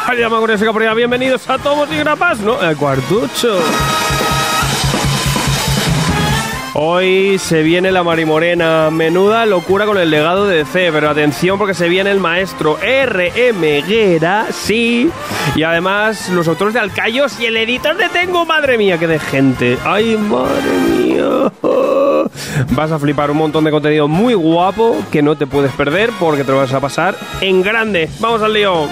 llama curiosa por allá. Bienvenidos a Tomos y Grapas, ¿no? El cuartucho. Hoy se viene la Marimorena, menuda locura con el legado de DC, pero atención porque se viene el maestro R.M. Guerra, sí, y además los autores de Alcayos y el editor de Tengu, madre mía, qué de gente, ay, madre mía, vas a flipar, un montón de contenido muy guapo que no te puedes perder porque te lo vas a pasar en grande. ¡Vamos al lío!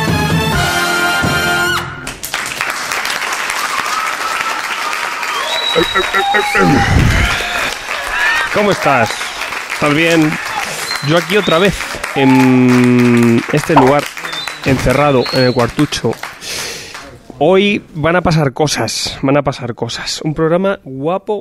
¿Cómo estás? ¿Estás bien? Yo aquí otra vez, en este lugar, encerrado en el cuartucho. Hoy van a pasar cosas. Un programa guapo.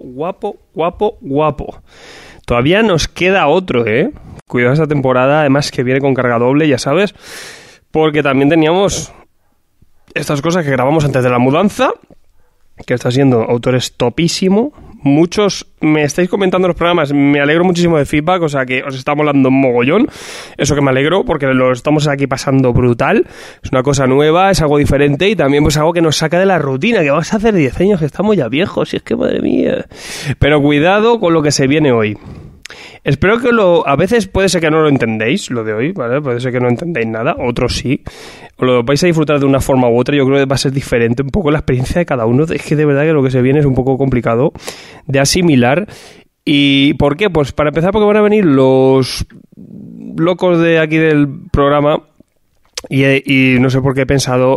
Todavía nos queda otro, ¿eh? Cuidado esta temporada, además que viene con carga doble, ya sabes, porque también teníamos estas cosas que grabamos antes de la mudanza, que está siendo autores topísimo. Muchos me estáis comentando los programas, me alegro muchísimo de feedback, o sea que os está molando un mogollón, eso que me alegro porque lo estamos aquí pasando brutal, es una cosa nueva, es algo diferente y también pues algo que nos saca de la rutina, que vamos a hacer 10 años que estamos ya viejos, y es que madre mía, pero cuidado con lo que se viene hoy. Espero que a veces puede ser que no lo entendéis, lo de hoy, ¿vale? Puede ser que no entendéis nada, otros sí. O lo vais a disfrutar de una forma u otra, yo creo que va a ser diferente un poco la experiencia de cada uno. Es que de verdad que lo que se viene es un poco complicado de asimilar. ¿Y por qué? Pues para empezar porque van a venir los locos de aquí del programa. Y no sé por qué he pensado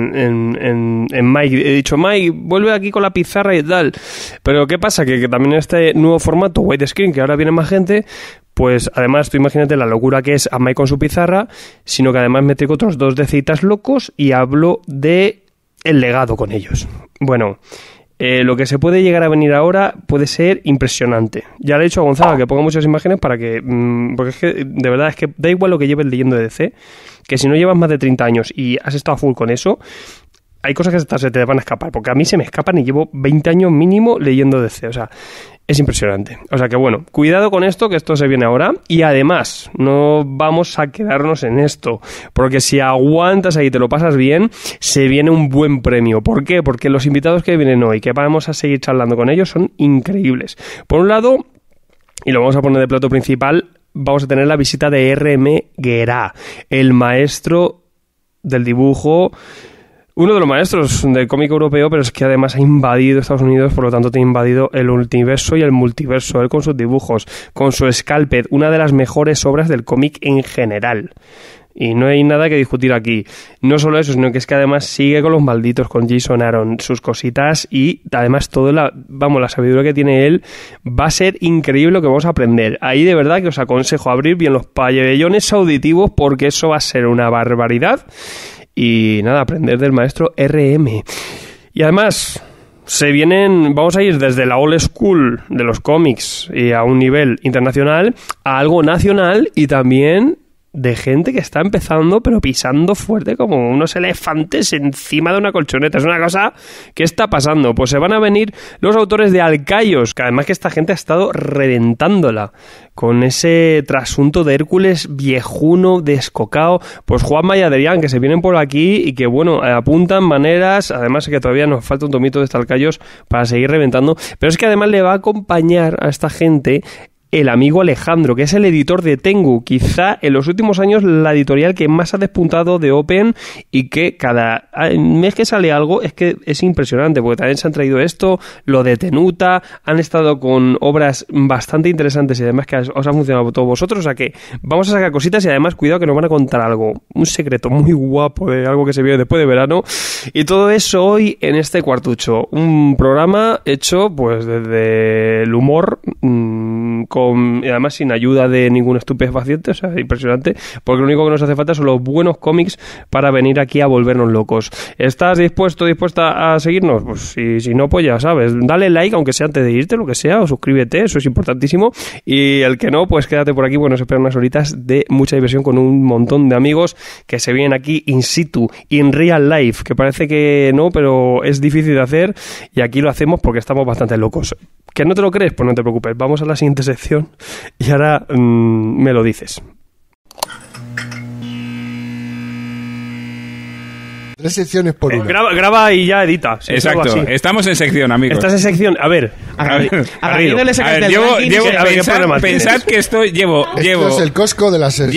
en Mike. He dicho, Mike, vuelve aquí con la pizarra y tal. Pero ¿qué pasa? Que también en este nuevo formato, widescreen, que ahora viene más gente, pues además tú imagínate la locura que es a Mike con su pizarra, sino que además me traigo otros 2 de citas locos y hablo de el legado con ellos. Bueno, lo que se puede llegar a venir ahora puede ser impresionante. Ya le he dicho a Gonzalo que ponga muchas imágenes para que... porque es que, de verdad, es que da igual lo que lleves leyendo de DC, que si no llevas más de 30 años y has estado full con eso, hay cosas que hasta se te van a escapar, porque a mí se me escapan y llevo 20 años mínimo leyendo DC, o sea, es impresionante. O sea que bueno, cuidado con esto, que esto se viene ahora, y además, no vamos a quedarnos en esto, porque si aguantas ahí y te lo pasas bien, se viene un buen premio. ¿Por qué? Porque los invitados que vienen hoy, que vamos a seguir charlando con ellos, son increíbles. Por un lado, y lo vamos a poner de plato principal, vamos a tener la visita de R.M. Guerra, el maestro del dibujo, uno de los maestros del cómic europeo, pero es que además ha invadido Estados Unidos, por lo tanto tiene invadido el universo y el multiverso, él con sus dibujos, con su Scalped, una de las mejores obras del cómic en general. Y no hay nada que discutir aquí. No solo eso, sino que es que además sigue con los malditos, con Jason Aaron, sus cositas, y además toda la sabiduría que tiene él va a ser increíble lo que vamos a aprender. Ahí de verdad que os aconsejo abrir bien los pabellones auditivos porque eso va a ser una barbaridad. Y nada, aprender del maestro RM. Y además vamos a ir desde la old school de los cómics y a un nivel internacional a algo nacional y también de gente que está empezando pero pisando fuerte como unos elefantes encima de una colchoneta. Es una cosa que está pasando. Pues se van a venir los autores de Alcayos, que además que esta gente ha estado reventándola con ese trasunto de Hércules viejuno, descocao. Pues Juanma y Adrián, que se vienen por aquí y que bueno, apuntan maneras, además que todavía nos falta un tomito de este Alcayos para seguir reventando, pero es que además le va a acompañar a esta gente el amigo Alejandro, que es el editor de Tengu, quizá en los últimos años la editorial que más ha despuntado de Open, y que cada mes que sale algo es que es impresionante, porque también se han traído esto, lo de Tenuta, han estado con obras bastante interesantes y además que os ha funcionado a todos vosotros, o sea que vamos a sacar cositas y además cuidado que nos van a contar algo, un secreto muy guapo de algo que se vio después de verano, y todo eso hoy en este cuartucho, un programa hecho pues desde el humor, y además sin ayuda de ningún estupefaciente, o sea, impresionante, porque lo único que nos hace falta son los buenos cómics para venir aquí a volvernos locos. ¿Estás dispuesta a seguirnos? Pues si no, pues ya sabes, dale like, aunque sea antes de irte, lo que sea, o suscríbete, eso es importantísimo, y el que no, pues quédate por aquí, bueno, nos esperan unas horitas de mucha diversión con un montón de amigos que se vienen aquí in situ, in real life, que parece que no, pero es difícil de hacer, y aquí lo hacemos porque estamos bastante locos. ¿Que no te lo crees? Pues no te preocupes, vamos a la siguiente sección y ahora me lo dices. 3 secciones por una. Graba y ya edita. Sí, Exacto. Estamos en sección, amigos. Estás en sección. A ver. A Garrido le sacas del ranking. Pensad que esto llevo Esto es el Costco de las secciones.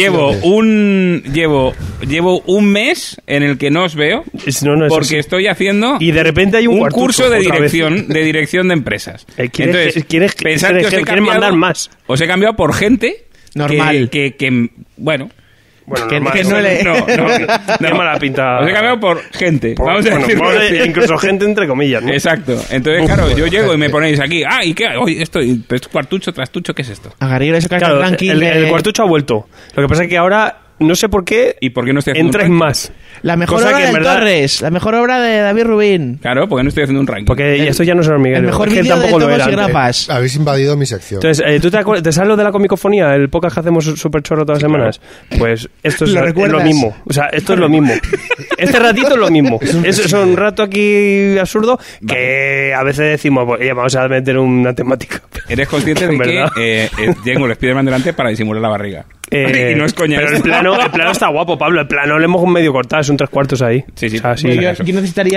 Llevo un mes en el que no os veo porque estoy haciendo y de repente hay un curso de dirección de empresas. Entonces, pensad que os he cambiado, mandar más. Os he cambiado por gente normal que bueno, que no le... No, mala pinta. Os he cambiado por gente. Vamos a decirlo así. Incluso gente entre comillas, ¿no? Exacto. Entonces, claro, yo llego y me ponéis aquí. ¿Y qué? Oye, esto, cuartucho, trastucho, ¿qué es esto? A Garrido le sacas Claro, el ranking. el cuartucho ha vuelto. Lo que pasa es que ahora, no sé por qué, ¿Y por qué no estoy haciendo entras un ranking? más. La mejor Cosa obra que en del verdad- Torres. La mejor obra de David Rubín. Claro, porque no estoy haciendo un ranking. Porque esto ya no es hormiguero. El mejor es que vídeo de tampoco lo Tomos era y antes. Grapas. Habéis invadido mi sección. Entonces, ¿te sabes lo de la comicofonía? El podcast que hacemos súper chorro todas las semanas. Pues esto es ¿Lo lo recuerdas? mismo. O sea, esto es lo mismo. Este ratito es lo mismo. Es un rato aquí absurdo que a veces decimos, pues, vamos a meter una temática. Eres consciente de En verdad. que tengo el Spiderman delante para disimular la barriga. Y no es coña. Pero esto. el plano está guapo, Pablo. El plano le hemos medio cortado, es un 3/4 ahí. Sí, sí. O sea, sí. Yo necesitaría...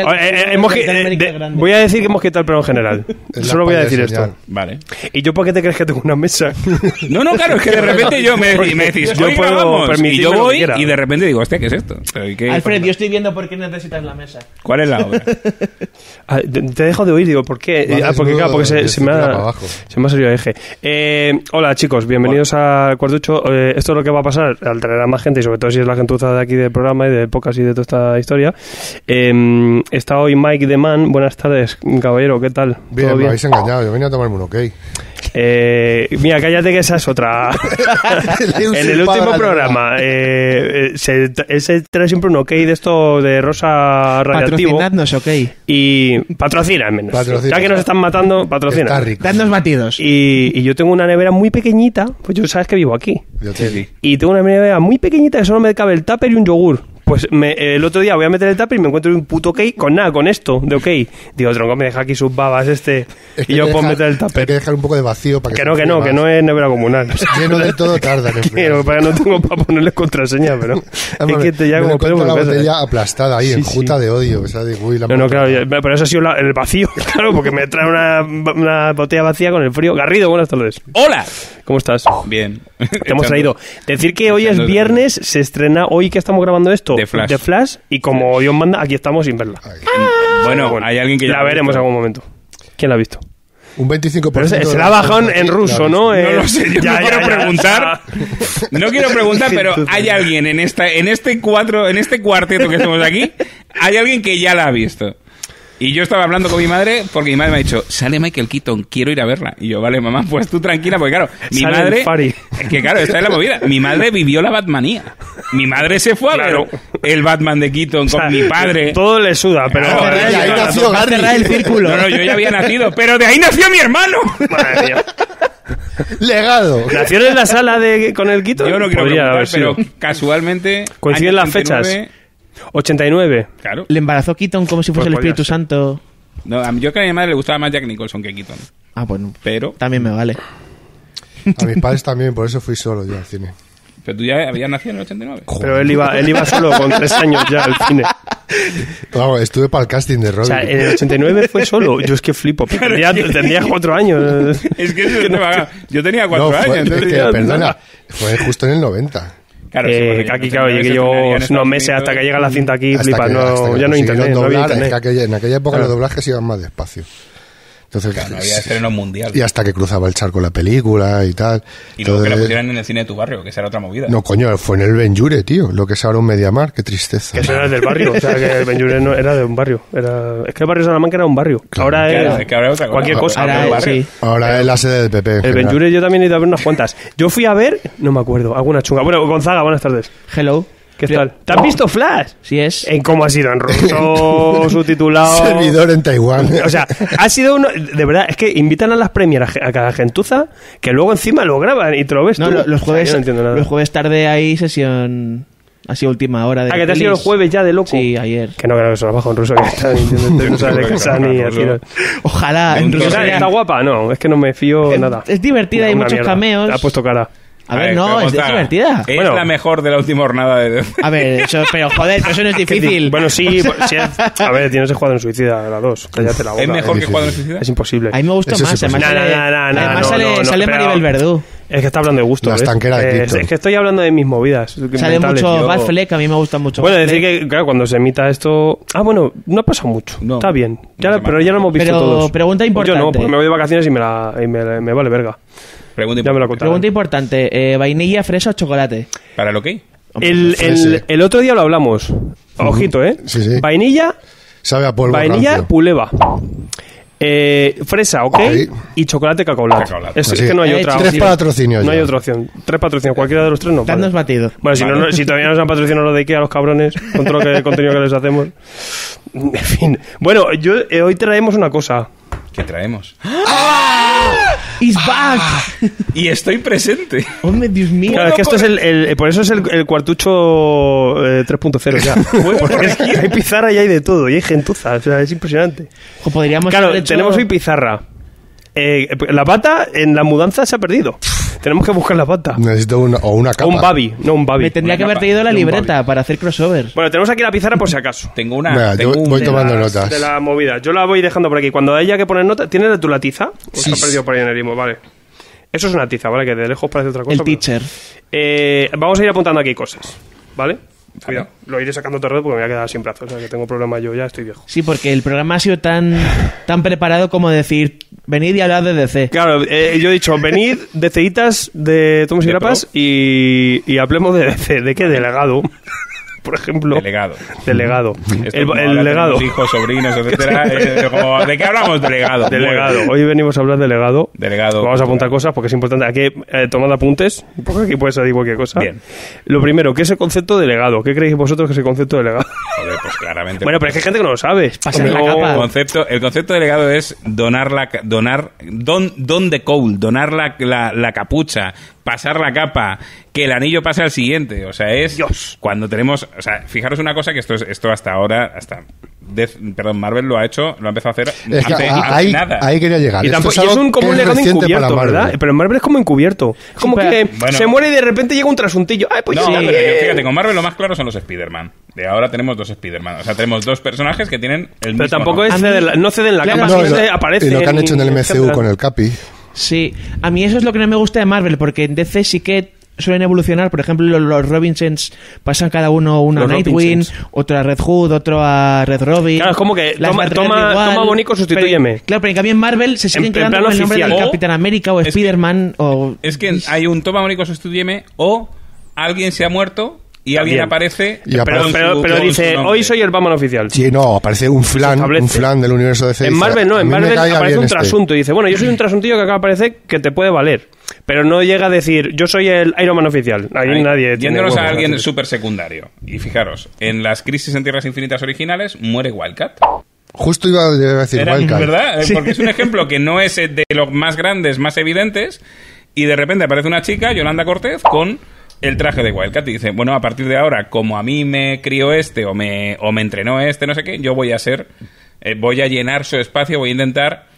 Voy a decir que hemos quitado el plano general. Es la Solo voy a decir paya señal. esto. Vale. ¿Y yo por qué te crees que tengo una mesa? No, claro, es que de repente me decís, Yo hoy puedo grabamos, y permitirme yo lo que voy quiera. y de repente digo, hostia, ¿qué es esto? Pero, ¿y qué? Alfred, yo estoy viendo por qué necesitas la mesa. ¿Cuál es la obra? Te dejo de oír, digo, ¿por qué? Va Porque desnudo claro, porque de se me cintura para ha abajo. salido de eje. Hola chicos, bienvenidos al Cuartucho. Esto es lo que va a pasar al traer a más gente y sobre todo si es la gentuza de aquí del programa y del podcast y de toda esta historia. Está hoy Mike The Man. Buenas tardes, caballero, ¿qué tal? Bien, ¿Todo me habéis engañado. Yo venía a tomarme un ok. Mira, cállate que esa es otra. En el último programa se trae siempre un ok de esto de rosa radioactivo. Patrocinadnos, ok. Y patrocina al menos. Patrocina. Ya que nos están matando, patrocina. Está rico. Dadnos batidos. Y yo tengo una nevera muy pequeñita, pues yo sabes que vivo aquí. Yo te di. Y tengo una nevera muy pequeñita que solo me cabe el tupper y un yogur. Pues el otro día voy a meter el tupper y me encuentro un puto ok con nada, con esto de ok. Digo, tronco, me deja aquí sus babas Es que y yo hay que puedo dejar- meter el Hay que tupper. dejar un poco de vacío para que Que no es nevera comunal. Lleno del todo tarda en Que lo que pasa es que no tengo para ponerle contraseña, pero es que te ya como pedo la por casa. botella aplastada ahí, Sí, enjuta de odio. O sea, de, uy, la No, claro, pero eso ha sido el vacío, claro, porque me trae una botella vacía con el frío. Garrido, buenas tardes. ¡Hola! ¿Cómo estás? Bien. Te hemos traído. Decir que hoy es echando- viernes, se estrena hoy que estamos grabando esto. The Flash. Y como Dios manda, aquí estamos sin verla. Bueno, hay alguien que ya la lo ha veremos en visto. algún momento. ¿Quién la ha visto? Un 25%. Pero se de la ha bajado gente en la ruso, ha ¿no? visto. No lo sé, yo no quiero preguntar. No quiero preguntar, pero Entonces- hay alguien en este cuarteto que estamos aquí, hay alguien que ya la ha visto. Y yo estaba hablando con mi madre porque mi madre me ha dicho, sale Michael Keaton, quiero ir a verla. Y yo, vale, mamá, pues tú tranquila, porque claro, mi Sale madre... el Fari. Que claro, esta es la movida. Mi madre vivió la Batmanía. Mi madre se fue a Claro. ver el Batman de Keaton con O sea, mi padre. Todo le suda, pero... Claro, Y ahí nació Va a cerrar Gary. el círculo. No, yo ya había nacido, pero de ahí nació mi hermano. Madre mía. Legado. ¿Nació en la sala con el Quito? Yo no quiero Podría preguntar, haber sido. pero casualmente... Coinciden año las fechas. 89, 89. Claro. Le embarazó Keaton como si fuese Pues el podría Espíritu ser. Santo. No, yo creo que a mi madre le gustaba más Jack Nicholson que Keaton. Ah, bueno. Pero También me vale. A mis padres también, por eso fui solo yo al cine. tú ya habías nacido en el 89. Pero él iba solo con 3 años ya al cine. Vamos, estuve para el casting de O Robin. sea, en el 89 fue solo. Yo es que flipo. Tendría 4 años. Es que eso es tema. Yo tenía 4 no, fue, años. es entonces que, ya- perdona, fue justo en el 90. Claro, sí, porque Aquí, en claro, el llegué 89 yo se estrenaría en unos Estados meses hasta que Unidos. llega la cinta aquí, Hasta flipas. que No, ya no hay consiguieron internet. No había doblar, es internet. que en aquella época Claro. los doblajes iban más despacio. Entonces, Claro, no había estreno mundial. y hasta que cruzaba el charco la película y tal. Y luego que la Entonces, pusieran en el cine de tu barrio, que esa era otra movida. no, coño, fue en el Ben-Jure, tío. Lo que es ahora un Mediamar, qué tristeza. Que eso era del barrio. O sea, que el Benjure no era de un barrio. Es que el barrio de Salamanca era un barrio. Ahora Claro, es es que ahora otra cosa. cualquier cosa. Ahora, pero el barrio. sí. Ahora es la sede del PP. en El general. Benjure yo también he ido a ver unas cuantas. Yo fui a ver, no me acuerdo, alguna chunga. Bueno, Gonzaga, buenas tardes. Hello. ¿Qué tal? ¿Te has visto Flash? Sí es. ¿En cómo ha sido? ¿En ruso, subtitulado? Servidor en Taiwán. O sea, ha sido uno... De verdad, es que invitan a las premias a cada gentuza que luego encima lo graban y te lo ves No, tú. los O sea, jueves, yo no entiendo nada. los jueves tarde hay sesión. Ha sido última hora de. Ah, que te has ido el pelis. jueves ya de loco. Sí, ayer. Que no, que no, se lo bajo en ruso, que está no sabe de casa ni así. ¿no? Ojalá. Un en ruso trozo ¿Está, sería- está guapa? No, es que no me fío nada. Es divertida, hay Una muchos mierda. cameos. Ha puesto cara. A ver, no, es Gonzaga, divertida. Es Bueno. la mejor de la última jornada de... A ver, eso, pero joder, pero eso no es difícil. Bueno, sí, a ver, tienes Escuadrón Suicida, la 2. Cállate la boca. ¿Es mejor que difícil. Cuadro Suicida? Es imposible. A mí me gusta Eso más. sí, Además, pues. sale, No, sale pero- Maribel Verdú. Es que está hablando de gusto. La ¿ves? estanquera de Tito. Es que estoy hablando de mis movidas. Sale mentales. mucho Yo- Bad Fleck, a mí me gusta mucho. Bueno, Bad decir Fleck. que, claro, cuando se emita esto... Ah, bueno, no ha pasado mucho. No. Está bien. Ya, No se pero me- ya lo hemos visto Pero todos. pregunta Pues yo no, importante. porque me voy de vacaciones y me vale verga. Pregunta Ya me lo importante. contaré. Pregunta importante, vainilla, fresa o chocolate. ¿Para lo que? El otro día lo hablamos. Ojito, ¿eh? Sí, sí. Vainilla, Sabe a polvo vainilla, rancio. puleva. Fresa, ok. Ok. Y chocolate cacaolat. Cacaolat. Es Pues que sí. no hay otra 3 opción. patrocinios No ya. hay otra opción. 3 patrocinios. Cualquiera de los 3 no. vale. Dadnos batido. Bueno, si todavía nos han patrocinado los de IKEA, los cabrones, con todo el contenido que les hacemos. En fin. Bueno, hoy traemos una cosa. ¿Qué traemos? Is back. Y estoy presente. Hombre, Dios mío. Claro, es que esto es por eso es el cuartucho 3.0 ya. Porque es que hay pizarra y hay de todo. Y hay gentuza. O sea, es impresionante. Ojo, podríamos Claro, haber hecho- tenemos hoy pizarra. La pata en la mudanza se ha perdido. Tenemos que buscar la pata. Necesito una capa. Un babi, no un babi. Me tendría Una que haber capa traído la y un libreta para hacer crossover. Bueno, tenemos aquí la pizarra por si acaso. Tengo una... Venga, tengo yo un- voy de tomando las- notas. De la movida. Yo la voy dejando por aquí. Cuando haya que poner nota, ¿tienes tu la tiza? ¿O Sí. se ha perdido por ahí en el imo? Vale. Eso es una tiza, ¿vale? Que de lejos parece otra cosa. El pero- teacher. Vamos a ir apuntando aquí cosas, ¿vale? Cuidado, lo iré sacando todo el rato porque me voy a quedar sin brazos. O sea, que tengo problemas yo, ya estoy viejo. Sí, porque el programa ha sido tan preparado como decir, venid y hablad de DC. Claro, yo he dicho, venid de ceitas de Tomos y De Grapas pro. y hablemos de DC. ¿De qué? Delegado. Por ejemplo. Delegado. Delegado. Esto El como ahora legado. tenemos hijos, sobrinos, etcétera. ¿De qué hablamos? Delegado. Delegado. Hoy venimos a hablar de legado. Delegado. Vamos a apuntar cosas porque es importante. Aquí tomad apuntes, porque aquí puede salir cualquier cosa. Bien. Lo primero, ¿qué es el concepto de legado? ¿Qué creéis vosotros que es el concepto de legado? Joder, pues claramente. Bueno, pero es que hay gente que no lo sabe. Pasar Hombre, la no- capa. El concepto de legado es don the cowl, donar la capucha, pasar la capa, que el anillo pase al siguiente. O sea, es Dios. cuando tenemos, o sea, fijaros una cosa que esto hasta ahora, Marvel lo ha empezado a hacer Es que hace ahí nada. quería llegar. Y Esto tampoco, es y es algo un, como que un es legado reciente encubierto, para Marvel. ¿verdad? Pero en Marvel es como encubierto. Es como pero- que Bueno. se muere y de repente llega un trasuntillo. Ay, pues No, sí. pero fíjate, con Marvel lo más claro son los Spider-Man. De ahora tenemos 2 Spider-Man. O sea, tenemos 2 personajes que tienen el mismo Pero tampoco nombre. es no ceden la Claro, capa, No, sino y que lo, aparece. y lo que han hecho en el MCU etcétera. con el Capi. Sí, a mí eso es lo que no me gusta de Marvel, porque en DC sí que suelen evolucionar. Por ejemplo, los Robinsons pasan cada uno a Los Nightwing, Robinsons. otro a Red Hood, otro a Red Robin. Claro, es como que Las toma- Batgirl toma- igual. toma Bonico, sustitúyeme. Pero, claro, pero en cambio en Marvel se siguen En quedando plan con el nombre oficial. del O- Capitán América o es que- Spider-Man o... Es que hay un toma único sustituyeme o alguien se ha muerto y alguien También. aparece. Y aparece- con Pero su- pero con su dice, nombre. hoy soy el Batman oficial. Sí, no, aparece un flan establece. del universo de DC. En Marvel no, A en mí me Marvel caía aparece bien un este. trasunto y dice, bueno, yo soy un trasuntillo que acaba de aparecer que te puede valer. Pero no llega a decir, yo soy el Iron Man oficial. Ahí Ahí, nadie tiene Yéndonos a huevos alguien hacer eso. súper secundario. Y fijaros, en las Crisis en Tierras Infinitas originales muere Wildcat. Justo iba a decir Era, Wildcat. ¿verdad? Porque es un ejemplo que no es de los más grandes, más evidentes, y de repente aparece una chica, Yolanda Cortez, con el traje de Wildcat y dice, bueno, a partir de ahora, como a mí me crió este o me entrenó este, no sé qué, yo voy a ser, voy a llenar su espacio, voy a intentar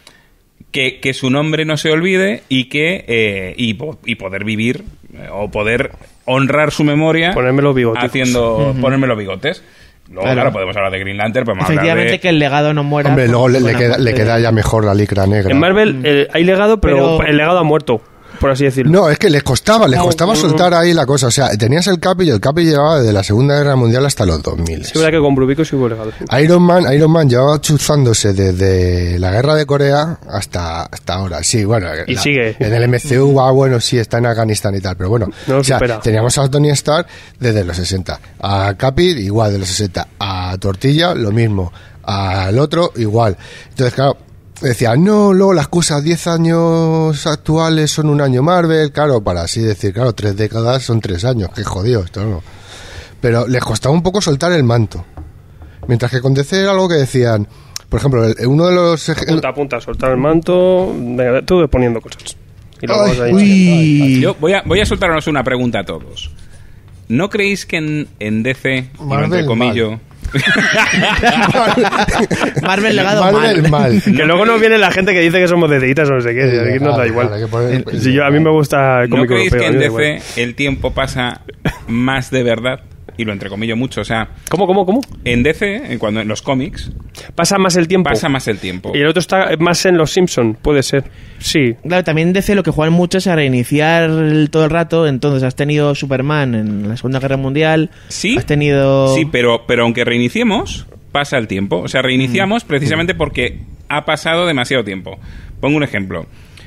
que su nombre no se olvide y que y poder vivir o poder honrar su memoria Ponerme los bigotes. ponerme los bigotes. Luego, Claro. claro, podemos hablar de Green Lantern, podemos hablar Efectivamente de... que el legado no muera. Hombre, luego le con la queda, muerte le queda de- ya mejor la licra negra. En Marvel hay legado, pero el legado ha muerto, por así decirlo. No, es que les costaba soltar ahí la cosa. O sea, tenías el Capi y el Capi llevaba desde la Segunda Guerra Mundial hasta los 2000. Sí, verdad que con Brubico sí hubo legado. sí. Iron Man llevaba chuzándose desde la guerra de Corea hasta ahora. Sí, bueno, Y sigue. en el MCU, bueno, sí, está en Afganistán y tal, pero bueno, No lo o sea, supera. teníamos a Tony Stark desde los 60, a Capi igual de los 60, a Tortilla lo mismo, al otro igual. Entonces, claro, decían, no, luego las cosas 10 años actuales son un año Marvel, claro, para así decir, claro, 3 décadas son 3 años, qué jodido esto, ¿no? Pero les costaba un poco soltar el manto. Mientras que con DC era algo que decían, por ejemplo, uno de los... Apunta, soltar el manto. Venga, tú ves poniendo cosas. Y luego Ay, vas ahí. Uy. Yo voy a soltarnos una pregunta a todos. ¿No creéis que en DC, y no Marvel, entre comillas, Marvel legado Marvel mal. mal. Que luego nos viene la gente que dice que somos de deditas o no sé qué. Aquí nos da igual. Hay que poner- Si yo, a mí me gusta el ¿No cómic creéis europeo. que a en mí me da igual. DC el tiempo pasa más de verdad? Y lo entrecomillo mucho, o sea, ¿Cómo? en DC, cuando en los cómics, Pasa más el tiempo. pasa más el tiempo. Y el otro está más en los Simpson, puede ser. Sí. Claro, también DC lo que juegan mucho es a reiniciar todo el rato. Entonces has tenido Superman en la Segunda Guerra Mundial. Sí, Has tenido... sí, pero aunque reiniciemos, pasa el tiempo. O sea, reiniciamos precisamente porque ha pasado demasiado tiempo. Pongo un ejemplo.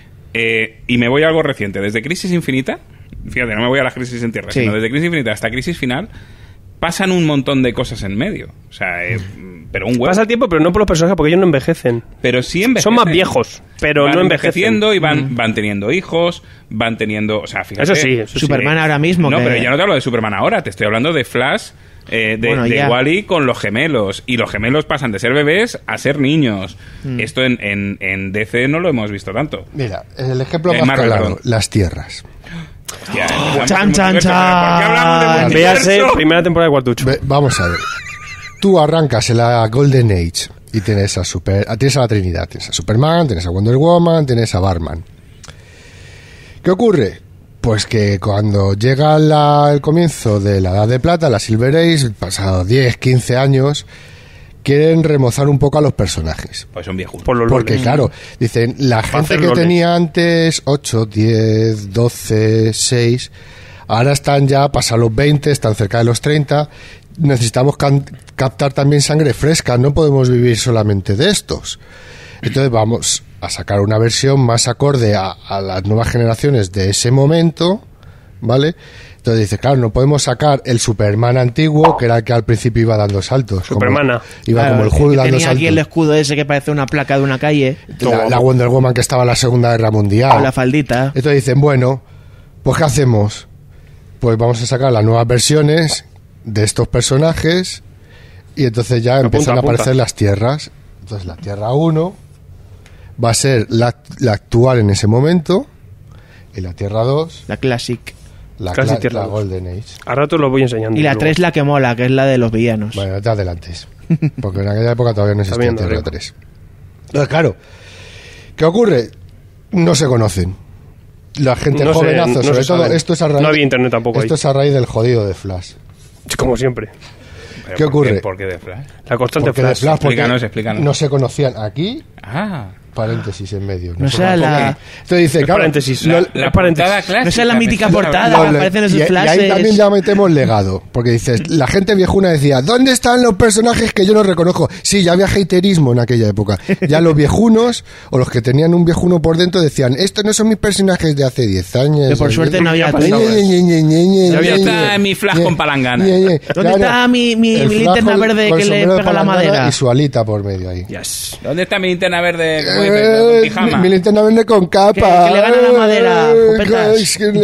Y me voy a algo reciente. Desde Crisis Infinita, fíjate, no me voy a la Crisis en Tierra, Sí. sino desde Crisis Infinita hasta Crisis Final, pasan un montón de cosas en medio. O sea, pero un huevo. Pasa el tiempo, pero no por los personajes, porque ellos no envejecen. Pero sí envejecen. Son más viejos, pero Van no envejecen. envejeciendo y van teniendo hijos, van teniendo... O sea, fíjate... Eso sí, eso sí. Superman ahora mismo. No, que- pero ya no te hablo de Superman ahora, te estoy hablando de Flash, de ya. Wall-E con los gemelos. Y los gemelos pasan de ser bebés a ser niños. Esto en DC no lo hemos visto tanto. Mira, el ejemplo En más Marvel, claro, perdón. las tierras. Hostia, Chan, chan, ¿por qué hablamos de chan. multiverso? Véase, primera temporada de Cuartucho. Vamos a ver. Tú arrancas en la Golden Age y tienes a la Trinidad. Tienes a Superman, tienes a Wonder Woman, tienes a Batman. ¿Qué ocurre? Pues que cuando llega el comienzo de la Edad de Plata, la Silver Age, pasados 10, 15 años, quieren remozar un poco a los personajes. Pues son viejos. Por los Porque, loles. claro, dicen, la Para gente hacer que loles. tenía antes 8, 10, 12, 6, ahora están ya, pasan los 20, están cerca de los 30. Necesitamos captar también sangre fresca, no podemos vivir solamente de estos. Entonces vamos a sacar una versión más acorde a las nuevas generaciones de ese momento, ¿vale? Entonces dice, claro, no podemos sacar el Superman antiguo, que era el que al principio iba dando saltos. Supermana. Iba Claro, como el Hulk que dando tenía aquí el saltos. escudo ese que parece una placa de una calle. La Wonder Woman que estaba en la Segunda Guerra Mundial. Con la faldita. Entonces dicen, bueno, pues ¿qué hacemos? Pues vamos a sacar las nuevas versiones de estos personajes y entonces ya empiezan a apunta. aparecer las tierras. Entonces la Tierra 1 va a ser la actual en ese momento y la Tierra 2 La Classic. Casi Tierra la 2. Golden Age. A rato lo voy enseñando. Y la luego. 3 la que mola, que es la de los villanos. Bueno, no te adelantes. Porque en aquella época todavía no existía viendo Tierra arriba. 3. Entonces, claro, ¿qué ocurre? No se conocen. La gente No se- jovenazo, no sobre se todo, saben. esto es a raíz, No había internet tampoco esto ahí. es a raíz del jodido de Flash. Como siempre. ¿Pero ¿Qué por ocurre? ¿Por qué de Flash? La constante Porque de flash. Flash, porque Explícanos. no se conocían aquí, Ah, paréntesis en medio. No se sea conocían. la- Entonces dice, Es claro, paréntesis. lo- la paréntesis. portada clásica. No sé la mítica me estás portada. hablando. lo- aparecen esos y ahí flashes. también ya metemos legado, porque dices, la gente viejuna decía, ¿dónde están los personajes que yo no reconozco? Sí, ya había haterismo en aquella época. Ya los viejunos, o los que tenían un viejuno por dentro, decían, estos no son mis personajes de hace 10 años. Que por suerte no había pasado Twitter. eso. ¿Dónde está mi Flash con palangana? ¿Dónde está mi El Flash linterna con- verde con que le sombrero de pega la palangana madera? y su alita por medio ahí. Yes. ¿Dónde está mi linterna verde? ¿Cómo dices? Con pijama. Mi linterna verde con capa. Que le gana la madera, escopetas. Es que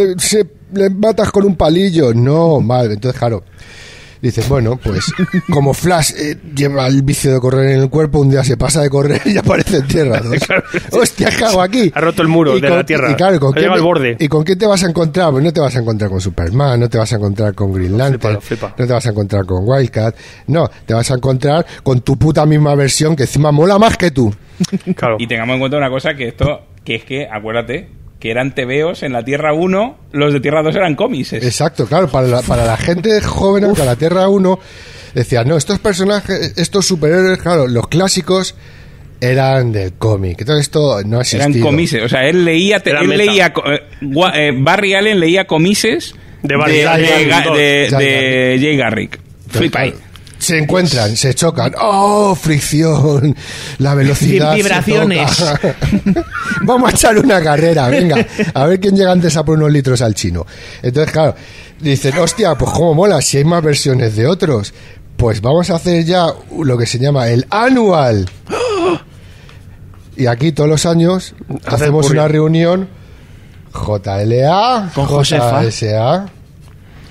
le matas con un palillo. No, mal. Entonces, claro, dices, bueno, pues como Flash lleva el vicio de correr en el cuerpo, un día se pasa de correr y aparece en tierra. ¿No? Hostia, ¿qué hago aquí? Ha roto el muro Y de con- la tierra. Y claro, ¿con Ha llegado al borde. ¿Y con quién te vas a encontrar? Pues no te vas a encontrar con Superman, no te vas a encontrar con Green Lantern, Lo flipa. no te vas a encontrar con Wildcat, no, te vas a encontrar con tu puta misma versión que encima mola más que tú. Claro. Y tengamos en cuenta una cosa, que es que, acuérdate, que eran tebeos en la Tierra 1, los de Tierra 2 eran cómics. Exacto, claro, para la gente joven de la Tierra 1 decía, no, estos personajes, estos superhéroes, claro, los clásicos eran del cómic. Entonces esto no ha existido. Eran comises, o sea, él leía, Era meta. Barry Allen leía comises De Barry Allen, de Jay Garrick. Flipa ahí. Se encuentran, se chocan. ¡Oh, fricción! La velocidad. se Vibraciones. toca. Vamos a echar una carrera, venga. A ver quién llega antes a por unos litros al chino. Entonces, claro, dicen, hostia, pues cómo mola, si hay más versiones de otros. Pues vamos a hacer ya lo que se llama el anual. Y aquí todos los años hacemos purria. una reunión JLA, Con Josefa. JSA.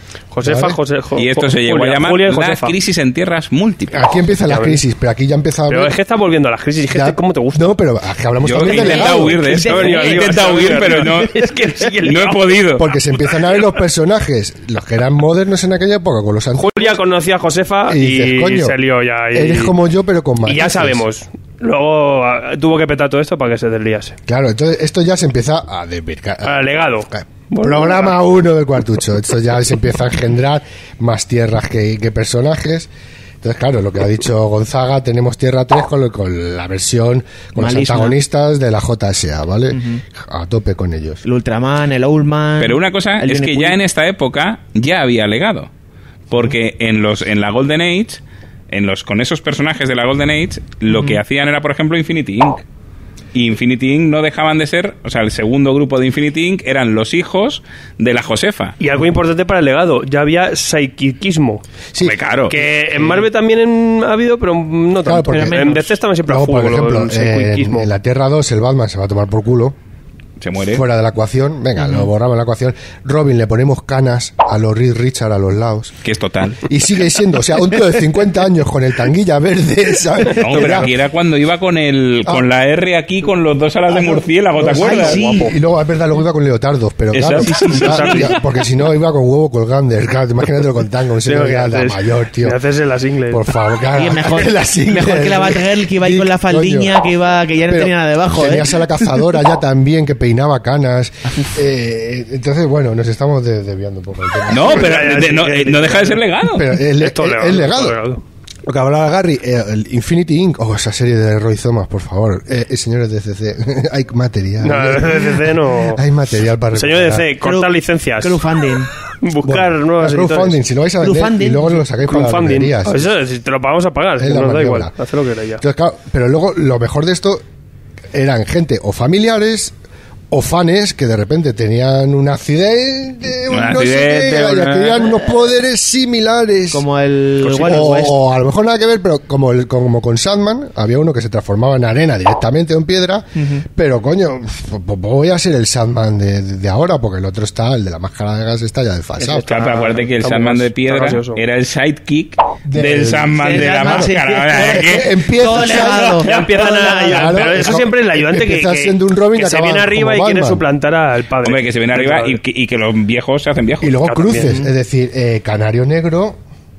Josefa, ¿Vale? Y esto se llegó a Julia, llamar Julia y la Josefa. crisis en tierras múltiples. Aquí empieza la Ya ves. crisis, pero aquí ya empieza a Pero haber... es que estás volviendo a las crisis. Es que Ya- ¿cómo te gusta? No, pero aquí hablamos Yo he también de intentado legado. huir de esto, he intentado huir, pero no, Es que sigue el no he legado. podido. Porque se empiezan a ver los personajes, los que eran modernos en aquella época, con los antiguos. Julia conoció a Josefa Y y, dices, coño, se lió ya. Y, Eres como yo, pero con y ya matices. sabemos. Luego tuvo que petar todo esto para que se desliase. Claro, entonces esto ya se empieza a desvircar. Legado. Programa 1 del cuartucho. Esto ya se empieza a engendrar más tierras que personajes. Entonces, claro, lo que ha dicho Gonzaga, tenemos Tierra 3 con la versión, con los Malísima. antagonistas de la JSA, ¿vale? A tope con ellos. El Ultraman, el Owlman... Pero una cosa el es que Johnny ya Quinn. en esta época ya había legado. Porque en la Golden Age, con esos personajes de la Golden Age, lo que hacían era, por ejemplo, Infinity Inc. Y Infinity Inc. no dejaban de ser, o sea, el segundo grupo de Infinity Inc. eran los hijos de la Josefa. Y algo importante para el legado. Ya había psiquiquismo. Sí, Hombre, claro. Que en Marvel también ha habido, pero no claro, tanto. porque En DC estaban siempre a luego, fuego. por ejemplo, el psiquiquismo. en la Tierra 2 el Batman se va a tomar por culo. Se muere. Fuera de la ecuación, venga, lo borramos de la ecuación. Robin le ponemos canas a los Reed Richards a los lados. Que es total. Y sigue siendo, o sea, un tío de 50 años con el tanguilla verde, ¿sabes? No, pero Ya. aquí era cuando iba con la R aquí con los dos alas de murciélago, ¿te Ay, acuerdas? sí. Guapo. Y luego, es verdad, luego iba con leotardos, pero Esa- claro, sí, sí, sí, ya, porque si no iba con huevo colgando. Claro, imagínate con tango, un señor ya de mayor, tío. Me haces en las ingles. Por favor, claro. Oye, mejor, la single. mejor que la Batgirl que iba ahí con la faldiña, que ya no Pero tenía nada debajo, tenías a la cazadora ya también, que peinaba canas. Entonces, bueno, nos estamos desviando un poco del tema. No, pero no deja de ser legado. Pero es Esto legado. legado. Lo que hablaba Gary, el Infinity Inc. Esa serie de Roy Thomas, por favor. Señores de CC, hay material. No, DC no. Hay material para Señor recuperar. DC, cortar licencias. Crowdfunding. Buscar Bueno, nuevos crowdfunding, editores. si lo vais a vender Crowdfunding. y luego lo sacáis para las Crowdfunding. librerías. Eso, si te lo pagamos a pagar, Es que la nos da igual. maniobra. Haz lo que queráis. Entonces, claro, pero luego lo mejor de esto eran gente o familiares o fanes que de repente tenían un accidente, Un no sé accidente, qué, y una- adquirían unos poderes similares. Como el Wild West. o a lo mejor nada que ver, pero como con Sandman, había uno que se transformaba en arena directamente o en piedra, pero coño, pues voy a ser el Sandman de ahora, porque el otro está, el de la máscara de gas está ya desfasado. Claro, pero acuérdate que el Está Sandman más- de piedra está gaseoso. era el sidekick Del- del Sandman del de la Sandman, sí. máscara. O sea, que- Empieza Todo legado. Ya empiezan a... Claro, pero eso es siempre es el ayudante que empieza siendo un Robin y que se acaba viene arriba como y quiere Batman. suplantar al padre. Hombre, que se viene arriba y que los viejos se hacen viejos. Y luego Claro, cruces, también. es decir, Canario Negro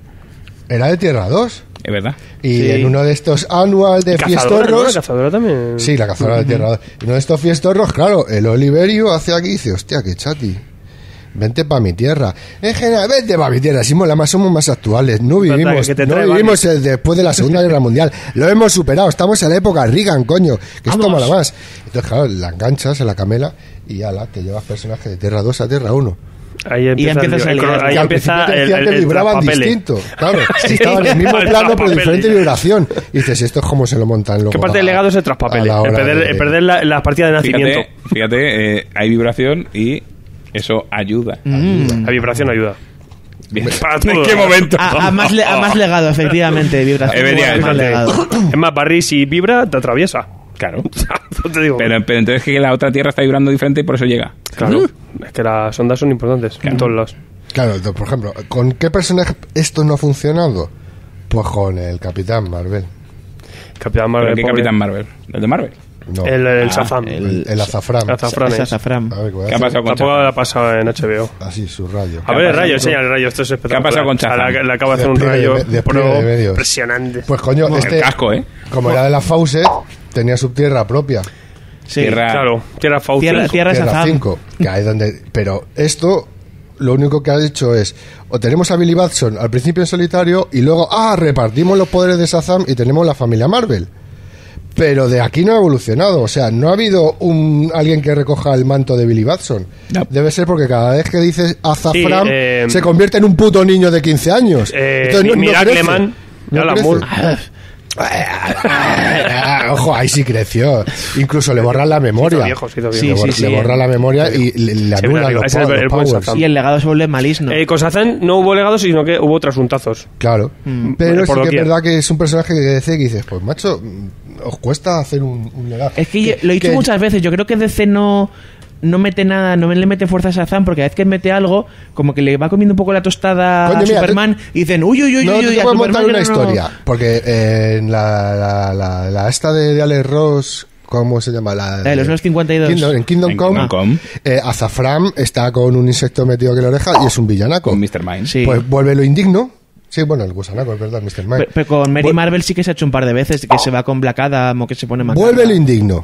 era de Tierra 2. Es verdad. Y Sí. en uno de estos anual de Cazadora, ¿no? fiestorros. La cazadora también. Sí, la cazadora de Tierra 2. En uno de estos fiestorros, claro, el Oliverio hace aquí y dice: hostia, qué chati. Vente para mi tierra. En general, vente para mi tierra. Somos más actuales. No Verdad, vivimos, que te no trae vivimos después de la Segunda Guerra Mundial. Lo hemos superado. Estamos en la época Reagan, coño. Que esto mola más. Entonces, claro, la enganchas en la camela y ala, te llevas personajes de Tierra 2 a Tierra 1. Ahí empieza, empiezas a liar. ahí Que al empieza principio te el, decían que el vibraban traspapele. distinto. Claro, estaban en el mismo El plano, pero traspapele. diferente vibración. Y dices, ¿esto es cómo se lo montan luego? ¿Qué parte del legado es el traspapele? a la El hora perder, de- el perder las partidas de nacimiento. Fíjate, hay vibración y eso ayuda. La vibración ayuda. Bien. Para todo. ¿En qué momento? A más legado, efectivamente, vibración. Debería, a más legado. Es más, Barry, si vibra, te atraviesa. Claro. No te digo. Pero entonces que la otra tierra está vibrando diferente y por eso llega. Claro. Es que las ondas son importantes en todos lados. Claro, por ejemplo, ¿con qué personaje esto no ha funcionado? Pues con el Capitán Marvel. Capitán ¿Pero Marvel. qué pobre. Capitán Marvel? ¿El de Marvel? No, El Shazam. el azafrán. Azafrán. Es es. azafrán. A ver, ¿Qué ha pasado con Tampoco Shazam? la ha pasado en HBO. Así, su rayo. A ver el pasado rayo, con- enseña el rayo. Esto es espectacular. ¿Qué ha pasado con O sea, Shazam? le acaba de hacer un Despliegue rayo de- despliegue de medios. impresionante. Pues coño, El casco, ¿eh? como era de la Fawcett, tenía su tierra propia. Sí. Tierra- Claro, Tierra Fauci. Tierra Tierra Shazam. 5, que ahí donde... Pero esto, lo único que ha hecho es, o tenemos a Billy Batson al principio en solitario, y luego, repartimos los poderes de Shazam y tenemos la familia Marvel. Pero de aquí no ha evolucionado, o sea, no ha habido alguien que recoja el manto de Billy Batson. No. Debe ser porque cada vez que dices azafrán, Sí, se convierte en un puto niño de 15 años. Entonces, Miracle crece. Man. No Alan crece. Moore. Ojo, ahí sí creció. Incluso le borran la memoria. Se hizo viejo. Sí, sí, sí. Le borra la memoria y le Sí, anula ese los, es el los buen powers. Shazam. Y el legado se vuelve malísimo. Con Shazam no hubo legados, sino que hubo trasuntazos. Claro. Pero por sí que es doquier. verdad que es un personaje que DC que dices, pues macho, os cuesta hacer un legado. Es que lo he dicho que- muchas veces. Yo creo que DC no no mete nada, no le mete fuerza a Shazam, porque cada vez que mete algo, como que le va comiendo un poco la tostada Coño, a mira, Superman y dicen, uy, No, a te puedo Superman montar que una no". historia. Porque en la esta de Alex Ross, ¿cómo se llama? La de los 52. En Kingdom Come, Azafram está con un insecto metido aquí en la oreja y es un villanaco. Con Mr. Mind. Sí. Pues vuelve lo indigno. Sí, bueno, el gusanaco, es verdad, Mr. Mind. Pero con Mary Marvel sí que se ha hecho un par de veces, que se va con Black Adam o que se pone más. Vuelve lo indigno.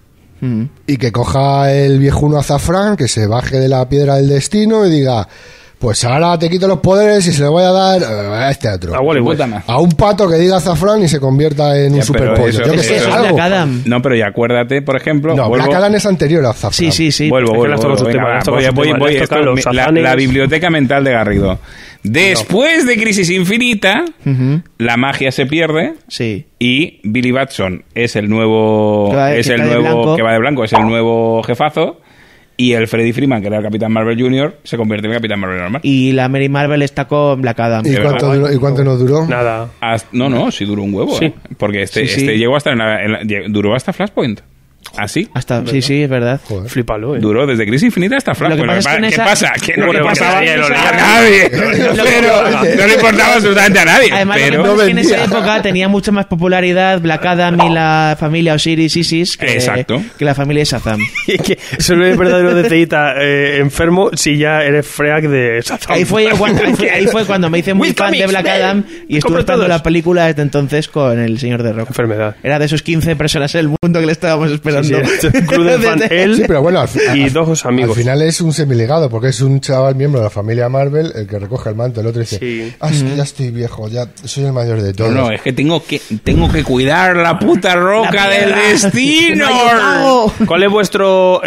Y que coja el viejuno Azafrán, que se baje de la piedra del destino y diga, pues ahora te quito los poderes y se le voy a dar a este otro. A Wally West. Puta madre. A un pato que diga Azafrán y se convierta en un Ya, pero superpollo. eso- Yo que eso sé, es algo. Black Adam. No, pero y acuérdate, por ejemplo... No, vuelvo- Black Adam es anterior a Azafrán. Sí. Vuelvo, Es que le has tocado sus venga, temas, le has va, tocado sus temas, le has esto tocado es los la afanes. biblioteca mental de Garrido. Después de Crisis Infinita, la magia se pierde Sí. y Billy Batson es el nuevo Que va de blanco. que va de blanco, es el nuevo jefazo, y el Freddy Freeman, que era el Capitán Marvel Jr., se convierte en el Capitán Marvel normal. Y la Mary Marvel está con Black Adam. ¿Y cuánto nos duró? Nada. No, sí duró un huevo, Sí. porque Sí. llegó hasta duró hasta Flashpoint. ¿Así? Hasta, sí, es verdad. Joder. Flipalo, Duró desde Crisis Infinita hasta Flashpoint. Lo que pasa es que en ¿Qué esa- pasa? Que no Bueno, le porque pasaba nadie lo a leía. nadie. Lo Pero no le importaba absolutamente a nadie. Además, lo que pero... pasa es que en esa época tenía mucha más popularidad Black Adam y la familia Osiris Isis Exacto. que la familia Shazam. Y es que solo es verdadero DCita enfermo si ya eres freak de Shazam. Ahí fue cuando me hice muy With fan de comics, Black man. Adam y estuve Compro esperando todos. la película desde entonces con el señor de Rock. Enfermedad. Era de esos 15 personas en el mundo que le estábamos esperando. Sí, un club de fan, él Sí, pero bueno, y dos amigos. al final es un semilegado, porque es un chaval miembro de la familia Marvel el que recoge el manto. El otro dice, Sí. es que ya estoy viejo, ya soy el mayor de todos. No, es que tengo que cuidar la puta roca La del piedra. destino. No hay pago. ¿Cuál es vuestro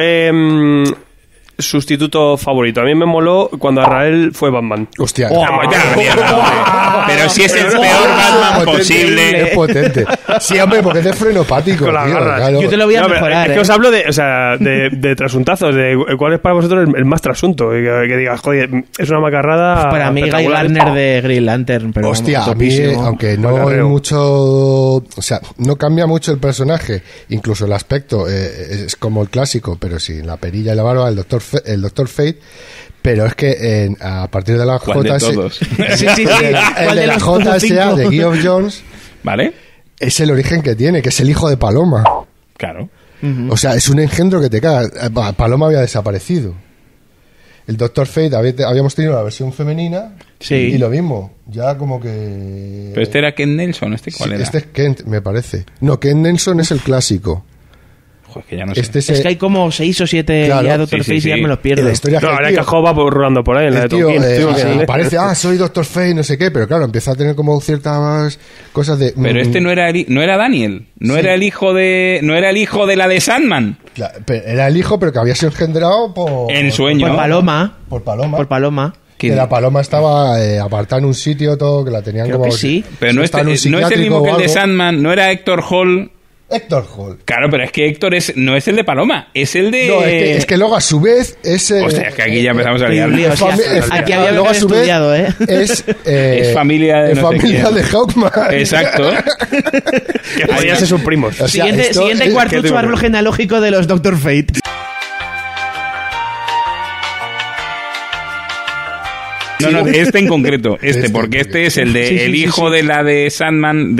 sustituto favorito? A mí me moló cuando Azrael fue Batman. Hostia. Vamos ya, la mierda, hombre. Pero si es el peor Batman Potente, posible. Es potente. Sí, hombre, porque es de frenopático, Con las tío. garras. Claro. Yo te lo voy a No, pero mejorar. es que os hablo de trasuntazos, de cuál es para vosotros el más trasunto. Y que digas, joder, es una macarrada. Para mí, Guy espectacular. Gardner de Green Lantern. Pero Hostia, vamos, a mí, topísimo. aunque no hay Macarreo. mucho... O sea, no cambia mucho el personaje, incluso el aspecto es como el clásico, pero sí, la perilla y la barba, el Doctor Fate, pero es que a partir de la ¿Cuál de JS... todos? Sí. El ¿Cuál de de la los JSA cinco? de Geoff Jones ¿Vale? es el origen que tiene, que es el hijo de Paloma. Claro. O sea, es un engendro que te caga. Paloma había desaparecido. El Doctor Fate, habíamos tenido la versión femenina Sí. y lo mismo. Ya como que... Pero este era Ken Nelson, ¿cuál Sí, era? este es Kent, me parece. No, Kent Nelson es el clásico. Joder, que ya no sé. Este Es que hay como 6 o 7 Claro, ya Doctor sí, sí, Face y ya sí. me los En pierdo. la historia No, que ahora el que tío- Job va rolando por ahí en la de el tío, Tolkien. parece, soy Doctor Fate, no sé qué, pero claro, empieza a tener como ciertas cosas de... Pero este no era Daniel, no Sí. era el hijo de la de Sandman. Era el hijo, pero que había sido engendrado por... En sueño. Por Paloma. Por Paloma. Por Paloma. Que- Que la paloma estaba apartada en un sitio, todo, que la tenían Creo como... que sí. Pero no, está en un no es el psiquiátrico mismo que o el de algo. Sandman, no era Héctor Hall. Héctor Hall. Claro, pero es que Héctor no es el de Paloma, es el de... No, es que luego a su vez es... Hostia, es que aquí ya empezamos a liar. lío, sí, aquí había que luego a haber su vez estudiado, ¿eh? Es, Es familia de es no sé familia quién. de Hawkman. Exacto. Que podían ser sus primos. O sea, Siguiente esto es- ¿qué cuartucho digo? árbol genealógico de los Doctor Fate. No, este en concreto, Este porque en este es el de Sí, sí, el sí, hijo sí. de la de Sandman,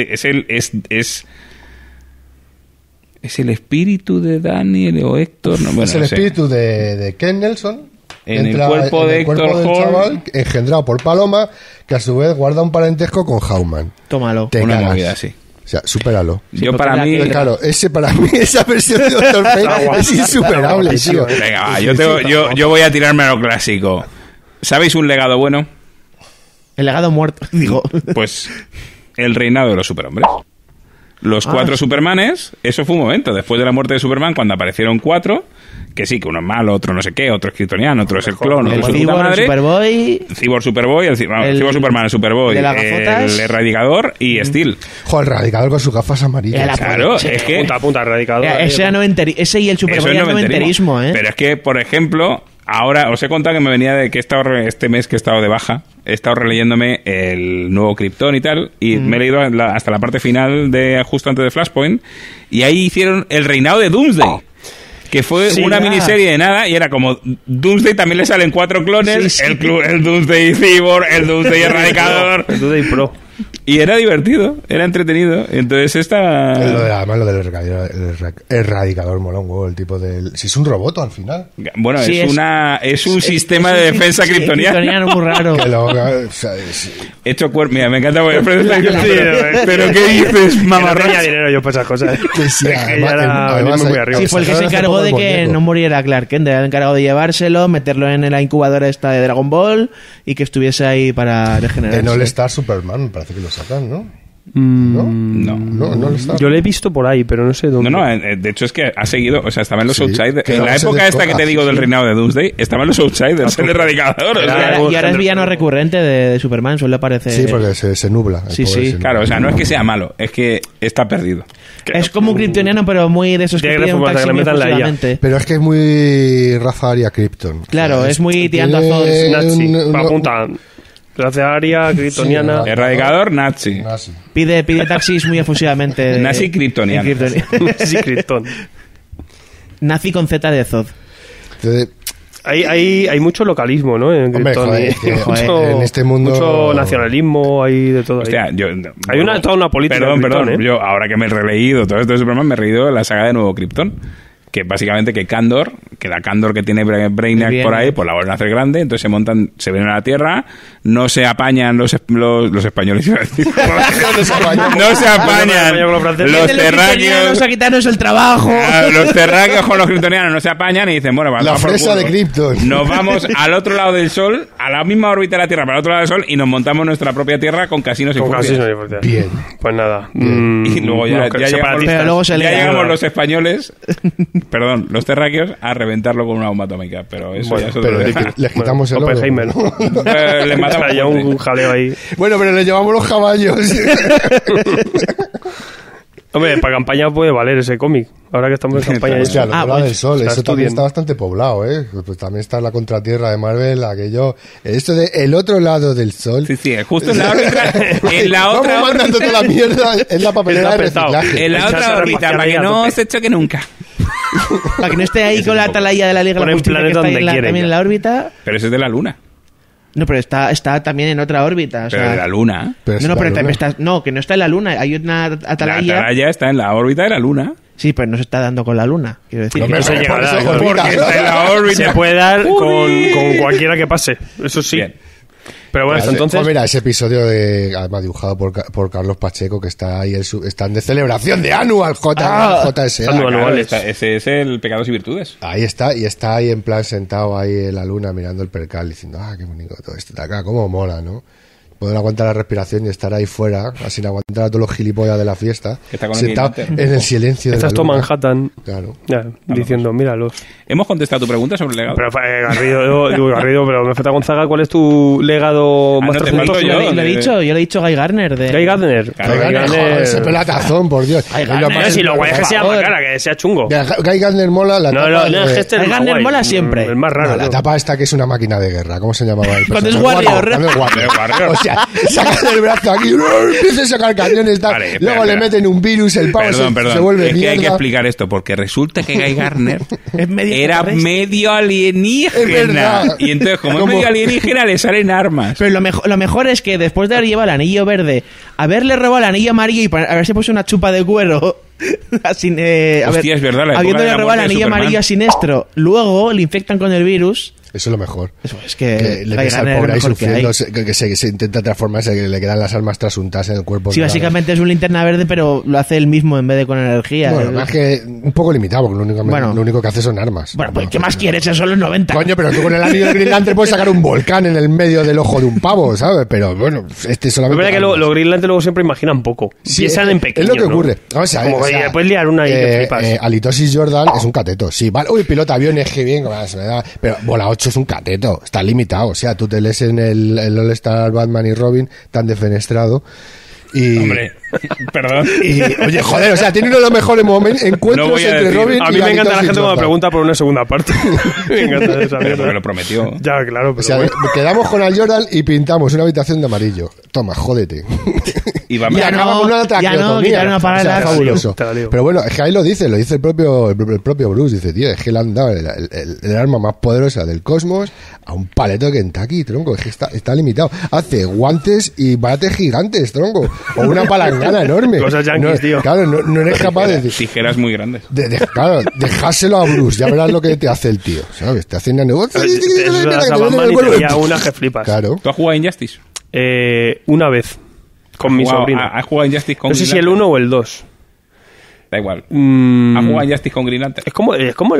es el espíritu de Daniel o Héctor, no, bueno, Es el no sé. espíritu de Ken Nelson. En el cuerpo de el cuerpo Héctor del Hall. chaval, engendrado por Paloma, que a su vez guarda un parentesco con Hawkman. Tómalo. Te Una cagas. movida así. O sea, supéralo. Yo porque para la mí... que- Claro, para mí esa versión de Doctor Fate es insuperable, tío. Venga, va, Sí, yo voy a tirarme a lo clásico. ¿Sabéis un legado bueno? El legado muerto. Digo. Pues el reinado de los superhombres. Los 4 Supermanes, eso fue un momento. Después de la muerte de Superman, cuando aparecieron 4, que sí, que uno es malo, otro no sé qué, otro es kryptoniano, otro es el clon, otro El es su puta Cyborg, el madre. Superboy. Cyborg Superboy, el Cyborg Superman, el Superboy, de las gafotas. el Erradicador y Steel. Joder, radical con sus gafas amarillas. La Claro, Sí, es que... Punta a punta, erradicador. Ese y el Eso Superboy es es noventerismo, ¿eh? Pero es que, por ejemplo, ahora os he contado que me venía de que he estado este mes que he estado de baja, he estado releyéndome el nuevo Krypton y tal, y me he leído hasta la parte final de justo antes de Flashpoint, y ahí hicieron el reinado de Doomsday. que fue Sí, una miniserie de nada y era como Doomsday también le salen 4 clones, Sí, sí. el Doomsday Cyborg, el Doomsday Erradicador, El Today Pro. y era divertido, era entretenido. Entonces Además lo del erradicador mola un huevo, el tipo del... Si es un robot al final. bueno, Sí, es un sistema de defensa sí, kryptoniano. muy raro. Que lo, o sea, Hecho cuerpo. Mira, me encanta porque Alfredo está diciendo, Sí, pero ¿qué dices, Que no mamarracho? tenía dinero yo para esas cosas. que sí, Que además- ya era además venirme muy hay- arriba. Sí, fue el que se Sacaron hace encargó poco de el que muñeco. no muriera Clark Kent, era el encargado de llevárselo, meterlo en la incubadora esta de Dragon Ball y que estuviese ahí para regenerarse. En All Star Superman, me parece que lo sacan, ¿no? No. No All Star. Yo lo he visto por ahí, pero no sé dónde. No, de hecho es que ha seguido, o sea, estaba en los Sí, Outsiders. que En no la se época esta que te descoja, digo sí, del sí. reinado de Doomsday, estaba en los Outsiders, el erradicador. o Y sea, ahora es villano recurrente de Superman, suele aparecer. Sí, porque se nubla. el Sí, pobre sí. se claro, o nubla. sea, no es que sea malo, es que está perdido. Es como un kryptoniano, pero muy de esos que Tiene que piden un reformarse, taxi que le muy metan la IA. efusivamente. Pero es que es muy Rafa Aria Krypton. Claro, O sea, es muy tirando a tiene Nazi. un- Apunta. Gracias Aria, Kryptoniana. Sí, Erradicador, Nazi. Nazi. Pide taxis muy efusivamente. Nazi kryptoniano. Sí, Krypton. Nazi con Z de Zod. Entonces, Hay mucho localismo, ¿no? En Hombre, Krypton. joder, Y es que mucho, en este mundo- mucho nacionalismo, hay de todo. Hostia, ahí. yo, Hay toda una política Perdón, en Krypton, perdón. ¿eh? Yo, ahora que me he releído todo esto de Superman, me he reído de la saga de Nuevo Krypton. Que básicamente que Kandor, que la Kandor que tiene Brainiac Bien. por ahí, pues la vuelven a hacer grande, entonces se montan, se vienen a la Tierra, no se apañan los españoles, iba a decir. no se apañan No se apañan con los franceses. los Vienen kryptonianos terráqueos. a quitarnos el trabajo. Los terráqueos con los kryptonianos no se apañan y dicen, bueno, La vamos por fresa culo. de Krypton. Nos vamos al otro lado del Sol, a la misma órbita de la Tierra, para el otro lado del Sol, y nos montamos nuestra propia Tierra con casinos y Con furcias. casinos y furcias. Bien. Pues nada. Y luego ya, unos ya llegamos, separatistas. Pero luego se ya le- llegamos los españoles, perdón, los terráqueos, a reventarlo con una bomba atómica. Pero eso Bueno, ya es otro Pero tema. les quitamos el oro. Oppenheimer. Le matamos Hay fuerte. un jaleo ahí. Bueno, pero le llevamos los caballos. Hombre, para campaña puede valer ese cómic. Ahora que estamos en campaña. Hostia, lo pues, del sol, o sea, eso también estudien. está bastante poblado, ¿eh? Pues también está la contratierra de Marvel, aquello... Esto de el otro lado del sol... Sí, sí, justo en la órbita. En la otra Vamos mandando órbita. toda la mierda en la papelera de Está petado. reciclaje. En la Echarse otra a órbita, repaciar para ahí que a no tope. se choque nunca. Para que no esté ahí con la atalaya de la Liga de la Ponen Justicia que planeta está ahí donde en quieren también ya. en la órbita. Pero ese es de la Luna. No, pero está también en otra órbita. O Pero sea, de la Luna. Pero no, es pero la también luna. está, no, que no está en la Luna. Hay una La atalaya. atalaya está en la órbita de la Luna. Sí, pero no se está dando con la Luna. Quiero decir. No, que pero Eso por llegará, eso, claro. órbita. Porque está en la órbita. Se puede dar con cualquiera que pase. Eso sí. Bien. Pero bueno, hasta Pues entonces. mira, ese episodio además dibujado por Carlos Pacheco, que está ahí, están de celebración de Annual JSA. Annual. Claro, Anuales. ese es el Pecados y Virtudes. Ahí está, y está ahí en plan sentado ahí en la luna mirando el percal diciendo, qué bonito todo esto de acá, cómo mola, ¿no? Poder aguantar la respiración y estar ahí fuera, sin aguantar a todos los gilipollas de la fiesta, Que está con el sentado diente. en el silencio de la Estás todo luna. Manhattan. Claro. Ya, diciendo, míralos. Hemos contestado tu pregunta sobre el legado. Pero Garrido, pero me falta Gonzaga, ¿cuál es tu legado Ah, más no te trascendentoso? falto yo. Lo he dicho, yo le he dicho Guy Gardner. Guy Gardner. Claro, Guy Gardner, joder, ese pelatazón, por Dios. Ay, Es lo Gardner, más- Si lo guay es que por sea favor. más cara, que sea chungo. Guy Gardner mola la No, tapa no, de- es que este Guy es Gardner guay. mola siempre. El más raro. No, la tío. tapa esta que es una máquina de guerra. ¿Cómo se llamaba el Cuando es personaje? Warrior. Cuando es Warrior. Warrior. O sea, sacan el brazo aquí, empieza a sacar cañones, tal. Vale, espera, luego le espera. meten un virus, el pavo se vuelve Es que hay que mierda. explicar esto, porque resulta que Guy Gardner Es medio era extraterrestre. medio Es alienígena. verdad. Y entonces, como es Como- medio alienígena, le salen armas. Pero lo mejor es que después de haber llevado el anillo verde, haberle robado el anillo amarillo y haberse puesto una chupa de cuero. Así, Hostia, es verdad, la época habiéndole de la robado el muerte de anillo Superman. amarillo a Sinestro, luego le infectan con el virus. Eso es lo mejor. Eso es que, Que le Guy ves al Gardner es pobre ahí lo mejor que hay. sufriendo, que se intenta transformarse, que le quedan las almas trasuntadas en el cuerpo. Sí, básicamente es un linterna verde, pero lo hace él mismo en vez de con energía. Bueno, más que un poco limitado, porque Bueno. lo único que hace son armas. Bueno, pues ¿qué más quieres? Esos son los 90. Coño, pero tú con el anillo de Green Lantern puedes sacar un volcán en el medio del ojo de un pavo, ¿sabes? Pero bueno, este Es solamente... verdad que armas. los Green Lantern luego siempre imaginan poco. Sí, Piensan en pequeño. es lo que ¿no? ocurre. O sea, Como que puedes liar una y que flipas. Halitosis Jordan es un cateto. Sí, vale. Uy, pilota aviones, qué bien. Se me da. Pero Bola 8 es un cateto. Está limitado. O sea, tú te lees en el All-Star Batman y Robin tan defenestrado. Y... Hombre, Perdón. Y, oye, joder, o sea, tiene uno de los mejores encuentros No voy a entre decir. Robin A y mí me encanta la gente cuando Jordan. pregunta por una segunda parte. Me encanta esa Pero mierda. porque lo prometió. Ya, claro, pero O sea, bueno. quedamos con Al Jordan y pintamos una habitación de amarillo. Toma, jódete. Y va Y Ya acaba no, con una ya no, traqueotomía. quitaron a parar O sea, el fabuloso. te la lío. Pero bueno, es que ahí lo dice el propio Bruce. Dice, tío, es que le han dado el arma más poderosa del cosmos a un paleto de Kentucky, tronco. Es que está limitado. Hace guantes y bates gigantes, tronco. O una palangana enorme. Cosas yanquis, No, tío. Claro, no eres capaz de decir... Tijeras muy grandes. Claro, dejárselo a Bruce, ya verás lo que te hace el tío, ¿sabes? Te hace una negocio. Eso es a Batman y te veía una que flipas. Claro. ¿Tú has jugado Injustice? Una vez. Con mi sobrino. ¿Has jugado Injustice con No sé Green si el Lantern? 1 o el 2. Da igual. ¿Has jugado Injustice con Green Lantern? Es como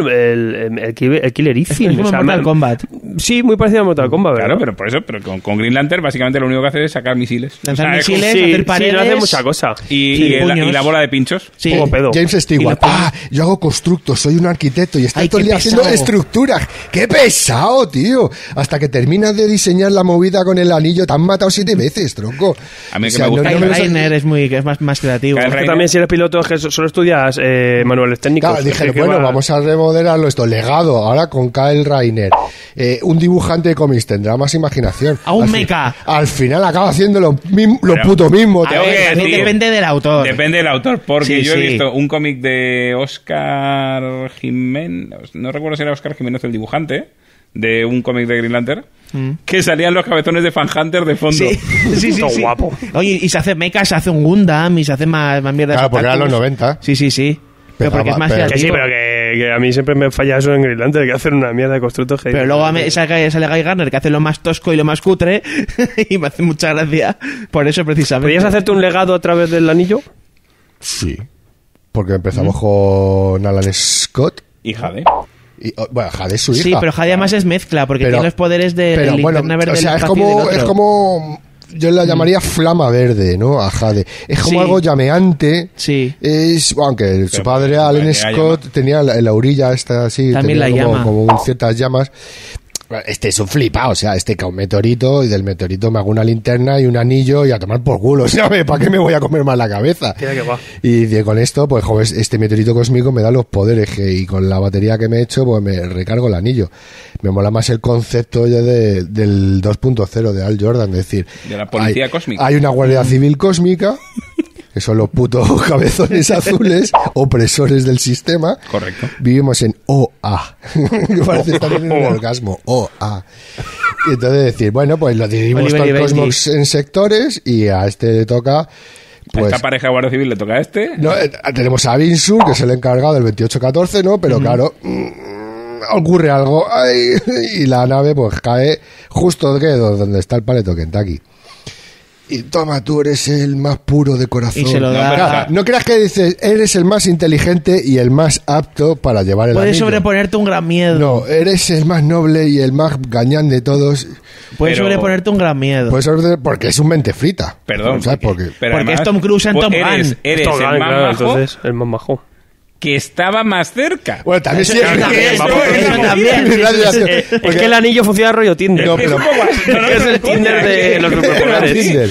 el Killer Instinct. Es como o sea, Mortal Kombat. Sí, muy parecido a Mortal Kombat, ¿verdad? Claro, pero por eso, pero con Green Lantern básicamente lo único que hace es sacar misiles. Lanzar O sea, es misiles, sí, hacer sí, paredes. no hace mucha cosa. Y, Sí, y puños. la bola de pinchos. Sí. Un poco pedo. James Stewart, yo hago constructos, soy un arquitecto y está Ay, todo el qué día haciendo pesado. estructuras. ¡Qué pesado, tío! Hasta que terminas de diseñar la movida con el anillo, te han matado 7 veces, tronco. A mí que me gusta Kyle no me Reiner es más creativo. Kyle Es que Reiner. también si eres piloto es que solo estudias manuales técnicos. Claro, dije, Es que bueno, va- vamos a remodelarlo esto. Legado, ahora con Kyle Reiner. Un dibujante de cómics tendrá más imaginación. A un Al mecha. Al final acaba haciendo lo Pero- puto mismo. A Tengo ver, que también decir- depende del autor. Depende del autor, porque Sí, yo he sí. visto un cómic de Oscar Jiménez, no recuerdo si era Oscar Jiménez el dibujante, de un cómic de Green Lantern, que salían los cabezones de Fan Hunter de fondo. Sí, sí, sí, Todo sí. guapo. Oye, y se hace mecha, se hace un Gundam y se hace más mierda. Claro, porque eran los 90. Sí, sí, sí. Pero porque es más Pero- Que sí, creativo. pero que a mí siempre me falla eso en Green Lantern, que hacen una mierda de constructos. que- Pero luego sale Guy Garner, que hace lo más tosco y lo más cutre, y me hace mucha gracia por eso precisamente. ¿Podrías hacerte un legado a través del anillo? Sí. Porque empezamos con Alan Scott. Hija de... Y, bueno, Jade es su hija. Sí, pero Jade además es mezcla, porque Pero- tiene los poderes de pero bueno, linterna verde o sea, del es espacio y del como, otro. es como yo la llamaría flama verde, ¿no? A Jade. Es como Sí. algo llameante. Sí. Es, aunque su Pero, padre, pues, Alan ya Scott, llama. tenía la orilla esta así, También tenía la llama. como ciertas llamas. Este es un flipado, o sea, este cae un meteorito y del meteorito me hago una linterna y un anillo y a tomar por culo, ¿sabes? ¿Para qué me voy a comer más la cabeza? Tira que va. Y con esto, pues, joder, este meteorito cósmico me da los poderes y con la batería que me he hecho, pues me recargo el anillo. Me mola más el concepto ya del 2.0 de Al Jordan, es decir, De la policía hay, cósmica. Hay una guardia civil cósmica, que son los putos cabezones azules, opresores del sistema. Correcto. Vivimos en OA. Que parece estar en un orgasmo. OA. Y entonces decir, bueno, pues lo dividimos Oliver todo y el Benji. cosmos en sectores y a este le toca... A Pues, esta pareja de Guardia Civil le toca a este. no, tenemos a Vinsur, que es el encargado del 2814, ¿no? Pero claro, ocurre algo ay, y la nave pues cae justo donde está el paleto Kentucky. Y toma, tú eres el más puro de corazón. Y se lo No, da. pero- No creas que dices, eres el más inteligente y el más apto para llevar el Puedes anillo. sobreponerte un gran miedo. No, eres el más noble y el más gañán de todos. Puedes Pero- sobreponerte un gran miedo. Puedes porque es un mente frita. Perdón. ¿Sabes por qué? Pero Porque además, es Tom Cruise en pues Top eres, Gun. eres Top el Gun, más claro, majo entonces, el más majo. que estaba más cerca. Bueno, también Eso sí, también, eso eso también. mi radiación. Es que el anillo funciona rollo Tinder. No, pero- Es el Tinder de los superpopulares. Tinder.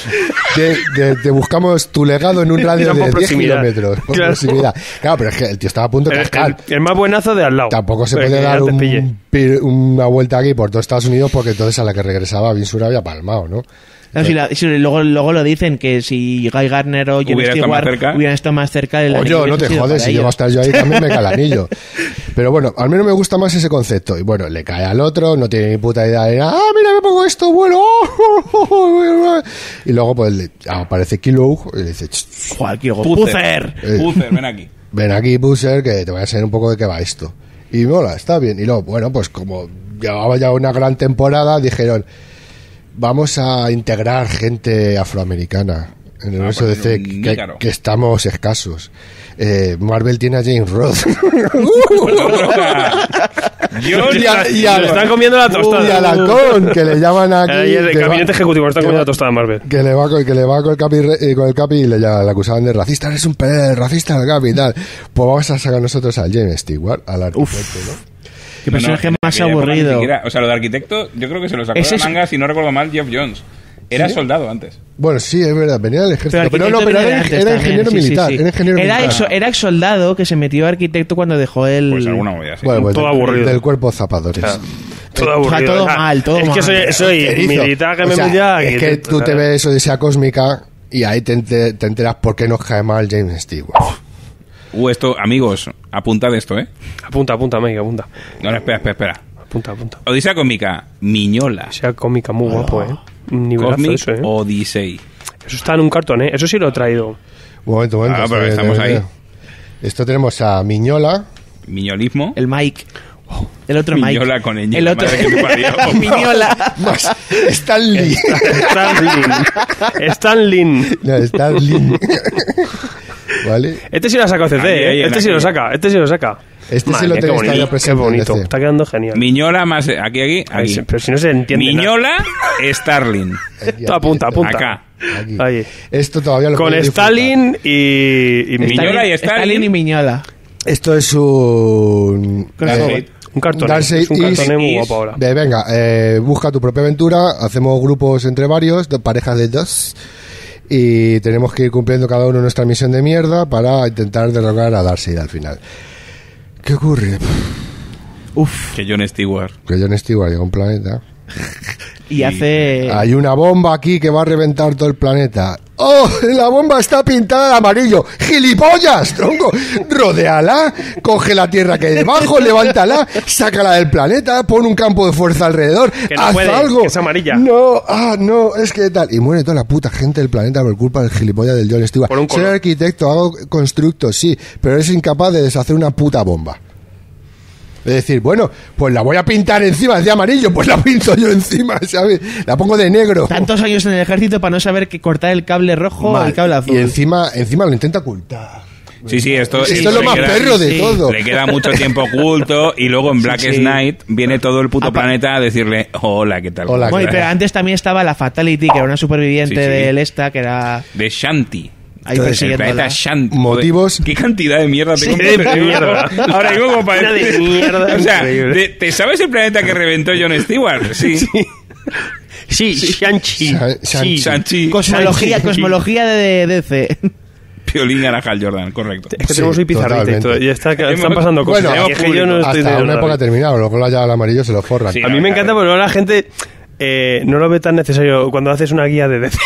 Te buscamos tu legado en un radio Tiran de por 10 proximidad. kilómetros. Por Claro. proximidad. Claro, pero es que el tío estaba a punto de cascar. El más buenazo de al lado. Tampoco se Pero puede que dar ya te pille. una vuelta aquí por todo Estados Unidos porque entonces a la que regresaba Vinsur había palmado, ¿no? No, si luego lo dicen que si Guy Garner o Jon Hubiera estado más Stewart cerca. hubieran estado más cerca del O anillo yo, no hubiese te sido jodes, para si llego ellos. a estar yo ahí también me cae el anillo. Pero bueno, al menos me gusta más ese concepto. Y bueno, le cae al otro, no tiene ni puta idea de mira, me pongo esto, vuelo. Y luego pues aparece Kilo y le dice, Joder, quiero Puzer. Eh. Puzer, ven aquí. ven aquí, Busser, que te voy a enseñar un poco de qué va esto. Y mola, está bien. Y luego, bueno, pues como llevaba ya una gran temporada, dijeron, vamos a integrar gente afroamericana en el universo pues, DC, un nígaro. que estamos escasos. Marvel tiene a James Roth. Yo Y a- y a- Le están comiendo la tostada. Y a Lacón, que le llaman aquí. Ahí el que va- gabinete ejecutivo está que comiendo va- la tostada de Marvel. que le va con el Capi y le acusaban de racista. Eres un racista del Capi y tal. Pues vamos a sacar nosotros al James Stewart, al arquitecto, ¿no? Qué personaje en más aquella época ni aburrido. siquiera- o sea, lo de arquitecto, yo creo que se lo sacó Ese de es- la manga, si no recuerdo mal, Geoff Jones. Era soldado antes. Bueno, sí, es verdad, venía del ejército. Pero arquitecto pero viene de era antes también, ingeniero sí, militar. sí. Era ingeniero militar. Era ex soldado que se metió a arquitecto cuando dejó el... Pues alguna movida así. Bueno, pues Todo aburrido. del cuerpo zapadores. Todo O sea, aburrido. todo mal, todo es mal. que soy Erizo. militar que O me sea, metía. es que tú te ves Odisea Cósmica y ahí te enteras por qué nos cae mal James Stewart. Esto, amigos, apuntad esto, ¿eh? Apunta, Mike, apunta. No, espera. Apunta. Odisea Cósmica, Miñola. Sea cómica muy guapo, ¿eh? Un nivelazo Cosmic eso, ¿eh? Odyssey. Eso está en un cartón, ¿eh? Eso sí lo he traído. Un momento. Pero estamos ahí. Esto tenemos a Miñola. Miñolismo. El Mike. El otro Mike. Miñola con ñ. El otro. Madre que te parió. Miñola. Más Stan Lee. Stan Lin. No, Stan Lee. ¿Vale? Este sí lo saca OCC, Ahí, ¿eh? Este sí lo saca. Este sí lo Madre, tenéis qué ahí bonito, presente qué en bonito. DC. Está quedando genial. Miñola más... Aquí. Pero si no se entiende Miñola, Starling. Aquí, nada. Apunta. Acá. aquí. Ahí. Esto todavía lo Con podéis disfrutar. Stalin y Miñola y Stalin y Miñola. Esto es un... un cartón. Darkseid Es un cartón muy is- guapo ahora. Venga, busca tu propia aventura. Hacemos grupos entre varios, parejas de 2. Y tenemos que ir cumpliendo cada uno nuestra misión de mierda para intentar derrocar a Darkseid al final. ¿Qué ocurre? Que Jon Stewart. Que Jon Stewart llega a un planeta. Y hace... Hay una bomba aquí que va a reventar todo el planeta. ¡Oh! La bomba está pintada de amarillo. ¡Gilipollas, tronco! Rodéala, coge la tierra que hay debajo, levántala, sácala del planeta, pon un campo de fuerza alrededor, Que no haz puede, algo. que es amarilla. No, es que tal. Y muere toda la puta gente del planeta por culpa del gilipollas del Jon Stewart. Por un Soy color. arquitecto, hago constructos, sí, pero es incapaz de deshacer una puta bomba. Es decir, bueno, pues la voy a pintar encima, es de amarillo, pues la pinto yo encima, ¿sabes? La pongo de negro. Tantos años en el ejército para no saber que cortar el cable rojo o Mal. el cable azul. Y encima lo intenta ocultar. Sí, esto Esto es lo le más queda- perro de sí. todo. Le queda mucho tiempo oculto y luego en Blackest Night viene todo el puto planeta a decirle hola, ¿qué tal? Hola, Bueno, pero antes también estaba la Fatality, que era una superviviente Sí, sí. del esta, que era De Shanti. ahí Entonces, El planeta persiguiéndola. Shanti. Motivos- Joder, ¿qué cantidad de mierda tengo? Sí, de mierda. Ahora mismo como para Una de decir- mierda O sea, increíble. ¿te sabes el planeta que reventó Jon Stewart? Sí. Sí, Shang-Chi. Shang-Chi. Shang-Chi. Cosmología de DC. Piolín y Hal Jordan, correcto. Es que Sí, tenemos hoy pizarrita y totalmente. todo. Y están Hemos- pasando cosas. Bueno, Y es que yo no estoy hasta de una verdad. época terminada, luego ya al amarillo se lo forran. Sí. A mí me encanta porque luego la gente no lo ve tan necesario cuando haces una guía de DC.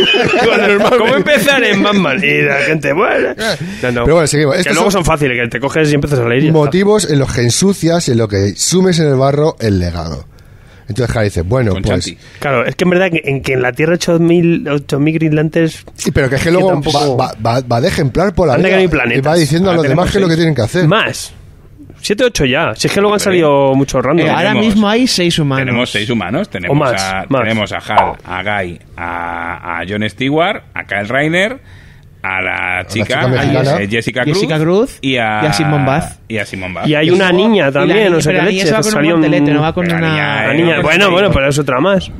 ¿Cómo empezar en Batman? Y la gente, bueno. No. Pero bueno, seguimos. Que Estos luego son son fáciles, que te coges y empiezas a leer. Y ya motivos en los que ensucias, en lo que sumes en el barro el legado. Entonces Jara dice, bueno, Con pues... Shanti. está. Claro, es que en verdad que en la Tierra 8.000 Greenlanders. Sí, pero que es que luego tampoco- va de ejemplar por la Anda que vida no hay planetas. y va diciendo a Ahora los demás tenemos qué es lo que 6. tienen que hacer. Más. 7 8 ya. Si es que luego han salido muchos random. Ahora Tenemos- mismo hay 6 humanos. Tenemos 6 humanos. Tenemos, O más, más. tenemos a Hal, a Guy, a Jon Stewart, a Kyle Rayner, a la chica, mexicana. Jessica Cruz y a Simone Bath. Y a Simone Bath. Y hay una niña también, no sé pero qué la niña leche. se va con un salió guantelete, no va con Pero la una... niña, La niña, bueno, pero es otra más.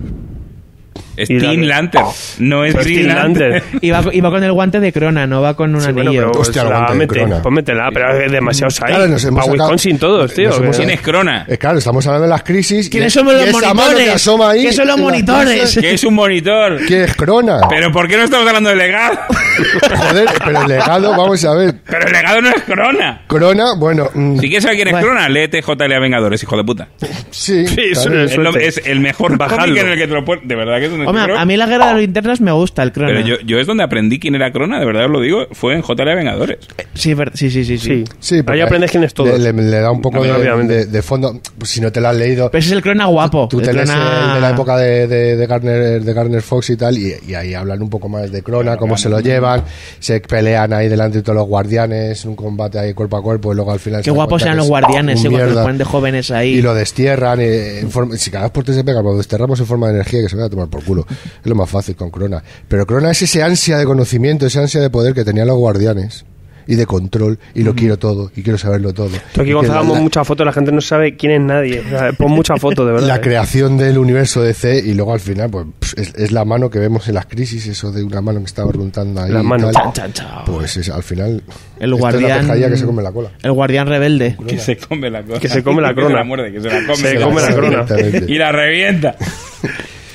Es Y Teen la- Lantern, no es Pues Green Teen Lantern. Lantern. Iba con el guante de Crona, no va con un Sí, bueno, anillo. pero Hostia, el la guante de mete, Crona. pues métela, pero es demasiado hay. Claro, nos hemos Para sacado- Wisconsin todos, tío. nos hemos que- ¿Quién es Crona? Claro, estamos hablando de las crisis. ¿Quiénes y- somos y los esa mano que monitores? asoma ahí ¿Qué son los en la monitores? plaza, ¿Qué es un monitor? ¿Qué es Crona? ¿Pero por qué no estamos hablando de legado? Joder, pero el legado, vamos a ver. Pero el legado no es Crona. Crona, bueno, Si quieres saber quién es Bueno. Crona, léete JLA Vengadores, hijo de puta. sí. Sí, eso claro. es- Suerte. Es el mejor Bajadlo. cómic en el que te lo puedes... De verdad que es un Hombre, libro. a mí la guerra de los linternas me gusta, el Crona. Pero yo es donde aprendí quién era Crona, de verdad os lo digo, fue en JLA Vengadores. Sí, sí. Sí. Sí, porque Ahí aprendes quién es todo. Le da un poco Obviamente. de fondo. Pues si no te lo has leído, Pero ese es el Crona guapo. tú el tenés Crona- el de la época de Gardner Fox y tal, y ahí hablan un poco más de Crona, cómo se lo llevan, se pelean ahí delante de todos los guardianes, un combate ahí cuerpo a cuerpo, y luego al final... Qué se dan guapos cuenta eran que los es guardianes, un cuando los mierda. ponen de jóvenes ahí. Y lo destierran, si cada vez por tres se pega, lo desterramos en forma de energía que se va a tomar por culo. Es lo más fácil con Crona. Pero Crona es ese ansia de conocimiento, esa ansia de poder que tenían los guardianes. Y de control, y lo quiero todo, y quiero saberlo todo. Tú aquí Y que Gonzalo la- muchas fotos, la gente no sabe quién es nadie. O sea, pon mucha foto, de verdad. la creación del universo DC y luego al final pues es la mano que vemos en las crisis, eso de una mano que estaba preguntando ahí La y mano. tal. Chan, chan. Pues al final El esto guardián... es la pescadilla que se come la cola. El guardián rebelde. Que se come la cosa. Que se come la Que Crona. se la muerde, que se la come. Se come la Crona. Exactamente. Y la revienta.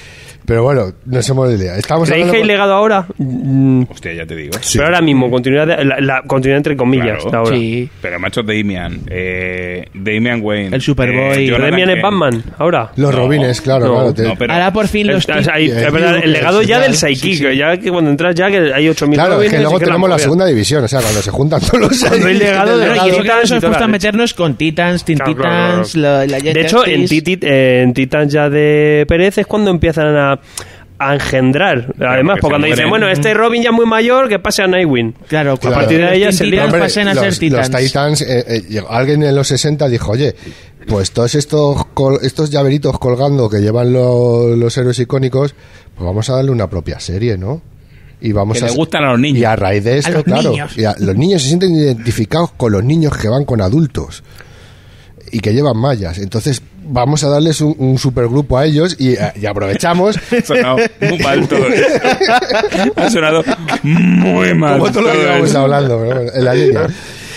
Pero bueno, nos hemos de idea. Estamos ¿Creéis que hay hablando legado ahora? Hostia, ya te digo. Pero ahora mismo, continuidad, la continuidad entre comillas. Claro. de ahora. Sí. Pero macho, Damian Wayne, El Superboy. ¿Pero Damian es Batman ahora? los No, Robines, claro, no, claro. no, pero- Ahora por fin los... Es verdad, el legado ya del Psychic, ya que cuando entras ya que hay 8.000 Claro, es Robins que y luego que tenemos la movida. segunda división, o sea, cuando se juntan todos los Cuando hay legado de- Claro, y eso que Titans nos y toda gusta la- meternos con Titans, Teen Claro, Titans, claro. la De hecho, en Titans ya de Pérez es cuando empiezan a engendrar. Además, porque porque se cuando dicen, mueren. bueno, este Robin ya es muy mayor, que pase a Nightwing. Claro, A partir de ahí ya se Teen lían. Titans Hombre, pasen a ser Titans. Los Titans, alguien en los 60 dijo, oye, pues todos estos llaveritos colgando que llevan los héroes icónicos, pues vamos a darle una propia serie, ¿no? Y vamos Que a le gustan a los niños. Y a raíz de esto, los claro, niños. los niños se sienten identificados con los niños que van con adultos y que llevan mallas. Entonces vamos a darles un supergrupo a ellos y aprovechamos. Ha sonado muy mal todo esto. Ha sonado muy mal. Como todo lo que todo íbamos esto. hablando, ¿no? En la línea.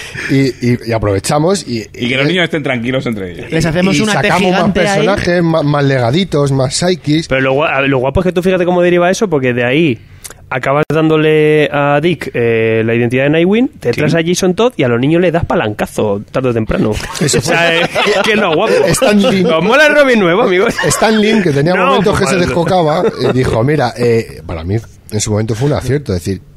Y aprovechamos y Y que los niños estén tranquilos entre ellos. Les hacemos y una T sacamos más gigante ahí. personajes, más legaditos, más psychics. Pero lo guapo es que tú fíjate cómo deriva eso, porque de ahí acabas dándole a Dick la identidad de Nightwing, te traes a Jason Todd y a los niños le das palancazo tarde o temprano. Eso O sea, que es lo guapo. Stan Lee. Nos mola el Robin nuevo, amigos. Stan Lee, que tenía No, momentos que pues se vale. descocaba, dijo, mira, para mí en su momento fue un acierto, es decir,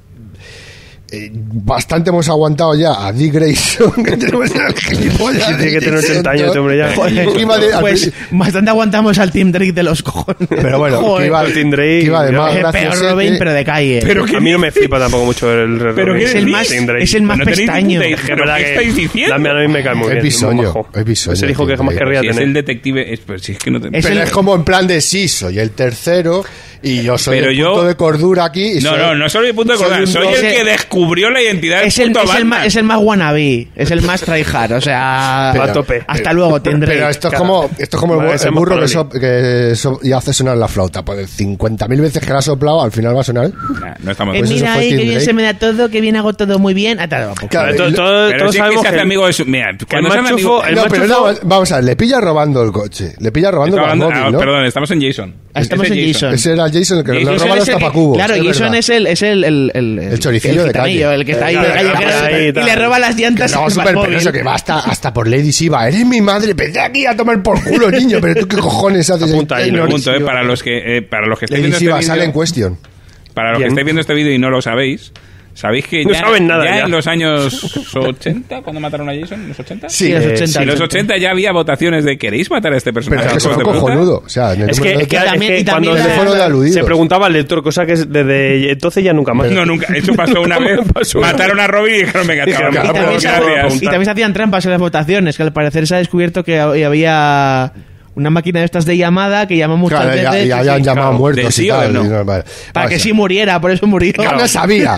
bastante hemos aguantado ya a Dick Grayson, que tenemos el gilipollas. Sí, tiene que tener 80 años este hombre ya. Joder, que iba al Pues principio- bastante aguantamos al Team Drake de los cojones. pero bueno, que Joder. iba, el Tim Drake, que iba de ya. más Es el peor graciosete. Robin, pero de calle. Pero A mí no me flipa tampoco mucho el Pero Robin. ¿qué es el más, Tim Drake. es el más No tenéis ni pestaño. puta idea. Es que es ¿Pero verdad qué que estáis diciendo? Damian a mí me cae muy Es bien. bisoño, muy majo. es bisoño, Es el hijo que tío, jamás tío. querría Si es tener. el detective, pues si es que no te... Es Pero el- es como en plan de sí, soy el tercero y yo soy Pero el yo- punto de cordura aquí. Y No soy mi punto de soy cordura. un Soy dos- el Ese- que descubrió la identidad del Es el, puto es, el Batman. más, es el más wannabe, es el más tryhard, o sea... Pero- a tope. Hasta luego, tendré. Pero esto es Claro. como, Vale, el seamos burro que, Proli. y hace sonar la flauta. Pues 50.000 veces que la ha soplado, al final va a sonar. Nah, no estamos... Pues eso mira fue ahí, Tim que bien Drake. se me da todo, que bien hago todo muy bien. Hasta luego. Claro, Todos Pero todos si es que sabemos se hace que amigo de su... Mira, cuando el se hace más amigo... chufo- el no, más pero chufo- no, vamos a ver, le pilla robando el coche. Le pilla robando el Estaba hablando- Batmóvil, ¿no? Perdón, estamos en Jason. Estamos Ese en Jason. Ese era Jason el que Jason le es roba los el que- tapacubos. Claro, es Jason verdad. es el choricillo de gitanillo, calle. el que está ahí, Claro, de calle, claro, que- ahí, y tal. le roba las Que llantas luego al súper Batmóvil. penoso, que va hasta por Lady Siva. Eres mi madre, vete aquí a tomar por culo, niño. Pero tú qué cojones haces Apunta ahí, en lo Pregunto, Lady para los que estéis Lady viendo Siva este sale en vídeo... cuestión. Para los que Bien. estáis viendo este vídeo y no lo sabéis, ¿sabéis que No ya, saben nada ya. en los años 80, cuando mataron a Jason? ¿En los 80? Sí, Sí, los 80. En los 80 ya había votaciones de ¿queréis matar a este Pero personaje? es que eso hijos fue de puta? cojonudo. O sea, en el Es que, número es que, de- también- es que y también cuando la- fueron de aludidos. se preguntaba al lector, cosa que desde entonces ya nunca más. No, nunca. Eso pasó una vez. Pasó. Mataron a Robin y dijeron, venga, Dijeron, chaval, claro, también se- gracias. Y también se hacían trampas en las votaciones, que al parecer se ha descubierto que había una máquina de estas de llamada que llama muchas Claro, veces y habían llamado claro, muertos del sí y o tal. del no. y no, vale. para O que sea, sí muriera, por eso murió. Ganas había,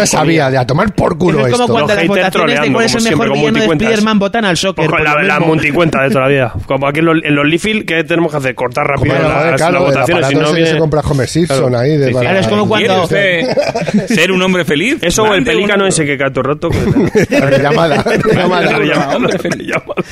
de a tomar por culo Eso es como esto. cuando Los las haters votaciones de troleando, cuál es el como mejor siempre, con villano de multicuentas. Spider-Man votan al soccer. Con por la lo mismo. multicuenta de toda la vida. Como aquí en los Leafil, ¿qué tenemos que hacer? Cortar rápido Joder, las claro, el votaciones. Si aparato no ese que viene... se compra Homer Simpson Claro. ahí. De Sí, sí. Claro, es como cuando- ¿Quiere usted ser un hombre feliz? Eso o el Mande pelícano una- ese que cae todo el rato. de llamada. Hombre feliz.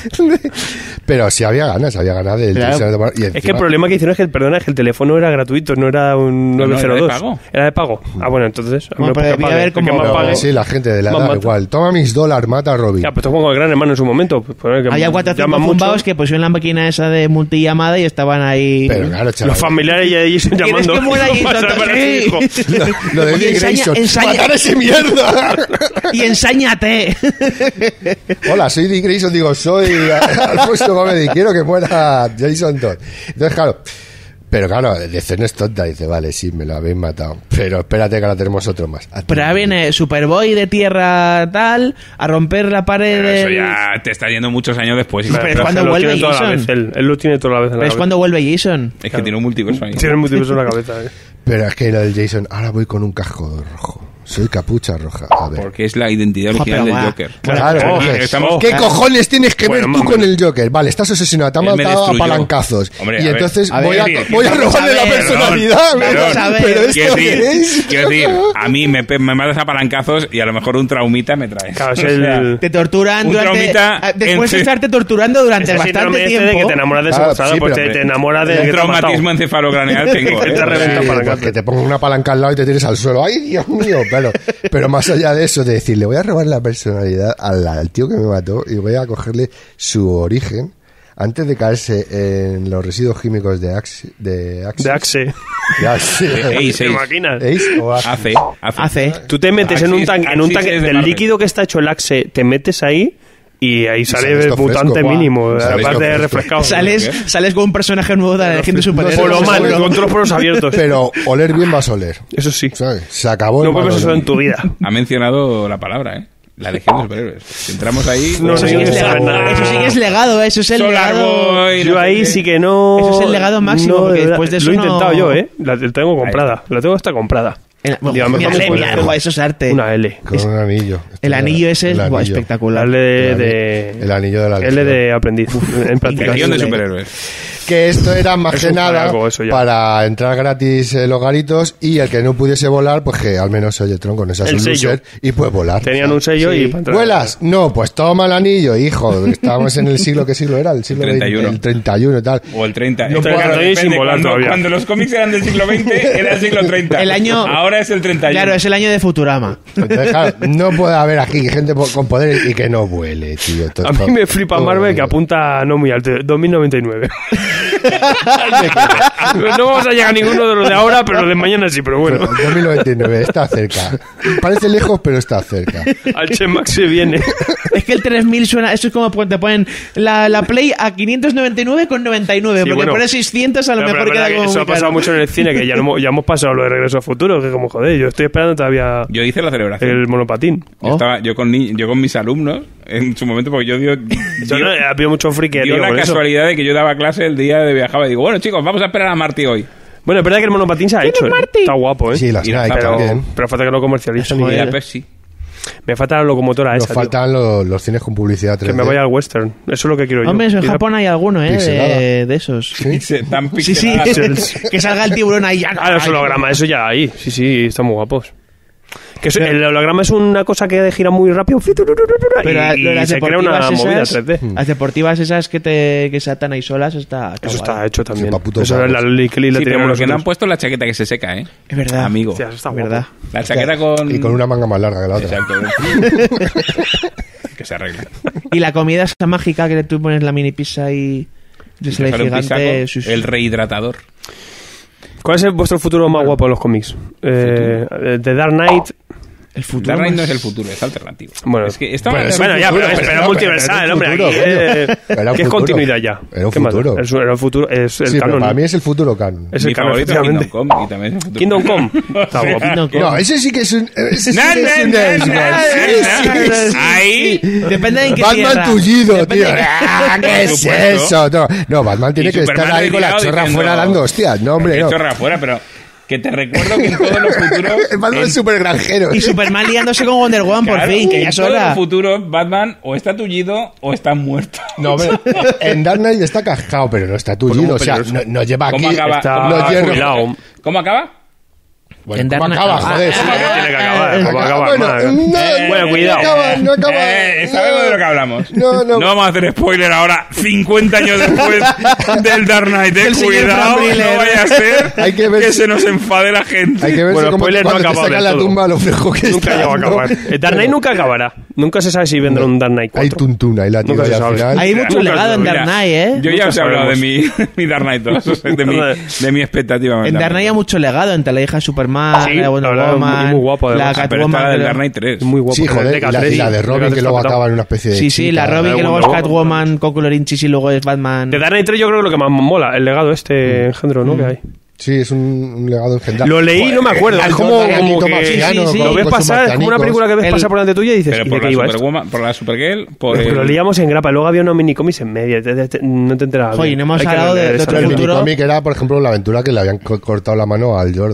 Pero sí había ganas del Claro. Jason de tomar- y Es que el encima- problema que hicieron es que, perdona, es que el teléfono era gratuito, no era un No, no, era de 902. pago. Era de pago. Ah, bueno, entonces. a mí Bueno, me pero pague. debía haber El que como- más Pero pague. sí, la gente de la más edad mata. igual. Toma mis dólares, mata a Robin. Ya, pues te pongo el gran hermano en su momento. Pues, poner que Había 4 o 5 llaman mucho. zumbaos que pusieron la máquina esa de multillamada y estaban ahí. Pero claro, chaval. Los familiares y allí ¿Quieres llamando. que muera ¿Qué Jason? pasa para Sí. tu hijo? Lo de Y Dick Grayson. ¡Matar a ese mierda! Y ensáñate. Hola, soy Dick Grayson. Digo, soy Alfonso Gómez y quiero que muera Jason Todd. Entonces, claro. Pero claro, de escena es tonta. Dice, vale, sí, me lo habéis matado. Pero espérate que ahora tenemos otro más. Pero ahora viene Superboy de tierra tal a romper la pared Pero eso del... ya te está yendo muchos años después. Pero es Pero cuando él lo vuelve tiene toda la Jason. vez, él lo tiene toda la vez en la Pero es cabeza. cuando vuelve Jason. Es que tiene un multiverso ahí. Tiene multiverso en la cabeza. Pero es que lo del Jason, ahora voy con un casco rojo. Soy Capucha Roja. A ver. Porque es la identidad Ojo, original pero del va. Joker. Claro, Aquí coges. estamos- ¿Qué cojones tienes que ver Bueno, tú mames. con el Joker? Vale, estás obsesionado, te han Él me matado a destruyó. palancazos. Hombre, y a ver. entonces A voy ver, a vamos robarle a la ver. personalidad. Vamos a ver. Pero esto Quiero qué decir, es. quiero decir, a mí me matas a palancazos y a lo mejor un traumita me traes. Claro, es O sea, el- Te torturan Un durante... traumita Después de en- estarte torturando durante Ese síndrome bastante este de que tiempo... te enamoras de Claro, secuestrado, sí, pues pero- te enamoras de un que te ha matado. traumatismo encefalocraneal tengo, Que te reventa Sí, palancazos. pues que te pongan una palanca al lado y te tires al suelo. ¡Ay, Dios mío! Pero más allá de eso, de decirle, voy a robar la personalidad al tío que me mató y voy a cogerle su origen antes de caerse en los residuos químicos de Axe. De Axe. De Axe. Ace. ¿Te imaginas? Ace o Axe. Hace. Tú te metes en un Axis- tanque, Axis es de del Marvel. líquido que está hecho el Axe, te metes ahí y ahí sale sale el esto fresco, mutante guau. mínimo, Sale esto aparte de fresco. refrescado. Sales con un personaje nuevo de la Legión de Superhéroes. Por lo no sé, mal, seguro. con todos los poros abiertos. Pero oler bien vas a oler. Eso sí. ¿Sabes? Se acabó No el mal vuelves eso olor. en tu vida. Ha mencionado la palabra, ¿eh? La Legión de Superhéroes. Si entramos ahí... No, Eso sí que es no, legado, no. eso sí que es legado, eso es el Solar legado... Boy, Yo no sé ahí qué. sí que no... Eso es el legado máximo, porque verdad, después de eso lo he intentado no- yo, ¿eh? La tengo comprada. La tengo hasta comprada. Bueno, Digo, a lo mejor mira, me puede- mira, eso es arte. Una L. Con un anillo. El anillo ese es El buah, anillo. espectacular. L El de... anillo de la L Legión. de aprendiz. En práctica. Legión de Increíble. Superhéroes. Que esto era más Es que un nada juego, eso ya. para entrar gratis en los garitos y el que no pudiese volar, pues que al menos oye tronco, no seas El un sello. loser y puedes volar. Tenían un sello y... para entrar- ¿Vuelas? No, pues toma el anillo, hijo. Estábamos en el siglo, ¿qué siglo era? El siglo 31. El 31 y tal. O el 30. No Esto, puedo- claro, Estoy sin depende. volar todavía. Cuando los cómics eran del siglo XX, era el siglo 30. El año- Ahora es el 31. Claro, es el año de Futurama. Entonces, claro, no puede haber aquí gente con poderes y que no vuele, tío. Todo- A mí me flipa todo- Marvel que apunta no muy alto, 2099. No vamos a llegar a ninguno de los de ahora, pero los de mañana sí, pero bueno. 2099, está cerca. Parece lejos, pero está cerca. Al Chemax se viene. Es que el 3000 suena... Eso es como te ponen la Play a 599,99. Sí, Porque bueno. pones 600 a lo No, pero mejor es verdad queda que como eso muy ha pasado caro. mucho en el cine, que ya hemos pasado lo de Regreso al Futuro, que como joder, yo estoy esperando todavía Yo hice la celebración. el monopatín. Yo con mis alumnos, en su momento, porque yo dio Ha habido mucho friki dio la con eso. casualidad de que yo daba clase el día de viajaba y digo, bueno chicos, vamos a esperar a Marty hoy. Bueno, es verdad que el monopatín se ha hecho. Está guapo, ¿eh? Sí, las Y las Nike zapas. también. Pero falta que lo comercialicen. Y y- la Pepsi. Me falta la locomotora Nos esa, tío. faltan los cines con publicidad 3D. Que me vaya al western. Eso es lo que quiero yo. Hombre, en Quizá- Japón hay alguno, Pixelada. de esos. Sí. Tan Sí, sí. pixeladas. Que salga el tiburón ahí. Ah, los hologramas, eso ya hay. Sí, sí, están muy guapos. Que el holograma es una cosa que gira muy rápido. Pero y las se crea una deportivas movida esas, 3D. las deportivas esas que se atan ahí solas, está Eso guay. está hecho también. Sí, pa' putos Eso es la vagos. Lickly la Sí, pero teníamos lo que no han nosotros. puesto es la chaqueta que se seca, ¿eh? Es verdad. Amigo. Hostia, eso está Es guapo. verdad. La chaqueta con... Y con una manga más larga que la otra. Exacto. Que se arregle. Y la comida esa mágica que tú pones la mini pizza y le sale Sale un gigante. pisaco, el rehidratador. ¿Cuál es vuestro futuro más guapo en los cómics? The Dark Knight. El futuro. Dark Knight no más- es el futuro, es alternativo. Bueno, es que está Bueno, es un Bueno, ya, futuro, pero pero es no, multiversal, pero era un hombre. futuro, Aquí, coño. Era un que es futuro. continuidad ya. Era un ¿Qué más? futuro. Era un futuro, es el Sí, pero canon. para mí es el futuro canon. Es mi el canon, favorito es efectivamente. Kingdom Come y también es el futuro. Kingdom Come. Está guapo. Kingdom Come. No, ese sí que es un... Ese sí Na, que es na, un na, Elseworld. na, Sí, na, sí, na. sí. Ahí. Depende de en qué Batman tierra. tullido, Depende tío. de qué- Ah, ¿qué es supuesto. eso? No, Batman tiene Y que estar Superman ahí con la retirado chorra diciendo- afuera dando hostias. No, hombre, Qué no. chorra afuera, pero que te recuerdo que en todos los futuros... Batman es súper granjero. Y Superman liándose con Wonder Woman, por Claro, fin, que ya en es todos hora. los futuros Batman o está tullido o está muerto. No, hombre, en Dark Knight está cascado, pero no está tullido. O sea, peligroso. no lleva aquí... ¿Cómo acaba? Está Los hierros. jubilado. ¿Cómo acaba? Bueno, En ¿cómo Dark acaba? Knight- Joder, sí. Tiene que acabar. ¿Cómo acaba? Bueno, Bueno, cuidado. No acaba. Sabemos de lo que hablamos. No. vamos a hacer spoiler ahora, 50 años después del Dark Knight. Del señor Cuidado, Frank Miller. no vaya a ser Hay que ver si- se nos enfade la gente. Hay que ver Bueno, si como spoiler, no cuando te acaba sacan del la todo. tumba lo fresco que Nunca está, llegó a ¿no? acabar. El Dark Knight nunca acabará. Nunca se sabe si vendrá un Dark Knight 4. Hay tuntuna y la Nunca tira y se al sabe. final... Hay mucho Nunca legado en se Dark sabe. Knight, ¿eh? Yo ya Nunca os he hablado de sabemos. mi Dark Knight 2, de mi expectativa. En Dark Knight hay mucho legado entre la hija de Superman, Sí, la de Wonder la verdad, Woman, muy guapo, la además. Pero está Catwoman. la del creo. Dark Knight 3. Muy guapo. Sí, joder, Deca y la 3, de Deca Robin 3 que luego está petado. acaba en una especie de Sí, sí, chica. la Robin que luego es Wonder Woman. Catwoman con colorín chichi y luego es Batman. De Dark Knight 3 yo creo que lo que más mola, el legado este engendro, ¿no? Que hay. Sí, es un legado engendrado. Lo leí y no me acuerdo. Es como que sí, lo ves con sus pasar, es como una marcianicos. película que ves El- pasar por delante tuya y dices, Pero ¿y de por qué la iba esto? Superwoman, por la Supergirl, por Pero lo el... liamos en grapa, luego había unos minicomics en medio, no te enterabas. Joder, bien. y no hemos Hay que hablado leer de esa otro El película. futuro. minicómic era, por ejemplo, la aventura que le habían cortado la mano al Jordan.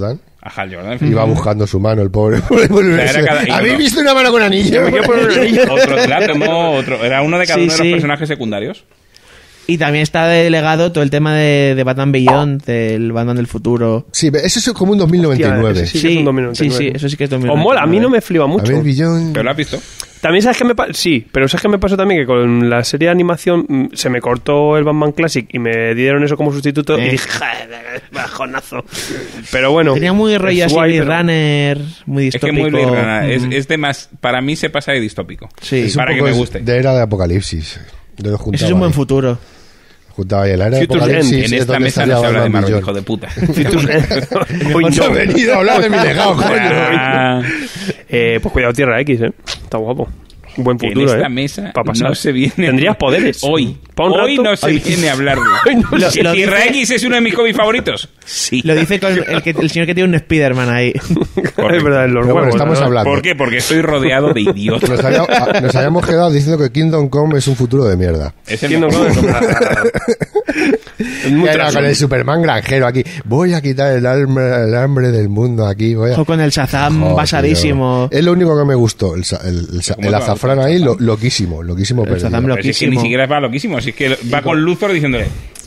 A Hal Jordan. Iba buscando su mano, el pobre. era ¿Habéis visto una mano con anillo? Me quiero poner un anillo. Otro trátomo, otro. Era uno de cada Sí, uno de los sí. personajes secundarios. Y también está delegado todo el tema de Batman Beyond, del Batman del futuro. Sí, eso es como un 2099. Hostia, sí que es un 2099. sí, eso sí que es 2099. Os mola, a mí no me fliba A mucho. ver, Billón. ¿Pero lo has visto? También sabes que me pasó, sí, pero sabes que me pasó también que con la serie de animación se me cortó el Batman Classic y me dieron eso como sustituto y dije, joder, bajonazo. Pero bueno. Tenía muy rollo es así, guay, Blade pero- Runner, muy Es que distópico. muy Blade Runner. Es de más. Para mí se pasa de distópico. Sí, Es un para que poco me guste. de era de Apocalipsis. Yo lo juntaba eso es un buen ahí. futuro. Juntaba ahí. La era de Future's Apocalipsis End. En es esta donde mesa estaría no se habla de Batman Marvel, Beyond. hijo de puta. Uy, No he venido a hablar de mi legado, coño. Ah, Pues cuidado, Tierra X, Está guapo. Buen en futuro, esta mesa Pa' pasar. no se viene. Tendrías poderes. Hoy. Pa' un Hoy rato. no se Ay. viene a hablar Ay, no de. sé. Lo ¿Tierra dice- X es uno de mis hobbies favoritos? Sí. Lo dice con el señor que tiene un Spider-Man ahí. Es verdad, en los Pero bueno, huevos. estamos ¿no? hablando. ¿Por qué? Porque estoy rodeado de idiotas. Nos habíamos quedado diciendo que Kingdom Come es un futuro de mierda. Es el Kingdom mejor. Come es muy Y era traso. con el Superman granjero aquí. Voy a quitar el hambre del mundo aquí. Voy a... O con el Shazam Joder, basadísimo. tío. Es lo único que me gustó. El te va a azafrán gustar ahí, el Shazam? loquísimo El perdido. Shazam Pero si es que ni loquísimo. siquiera va loquísimo. Si es que va con Luthor diciéndole.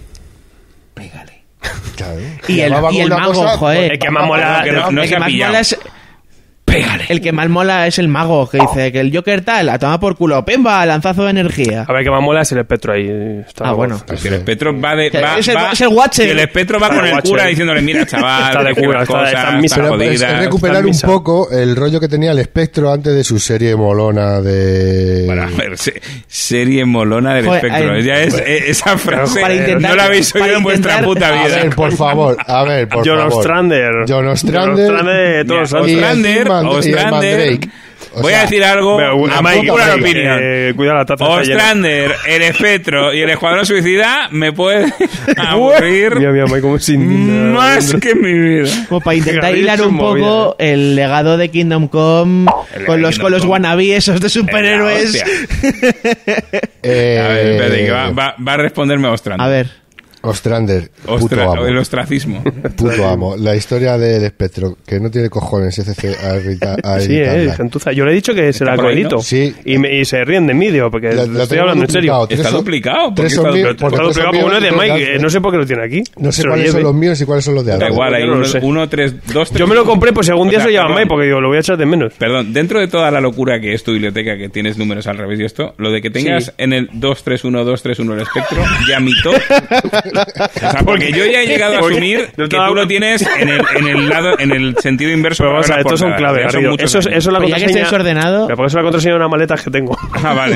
Claro. Y el además va con una mago, cosa- joder. El que más mola- que no el se que ha más pillado. mola es... Pégale. El que más mola es el mago, que dice que el Joker tal, a tomar por culo, ¡pemba! Lanzazo de energía. A ver, que más mola es el espectro ahí. Está Ah, guapo. bueno. Si el espectro va de. Va, Es el- va- es el Watcher. si el espectro va Está con el el Watcher. cura diciéndole: mira, chaval, Está de que cura, las está cosas en misa. están Pero es jodidas. recuperar está en un misa. poco el rollo que tenía el espectro antes de su serie molona de... Bueno, a ver, serie molona del Joder, espectro. ay, Ya es esa frase. para intentar- no la habéis oído para en vuestra intentar- puta A vida. ver, por favor, por John favor. Ostrander. John Ostrander. Ostrander, todos los Y santos. Ostrander, el Ostrander. Drake. O Voy sea, a decir algo Pero, a Mike, popular Mike, opinión. cuidado la taza. está llena. Ostrander, el espectro y el escuadrón suicida me puede aburrir Mira, mira, Mike, como sin más que mi vida. Como para intentar Habéis hilar hecho un poco movida, el legado de Kingdom Come El legado con de los, Kingdom con los Come. wannabe esos de superhéroes. La hostia. A ver, espérate, que va a responderme Ostrander. A ver, Ostrander, puto amo. El ostracismo. Puto amo. La historia del espectro, que no tiene cojones CCC a Sí, editarla. gentuza. Yo le he dicho que se la por ahí, coedito. ¿no? Sí. Y se ríen de mí, digo, porque La estoy tenemos hablando en serio. duplicado. Está duplicado. ¿Por Tres qué son está míos, duplicado? porque Está tres son duplicado como uno es de míos, Mike. tres No sé por qué lo tiene aquí. No sé Se lo cuáles son lleve. los míos y cuáles son los de Da Álvaro. igual, hay Yo no lo sé. 1, 3, 2, 3. Yo me lo compré, pues si algún día se lo lleva Mike, porque digo, lo voy a echar de menos. Perdón, dentro de toda la locura que es tu biblioteca, que tienes números al revés y esto, lo de que tengas Sí. en el 231 el espectro, ya mitó. O sea, porque yo ya he llegado a Porque asumir no que te tú lo tienes en el lado, en el sentido inverso. Pero vamos a para ver, ver estos son las clave, portadas. Ya son Garrido. muchos Eso es años. la pues ya que contraseña. estés ordenado, Pero porque eso es la contraseña de una maleta que tengo. Ah, vale,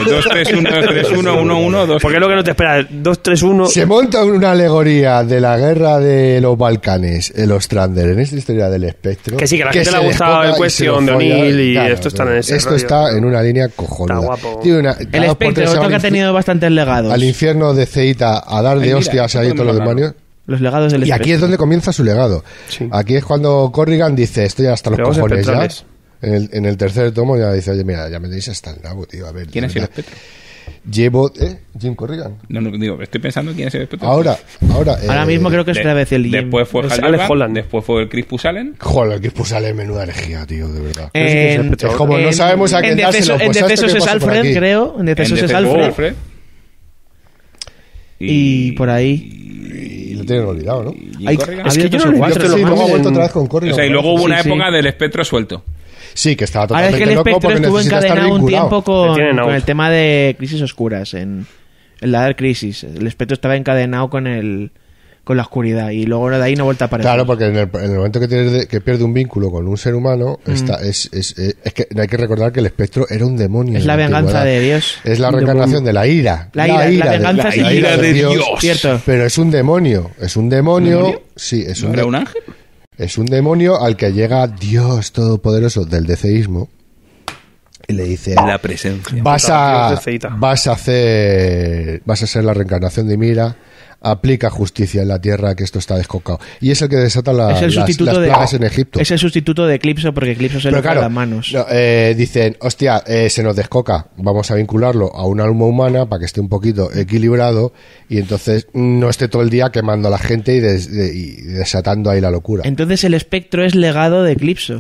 231 2. Porque es lo que no te espera. 2, 3, 1. Se monta una alegoría de la guerra de los Balcanes, el Ostrander, en esta historia del espectro. Que sí, que a la gente se le ha gustado descoca el y se Question lo de folla. O'Neill y esto están en ese Esto rollo. está en una línea cojonuda. Está guapo. Tiene una- el cada dos por espectro, tres se va otro que ha al tenido bastantes legados. al infierno de Ceita a dar de Ay, mira, hostias esto ahí a todos los podemos hablarlo. demonios. Los legados del Y aquí es espectro. donde comienza su legado. Sí. Aquí es cuando Corrigan dice, estoy hasta los Legados cojones ya. espectrales. En el tercer tomo ya dice, oye, mira, ya me tenéis hasta el nabo, tío. A ver, ¿Quién de es el verdad. espectro? Llevo... Jim Corrigan. No, digo, estoy pensando quién es el espectro. Ahora... Ahora mismo creo que es otra vez el Jim. Después fue Es Hal Alex Jordan, Holland. después fue el Chris Pusalen. Joder, que sale menuda herejía, tío, de verdad. En, Es como no sabemos a quién dárselo, en pues a este Decesos que es pasa por Alfred, aquí. creo. En Decesos es Alfred. Y por ahí. Y lo tienen olvidado, ¿no? y Hay- Corrigan. ha Es que habido yo tres no o lo he cuatro, visto, Sí, ¿no? luego ha vuelto en- otra vez con O Corrigan. sea, y luego hubo una Sí, época sí. del espectro suelto. Sí, que estaba Ahora es totalmente que el loco espectro porque estuvo necesita estar encadenado un vinculado. tiempo Le tienen con out. el tema de Crisis Oscuras en la Dark Crisis. El espectro estaba encadenado con la oscuridad y luego de ahí no ha vuelto a aparecer. Claro, porque en el momento que pierde un vínculo con un ser humano, es que hay que recordar que el espectro era un demonio. Es en la venganza antigüedad. de Dios. Es la reencarnación de la ira. La venganza la ira de Dios. Cierto. Pero es un demonio. Es un demonio. ¿Demonio? Sí, es ¿No un, era un ángel? es un demonio al que llega Dios Todopoderoso del deceísmo y le dice: presencia. vas Dios a de Ceita. vas a ser la reencarnación de mi ira, aplica justicia en la tierra, que esto está descocado. Y es el que desata Es el las sustituto plagas en Egipto. Es el sustituto de Eclipso, porque Eclipso se Pero le cae claro, las manos. no, dicen, hostia, se nos descoca, vamos a vincularlo a un alma humana para que esté un poquito equilibrado y entonces no esté todo el día quemando a la gente y desatando ahí la locura. Entonces el espectro es legado de Eclipso.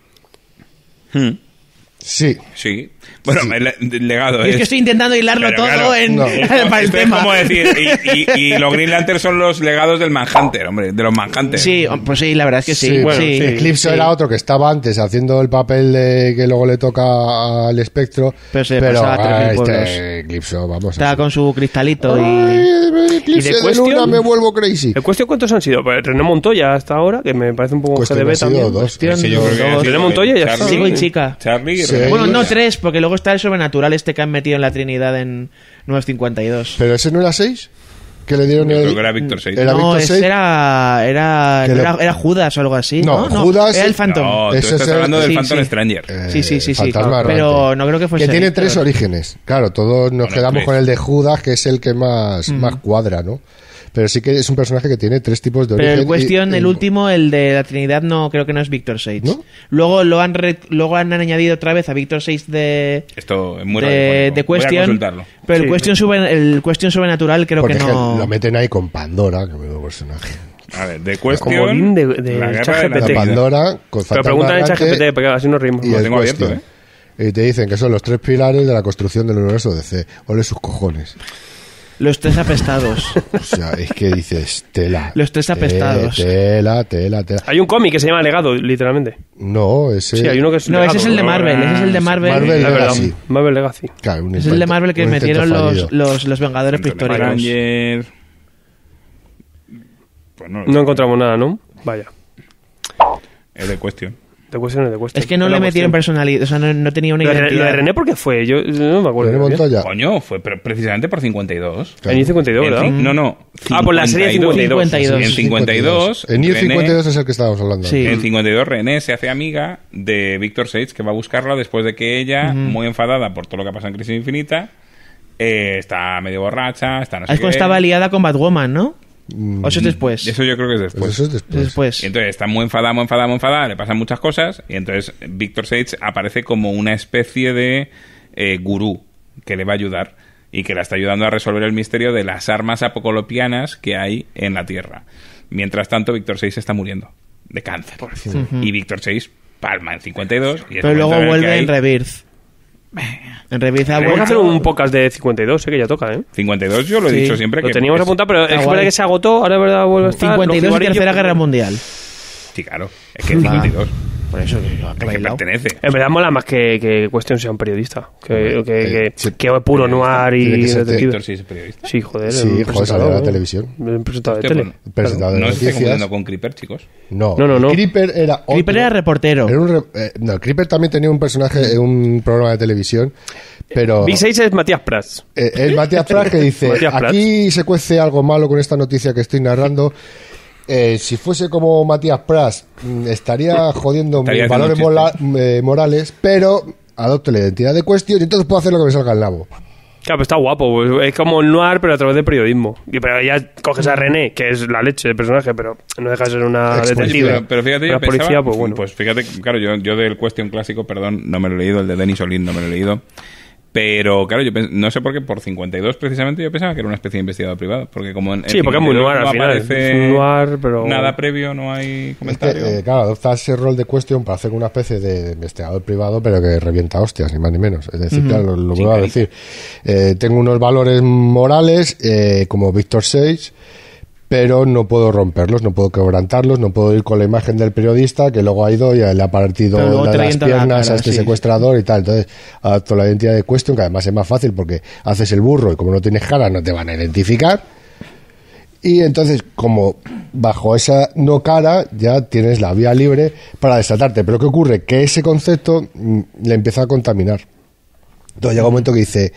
Sí. Sí. Bueno, el legado Y es que estoy intentando hilarlo Pero todo claro, en, no. para el Esto es tema. como decir, y los Green Lanterns son los legados del Manhunter, hombre, de los Manhunters. Sí, pues sí, la verdad es que sí. Bueno, sí, Eclipso sí. era otro que estaba antes haciendo el papel de que luego le toca al espectro. Pero se pasaba 3.000 pueblos. Eclipso, vamos. Estaba así. con su cristalito y... Ay, Eclipse ¿Y de de cuestión? luna, me vuelvo crazy. ¿El cuestión cuántos han sido? Pues René Montoya hasta ahora, que me parece un poco Cuestión GDB ha sido también. 2. Cuestión, Sí, yo creo que dos. ha sido René Montoya ya está. Chico y chica. Charlie y Sí. René Bueno, no Montoya. 3, porque luego está el sobrenatural este que han metido en la Trinidad en Nuevos 52. ¿Pero ese no era 6? ¿Que le dieron Yo el...? creo que era Víctor 6. Era No, Víctor ese 6. era Que le- era Judas o algo así. No, No, Judas- era el Phantom. No, tú Ese estás es el- hablando del sí, Phantom sí. Stranger. Sí. Fantasma Pero errante. no creo que fuese Que tiene Víctor. 3 orígenes. Claro, todos nos Bueno, quedamos 3. con el de Judas, que es el que más cuadra, ¿no? Pero sí que es un personaje que tiene 3 tipos de Pero origen. el cuestión, y- el último, el de la Trinidad, no creo que no es Víctor 6. ¿No? Luego luego han añadido otra vez a Víctor 6 de Esto es muy de radiofónico. Voy a Question. consultarlo. Pero Sí. el Question sobrenatural creo Porque que es que no. lo meten ahí con Pandora, que menudo personaje. A ver, de Comodín Question. de la guerra de ChatGPT. La Sí. Pandora, con Pero Fantasma pregúntale en errante ChatGPT, porque así nos rimos. y Lo el tengo abierto, Question. Y te dicen que son los 3 pilares de la construcción del universo DC. Ole sus cojones. Los 3 apestados. O sea, es que dices, tela. Los 3 apestados. Tela. Hay un cómic que se llama Legado, literalmente. No, ese... Sí, hay uno que es No, Legado. ese es el de Marvel. Ese es el de Marvel. Marvel Es verdad, Legacy. Marvel Legacy. Claro, un Es el de Marvel que un intento metieron fallido. los Vengadores pictóricos. Ranger. Pues no, No encontramos nada, ¿no? Vaya. es de Question. De cuestión. Es que no le metieron personalidad. O sea, no tenía una Lo de identidad. René, ¿por qué fue? Yo no me acuerdo. René muy bien. Montoya. Coño, fue precisamente por 52. Claro. En 52, ¿verdad? No. Ah, por la serie 52. 52. En 52. En New René- 52 es el que estábamos hablando. Sí. En 52 René se hace amiga de Víctor Sage, que va a buscarla después de que ella, muy enfadada por todo lo que ha pasado en Crisis Infinita, está medio borracha, está no sé Es cuando qué. estaba liada con Batwoman, ¿no? ¿O eso es después? Eso yo creo que es Pues después. eso es después. Después. Y entonces está muy enfadada, le pasan muchas cosas, y entonces Víctor Sage aparece como una especie de gurú que le va a ayudar y que la está ayudando a resolver el misterio de las armas apocalopianas que hay en la Tierra. Mientras tanto, Víctor Sage está muriendo de cáncer. Y Víctor Sage palma en 52. Y es Pero el luego momento en el que vuelve hay en Rebirth. En Rebirth ha Tenemos que hacer vuelto. un podcast de 52, que ya toca, ¿eh? 52 yo lo he Sí. dicho siempre Lo que teníamos es- apuntado, pero es Está verdad guay. que se agotó, ahora es verdad vuelve a estar. 52 y los Tercera jibarillos, Guerra Mundial. Sí, claro. Es que 52. Por eso que Es que bailado. pertenece. En verdad mola más que Cuestión sea un periodista. Que sí. puro noir Tiene y que ser detective. Víctor Sage es periodista. Sí, joder. Sí, un joder, presentador, sale a la ¿no? televisión. Un presentador de Hostia, tele. pues, Presentador de no se esté noticias. confundiendo con Creeper, chicos. No, No. Creeper era otro. Creeper era reportero. Era no, Creeper también tenía un personaje, un programa de televisión, pero Big 6 es Matías Prats. es Matías Prats que dice, Matías Prats. aquí se cuece algo malo con esta noticia que estoy narrando. Si fuese como Matías Prats, estaría jodiendo Estaría mis haciendo valores un morales, pero adopto la identidad de Question y entonces puedo hacer lo que me salga al nabo. Claro, pero está guapo. Pues, es como el noir, pero a través de periodismo. Pero ya coges a René, que es la leche del personaje, pero no deja de ser una Exposición. detective. Pero fíjate, yo una policía, pensaba, pues bueno. pues fíjate, claro, yo del Question clásico, perdón, no me lo he leído, el de Denis Olin no me lo he leído. Pero claro, no sé por qué, por 52 precisamente yo pensaba que era una especie de investigador privado. Porque como en Sí, porque es muy 52 noir al no final. aparece Es un noir, pero... nada previo, no hay comentario. Es que, claro, adopta ese rol de Question para hacer una especie de investigador privado, pero que revienta hostias, ni más ni menos. Es decir, claro, lo vuelvo a decir. Tengo unos valores morales, como Víctor Sage, pero no puedo romperlos, no puedo quebrantarlos, no puedo ir con la imagen del periodista que luego ha ido y le ha partido Pero luego te las revienta la piernas cara, a este sí. secuestrador y tal. Entonces, adopto la identidad de Question, que además es más fácil porque haces el burro y como no tienes cara no te van a identificar. Y entonces, como bajo esa no cara, ya tienes la vía libre para desatarte. Pero ¿qué ocurre? Que ese concepto le empieza a contaminar. Entonces llega un momento que dice,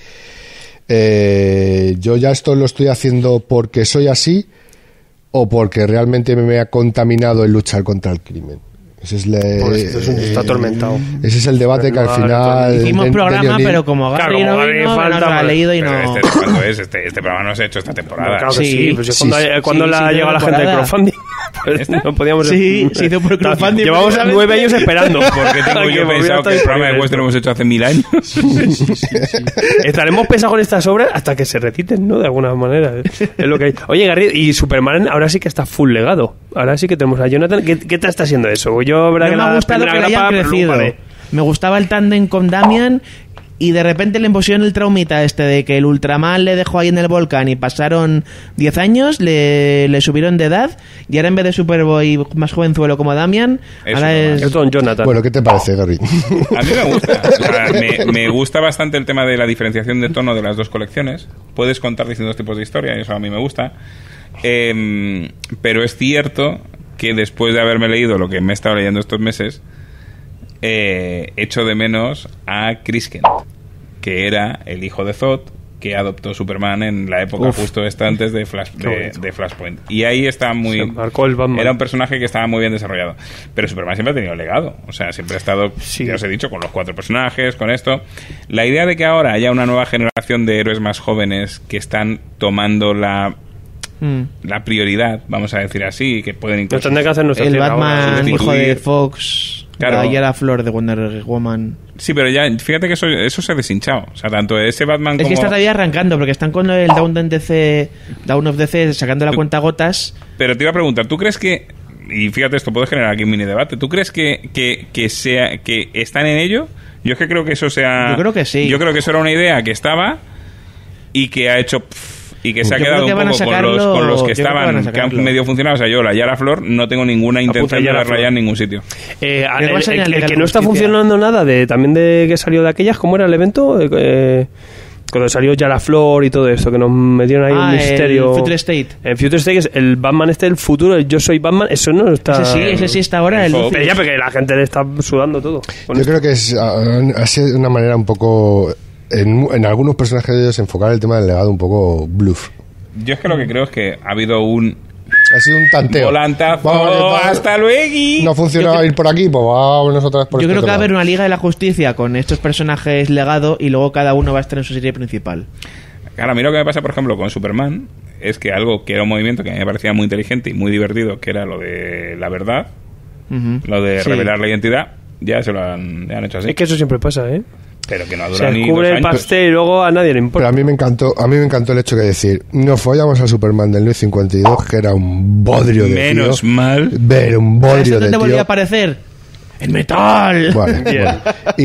yo ya esto lo estoy haciendo porque soy así o porque realmente me ha contaminado en luchar contra el crimen. Ese es Pues esto está atormentado. Ese es el debate que al final... Hicimos de programa, Leonid- pero como Gary Claro, no como Gary vino, falta, no lo ha pues, leído y Pero no... ¿cuándo es? Este programa no se ha hecho esta temporada. Claro que Sí. sí, pues Sí, cuando sí, la sí, llega la gente de temporada. crowdfunding, pues no podíamos... Sí, se hizo por crowdfunding, Llevamos precisamente. 9 años esperando. Porque tengo Que yo volviera pensado a estar que el programa de disponible Western lo hemos hecho hace 1000 años. Estaremos pesados con estas obras hasta que se reciten, ¿no? De alguna manera. Es lo que hay. Oye, Garrido, y Superman ahora sí que está full legado. Ahora sí que tenemos a Jonathan. ¿Qué te está haciendo eso? Yo, verdad, No que me ha la gustado que primera le hayan grapa, pero crecido. luego paré. Me gustaba el tándem con Damian y de repente le impusieron el traumita de que el Ultraman le dejó ahí en el volcán y pasaron 10 años, le subieron de edad y ahora en vez de Superboy más jovenzuelo como Damian, Eso ahora no es... Es Don Jonathan. Bueno, ¿qué te parece, Gary? A mí me gusta. O sea, me gusta bastante el tema de la diferenciación de tono de las dos colecciones. Puedes contar distintos tipos de historia y eso a mí me gusta. Pero es cierto que después de haberme leído lo que me he estado leyendo estos meses, echo de menos a Chris Kent, que era el hijo de Zod, que adoptó Superman en la época justo esta antes de, de Flashpoint. Y ahí está muy... Se marcó el Batman. Era un personaje que estaba muy bien desarrollado. Pero Superman siempre ha tenido legado. O sea, siempre ha estado, Sí. ya os he dicho, con los 4 personajes, con esto. La idea de que ahora haya una nueva generación de héroes más jóvenes que están tomando la prioridad, vamos a decir así, que pueden Nos incluso... tendrá que hacer nuestra el tierra ahora. Batman sustituir. hijo de Fox, Claro. y la flor de Wonder Woman. Sí, pero ya, fíjate que eso se ha deshinchado. O sea, tanto ese Batman Es como... que está todavía arrancando porque están con el Down of DC sacando la cuenta gotas. Pero te iba a preguntar, ¿tú crees que... Y fíjate, esto puede generar aquí un mini debate. ¿Tú crees que están en ello? Yo es que creo que eso sea... Yo creo que sí. Yo creo que eso era una idea que estaba y que ha hecho... y que se ha Yo quedado creo que un van a poco sacarlo- con los que yo creo que van estaban, a que sacarlo. han medio funcionado. O sea, yo la Yara Flor no tengo ninguna intención de Yara verla Flor. ya en ningún sitio. El, va a salir el Liga que de no está Justicia. funcionando nada también de que salió de aquellas, ¿cómo era el evento? Cuando salió Yara Flor y todo esto, que nos metieron ahí un misterio. el Future State. El Future State es el Batman del futuro, el Yo Soy Batman, eso no está... Ese sí está ahora. El Info. Pero ya, porque la gente le está sudando todo. Con Yo esto. creo que es así una manera un poco... En algunos personajes de ellos enfocar el tema del legado un poco bluff. Yo es que lo que creo es que ha habido un Ha sido un tanteo. volantazo. Vamos, ¡Hasta luego! no funcionaba ir por aquí, pues vámonos otra vez por Yo este creo que va a otro haber lado. una Liga de la Justicia con estos personajes legado y luego cada uno va a estar en su serie principal. Claro, a mí lo que me pasa, por ejemplo, con Superman es que algo que era un movimiento que a mí me parecía muy inteligente y muy divertido, que era lo de la verdad, Ujú. lo de Sí. revelar la identidad, ya se lo han hecho así. Es que eso siempre pasa, ¿eh? Pero que no ha Se durado ni 2 descubre el años. pastel y luego a nadie le Pero importa. a mí me encantó el hecho de decir, nos follamos al Superman del New 52, que era un bodrio de Menos tío. mal. Ver un ¿Sabes bodrio de dónde volvió a tío. aparecer? ¡El metal! Vale, Bien. bueno.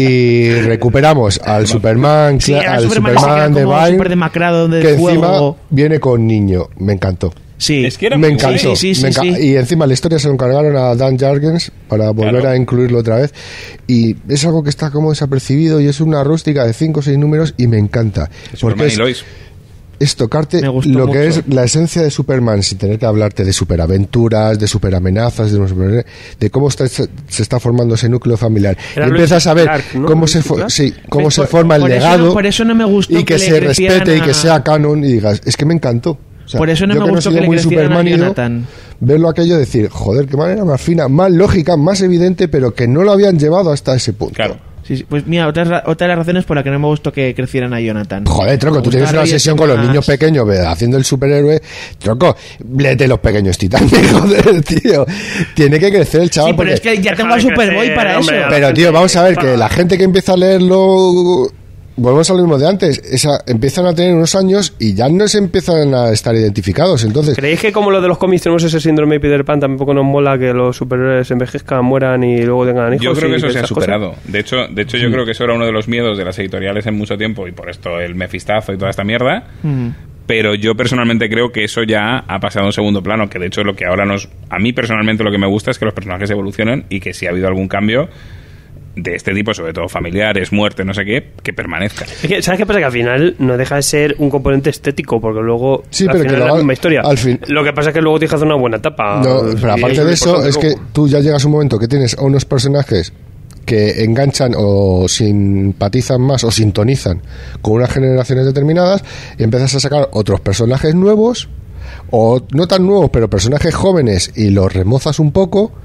Y recuperamos al Superman, Sí, era al Superman ese que era Superman de como Byrne, súper demacrado de que encima fuego. viene con niño. Me encantó. Sí. Es que era Me muy encantó. guay. Sí, sí, me sí, enca- sí. Y encima la historia se lo encargaron a Dan Jurgens para volver Claro. a incluirlo otra vez. Y es algo que está como desapercibido y es una rústica de 5 o 6 números y me encanta. Superman Porque y Lois. es tocarte Me gustó lo que mucho. es la esencia de Superman sin tener que hablarte de superaventuras, de superamenazas, de cómo se está formando ese núcleo familiar. Era Y empiezas Lois a ver Clark, ¿no? cómo Lois se Clark. cómo Pues se por- forma el por eso legado no- por eso no me gustó y que que le se crecieran respete y que a- sea canon y digas, es que me encantó. O sea, Por eso no yo me que gustó he que sido le muy crecieran a supermanido, Jonathan. verlo aquello decir, joder, qué manera más fina, más lógica, más evidente, pero que no lo habían llevado hasta ese punto. Claro. Sí, sí. Pues mira, otra de las razones por las que no me gustó que crecieran a Jonathan. Joder, Troco, tú tienes una sesión con los niños pequeños haciendo el superhéroe. Troco, léete los pequeños titanes, joder, tío. Tiene que crecer el chaval. Sí, pero porque- es que ya tengo Deja a de Superboy crecer, para hombre, eso. a Pero, la tío, gente vamos a ver que que la gente que empieza a leerlo. Volvemos a lo mismo de antes. Empiezan a tener unos años y ya no se empiezan a estar identificados. Entonces, ¿Creéis que como lo de los cómics tenemos ese síndrome de Peter Pan, tampoco nos mola que los superhéroes envejezcan, mueran y luego tengan hijos? Yo creo y que eso se ha esas cosas? superado. De hecho yo creo que eso era uno de los miedos de las editoriales en mucho tiempo y por esto el mefistazo y toda esta mierda. Pero yo personalmente creo que eso ya ha pasado a un segundo plano, que de hecho lo que ahora a mí personalmente lo que me gusta es que los personajes evolucionen y que si ha habido algún cambio de este tipo, sobre todo familiares, muerte, no sé qué, que permanezca. Es que, ¿sabes qué pasa? Que al final no deja de ser un componente estético, porque luego Sí, al pero final que es la luego misma historia. al fin- Lo que pasa es que luego tienes que hacer una buena etapa. no, pero Y aparte eso de es eso, importante es que luego. tú ya llegas a un momento que tienes a unos personajes que enganchan o simpatizan más o sintonizan con unas generaciones determinadas y empiezas a sacar otros personajes nuevos o no tan nuevos, pero personajes jóvenes y los remozas un poco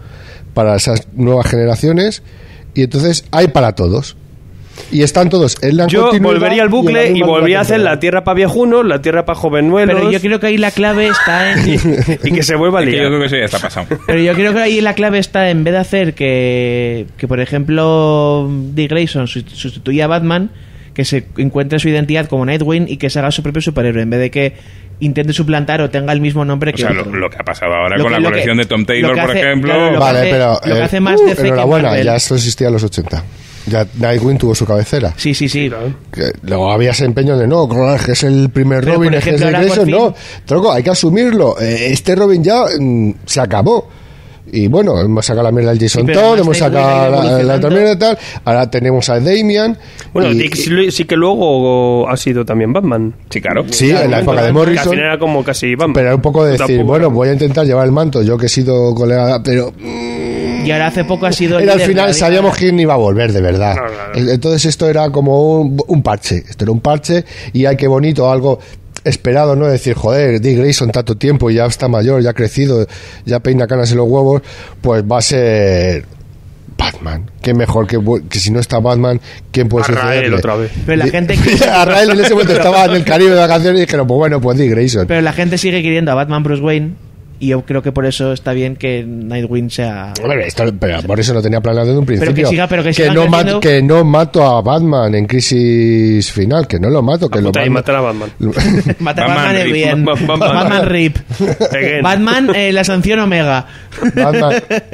para esas nuevas generaciones, y entonces hay para todos. Y están todos en la Yo continuidad volvería al bucle en la y misma volvería a hacer temporada. la tierra para viejunos, la tierra para jovenuelos. Pero yo creo que ahí la clave está en... y que se vuelva a Es que yo liar. creo que eso ya está pasado. Pero yo creo que ahí la clave está en vez de hacer que por ejemplo, Dick Grayson sustituya a Batman, que se encuentre su identidad como Nightwing y que se haga su propio superhéroe, en vez de que intente suplantar o tenga el mismo nombre O que sea, otro. lo que ha pasado ahora Lo con que- la lo colección que- de Tom lo Taylor, que por hace- ejemplo. claro, lo que Vale, hace- pero lo que hace más DC que enhorabuena, Marvel. ya esto existía en los 80. Ya Nightwing tuvo su cabecera. Sí. Que luego había ese empeño de no, que es el primer Pero, Robin, por es que es ejemplo, de ahora por Grayson. fin- No, tronco, hay que asumirlo. Este Robin ya se acabó. Y bueno, hemos sacado la mierda del Jason Sí, pero Todd, además hemos Nightwing ha sacado ido la evolucionando. otra mierda y tal. Ahora tenemos a Damian. Bueno, y- Dick sí que luego ha sido también Batman. Sí, claro. Sí, en la época de Que al Morrison. final era como casi Batman. Pero era un poco de Tú decir, tampoco- bueno, voy a intentar llevar el manto, yo que he sido colega, pero Y ahora hace poco ha sido... era al líder de final la sabíamos Liga. quién iba a volver de verdad. No, claro. Entonces esto era como un parche. Esto era un parche y hay que bonito, algo esperado, ¿no? Decir, joder, Dick Grayson tanto tiempo, ya está mayor, ya ha crecido, ya peina canas en los huevos, pues va a ser Batman. Qué mejor que si no está Batman, ¿quién puede Arrael sucederle? otra vez. Pero la gente que- Arrael en ese momento estaba en el Caribe de vacaciones y dijeron, pues bueno, pues Dick Grayson. Pero la gente sigue queriendo a Batman Bruce Wayne y yo creo que por eso está bien que Nightwing sea... Hombre, pero por eso no tenía planeado desde un principio. pero que sigan no creciendo. que no mato a Batman en Crisis Final, que no lo mato, que lo Puta, y mando- matar a Batman. Matar a Batman Batman es Rip. bien. Batman. Batman Rip. Again. Batman, la sanción Omega. Batman.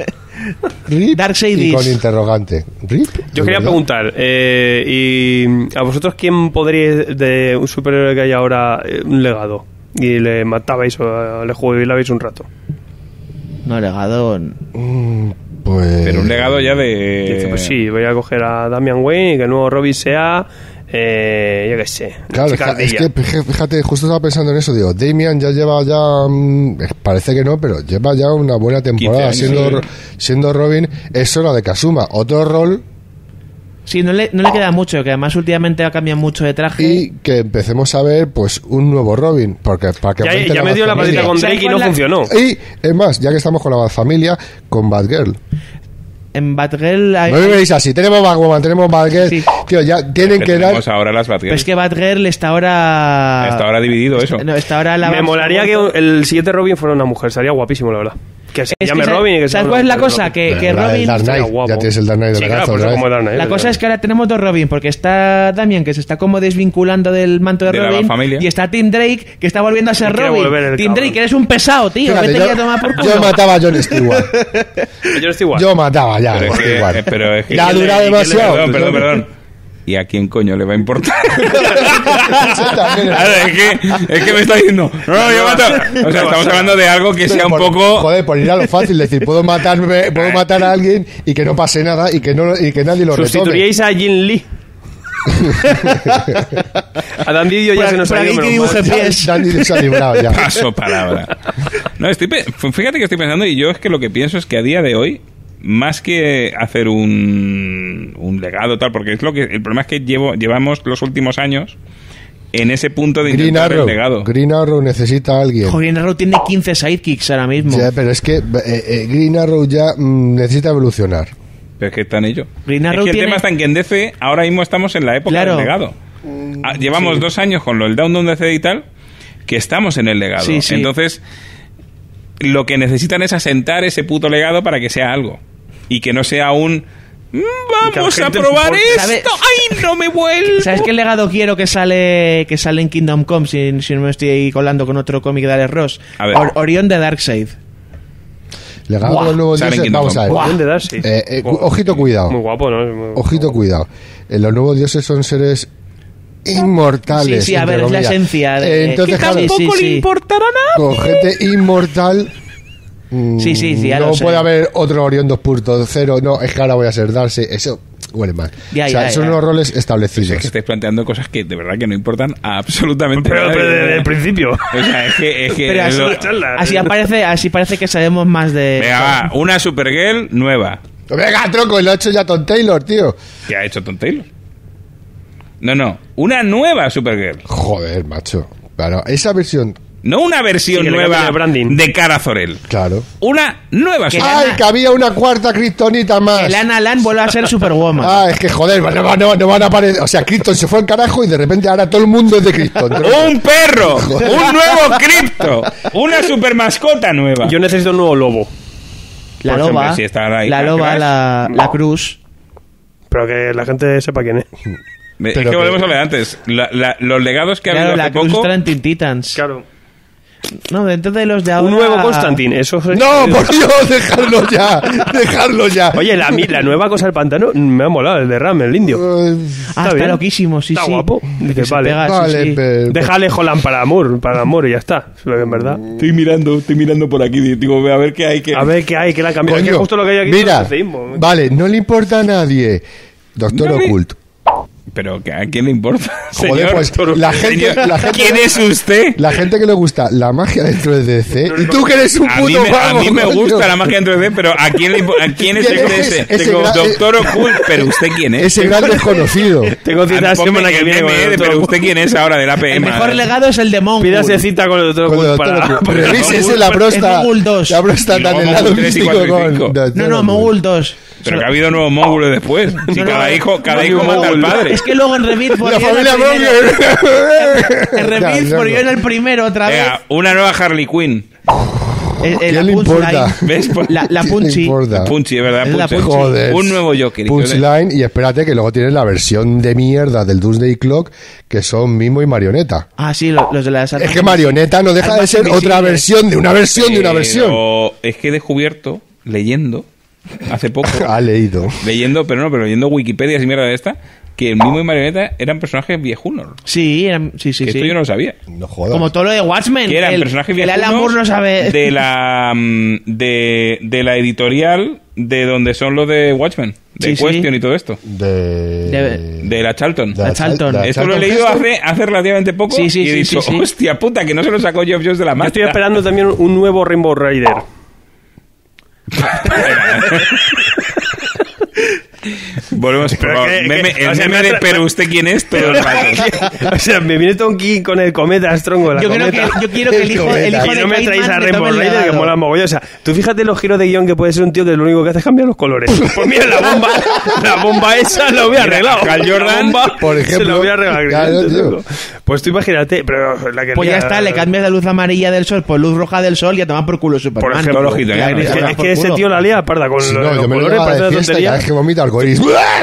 Rip Darkseid y con is. interrogante. Rip. Yo quería ¿verdad? preguntar, ¿y a vosotros quién podríais, de un superhéroe que hay ahora, un legado? Y le matabais o le jubilabais un rato. No, legado... Pues. Pero un legado ya Y dice, de... pues sí, voy a coger a Damian Wayne y que el nuevo Robin sea, yo qué sé, Claro, Chica es Ardilla. que fíjate, justo estaba pensando en eso. Digo, Damian ya lleva parece que no, pero lleva ya una buena temporada 15 años, siendo Robin. Es hora de que asuma otro rol Sí, no le queda mucho, que además últimamente ha cambiado mucho de traje. y que empecemos a ver pues un nuevo Robin. Porque para que aumente Ya me dio la Batfamilia. patita con ¿Sabes Drake y cuál no la- funcionó. Y, es más, ya que estamos con la Batfamilia, con Batgirl. En Batgirl hay... No me veis así, tenemos Batwoman, tenemos Batgirl. Sí. Tío, ya tienen que dar... tenemos ahora las Pero Batgirls. es que Batgirl está ahora... Está ahora dividido eso. No, está ahora la... Me molaría que el siguiente Robin fuera una mujer, sería guapísimo, la verdad. Que se Es llame que Robin y que sea ¿sabes una cuál es la mujer, cosa? Robin. Que La del Robin... Dark Knight, Sería guapo. ya tienes el Dark Knight de Sí, la claro, cabeza por otra eso vez. como Dark Knight. La cosa es que ahora tenemos dos Robin, porque está Damian, que se está como desvinculando del manto de De la Robin, familia. y está Tim Drake, que está volviendo a ser Y quiere Robin. volver el Tim cabrón. Drake, eres un pesado, tío. Fíjate, Vete ya a tomar por culo. yo mataba a John Stewart. Yo estoy igual. Yo mataba ya a Pero es John que- Stewart. pero es que- Ya ha ¿quién le- durado quién le- demasiado. Perdón. ¿Y a quién coño le va a importar? También es- Claro, es que me está diciendo, no, yo mato. O sea, estamos hablando de algo que sea un Por- poco. Joder, por ir a lo fácil, decir, puedo matar a alguien y que no pase nada y que nadie lo retome. Sustituiríais a Jin Lee. A Dan Didio ya Por- se nos por ha ido. aquí que menos mal. dibuje pies. Danny se ha librado ya. Paso palabra. No, fíjate que estoy pensando y yo es que lo que pienso es que a día de hoy, más que hacer un legado tal, porque es lo que el problema es que llevamos los últimos años en ese punto de Green intentar el Arrow. legado. Green Arrow necesita a alguien. Green Arrow tiene 15 sidekicks ahora mismo. Ya, pero es que Green Arrow ya necesita evolucionar. Pero es que está en ello. Green Es Arrow que el tiene- tema está en que en DC ahora mismo estamos en la época Claro. del legado. Llevamos 2 años con lo del Down de DC y tal, que estamos en el legado. Sí, sí. Entonces, lo que necesitan es asentar ese puto legado para que sea algo. Y que no sea un... Vamos que la a gente probar importe. ¿Sabes? esto. ¡Ay, no me vuelvo! ¿Sabes qué legado quiero que sale en Kingdom Come si no me estoy colando con otro cómic de Alex Ross? A ver. Orión de Darkseid. Legado Buah. de los nuevos Sale en dioses, Kingdom vamos a ver. Come. Bien de Darcy. Ojito, cuidado. Muy guapo, ¿no? Muy guapo. Ojito, cuidado. Los nuevos dioses son seres inmortales. Sí, sí, a ver, entre es la comillas. esencia de- Entonces, que claro, tampoco Tampoco sí. le importará nada. con gente inmortal. Sí, ya no lo sé. puede haber otro Orión 2.0. No, es que ahora voy a ser Darcy. Eso huele mal. Ya, o sea, ya, son ya. unos roles Pues establecidos. es que estáis planteando cosas que de verdad que no importan a absolutamente Pero nada. desde el principio. O sea, es que Pero es lo- así parece que sabemos más de... Venga, va, una Supergirl nueva. Venga, tronco, lo ha hecho ya Tom Taylor, tío. ¿Qué ha hecho Tom Taylor? No, una nueva Supergirl. Joder, macho. Claro, esa versión No una versión Sí, que le nueva cambien el branding. de Cara Zor-El. Claro. Una nueva. Que Superman. ¡Ay, que había una cuarta kriptonita más! El Ana Lan vuelve a ser Superwoman. Ah, es que joder, no van a aparecer. O sea, Krypton se fue al carajo y de repente ahora todo el mundo es de Krypton. ¡Un perro! ¡Un nuevo Krypto! ¡Una super mascota nueva! Yo necesito un nuevo lobo. La Pues, loba, hombre, si está ahí, la loba, Crash. la cruz. Pero que la gente sepa quién es. Es Pero que que- volvemos a lo de antes. Los legados que ha Claro, habido la hace cruz poco... está en Teen Titans. Claro. No, dentro de los de ahora... Un nuevo Constantine, eso es... ¡No, por Dios! ¡Dejarlo ya! ¡Dejarlo ya! Oye, la nueva cosa del pantano me ha molado, el de Ram, el indio. Ah, está bien. loquísimo, sí, Está sí. guapo. Dice, Que se vale. pega, sí, Vale, sí. pero... Déjale Holland para amor y ya está. Lo que en verdad. Estoy mirando por aquí. Digo, a ver qué hay que... A ver qué hay, que la ha cambiado. Es que Coño, justo lo que hay aquí mira, es el ateísmo. vale, no le importa a nadie. Doctor No le- Oculto. Pero ¿a quién le importa? Joder, Señor, pues la gente, señor, la gente... ¿quién es usted? La gente que le gusta la magia dentro de DC. Y tú que eres un A puto mí, a vago, mí me coño. gusta la magia dentro de pero ¿a quién, ¿a quién es ¿Quién este? es? Ese? Ese gran- Doctor Occult, pero ¿usted quién es? Ese gran desconocido. Tengo cita la Ponme semana que el viene. con meme el de, doctor pero Oculto. usted quién es ahora del APM. El mejor legado es el de Monk. Pídase cita con el doctor Con el Oculto doctor para... Oculto. Revísese la próstata. Mogul 2. La próstata Y luego del lado Mogul 3 y místico 4 y 5. con... Doctor No, Oculto. Mogul 2. Pero que ha habido nuevos módulos después. Si No, cada no, hijo no, mata al no, padre. Es que luego en Revit La familia En Monger. Revit murió en el primero otra vez. Venga, una nueva Harley Quinn. ¿Quién La le importa? Punchline. ¿Ves? La ¿Qué le Punchy. importa? Punchy, es verdad. Es la Punchy. Punchy. Joder. Un nuevo Joker. Punchline, y espérate que luego tienes la versión de mierda del Doomsday Clock, que son Mimo y Marioneta. Ah, sí, los de las Es que Marioneta no deja de Armas ser otra invisibles. versión de una versión de una versión. Pero es que he descubierto, leyendo, hace poco, Ha leído. pero leyendo Wikipedia y mierda de esta, que el Mimo y Marioneta eran personajes viejunos. Sí, sí, sí. Que esto sí. yo no lo sabía. No jodas. Como todo lo de Watchmen. Que eran personajes el viejunos Alan Moore no sabe. de la de la editorial de donde son los de Watchmen, de Sí, Question sí. y todo esto, De de la Charlton. de la Charlton. de la Esto lo he Charlton leído Heston. hace relativamente poco Sí, sí, y he sí, dicho, sí, sí. hostia puta, que no se lo sacó Geoff Jones de la Yo mano. estoy esperando también un nuevo Rainbow Rider. Volvemos, por Pero favor. que- Meme- que- el o sea, meme me de atra- pero usted quién es todo el rato. O sea, me viene Tom King con el cometa Astrongo, la Yo quiero cometa. que el hijo El de Y no me traéis a Kiteman le Rainbow tome el Rider, que legado. mola mogollón. O sea, tú fíjate los giros de guión que puede ser un tío que lo único que hace es cambiar los colores. Pues mira, la bomba esa lo hubiera Mira, arreglado. Hal Jordan, La bomba por ejemplo, se lo voy a arreglar. claro, tío. Pues tú imagínate, pero la que Pues ya lía- está, le cambias la luz amarilla del sol por luz roja del sol y a tomar por culo Superman. Por ejemplo, Todos los gitanos. Es que ese tío la lía parda con Si los, no, yo los me lo colores, llevaba parece de una fiesta y tontería. cada vez que vomita arcoiris.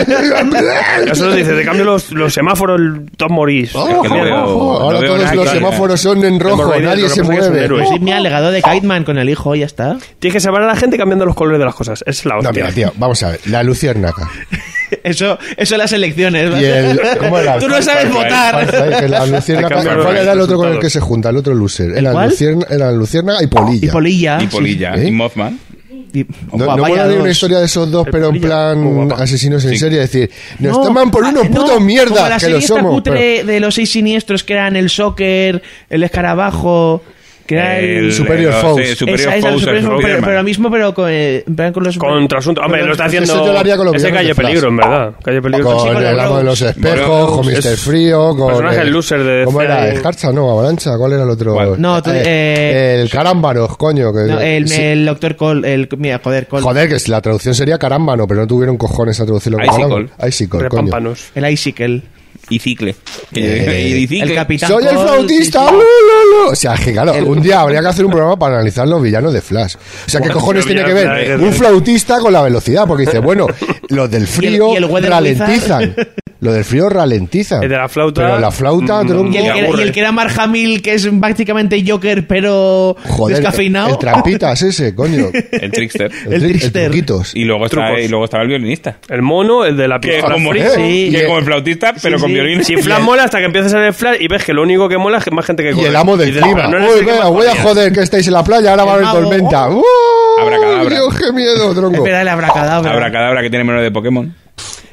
Ya solo dice, te cambio los semáforos, el Tom Morris. Ojo, que no veo- ojo, no ahora veo todos nada los claro. semáforos son en rojo, Rainbow Rider, nadie lo que se pasa es que es un mueve. héroe. Sí, mira, legado de Kiteman con el hijo, ya está. Tienes que salvar a la gente cambiando los colores de las cosas. Es la No, hostia. mira, tío, vamos a ver. La luciérnaga. Eso en las elecciones. Y el... ¿Cómo era? Tú no sabes votar. Que la luciérnaga... Hay que ¿Cuál era el otro con el resultados. que se junta? El otro loser. Era cuál? luciérnaga y polilla. Y Polilla. Y Polilla, ¿Eh? y Mothman. Y- No, Guapa, no vaya mola de una dos. historia de esos dos, El pero en polilla, plan muy guapa. asesinos en Sí. serie. Decir, nos No, toman por unos no, putos como mierda, la que serie lo esta somos. cutre de los 6 siniestros que eran el Soccer, el escarabajo, que era el... Superior Foes. sí, Superior Esa, Foes, Superior el Foes, Spider-Man. pero lo mismo, pero con, en plan con los... Con trasunto. Hombre, con lo está los- haciendo. eso yo lo haría con los ese villanos Calle de Flash. Peligro, en verdad. Calle Peligro. Con Sí, con el los amo de los Rose. espejos, con Rose. Mr. Frío, con... Personaje loser de ¿Cómo DC. era? ¿Escarcha? No, Avalancha. ¿Cuál era el otro? ¿Cuál? No, tú- el Carámbanos, coño. Que, No, sí. el doctor Cole, mira, Cole. Joder, que la traducción sería Carámbano, pero no tuvieron cojones a traducirlo como Icicle. Carámbano. Icicle, coño. Repámpanos. El Icicle. Y Cicle. Eh, Y Cicle. El capitán Soy el Cole, flautista. sí, sí. O sea, que claro, un día habría que hacer un programa para analizar los villanos de Flash. O sea, ¿qué Bueno, cojones pero tiene que ya- ver ya- un flautista con la velocidad? Porque dice, bueno, los del frío y el Weather ralentizan. Los del frío ralentizan. El de la flauta, Pero la flauta, tronco. Y el, que, aburre. y el que era Mark Hamill, que es prácticamente Joker, pero Joder, descafeinado. el trampitas ese, coño. El Trickster. El trickster. truquitos. Y luego, estaba el violinista. El mono, el de la Que pistola como, free. Sí. que como el flautista, pero Sí, con sí. violín. Si Flash mola hasta que empiezas a ver Flash y ves que lo único que mola es que más gente que Y corre. el amo del Y dices, clima. pero no eres Uy, el que venga, más voy a corría. joder que estáis en la playa, ahora va a haber mago. tormenta. Abracadabra. Dios, qué miedo, tronco. Espera, el abracadabra. Abracadabra que tiene menos de Pokémon.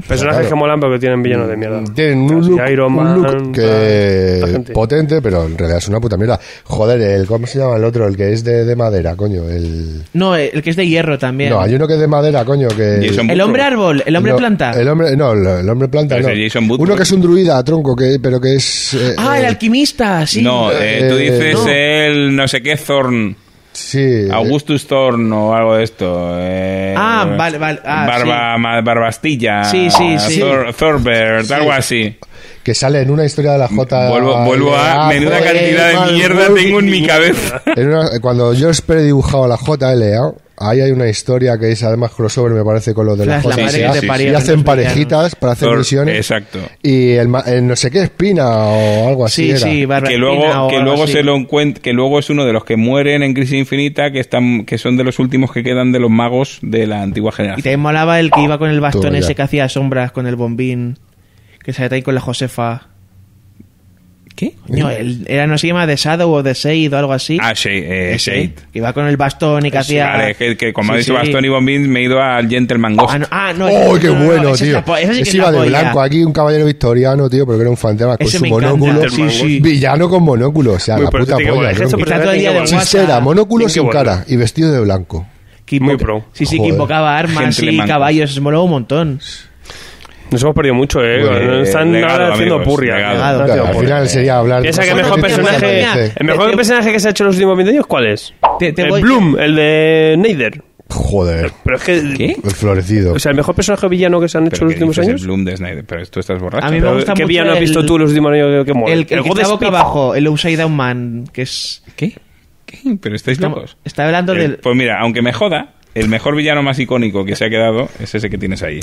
Personajes claro. que molan porque tienen villanos de mierda. Tienen un Casi look, Iron Man, un look que la gente. potente, pero en realidad es una puta mierda. Joder, ¿cómo se llama el otro? El que es de madera, coño. No, el que es de hierro también. No, hay uno que es de madera, coño. Que... Jason El hombre árbol, el hombre No, planta. El hombre planta, Pero no. ese Jason Woodward. Uno que es un druida, tronco, pero que es... El alquimista, sí. No, tú dices no. el no sé qué Thorn. Sí. Augustus Thorn o algo de esto. Vale. Barbastilla. Sí. Thorbert, algo así. Que sale en una historia de la J. Vuelvo a menuda joder, cantidad de mal, mierda vuelvo. tengo en mi cabeza. Cuando yo he dibujado la JLA, ahí hay una historia que es además crossover, me parece, con lo de la Flash, la madre JLA. que te parió, Y hacen los parejitas para hacer misiones. Exacto. Y el no sé qué espina o algo así Sí, era. sí, Que luego es uno de los que mueren en Crisis Infinita, que son de los últimos que quedan de los magos de la antigua Y generación. te molaba el que iba con el bastón Todo ya. ese que hacía sombras con el bombín. Que salía ahí con la Josefa. ¿Qué? Coño, era, no se llama The Shadow o The Shade o algo así. Ah, Shade. Ese, que iba con el bastón y que hacía... Vale, que como ha Sí, dicho sí. Bastón y Bombín, me he ido al Gentleman Ghost. No, ¡Oh, qué no, bueno, esa es tío! la esa sí que es iba la de polla. blanco. Aquí un caballero victoriano, tío, pero que era un fantasma con Ese su me encanta. monóculo. Sí, sí. Villano con monóculo. O sea, Muy la puta patético, polla. es que esto tronco. Está todo el día de Sin WhatsApp. Chistera, monóculo Tiene que sin volver. cara y vestido de blanco. Que Muy invoca- pro. Sí, que Joder. invocaba armas Gentleman y caballos. Se molaba un montón. Nos hemos perdido mucho, Están legado, ahora haciendo amigos, purria. legado. Están Claro, haciendo al purria. final sería hablar... Piensa que el cosas mejor te personaje... apetece. El mejor personaje que se ha hecho en los últimos 20 años, ¿cuál es? Te El voy- Bloom, el de Nader. Joder, Pero es que... ¿Qué? el florecido. O sea, el mejor personaje villano que se han hecho en los últimos El años. Bloom de Snyder, pero tú estás borracho. A mí me Pero, gusta ¿qué mucho villano has visto tú en los últimos años que mola? El que está boca Godspeed. abajo, el Upside Down Man, que es... ¿Qué? Pero estáis locos. Está hablando del... Pues mira, aunque me joda, el mejor villano más icónico que se ha quedado es ese que tienes ahí.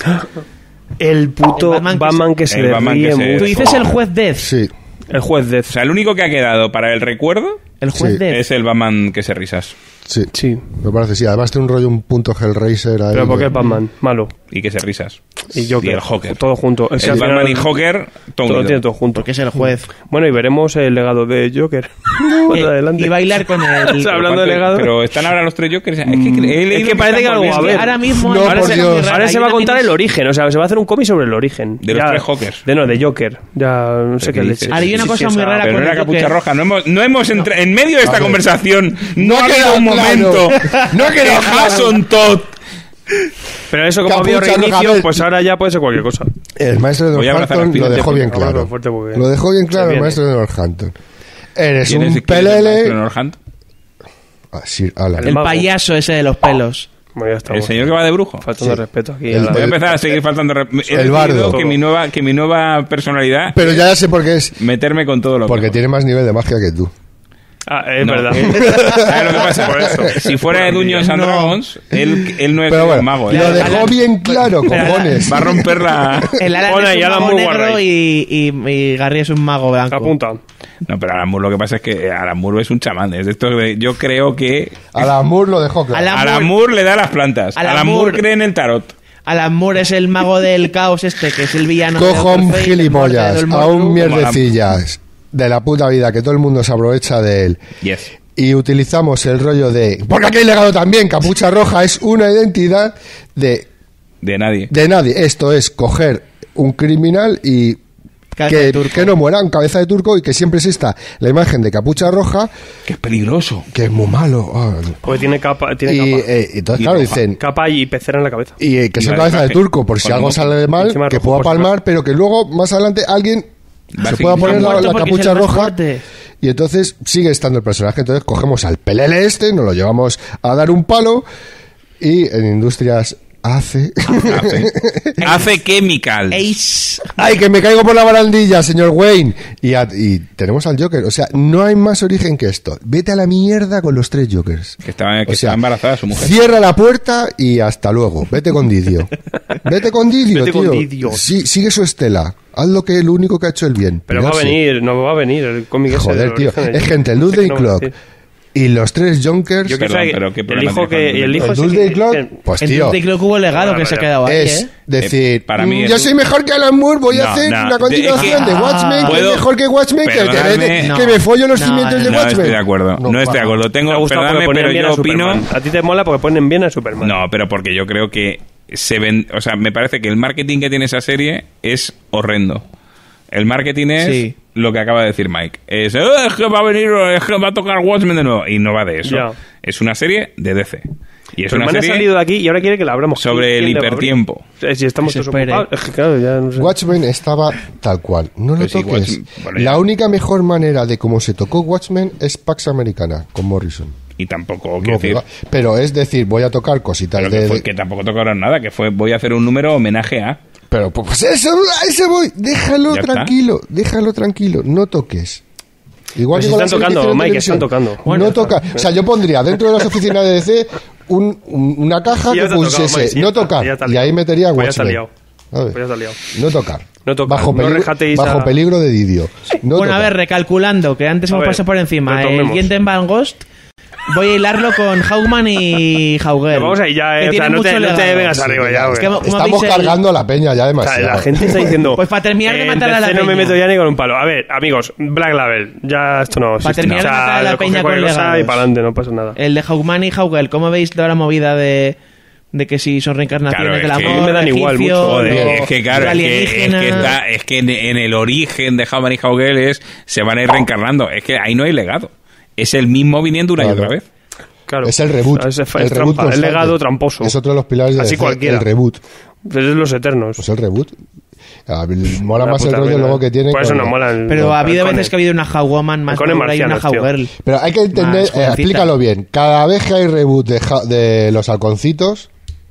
El puto El Batman Batman, que que se el le Batman ríe que se- mucho. Tú dices el juez Death. Sí, El juez Death. O sea, el único que ha quedado para el recuerdo El juez Sí. Death. es el Batman que se risas. sí. Sí. Me parece, sí. Además tiene un rollo un punto Hellraiser ahí. Pero porque es Batman, malo. Y que se risas. Y Joker. Y el Joker. Todo junto. Es que El al Batman final y Joker, todo todo unido. tiene todo junto. Porque es el juez. Bueno, y veremos el legado de Joker. Más adelante. Y bailar con el... O sea, hablando de ¿Cuánto- legado. Pero están ahora los tres Jokers. Es Es que parece que algo va a haber. Ahora mismo... No, hay por una cosa Dios. muy rara. Ahora se Hay va a una contar mini- el origen, o sea, se va a hacer un cómic sobre el origen. De los tres Jokers. De Joker. Ya no sé ¿Qué qué dices? leche. Ahora hay una Sí, cosa sí, muy esa- rara Pero con no era el Capucha Joker. Roja. No hemos entrado... En medio de esta ver. conversación no ha quedado quedado un claro. momento. No ha quedado que claro. Jason Todd... Pero eso, como ha habido Capucha Roja, a reinicio, ver. pues ahora ya puede ser cualquier cosa. El maestro de Voy a abrazar Northampton al lo dejó Spider-Man, bien abrazo claro. fuerte porque Lo dejó bien claro se el viene. maestro de Northampton. Eres ¿Quién es- un quién es el maestro de pelele... Northampton? Ah, sí, ala. El mago. payaso ese de los pelos. Bueno, ya El estamos. señor que va de brujo. Faltando Sí. respeto aquí. El- a la- Voy a empezar a seguir faltando... He decidido bardo. que mi nueva personalidad... Pero ya sé por qué es. Meterme con todo lo Porque que... tiene más nivel de magia que tú. Ah, es No. verdad. ¿Sabes lo que pasa? Por eso. Si fuera de Dungeons and Dragons, él no es Pero un bueno, mago. lo ¿eh? dejó bien claro, cojones. Va a romper la... El Alan Pon es ahí, un Alan mago Moore negro Warray. y Gary es un mago blanco. Apunta. No, pero Alan Moore lo que pasa es que Alan Moore es un chamán. Es de estos de- yo creo que Alan Moore lo dejó claro. Alan Alan Moore le da las plantas. Alan Alan Moore Moore cree en el tarot. Alan Moore es el mago del caos este, que es el villano de Cojo un Doctor Fate, el gilipollas, Mordred, el a un Mordru. mierdecillas de la puta vida que todo el mundo se aprovecha de él. Yes. Y utilizamos el rollo de... Porque aquí hay legado también, Capucha Roja es una identidad de De nadie. nadie. Esto es coger un criminal y Cabeza de turco. que no muera, un cabeza de turco, y que siempre exista la imagen de Capucha Roja, Que es peligroso. que es muy malo. Porque tiene capa. Tiene Y capa. entonces, Y claro, roja. dicen... Capa y pecera en la cabeza. Y que Y sea la cabeza de imagen turco, por si con algo moto. sale mal, Encima que rojo, pueda por si palmar, acaso. pero que luego, más adelante, alguien Va se a pueda seguir poner muerto la porque es capucha el más roja. fuerte. Y entonces sigue estando el personaje. Entonces cogemos al pelele este, nos lo llevamos a dar un palo, y en Industrias Hace chemical. Ace. ¡Ay, que me caigo por la barandilla, señor Wayne! Y tenemos al Joker. O sea, no hay más origen que esto. Vete a la mierda con los tres Jokers. Que está O sea, embarazada su mujer. Cierra la puerta y hasta luego. Vete con Didio. Vete con Didio, Vete con tío. Didio. Sí, sigue su estela. Haz lo único que ha hecho el bien. Pero va a Pelearse. venir, no va a venir el cómic ese. Joder, del tío. origen de- Es gente, el No sé Doomsday qué no me Clock decir. y los tres Junkers. Yo Perdón, creo que pero ¿qué el problema hijo tiene con que. El hijo el sí Doomsday que- Clock, que- pues En tío, Doomsday Clock hubo legado Bueno, que se ha ya. quedado ahí, es ¿eh? decir, para mí yo es soy un- mejor que Alan Moore, voy a No, hacer no, una continuación es de que- Watchmen, que es puedo- mejor que Watchmen, que perdonadme. me follo los No, cimientos de No Watchmen. estoy de acuerdo. No estoy de acuerdo. Me ha Tengo, gustado porque perdóname, ponen pero bien yo a opino. Superman. A ti te mola porque ponen bien a Superman. No, pero porque yo creo que o sea, me parece que el marketing que tiene esa serie es horrendo. El marketing es Sí. lo que acaba de decir Mike. Es que va a venir, es que va a tocar Watchmen de nuevo. Y no va de eso. Ya. Es una serie de DC. Y es Pero una me han serie salido de aquí y ahora quiere que la abramos. sobre el ¿Quién le va a abrir? hipertiempo. Si estamos Que se todos espere. ocupados. Es que claro, ya no sé. Watchmen estaba tal cual. No lo Pues sí, toques. Watchmen- bueno, ya. La única mejor manera de cómo se tocó Watchmen es Pax Americana, con Morrison. Y tampoco, No, quiero que decir... va. Pero es decir, voy a tocar cositas Pero de... que tampoco tocaron nada, que fue voy a hacer un número homenaje a... Pero pues eso, a eso voy. Déjalo Ya está. tranquilo. No toques. Igual Pero si con están las tocando, series de Mike, televisión. están tocando. No toca. O sea, yo pondría dentro de las oficinas de DC una caja Sí, ya que está tocado, pusiese Mike, sí, no ya está, tocar. ya está Y liado. ahí metería Pues ya está Watchmen. liado. ¿Sabes? Pues ya está liado. No tocar. No tocar. Bajo No peligro, rejateéis bajo a- peligro de Didio. No Bueno, a tocar. ver, recalculando, que antes A hemos ver, pasado por encima. El retomemos. Jenten Van Ghost, voy a hilarlo con Hawkman y Hauger. Pero vamos ahí ya, que o sea, tienen no te mucho legado. vengas arriba ya, Es que güey. como Estamos veis, cargando a la peña ya O sea, demasiado. la gente está diciendo... Pues para terminar de matar a la no me peña. meto ya ni con un palo. A ver, amigos, Black Label, ya esto no existe. terminar de matar a la coge peña cualquier con cosa legados. y para adelante, no pasa nada. El de Hawkman y Hauger, ¿cómo veis toda la movida de que si son reencarnaciones Claro, del es que amor, me dan igual egipcio, mucho, joder. o Es que claro, alienígena? es que en el origen de Hawkman y Hauger se van a ir reencarnando. Es que ahí no hay legado. Es el mismo viniendo una y Claro. otra vez. Claro. Es el reboot. Es, el trampa, reboot el constante. legado tramposo. Es otro de los pilares de Así DC, cualquiera. el reboot. Pues es los eternos. Pues el reboot. Mola Una más el puta rollo mierda. luego que tiene. Por eso con- no molan. Pero los ha habido halcones. veces que ha habido una Hawkwoman más Halcones madura y una marcianos, tío. Hawgirl. Pero hay que entender, Más jovencita. explícalo bien. Cada vez que hay reboot de los halconcitos,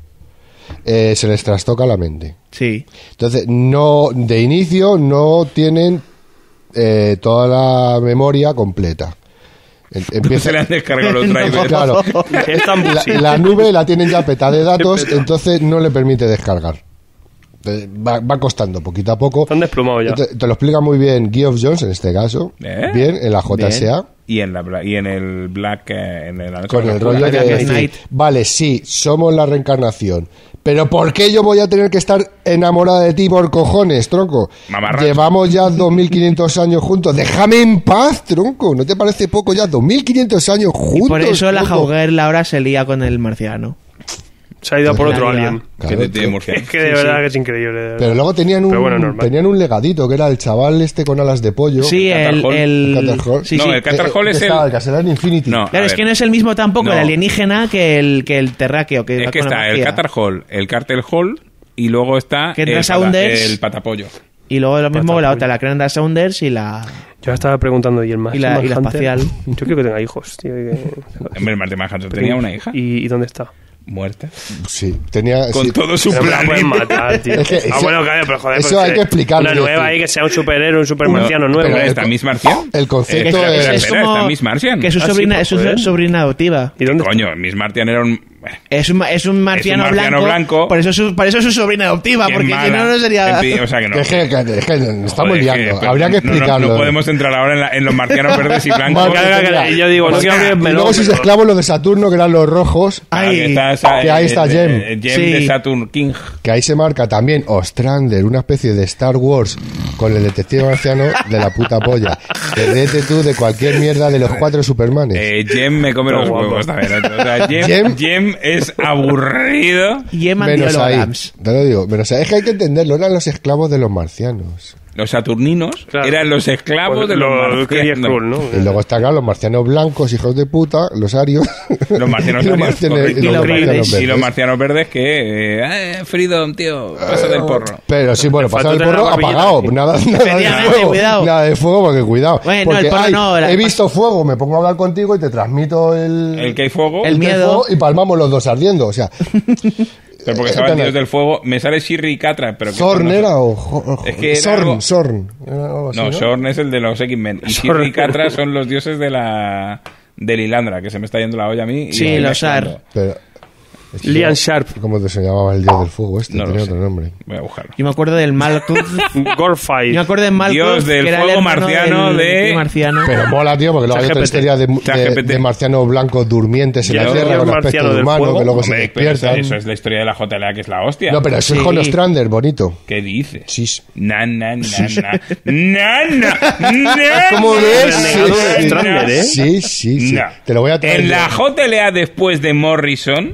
se les trastoca la mente. Sí. Entonces, no de inicio no tienen toda la memoria completa. Se le han descargado los drivers. Claro, Es tan bullshit. la nube la tienen ya peta de datos, entonces no le permite descargar. Va costando poquito a poco. Están desplumados ya. Te lo explica muy bien Geoff Jones en este caso. Bien, en la JSA. Y en el Black... en el Con el rollo de Black decir, Knight. vale, sí, somos la reencarnación, pero ¿por qué yo voy a tener que estar enamorada de ti por cojones, tronco? Mamarracho. Llevamos ya 2500 años juntos, déjame en paz, tronco, ¿no te parece poco ya? 2500 años juntos. Y por eso la tronco. Hawgirl ahora se lía con el marciano. Se ha ido a por otro La liga. alien. Claro, de tío. Murcia. Es que de verdad que es increíble. de verdad. Pero luego tenían Pero bueno, normal. un legadito, que era el chaval este con alas de pollo. Sí, el... Catarhol. Sí, No, sí. el Catarhol es estaba, el... el Castellan Infinity. No, Claro, a es ver. que no es el mismo tampoco No. el alienígena que el terráqueo. Que Es va que con la está el magia. Catar Hall, el Cartel Hall y luego está Que entra Sounders. el patapollo. Y luego lo mismo Patapullo. la otra, la Crenda Sounders y la... Yo estaba preguntando, ¿y el más? Y la espacial. Yo creo que tenga hijos, tío. Hombre, Martin Manhunter tenía una hija ¿Y dónde está? muerta. Sí, tenía... Con sí. todo su Pero me la pueden planeta. matar, tío. Es que eso- bueno, claro, pero joder. eso pues hay que explicarlo, Una es nueva decir, ahí que sea un superhéroe, un supermarciano nuevo. pero ¿Está Miss Martian? El concepto Espera, es... espera, es espera, como está Miss Martian. que es su Ah, sí, sobrina, pues, es su joder. sobrina adoptiva. ¿Y dónde Coño, Miss Martian era un... Es un marciano, blanco. Por eso es su sobrina adoptiva, Qué porque si mala. no, no sería... En fin, o sea que no. Es que estamos Joder, liando. pues, Habría que explicarlo. No podemos entrar ahora en los marcianos verdes y blancos. Vale, Claro, yo digo, no quiero abrir Y melón, luego sus pero- esclavos, los de Saturno, que eran los rojos, Ah, Ay, que ahí está Jem. Jem Sí. de Saturn King. que ahí se marca también Ostrander, una especie de Star Wars con el detective marciano de la puta polla. Que vete tú de cualquier mierda de los 4 Supermanes. Jem me come Todo los guapo. huevos también. O sea, Jem- Jem es aburrido. Y Eman Menos ahí. Holograms. Te lo digo, menos ahí. Es que hay que entenderlo, eran los esclavos de los marcianos. Los saturninos Claro. eran los esclavos Pues de los Quería marcianos. Skrull, ¿no? Y luego están claro, los marcianos blancos, hijos de puta, los arios. Los marcianos y los arios, marcianos, correcto. y los Y los marcianos verdes. Y los verdes. marcianos verdes que... Freedom, tío, pasa del porro. Pero sí, bueno, Te faltó pasar el tener porro la barbillita apagado. aquí. Nada de Efectivamente, fuego. cuidado. Nada de fuego, porque cuidado. Bueno, porque el porro no, he visto fuego, me pongo a hablar contigo y te transmito el... El que hay fuego, El que hay miedo. fuego y palmamos los dos ardiendo. O sea, pero porque estaban tíos del fuego. Me sale Shirri y Catra, pero... que Zorn no sé. era o... Es que era algo- Zorn. Era algo así, No, Shorn es el de los X-Men. Y Shirri y Catra son los dioses de la... de Lilandra, que se me está yendo la olla a mí. y Sí, me los está Ar. yendo. Pero... Liam Sharp. ¿Cómo te se llamaba el dios del fuego este? No lo Tenía sé. otro nombre. Voy a buscarlo. Yo me acuerdo del Malkuth. Gorfight. Yo me acuerdo de Malkuth, Dios del que era el fuego hermano marciano del de- marciano. Pero mola, tío, porque luego hay otra ChatGPT. historia de ChatGPT. marcianos blancos durmientes en Ya, la el Tierra con marciano aspecto del humano, fuego. que luego se Hombre, pero despiertan. eso es la historia de la JLA, que es la hostia. No, pero eso es Sí. con Ostrander, bonito. ¿Qué dices? Sí. Na, na, na, na. Na, na, na, ¿Cómo na, ves? na, Renegado de na, Strander, ¿eh? Sí, sí, sí. No. Te lo voy a traer. En yo. la JLA después de Morrison, Pero es que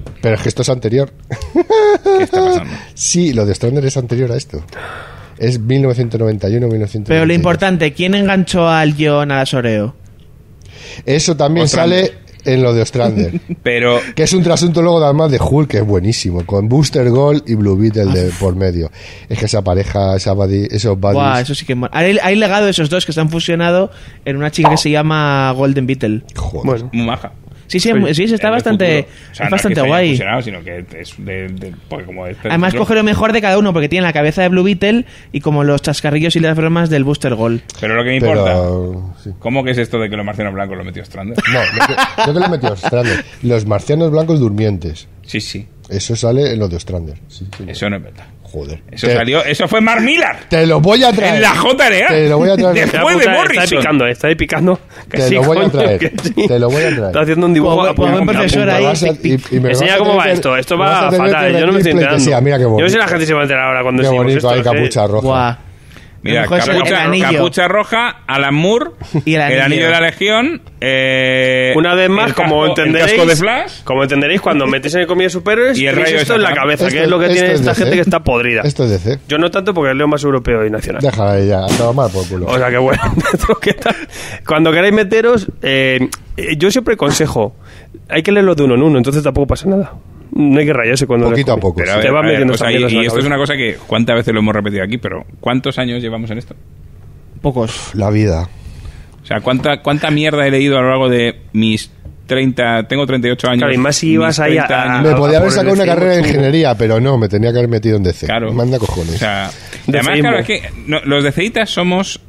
esto es anterior. ¿Qué está pasando? Sí, lo de Strander es anterior a esto. Es 1991-1992. Pero lo importante, ¿quién enganchó al John a la Soreo? Eso también Ostrander. sale en lo de Ostrander. Pero Que es un trasunto luego además de Hulk, que es buenísimo, con Booster Gold y Blue Beetle de por medio. Es que esa pareja, esos buddies... Buah, eso sí que... Hay legado de esos dos que se han fusionado en una chica que se se Golden Beetle. Joder. Bueno, muy maja. Sí, está En el bastante, futuro. O sea, es no bastante que se hayan guay. fusionado, sino que es porque como Además coge lo mejor de cada uno, porque tiene la cabeza de Blue Beetle y como los chascarrillos y las bromas del Booster Gold. Pero lo que me importa, Pero... sí. ¿cómo que es esto de que los marcianos blancos lo metió Strander? No, no que le metió Ostrander. Los marcianos blancos durmientes. Sí, sí. Eso sale en lo de Ostrander. Sí, sí. Eso no es verdad. Joder. Eso salió, eso fue Mark Millar. Te lo voy a traer. En la JLA. Te lo voy a traer. Después de Morrison. está ahí picando. Que Te sí, lo voy a coño, traer. que sí. Te lo voy a traer. Está haciendo un dibujo. Como buen profesor Me ahí. vas a- tic, tic. y me vas Enseña a cómo tener va que- esto. Esto me vas va a tener que fatal. Yo no me estoy repetir enterando. pleitesía. Mira qué Yo no bonito. sé si la gente se va a enterar ahora cuando Qué decimos bonito, esto. hay ¿sí? capucha roja. Buah. Mira, Lo mejor es el anillo. capucha roja, Alan Moore, Y el anillo. de la Legión. Una vez más, el como casco- entenderéis, el casco de Flash. como entenderéis, cuando metéis en el comida de superhéroes, Y el tenéis rayo de esto en la Satán. cabeza, que Esto- es lo que esto tiene es esta DC. gente que está podrida. Esto es DC. Yo no tanto porque leo más europeo y nacional. Déjala ahí ya, a tomar por culo. O sea que bueno, ¿qué tal? Cuando queráis meteros, yo siempre aconsejo, hay que leerlo de uno en uno, entonces tampoco pasa nada. No hay que rayarse cuando Poquito lees a poco. cómics. Pero Te vas metiendo o sea, esas mierdas en la y esto es cabeza. una cosa que cuántas veces lo hemos repetido aquí, pero ¿cuántos años llevamos en esto? Pocos. La vida. O sea, ¿cuánta mierda he leído a lo largo de mis 30... Tengo 38 años. Claro, y más si mis ibas ahí 30 a- años. Me podía haber por sacado el una decimo carrera de chungo. ingeniería, pero no, me tenía que haber metido en DC. Claro. Manda cojones. O sea, De además, feísmo. claro, es que los de Ceitas somos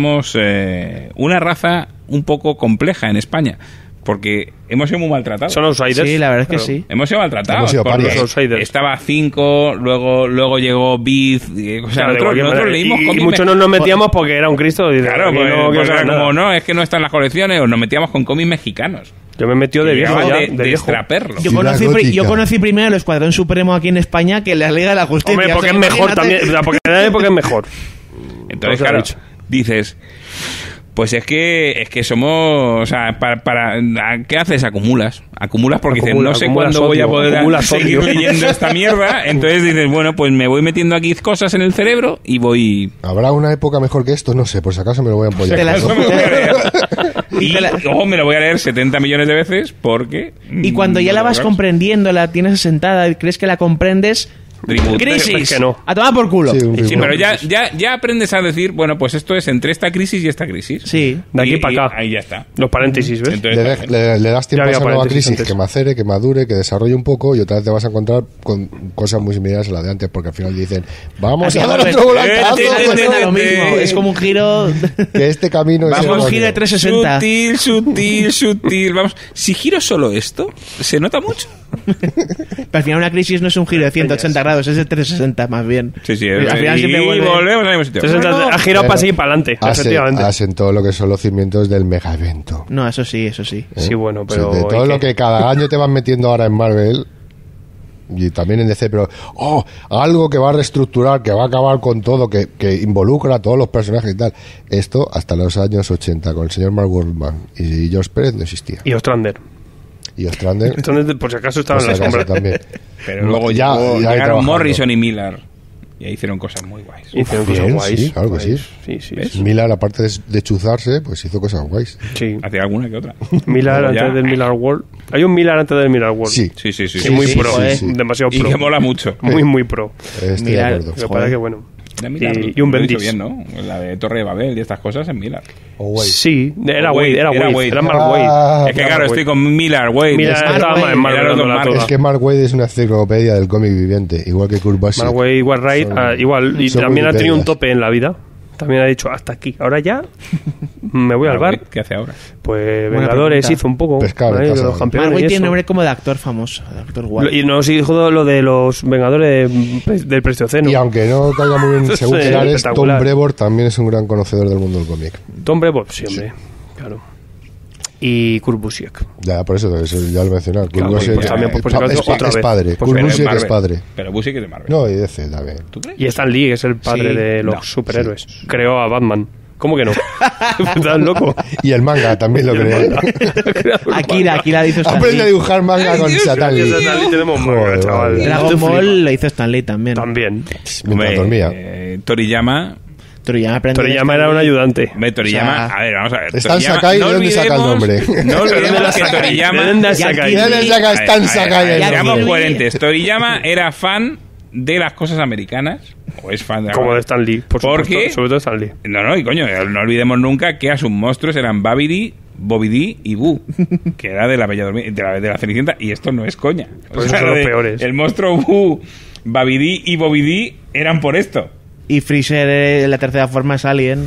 una raza un poco compleja en España, porque hemos sido muy maltratados. Son outsiders. Sí, la verdad es que Claro. sí. Hemos sido maltratados. Hemos sido porque parias. Outsiders. estaba 5, luego llegó Biz. O sea, Claro, de nosotros cualquier manera. leímos y cómics muchos no nos metíamos porque era un Cristo. Y Claro, aquí pues, no quiero pues, saber nada. como no, es que no están las colecciones, o nos metíamos con cómics mexicanos. Yo me metió de viejo Llegaban ya, de viejo. extraperlo. Yo Ciudad conocí, gótica. yo conocí primero el Escuadrón Supremo aquí en España que la Liga de la Justicia. Hombre, porque O sea, es mejor imagínate. también. O sea, porque es mejor. Entonces, Todo se ha claro, dicho. dices, pues es que somos, o sea, ¿qué haces? Acumulas porque dices, no sé Acumulas cuándo voy a odio, poder acumulas seguir odio. leyendo esta mierda. Entonces dices, bueno, pues me voy metiendo aquí cosas en el cerebro y voy... ¿Habrá una época mejor que esto? No sé, por si acaso me lo voy a empollar. Te la- Eso me lo voy a leer. Y Y te la- luego me lo voy a leer 70 millones de veces porque... Y cuando ya la vas comprendiendo, la tienes asentada y crees que la comprendes... Reboot. ¡Crisis! Es que no. ¡A tomar por culo! Sí, un Sí, reboot. pero ya aprendes a decir, bueno, pues esto es entre esta crisis y esta crisis. Sí. De aquí Y- para y acá. ahí ya está. Los paréntesis, ¿ves? Entonces, Le das tiempo Ya a había esa nueva paréntesis crisis antes. que macere, que madure, que desarrolle un poco y otra vez te vas a encontrar con cosas muy similares a la de antes porque al final dicen vamos a dar Acaba de- otro volantazo, Suena lo mismo. Es como un giro... que este camino es Vamos, erróneo. giro de 360. sutil. Vamos, si giro solo esto, se nota mucho. Pero al final una crisis no es un giro de 180 grados, es de 360 más bien. Sí, Al final siempre y vuelve... volvemos al mismo sitio. Entonces, No, no. ha girado Pero para seguir para adelante, efectivamente. asentó lo que son los cimientos del mega evento. No, eso sí, eso sí. Sí, bueno, pero... de todo hay lo que cada año te van metiendo ahora en Marvel y también en DC, pero algo que va a reestructurar, que va a acabar con todo, que involucra a todos los personajes y tal. Esto hasta los años 80 con el señor Mark Wahlberg y George Pérez no existía. Y Ostrander. Y Ostrander, Entonces, por si acaso, estaba por en si la acaso, sombra. también. Pero luego ya ahí llegaron trabajando. Morrison y Miller y ahí hicieron cosas muy guays. Hicieron Bien, cosas guays. sí, claro que sí. Sí, sí. ¿Ves? sí. Miller, aparte de chuzarse, pues hizo cosas guays. Sí. Hacía alguna que otra. Miller Luego ya- antes del Miller World. Hay un Miller antes del Miller World. Sí, Sí. Sí, muy sí, pro. joder. Demasiado Y pro. que mola mucho. Muy pro. estoy Miller, de acuerdo. Lo que pasa es que, bueno. De Miller, Y un lo he dicho Bendis. bien, ¿no? La de Torre de Babel y estas cosas en Miller. Oh, guay. Sí, era Wade, Wade, era era Wade. Wade. Era Mark Ah, Wade. Es que Era claro, Mark estoy Wade. con Miller, Wade. Mira, Es- estaba Wade. más en Marvel Era los dando la dos toda. Es que Mark Wade es una enciclopedia del cómic viviente, igual que Kurt Busiek. Mark Wade, igual Wright, Son- igual. Y son también ha tenido un Wikipedias. tope en la vida. También ha dicho, hasta aquí. Ahora ya me voy al bar. ¿Qué hace ahora? Pues Buena Vengadores pregunta. hizo un poco. Pescado en ahí, casa. de los campeones Mark y Waid tiene eso. nombre como de actor famoso, de actor guay. Y nos dijo lo de los Vengadores del Pleistoceno. Y aunque no caiga muy bien según Sí, Pilares, Tom espectacular. Brevoort también es un gran conocedor del mundo del cómic. Tom Brevoort, sí, hombre. Claro. Y Kurt Busiek. Ya, por eso ya lo he mencionado. Kurt Claro, Busiek pues también, pues, por si acaso, otra es vez. padre. Pues Kurt Pero Busiek Marvel. es padre. Pero Busiek es de Marvel. No, y DC también. ¿Tú crees? Y Stan Lee, que es el padre Sí. de los No, superhéroes. Creó a Batman. ¿Cómo que no? ¿Estás loco? Y el manga también lo creé. Akira hizo Stan Aprende a Lee. dibujar manga con Stan Lee. Stan Lee tenemos manga, Joder, chaval. vale. Dragon Ball lo hizo Stan Lee también. También. Mientras dormía. Toriyama... Toriyama era un ayudante. Toriyama, O sea, a ver, vamos a ver. Stan Toriyama, Sakai, ¿de dónde saca el nombre? No olvidemos que Toriyama... ¿De dónde saca? ¿De dónde saca Stan Sakai el Seamos nombre? coherentes. Toriyama era fan de las cosas americanas. O es fan de Como de Stan Lee, por ¿Por supuesto, qué? sobre todo Stan Lee. No, y coño, no olvidemos nunca que a sus monstruos eran Babidi, Bobidi y Boo, que era de la Bella Durmiente, de la Cenicienta, y esto no es coña. Pues esos son los peores. El monstruo Boo, Babidi y Bobidi eran por esto. Y Freezer, la tercera forma es Alien.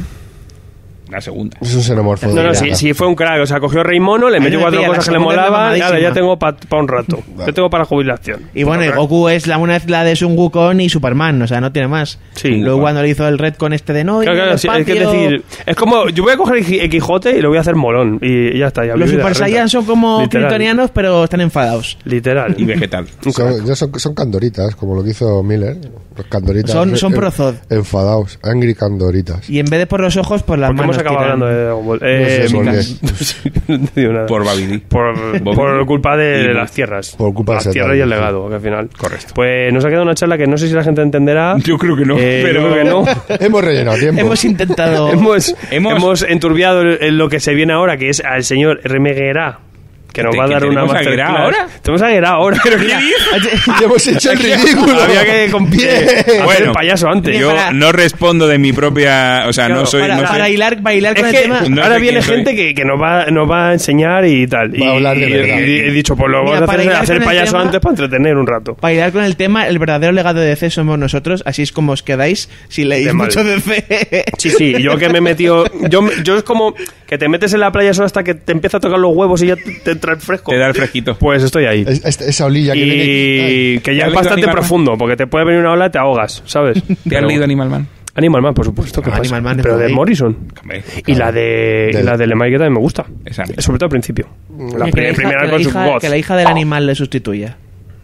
La segunda. Es un xenomorfo. No, de sí, caja. sí, fue un crack. O sea, cogió Rey Mono, le A mí metió me 4 pilla, cosas la que le segunda es molaban y ahora ya mamadísima. tengo para un rato. Ya tengo para jubilación. Y bueno, y Goku es una mezcla de Sun Wukong y Superman, o sea, no tiene más. Sí. Luego cuando le hizo el Redcon este de no, y Claro, el claro, sí, es que espacio, decir, es como, yo voy a coger el Quijote y lo voy a hacer molón y ya está. Ya los vida, Super renta. Saiyan son como Literal. kryptonianos, pero están enfadados. Literal. Y vegetal. Son candoritas, como lo que hizo Miller. Los candoritas. Son prozod. Enfadados. Angry candoritas. Y en vez de por los ojos, por las ¿Por qué manos. hemos acabado tiran. hablando de Dragon Ball? sé por Micas. No entiendo nada. Por Babidi. Por culpa de Y- las tierras. Por culpa de las Satan, tierras y el sí. legado, que al final. Correcto. Pues nos ha quedado una charla que no sé si la gente entenderá. Yo creo que no, pero- Yo creo que no. Hemos rellenado tiempo. Hemos intentado. hemos enturbiado lo que se viene ahora, que es al señor Remeguera, que nos ¿Que va a dar una tenemos a Guerá masterclass. ahora? Tenemos a Guerá ahora. ¿Pero qué dices? Y hemos hecho el ridículo. Había que hacer Bueno, el payaso antes. Yo Para- no respondo de mi propia... O sea, Claro, no soy... para, no soy- para bailar con Es el que tema. No ahora sé viene quién soy. gente que nos va a enseñar y tal. Va a hablar de verdad. Y he dicho, pues lo Mira, vamos a para hacer, hilar hacer con el payaso tema- antes para entretener un rato. Para hilar con el tema, el verdadero legado de DC somos nosotros, así es como os quedáis si leéis De mal. mucho DC. Sí, sí, yo que me he metido... Yo es como que te metes en la playa solo hasta que te empieza a tocar los huevos y ya te entra el fresco. Te da el fresquito. Pues estoy ahí. Esa olilla que viene. Y que ¿Te ya has es leído bastante Animal Man? profundo, porque te puede venir una ola y te ahogas, ¿sabes? ¿Te has Pero- leído Animal Man? Animal Man, por supuesto. ¿Qué pasa? Animal Man Pero está de ahí. Morrison. Hombre, Y la de Del- la de Lemay que también me gusta. Esa misma. Sobre todo al principio. La Que la hija- primera que con la su hija- voz. que la hija del animal le sustituya.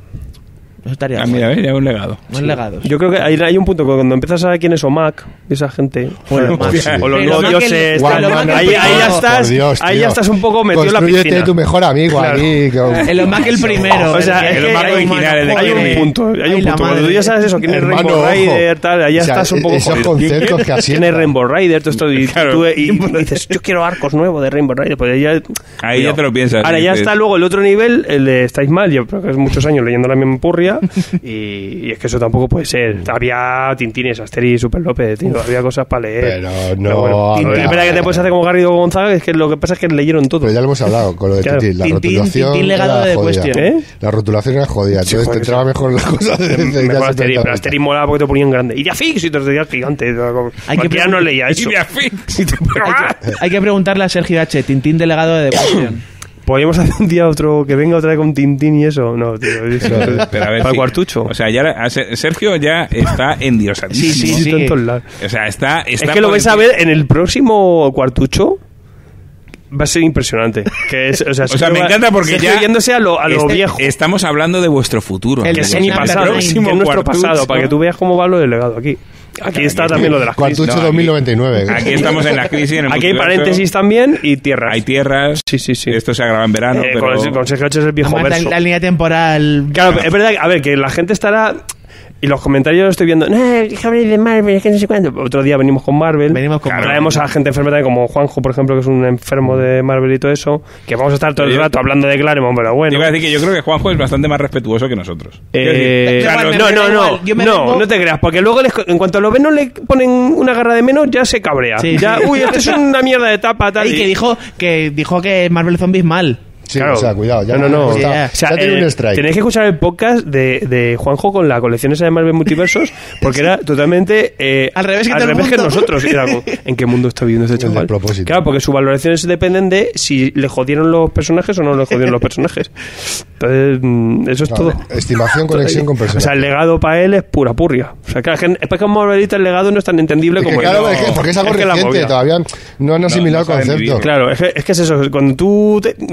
Eso estaría Ah, guay. mira, ya un legado. Más legados. Yo creo que hay un punto que cuando empiezas a saber quién es Omak, esa gente, O el Omak. o los Pero nuevos Omak dioses, el- tal, el Omak el ahí ya primero. estás, Por Dios, ahí tío. ya estás un poco metido en la Constrúyete piscina. tu mejor amigo Claro. aquí. que- El Omak el primero. O sea, el es que que Omak hay original, el de hay Kirby. un punto, hay Ay, un la punto. Cuando tú madre. ya sabes eso, quién es Hermano, Rainbow ojo. Rider, tal, ahí ya O sea, estás un poco esos jodido. conceptos que ¿Quién asientan. es Rainbow Rider? Todo esto, y Claro. tú y dices, yo quiero arcos nuevos de Rainbow Rider. Pues ya, Ahí ya te lo piensas. Ahora ya dices, está luego el otro nivel, el de Estáis Mal. Yo creo que es muchos años leyendo la misma purria y es que eso tampoco puede ser. Había Tintines, Asterix, Super López, tío. Había cosas para leer. Pero no, bueno, habla. es verdad que te puedes hacer como Garrido Gonzaga, es que lo que pasa es que leyeron todo. Pero ya lo hemos hablado con lo de Claro. Tintín. La Tintín, rotulación. Tintín legado era de jodida. Question. ¿Eh? La rotulación era jodida. Entonces joder, te entraba mejor las cosas de Mejor Asterix, pero Asterix molaba porque te ponían grande. Y ya fix, y te decías gigante. Hay que Ya no leía eso. Y de afix. Hay que preguntarle a Sergio H. Tintín delegado de The Question. ¿Podríamos hacer un día otro que venga otra vez con Tintín y eso? No, tío. Eso, Pero a ver, para sí. cuartucho. O sea, ya Sergio ya está endiosadísimo. Sí, sí, Está en todos lados. O sea, está Es que lo por vais a encima- ver en el próximo cuartucho. Va a ser impresionante. Que es, o sea, me encanta porque Sergio ya yéndose a lo viejo. Estamos hablando de vuestro futuro. El Que amigos. es mi Snapchat pasado, Nine. que es nuestro pasado, para que tú veas cómo va lo del legado aquí. Aquí está también lo de las crisis. Cuartucho No, aquí- 2099. Aquí estamos en la crisis. En el Aquí hay multiverso. paréntesis también y tierras. Hay tierras. Sí, sí, sí. Esto se agrava en verano. pero... Con Sergio H es el viejo Además, verso. la línea temporal. Claro, es verdad que, a ver, que la gente estará... Y los comentarios los estoy viendo. No, que habléis de Marvel, es que no sé cuánto. Otro día venimos con Marvel. Venimos con Marvel. Traemos a gente enferma también, como Juanjo, por ejemplo, que es un enfermo de Marvel y todo eso. Que vamos a estar todo el rato hablando de Claremont, pero Te bueno. iba a decir que yo creo que Juanjo es bastante más respetuoso que nosotros. Igual, No, me da igual. Yo me vengo- no te creas, porque luego en cuanto lo ven no le ponen una garra de menos, ya se cabrea. Sí, ya, sí. uy, esto es una mierda de tapa, tal. Y que dijo que Marvel Zombies mal. Sí, Claro. o sea, cuidado. Ya No. está- O sea, ya tiene un strike. tenéis que escuchar el podcast de Juanjo con la colección esa de Marvel Multiversos, porque era totalmente Al revés que todo el que mundo. nosotros. Era como, ¿en qué mundo está viviendo este El chaval? despropósito. Claro, porque sus valoraciones dependen de si le jodieron los personajes o no le jodieron los personajes. Entonces, eso es No, todo. Estimación, conexión con O sea, personas. el legado para él es pura purria. O sea, que la gente, es que como Marvelita el legado no es tan entendible Es que, como claro, el es que- porque es algo que la reciente, movida. todavía no han asimilado no saben el concepto. vivir. Claro, es que es eso. Cuando tú picas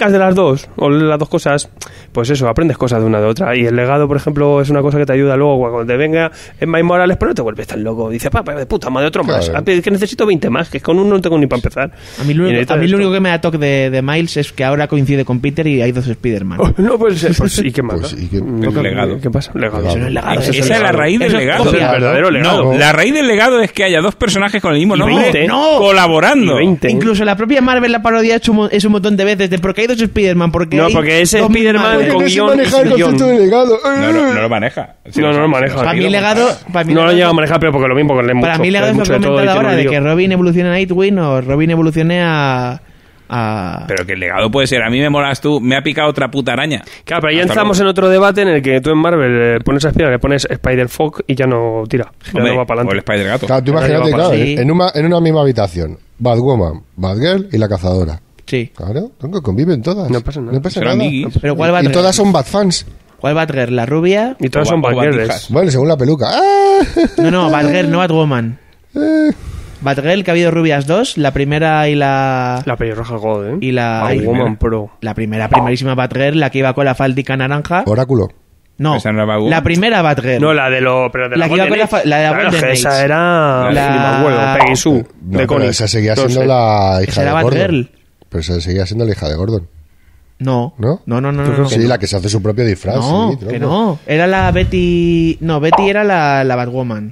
sacas de las dos, o las dos cosas, pues eso, aprendes cosas de una de otra. Y el legado, por ejemplo, es una cosa que te ayuda luego cuando te venga en Miles Morales, pero no te vuelves tan loco. Dice, papá, de puta madre, otro más. Claro. Es que necesito 20 más, que con uno no tengo ni para empezar. A mí lo Y único, necesitas esto. que me da toque de Miles es que ahora coincide con Peter y hay 2 Spider-Man. Oh, no, pues ¿y qué más? Pues, ¿y qué- legado. ¿Qué pasa? Legado. Eso no es legado, Ese eso Esa es la raíz del Eso es legado. copia. El verdadero legado. No, la raíz del legado es que haya 2 personajes con el mismo Y nombre 20. colaborando. Y 20. Incluso la propia Marvel la parodia ha hecho un montón de veces de porque hay 2 Spider-Man, porque No, hay porque ese 2 Spider-Man Marvel. con que se guión maneja y el sin concepto guión. de legado. No lo maneja. No lo maneja. Para mí legado, No lo llega a manejar, pero porque lo mismo, porque lee para mucho, mí legado lee es lo mucho que he de todo y comentado tiene ahora un de lío. que Robin evolucione a Nightwing o Robin evolucione a Pero que el legado puede ser, a mí me molas tú, me ha picado otra puta araña. Claro, pero ahí Hasta entramos en otro debate en el que tú en Marvel pones a Spider, le pones Spider-Folk y ya no tira. Ya Hombre, no va para o el adelante. Spider-Gato. Claro, tú imagínate, Ahora claro, sí. en una misma habitación, Batwoman, Batgirl y la cazadora. Sí. Claro, conviven todas. No pasa nada. Serán amiguis. Pero ¿cuál Y Batgirl? todas son Batfans. ¿Cuál Batgirl? ¿La rubia? Y todas O son ba- o Batgirls. batijas. Bueno, según la peluca. ¡Ah! No, Batgirl, no Batwoman. Eh, Batgirl, que ha habido rubias 2, la primera y la... La pelirroja God, ¿eh? Y la... Batwoman Pro. La primerísima Batgirl, la que iba con la faldica naranja. Oráculo. No, Esa no era Batwoman. la primera Batgirl. No, la de lo... Pero de La que iba con la Golden Age. la de la Claro, Golden que esa Age. era... La- Ni me acuerdo, Peggy Sue, No, de pero Connie. esa seguía No siendo sé. la hija Esa de era Gordon. Batgirl. Pero esa seguía siendo la hija de Gordon. No. ¿No? No. Sí, la que se hace su propio disfraz. No, sí, que tronco. no. Era la Betty... No, Betty era la Batwoman.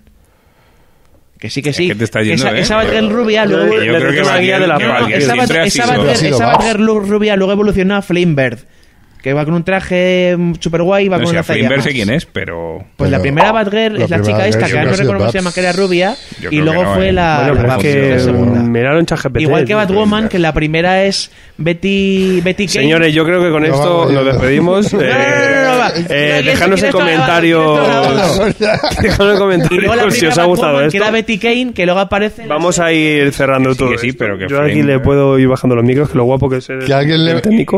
Que sí. que te está yendo, esa Batgirl rubia luego... Yo creo que la guía de la Batgirl esa siempre ha sido- ha sido esa Babs. Batgirl rubia luego evolucionó a Flamebird. Que va con un traje super guay y va No con sé, una a Flamebird sé llamas. quién es, pero... Pues la Pero primera Batgirl la es la primera chica esta, Batgirl que ahora no siempre ha sido recuerdo cómo se llama, Babs. que era rubia, Yo y creo luego que no, fue la Bueno, pero es que segunda. miraron en ChatGPT. Igual que Batwoman, que la primera es Betty Kane. Señores, yo creo que con No, esto vamos, nos ya. despedimos. No, va. Dejadnos en comentarios. Dejadnos en Y luego la comentarios si primera os ha gustado Batwoman, que esto. era Betty Kane, que luego aparece... en la Vamos a ir cerrando Sí, todo. que sí, esto. pero que yo aquí Flame, le puedo ir bajando los micros, que lo guapo que es el, Que alguien le- el técnico.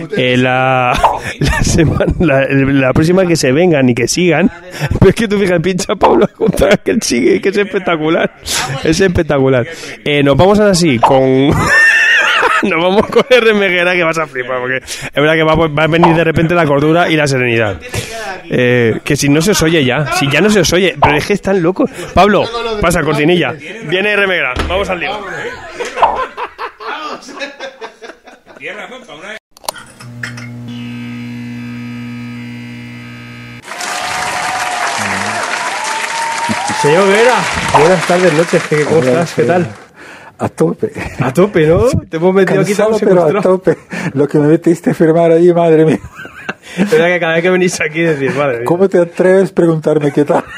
La próxima que se vengan y que sigan. Pero es que tú fijas, pincha Pablo contra que él sigue, que es espectacular. Es espectacular. Nos vamos ahora sí con. Nos vamos con R. Meguera, que vas a flipar, porque es verdad que va a venir de repente la cordura y la serenidad. Que si no se os oye ya, si ya no se os oye, pero es que están locos. Pablo, pasa cortinilla. Viene R. Meguera, vamos al lío. Tienes razón, para una vez. Señor Vera, buenas tardes, noches, ¿cómo estás? ¿Qué tal? A tope. A tope, ¿no? Te hemos metido aquí Cansado, tan pero a secuestrado. tope. Lo que me metiste a firmar ahí, madre mía. Es verdad que cada vez que venís aquí decís, madre mía. ¿Cómo te atreves a preguntarme qué tal?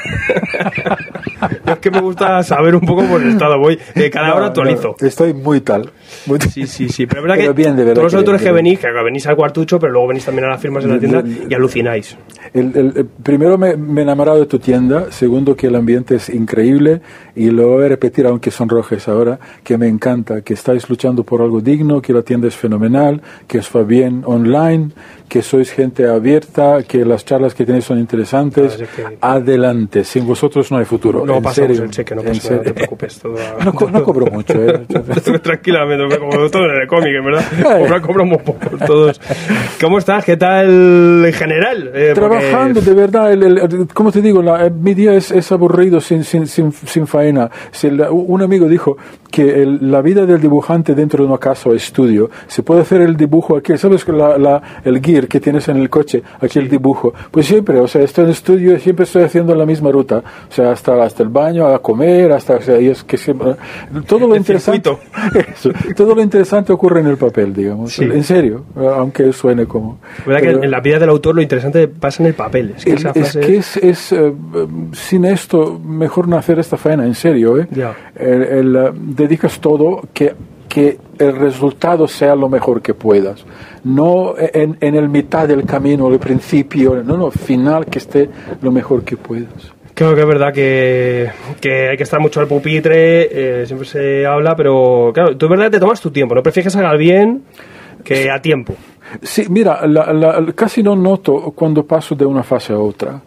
Es que me gusta saber un poco por el estado. Voy, cada hora No, actualizo. no, estoy muy tal. Muy tal. Sí, pero es verdad Pero que bien, de verdad todos los que autores que bien. venís, que venís al cuartucho, pero luego venís también a las firmas en la tienda y alucináis. Primero me he enamorado de tu tienda, segundo que el ambiente es increíble y lo voy a repetir aunque sonrojes ahora, que me encanta, que estáis luchando por algo digno, que la tienda es fenomenal, que os va bien online, que sois gente abierta, que las charlas que tenéis son interesantes. Claro, es que- Adelante, sin vosotros no hay futuro. No en pasamos serio, el cheque, no en pasa nada, no te serio. preocupes. Todo No cobro mucho, ¿eh? Tranquilamente, como todo en el cómic, en verdad. Cobramos poco todos. ¿Cómo estás? ¿Qué tal en general? Porque- Trabajando, de verdad, como te digo, mi día es aburrido sin faena. Un amigo dijo que la vida del dibujante dentro de una casa o estudio, se puede hacer el dibujo aquí, ¿sabes? El gear que tienes en el coche, aquí el dibujo. Pues siempre, o sea, estoy en el estudio y siempre estoy haciendo la misma ruta. O sea, hasta el baño, a comer, o sea, y es que siempre, todo lo El interesante, eso, todo lo interesante ocurre en el papel, digamos. Sí. En serio, aunque suene como... ¿Verdad pero- que en la vida del autor lo interesante pasa en el papel? Es que esa frase... sin esto, mejor no hacer esta faena, en serio. Ya. Dedicas todo que el resultado sea lo mejor que puedas. No en el mitad del camino, al principio, no, final, que esté lo mejor que puedas. Creo que es verdad que hay que estar mucho al pupitre, siempre se habla, pero claro, tú es verdad que te tomas tu tiempo, ¿no? Prefieres que salga bien que a tiempo. Sí, mira, casi no noto cuando paso de una fase a otra.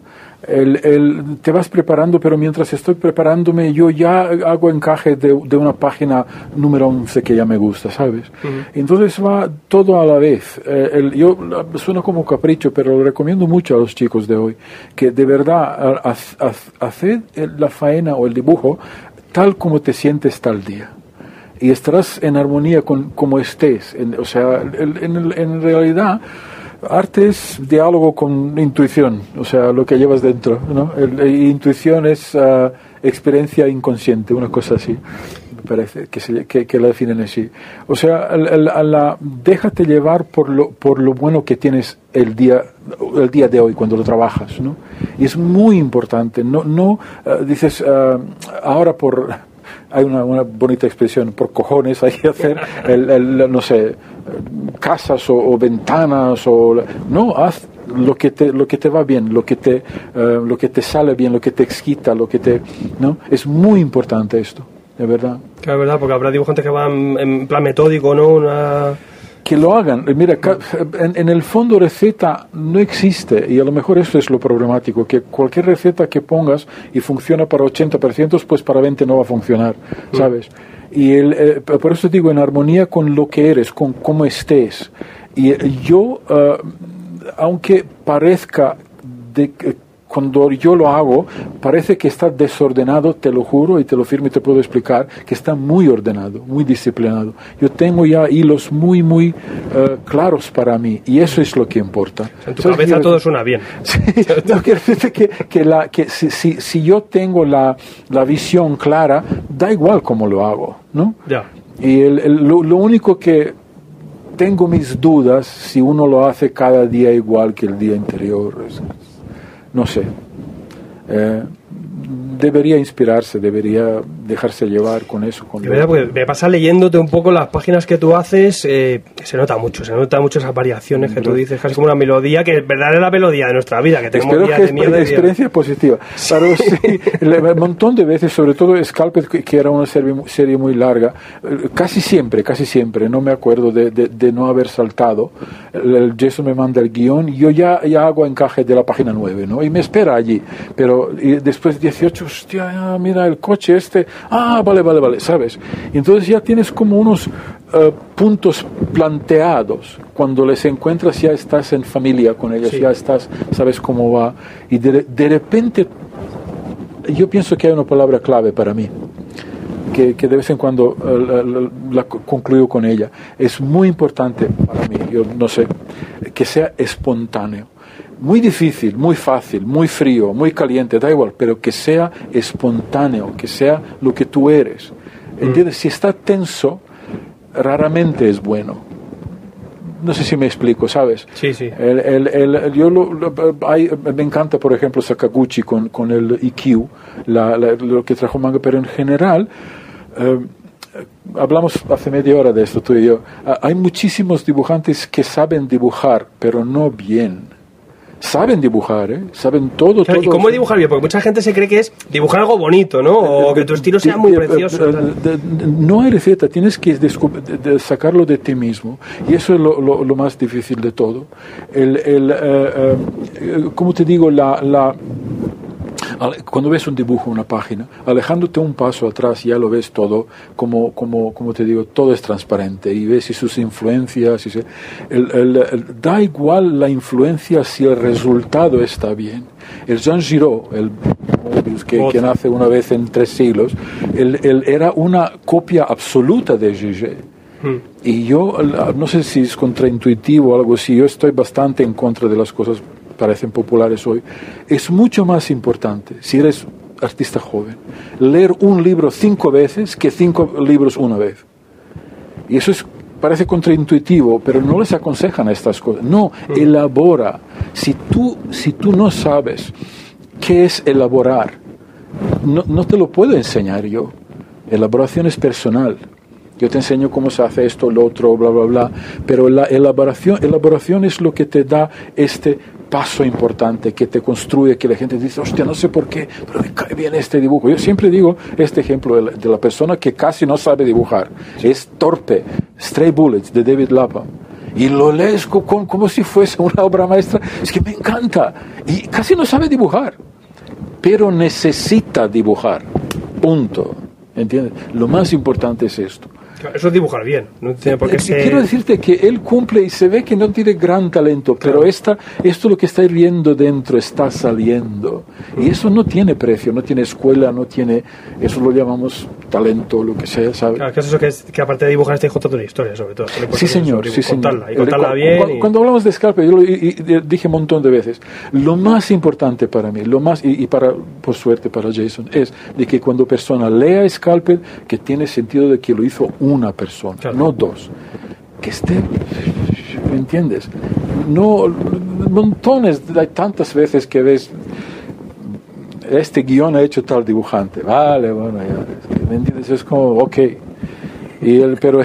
Te vas preparando, pero mientras estoy preparándome, yo ya hago encaje de una página número 11 que ya me gusta, ¿sabes? Entonces va todo a la vez. Suena como capricho, pero lo recomiendo mucho a los chicos de hoy, que de verdad haced la faena o el dibujo tal como te sientes tal día. Y estarás en armonía con como estés. En realidad, arte es diálogo con intuición, o sea, lo que llevas dentro, ¿no? Intuición es experiencia inconsciente, una cosa así, me parece, que la definen así. O sea, déjate llevar por lo bueno que tienes el día de hoy cuando lo trabajas, ¿no? Y es muy importante, no dices, ahora hay una bonita expresión, por cojones hay que hacer, no sé, casas o ventanas, no, haz lo que te va bien, lo que te sale bien, lo que te excita, ¿no? Es muy importante esto, de verdad. Claro, es verdad, porque habrá dibujantes que van en plan metódico, ¿no? Que lo hagan. Mira, en el fondo receta no existe, y a lo mejor eso es lo problemático, que cualquier receta que pongas y funciona para 80%, pues para 20% no va a funcionar, ¿sabes? Y por eso digo, en armonía con lo que eres, con cómo estés. Y yo, aunque parezca cuando yo lo hago, parece que está desordenado, te lo juro y te lo firmo y te puedo explicar, que está muy ordenado, muy disciplinado. Yo tengo ya hilos muy, muy claros para mí, y eso es lo que importa. En tu cabeza todo suena bien. Sí, no, quiero decirte que si yo tengo la visión clara, da igual cómo lo hago, ¿no? Ya. Y lo único que tengo mis dudas, si uno lo hace cada día igual que el día anterior, no sé, debería inspirarse, debería dejarse llevar con eso. De verdad, porque me pasa leyéndote un poco las páginas que tú haces, se nota mucho esas variaciones que tú dices, casi como una melodía, que en verdad es la melodía de nuestra vida, que tenemos días de mierda. Experiencia positiva. Claro, sí, un montón de veces, sobre todo Scalped, que era una serie muy larga, casi siempre, no me acuerdo de no haber saltado. El Jason me manda el guión, y yo ya hago encaje de la página 9, ¿no? Y me espera allí, pero y después 18, hostia, mira el coche vale, ¿sabes? Y entonces ya tienes como unos puntos planteados. Cuando les encuentras ya estás en familia con ellos, sí. Ya sabes cómo va. Y de repente, yo pienso que hay una palabra clave para mí, que de vez en cuando la concluyo con ella. Es muy importante para mí, yo no sé, que sea espontáneo. Muy difícil, muy fácil, muy frío, muy caliente, da igual, pero que sea espontáneo, que sea lo que tú eres. ¿Entiendes? Si está tenso, raramente es bueno. No sé si me explico, ¿sabes? Sí, sí. Me encanta, por ejemplo, Sakaguchi con el IQ, lo que trajo manga, pero en general, hablamos hace media hora de esto tú y yo, hay muchísimos dibujantes que saben dibujar, pero no bien. Saben dibujar, saben todo. ¿Y cómo dibujar bien? Porque mucha gente se cree que es dibujar algo bonito, ¿no? O que tu estilo sea muy precioso. No hay receta, tienes que sacarlo de ti mismo. Y eso es lo más difícil de todo. ¿Cómo te digo? Cuando ves un dibujo, una página, alejándote un paso atrás, ya lo ves todo, como te digo, todo es transparente, y ves sus influencias, da igual la influencia si el resultado está bien. El Jean Giraud, el que nace una vez en 3 siglos, él era una copia absoluta de Gégé. Y yo, no sé si es contraintuitivo o algo así, yo estoy bastante en contra de las cosas parecen populares hoy. Es mucho más importante, si eres artista joven, leer un libro 5 veces que 5 libros una vez. Y eso parece contraintuitivo, pero no les aconsejan estas cosas. No, elabora. Si tú no sabes qué es elaborar, no te lo puedo enseñar yo. Elaboración es personal. Yo te enseño cómo se hace esto, lo otro, bla, bla, bla. Pero la elaboración es lo que te da este paso importante, que te construye, que la gente dice, hostia, no sé por qué, pero me cae bien este dibujo. Yo siempre digo este ejemplo de la persona que casi no sabe dibujar. Es torpe. Stray Bullets, de David Lapham. Y lo lees como si fuese una obra maestra. Es que me encanta. Y casi no sabe dibujar. pero necesita dibujar. Punto. ¿Entiendes? Lo más importante es esto. Eso es dibujar bien, no tiene por qué ser... Quiero decirte que él cumple y se ve que no tiene gran talento, Claro. pero esto lo que está hirviendo dentro está saliendo. Y eso no tiene precio, no tiene escuela, no tiene... Eso lo llamamos talento, lo que sea, ¿sabes? Claro, que es eso que aparte de dibujar estáis contando una historia, sobre todo. Sí, señor, sí, señor. Contarla, y contarla bien. Cuando hablamos de Scalpel, yo lo dije un montón de veces, lo más importante para mí, y para, por suerte para Jason, es de que cuando persona lea Scalpel, que tiene sentido de que lo hizo una persona, Claro. no dos. Que esté, ¿me entiendes? No, montones, hay tantas veces que ves, este guión ha hecho tal dibujante, vale, bueno, ya, ¿me entiendes? Es como, ok. Pero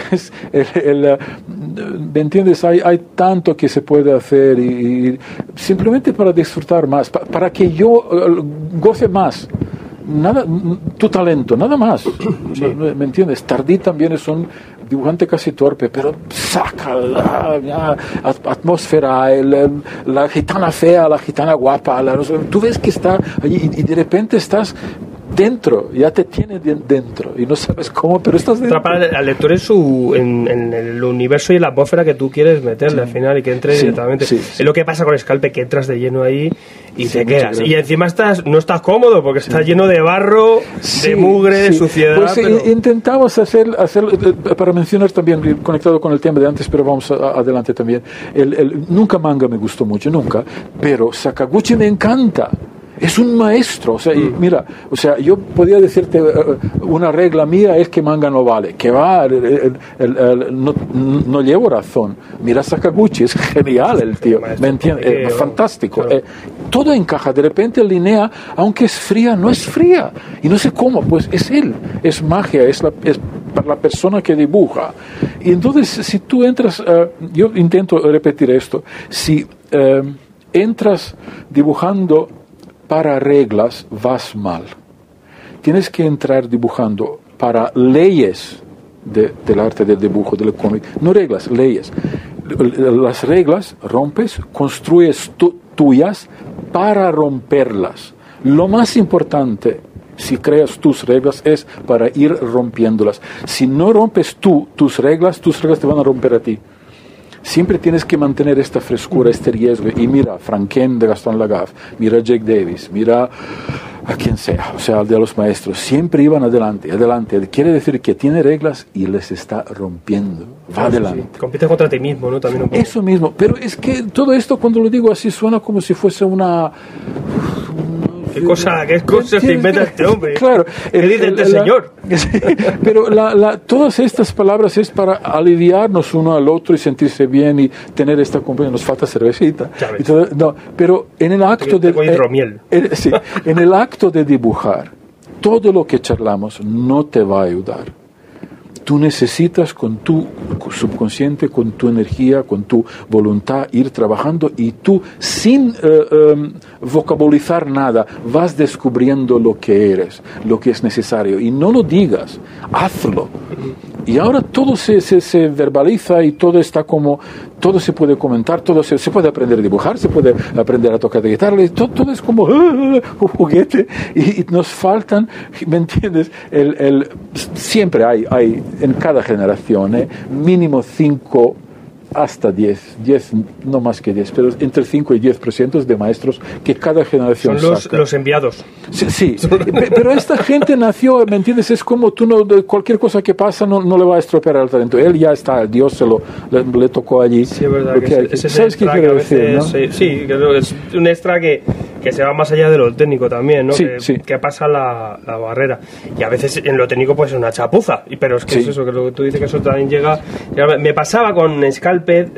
¿me entiendes? Hay tanto que se puede hacer y simplemente para disfrutar más, para que yo goce más. Nada, tu talento, nada más. ¿Me entiendes? Tardí también es un dibujante casi torpe, pero saca la atmósfera, la gitana fea, la gitana guapa. Tú ves que está allí y de repente estás dentro, ya te tiene dentro y no sabes cómo, pero estás dentro. Atrapar al lector en el universo y en la atmósfera que tú quieres meterle al final y que entre directamente. Sí. Es lo que pasa con Scalpel, que entras de lleno ahí y Sí, te muchas quedas. gracias. Y encima no estás cómodo porque estás lleno de barro, de mugre, de suciedad. Pues pero- intentamos hacer, para mencionar también, conectado con el tema de antes, pero vamos adelante también. Nunca manga me gustó mucho, nunca, pero Sakaguchi me encanta. Es un maestro, o sea, y mira, o sea, yo podía decirte una regla mía es que manga no vale, que va, no llevo razón. Mira Sakaguchi, es genial el tío, Maestro, ¿me entiendes? porque, Fantástico. claro. Todo encaja, de repente Linnea, aunque es fría, no es fría, y no sé cómo, pues es él, es magia, es para la persona que dibuja. Y entonces, si tú entras, yo intento repetir esto, si entras dibujando para reglas, vas mal. Tienes que entrar dibujando para leyes del arte del dibujo, del cómic. No reglas, leyes. Las reglas rompes, construyes tuyas para romperlas. Lo más importante, si creas tus reglas, es para ir rompiéndolas. Si no rompes tus reglas te van a romper a ti. Siempre tienes que mantener esta frescura, este riesgo. Y mira, Franken de Gaston Lagaffe, mira Jake Davis, mira a quien sea, o sea, de los maestros. Siempre iban adelante. Quiere decir que tiene reglas y les está rompiendo. Va adelante. Sí. Compites contra ti mismo, ¿no? También un poco. Eso mismo. Pero es que todo esto, cuando lo digo así, suena como si fuese una... ¿Qué cosa se inventa este hombre? Claro. ¿Qué dice este señor? Pero todas estas palabras es para aliviarnos uno al otro y sentirse bien y tener esta compañía. Nos falta cervecita. Ya ves. Y todo, no, pero en el acto de... Tengo hidromiel. Sí, en el acto de dibujar, todo lo que charlamos no te va a ayudar. Tú necesitas con tu subconsciente, con tu energía, con tu voluntad ir trabajando y tú sin vocabulizar nada vas descubriendo lo que eres, lo que es necesario y no lo digas, hazlo. Y ahora todo se verbaliza y todo está como, todo se puede comentar, todo se puede aprender a dibujar, se puede aprender a tocar de guitarra, y todo es como un juguete y nos faltan, ¿me entiendes? Siempre hay en cada generación mínimo 5 hasta 10, no más que 10, pero entre 5 y 10% de maestros que cada generación Son saca. los enviados. Sí, pero esta gente nació, ¿me entiendes? Es como tú cualquier cosa que pasa no le va a estropear el talento. Él ya está, Dios le tocó allí. Sí, es verdad. Lo que hay. Ese ¿Sabes qué extra quiero que a decir, no? veces, sí, que es un extra que se va más allá de lo técnico también, ¿no? Sí, que, sí. que pasa la barrera. Y a veces en lo técnico puede ser una chapuza. Pero es que Sí. es eso, que lo que tú dices que eso también llega... Me pasaba con Scalped...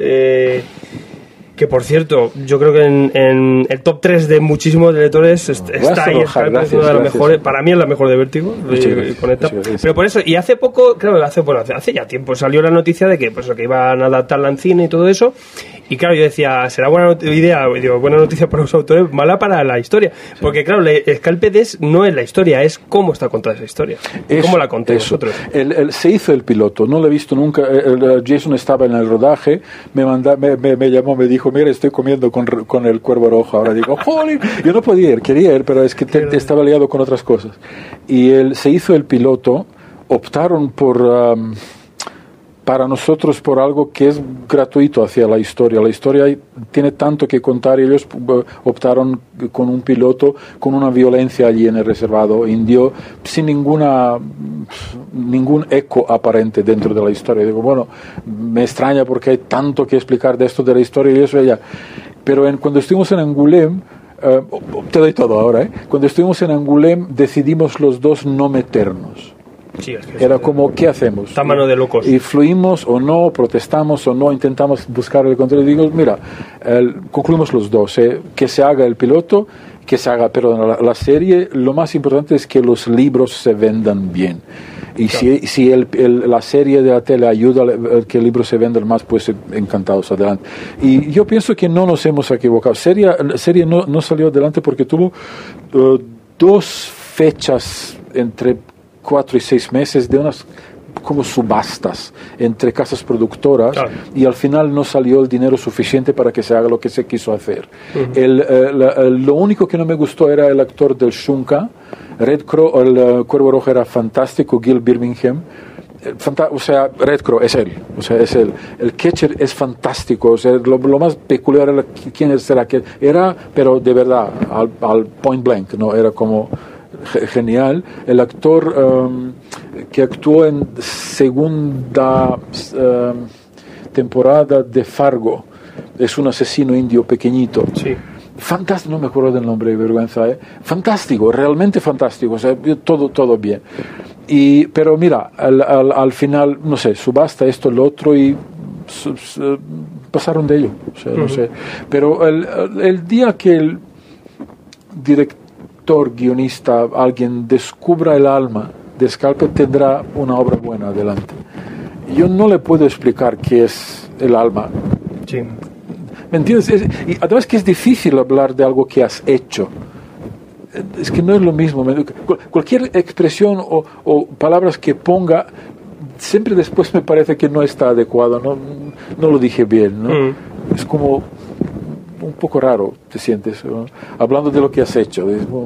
que por cierto, yo creo que en el top 3 de muchísimos lectores está ahí enojar, Scalped, gracias, una de las gracias. mejores, para mí es la mejor de Vértigo, Muchas gracias, Conecta. muchas gracias. Pero por eso, y hace poco, creo que hace ya tiempo, salió la noticia de que, pues, que iban a adaptarla en cine y todo eso, Y claro, yo decía, será buena idea, digo, buena noticia para los autores, mala para la historia. Porque claro, Scalped no es la historia, es cómo está contada esa historia. ¿Cómo la contáis vosotros? Se hizo el piloto, no lo he visto nunca. Jason estaba en el rodaje, me llamó, me dijo, mira, estoy comiendo con el Cuervo Rojo. Ahora digo, ¡jolín! Yo no podía ir, quería ir, pero es que estaba liado con otras cosas. Y se hizo el piloto, optaron para nosotros por algo que es gratuito hacia la historia. La historia tiene tanto que contar y ellos optaron con un piloto con una violencia allí en el reservado indio sin ningún eco aparente dentro de la historia. Digo, bueno, me extraña porque hay tanto que explicar de esto de la historia y eso ya. Pero cuando estuvimos en Angoulême, te doy todo ahora, cuando estuvimos en Angoulême decidimos los dos no meternos. Sí, es que era como, ¿qué hacemos? Está mano de locos. Y fluimos o no, protestamos o no, intentamos buscar el control. Y digo, mira, concluimos los dos, que se haga el piloto, que se haga, pero la serie, lo más importante es que los libros se vendan bien. Y claro, si la serie de la tele ayuda a que el libro se venda más, pues encantados, adelante. Y yo pienso que no nos hemos equivocado. La serie no salió adelante porque tuvo 2 fechas entre 4 y 6 meses de unas como subastas entre casas productoras, claro, y al final no salió el dinero suficiente para que se haga lo que se quiso hacer. Lo único que no me gustó era el actor del Shunka. Red Crow, el Cuervo Rojo era fantástico, Gil Birmingham. O sea, Red Crow es él, o sea, es él. El catcher es fantástico, o sea, lo más peculiar era quién será que era, pero de verdad, al point blank, no era como genial. El actor que actuó en segunda temporada de Fargo es un asesino indio pequeñito. Sí. Fantástico, no me acuerdo del nombre, vergüenza, fantástico, realmente fantástico, o sea, todo bien. Pero mira, al final, no sé, subasta esto, lo otro, y pasaron de ello, o sea, no sé. Pero el día que el director, guionista, alguien descubra el alma de Scalped, tendrá una obra buena adelante. Yo no le puedo explicar qué es el alma. Sí. ¿Me entiendes? Y además que es difícil hablar de algo que has hecho. Es que no es lo mismo. Cualquier expresión o palabras que ponga, siempre después me parece que no está adecuado, no lo dije bien, ¿no? Es como un poco raro te sientes, ¿no? Hablando de lo que has hecho.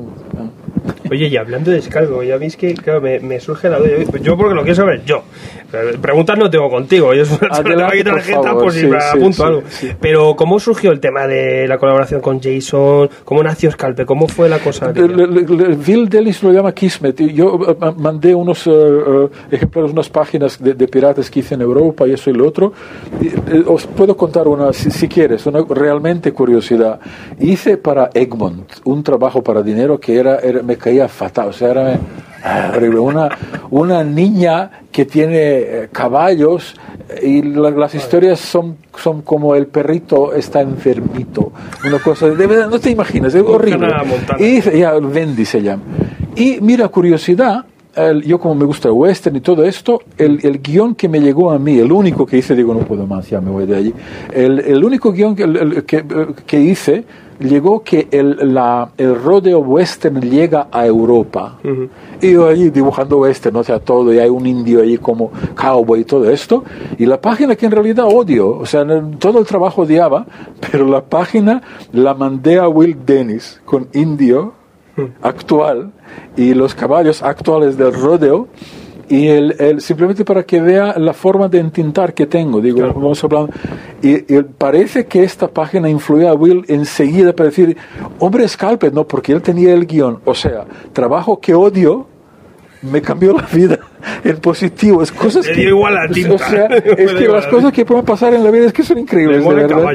Oye, y hablando de Scalped, ya veis que claro, me surge la duda. Yo porque lo quiero saber yo. Preguntas no tengo contigo. Yo soy una tarjeta por si me apunto algo. Sí. Pero ¿cómo surgió el tema de la colaboración con Jason? ¿Cómo nació Scalped? ¿Cómo fue la cosa? Bill Dennis lo llama Kismet. Yo mandé unos ejemplares, unas páginas de piratas que hice en Europa y eso y lo otro. Os puedo contar una, si quieres, una realmente curiosidad. Hice para Egmont un trabajo para dinero que me caía fatal, o sea, era horrible. Una niña que tiene caballos y las historias son como el perrito está enfermito, una cosa de verdad, no te imaginas, es horrible. Y ya Wendy se llama. Y mira, curiosidad, yo como me gusta el western y todo esto, el guión que me llegó a mí, el único que hice, digo, no puedo más, ya me voy de allí, el único guión que hice, llegó que el rodeo western llega a Europa. Y yo allí dibujando western, o sea, todo, y hay un indio allí como cowboy y todo esto, y la página que en realidad odio, o sea, todo el trabajo odiaba, pero la página la mandé a Will Dennis con indio actual y los caballos actuales del rodeo, y simplemente para que vea la forma de entintar que tengo, digo, claro, vamos hablando, y parece que esta página influyó a Will enseguida para decir, hombre, Scalped, no, porque él tenía el guión, o sea, trabajo que odio me cambió la vida en positivo. Es cosas que, igual a tinta. O sea, es que las cosas que pueden pasar en la vida es que son increíbles, de verdad.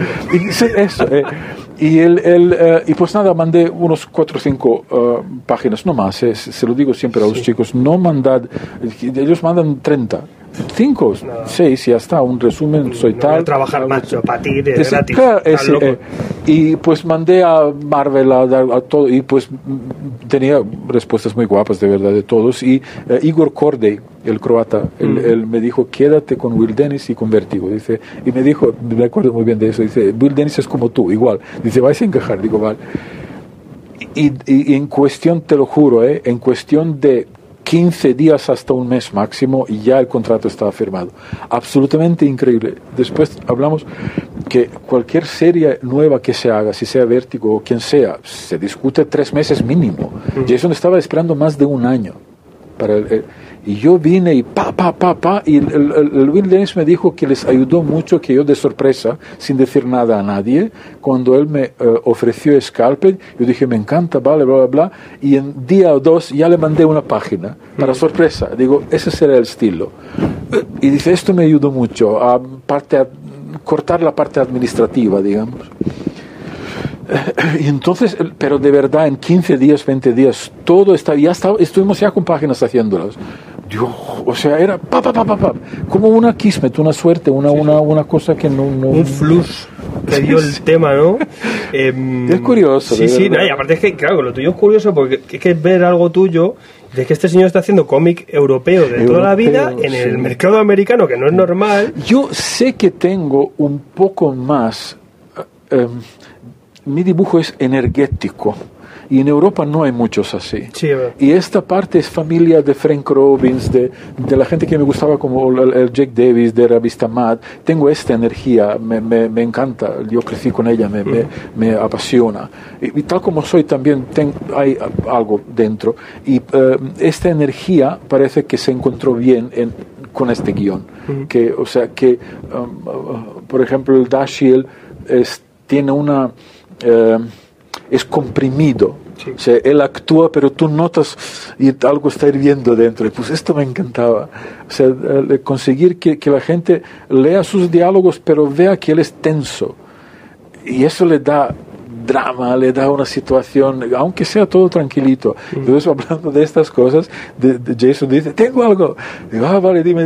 Y pues nada, mandé unos 4 o 5 páginas, no más, se lo digo siempre a los chicos, no mandad, ellos mandan 30, 5, 6, ya está, un resumen, soy No voy a tal. trabajar más, para ti de Ese, gratis. claro, Estás ese, loco. y pues mandé a Marvel a todo, y pues tenía respuestas muy guapas de verdad de todos, y Igor Kordey, el croata, él me dijo, quédate con Will Dennis y con Vértigo, dice, y me dijo, me acuerdo muy bien de eso, dice, Will Dennis es como tú, igual, dice, vais a encajar, digo, vale. Y en cuestión, te lo juro, en cuestión de 15 días hasta un mes máximo, y ya el contrato estaba firmado. Absolutamente increíble. Después hablamos que cualquier serie nueva que se haga, si sea Vértigo o quien sea, se discute 3 meses mínimo. Jason estaba esperando más de un año para y yo vine y y el Will Dennis me dijo que les ayudó mucho que yo de sorpresa, sin decir nada a nadie, cuando él me ofreció Scalped, yo dije, me encanta, vale, bla, bla, bla, y en día o 2 ya le mandé una página, para sorpresa, digo, ese será el estilo. Y dice, esto me ayudó mucho, a cortar la parte administrativa, digamos. Y entonces, pero de verdad, en 15 días, 20 días, todo está, estuvimos ya con páginas haciéndolas. Dios, o sea, era como una kismet, una suerte, una cosa que no... Un flux que dio el tema, ¿no? Es curioso. Sí, no, y aparte es que, claro, lo tuyo es curioso porque es que ver algo tuyo, de que este señor está haciendo cómic europeo de toda la vida en el mercado americano, que no es normal. Yo sé que tengo un poco más... mi dibujo es energético y en Europa no hay muchos así. Sí, y esta parte es familia de Frank Robbins, de la gente que me gustaba como el Jack Davis de Revista Mad. Tengo esta energía, me encanta, yo crecí con ella, me apasiona. Y tal como soy también hay algo dentro. Y esta energía parece que se encontró bien con este guión. Que, o sea, que por ejemplo el Dashiell tiene una... es comprimido, sí. O sea, él actúa pero tú notas y algo está hirviendo dentro, y pues esto me encantaba, o sea, conseguir que la gente lea sus diálogos pero vea que él es tenso, y eso le da drama, le da una situación, aunque sea todo tranquilito. Entonces, hablando de estas cosas, Jason dice, tengo algo. Digo, vale, dime.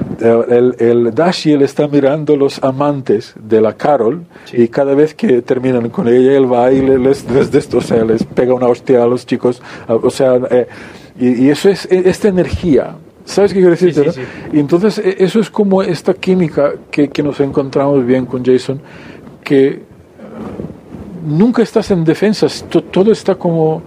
El Dashiell está mirando los amantes de la Carol, sí. Y cada vez que terminan con ella, él va y les pega una hostia a los chicos. O sea, y eso es esta energía. ¿Sabes qué quiero decir? Sí, sí. Y entonces, eso es como esta química que nos encontramos bien con Jason, que nunca estás en defensa, todo está como...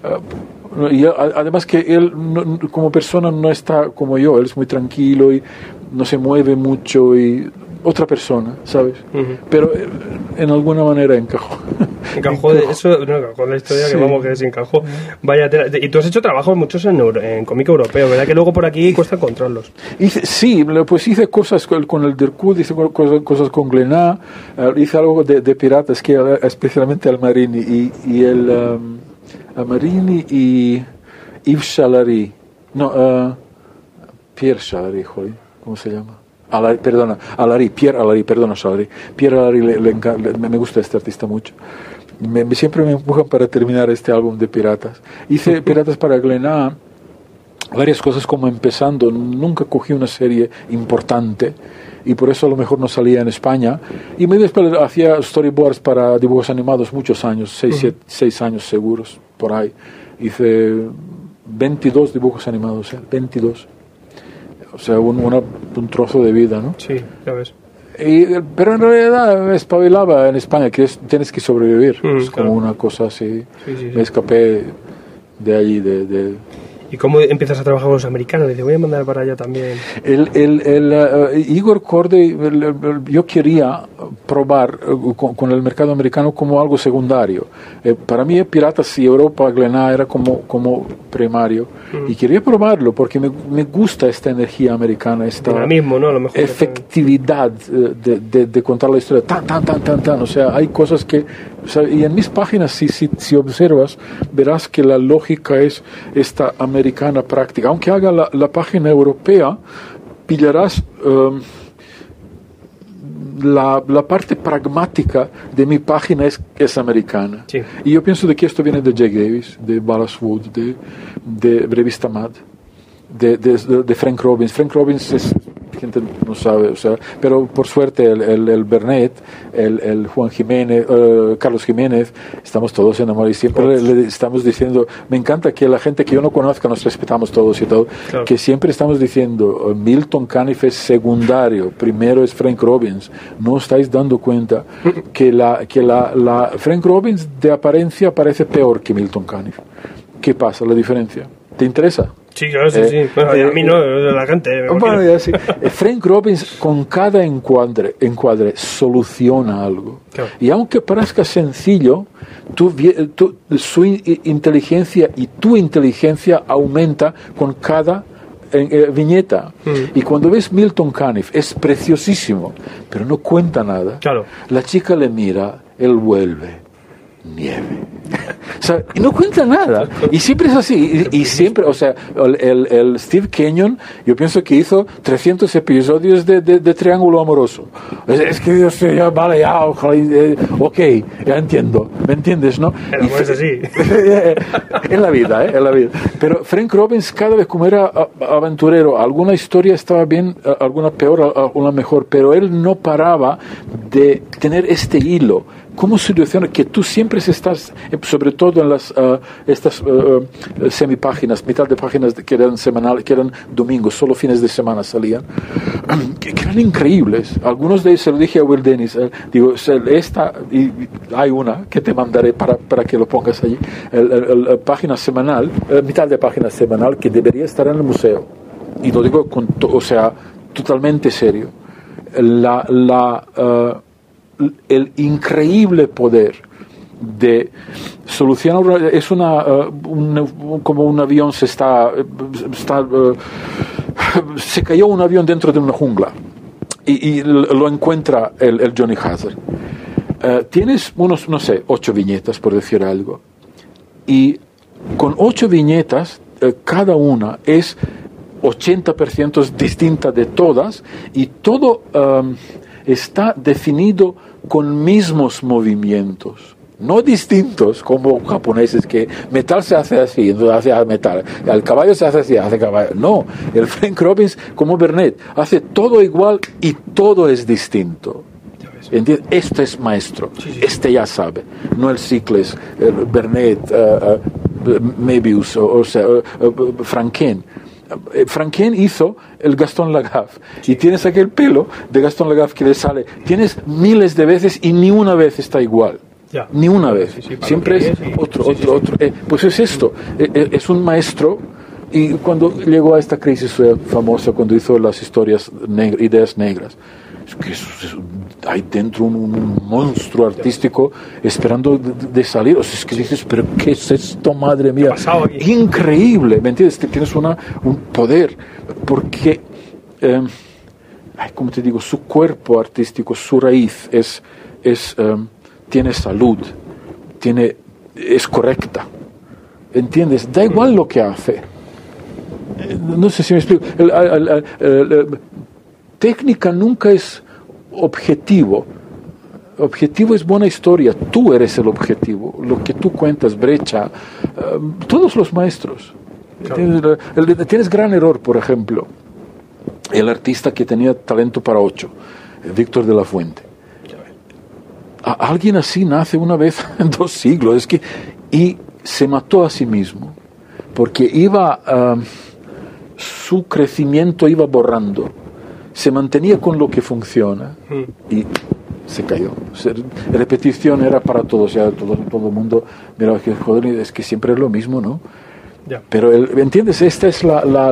y además que él como persona no está como yo, él es muy tranquilo y no se mueve mucho, y otra persona, ¿sabes? Pero en alguna manera encajó. Encajó de eso, no, con la historia, sí. Que vamos, que desencajó. Vaya tela. Y tú has hecho trabajos muchos en cómic europeo, ¿verdad? Que luego por aquí cuesta encontrarlos. Hice cosas con el Dirkut, hice cosas con Glenat, hice algo de piratas, que especialmente Almarini y el Almarini y Yves Chalarí. No, Pierre Chalarí, joder, ¿cómo se llama? Pierre Alary, perdona, Chalarí. Pierre Alary me gusta este artista mucho. Siempre me empujan para terminar este álbum de piratas. Hice piratas para Glenat, varias cosas como empezando. Nunca cogí una serie importante y por eso a lo mejor no salía en España. Y después hacía storyboards para dibujos animados muchos años, 6 años seguros, por ahí. Hice 22 dibujos animados, 22. O sea, un trozo de vida, ¿no? Sí, ya ves. Pero en realidad me espabilaba en España, que tienes que sobrevivir. Es como una cosa así. Sí. Me escapé de allí, ¿Y cómo empiezas a trabajar con los americanos? Dice, voy a mandar para allá también. Igor Kordey, yo quería probar con el mercado americano como algo secundario. Para mí, Piratas y Europa, Glenat era como primario. Y quería probarlo porque me gusta esta energía americana, esta dinamismo, ¿no? A lo mejor efectividad de contar la historia. Tan. O sea, hay cosas que... O sea, y en mis páginas, si observas, verás que la lógica es esta americana práctica. Aunque haga la página europea, pillarás la parte pragmática de mi página es americana. Sí. Y yo pienso de que esto viene de Jack Davis, de Wallace Wood, de Revista Mad, de Frank Robbins. Frank Robbins es gente no sabe, o sea, pero por suerte el Bernet, el Juan Jiménez, Carlos Jiménez, estamos todos enamorados y siempre le estamos diciendo, me encanta que la gente que yo no conozca nos respetamos todos y todo, claro. Que siempre estamos diciendo, Milton Caniff es secundario, primero es Frank Robbins, no estáis dando cuenta que Frank Robbins de apariencia parece peor que Milton Caniff. ¿Qué pasa? La diferencia. ¿Te interesa? Sí, claro, sí. Bueno, a mí no, la gente. Bueno, ya, sí. Frank Robbins con cada encuadre soluciona algo. Claro. Y aunque parezca sencillo, su inteligencia y tu inteligencia aumenta con cada viñeta. Y cuando ves Milton Caniff es preciosísimo, pero no cuenta nada. Claro. La chica le mira, él vuelve. Nieve. O sea, y no cuenta nada. Y siempre es así. Y siempre, o sea, el Steve Kenyon, yo pienso que hizo 300 episodios de Triángulo Amoroso. Es que Dios, ya, vale, ya, ojalá, ok, ya entiendo. ¿Me entiendes, no? El amor es así. En la vida, en la vida. Pero Frank Robbins, cada vez como era aventurero, alguna historia estaba bien, alguna peor, alguna mejor, pero él no paraba de tener este hilo. ¿Cómo soluciona que tú siempre estás, sobre todo en estas semipáginas, mitad de páginas que eran semanales, que eran domingos, solo fines de semana salían, que eran increíbles? Algunos de ellos se lo dije a Will Dennis, digo, y hay una que te mandaré para que lo pongas allí, página semanal, mitad de página semanal que debería estar en el museo. Y lo digo totalmente serio. El increíble poder de solucionar es como un avión se cayó un avión dentro de una jungla y lo encuentra el Johnny Hazard. Tienes unos, no sé, 8 viñetas, por decir algo, y con 8 viñetas cada una es 80% distinta de todas y todo está definido con mismos movimientos, no distintos como japoneses que metal se hace así, entonces hace metal, el caballo se hace así, hace caballo. No, el Frank Robbins como Bernet hace todo igual y todo es distinto. ¿Entiendes? Este es maestro, este ya sabe, no el Cicles, el Bernet, Mebius, o sea, Franquin. Franquin hizo el Gaston Lagaffe y tienes aquel pelo de Gaston Lagaffe que le sale, tienes miles de veces y ni una vez está igual, ni una vez, siempre es otro. Pues es esto, es un maestro. Y cuando llegó a esta crisis famosa, cuando hizo las historias ideas negras, es que hay dentro un monstruo artístico esperando de salir. O sea, es que dices, pero ¿qué es esto, madre mía? Increíble, ¿me entiendes? Tienes un poder, porque, como te digo, su cuerpo artístico, su raíz tiene salud, es correcta, ¿entiendes? Da igual lo que hace. No sé si me explico. Técnica nunca es objetivo. Objetivo es buena historia. Tú eres el objetivo. Lo que tú cuentas, Brecha, todos los maestros. Claro. Tienes gran error, por ejemplo. El artista que tenía talento para 8, Víctor de la Fuente. Alguien así nace una vez en 2 siglos. Y se mató a sí mismo. Porque su crecimiento iba borrando. Se mantenía con lo que funciona y se cayó. Repetición era para todos, ya todo el mundo miraba que joder, es que siempre es lo mismo, ¿no? Yeah. Pero ¿entiendes? Esta es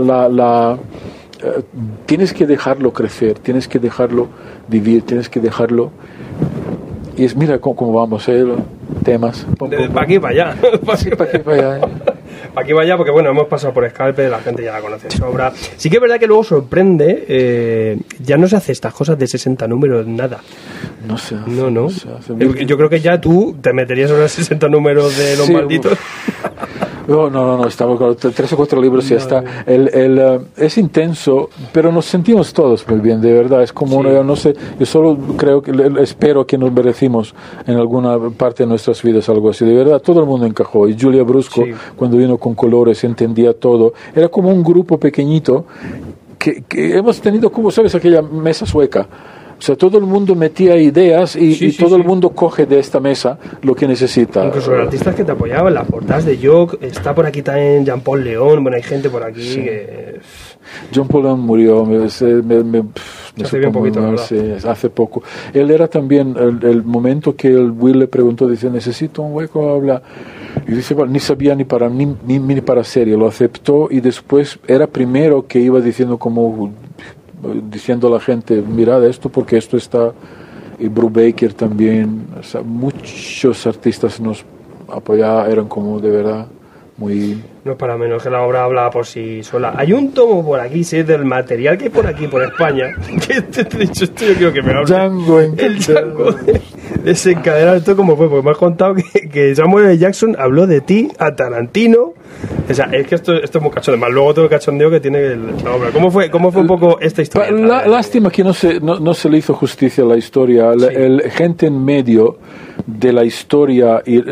tienes que dejarlo crecer, tienes que dejarlo vivir, tienes que dejarlo. Y mira cómo vamos, temas. Para aquí para allá. Para aquí para allá. Para aquí vaya, porque bueno, hemos pasado por Scalpe, la gente ya la conoce de sobra. Sí que es verdad que luego sorprende, ya no se hace estas cosas de 60 números, nada. No se hace. No se hace. Yo creo que ya tú te meterías en los 60 números de los malditos. No, estamos con 3 o 4 libros y ya está. Es intenso, pero nos sentimos todos muy bien, de verdad. Es como, no sé, yo solo espero que nos merecimos en alguna parte de nuestras vidas algo así. De verdad, todo el mundo encajó. Y Julia Brusco, cuando vino con colores, entendía todo. Era como un grupo pequeñito que hemos tenido, como sabes, aquella mesa sueca. O sea, todo el mundo metía ideas y todo el mundo coge de esta mesa lo que necesita. Incluso los artistas que te apoyaban, las portadas de Jock, está por aquí también Jean-Paul León, bueno, hay gente por aquí que... Jean-Paul León murió, me hace bien poquito, ¿verdad? Sí, hace poco. Él era también, el momento que el Will le preguntó, dice, necesito un hueco, habla. Y dice, bueno, ni sabía ni para serie, lo aceptó y después era primero que iba diciendo diciendo a la gente, mirad esto porque esto está, y Brubaker también, o sea, muchos artistas nos apoyaban, eran como de verdad muy... No es para menos que la obra habla por sí sola. Hay un tomo por aquí, sí, del material que hay por aquí, por España, que te he dicho, esto yo quiero que me hable. Django, el Django desencadenar esto como fue, porque me has contado que Samuel L. Jackson habló de ti a Tarantino. O sea, es que esto es muy cachondeo. Más luego todo el cachondeo que tiene la obra. ¿Cómo fue un poco esta historia? Lástima que no se le hizo justicia a la historia. Sí. El gente en medio de la historia y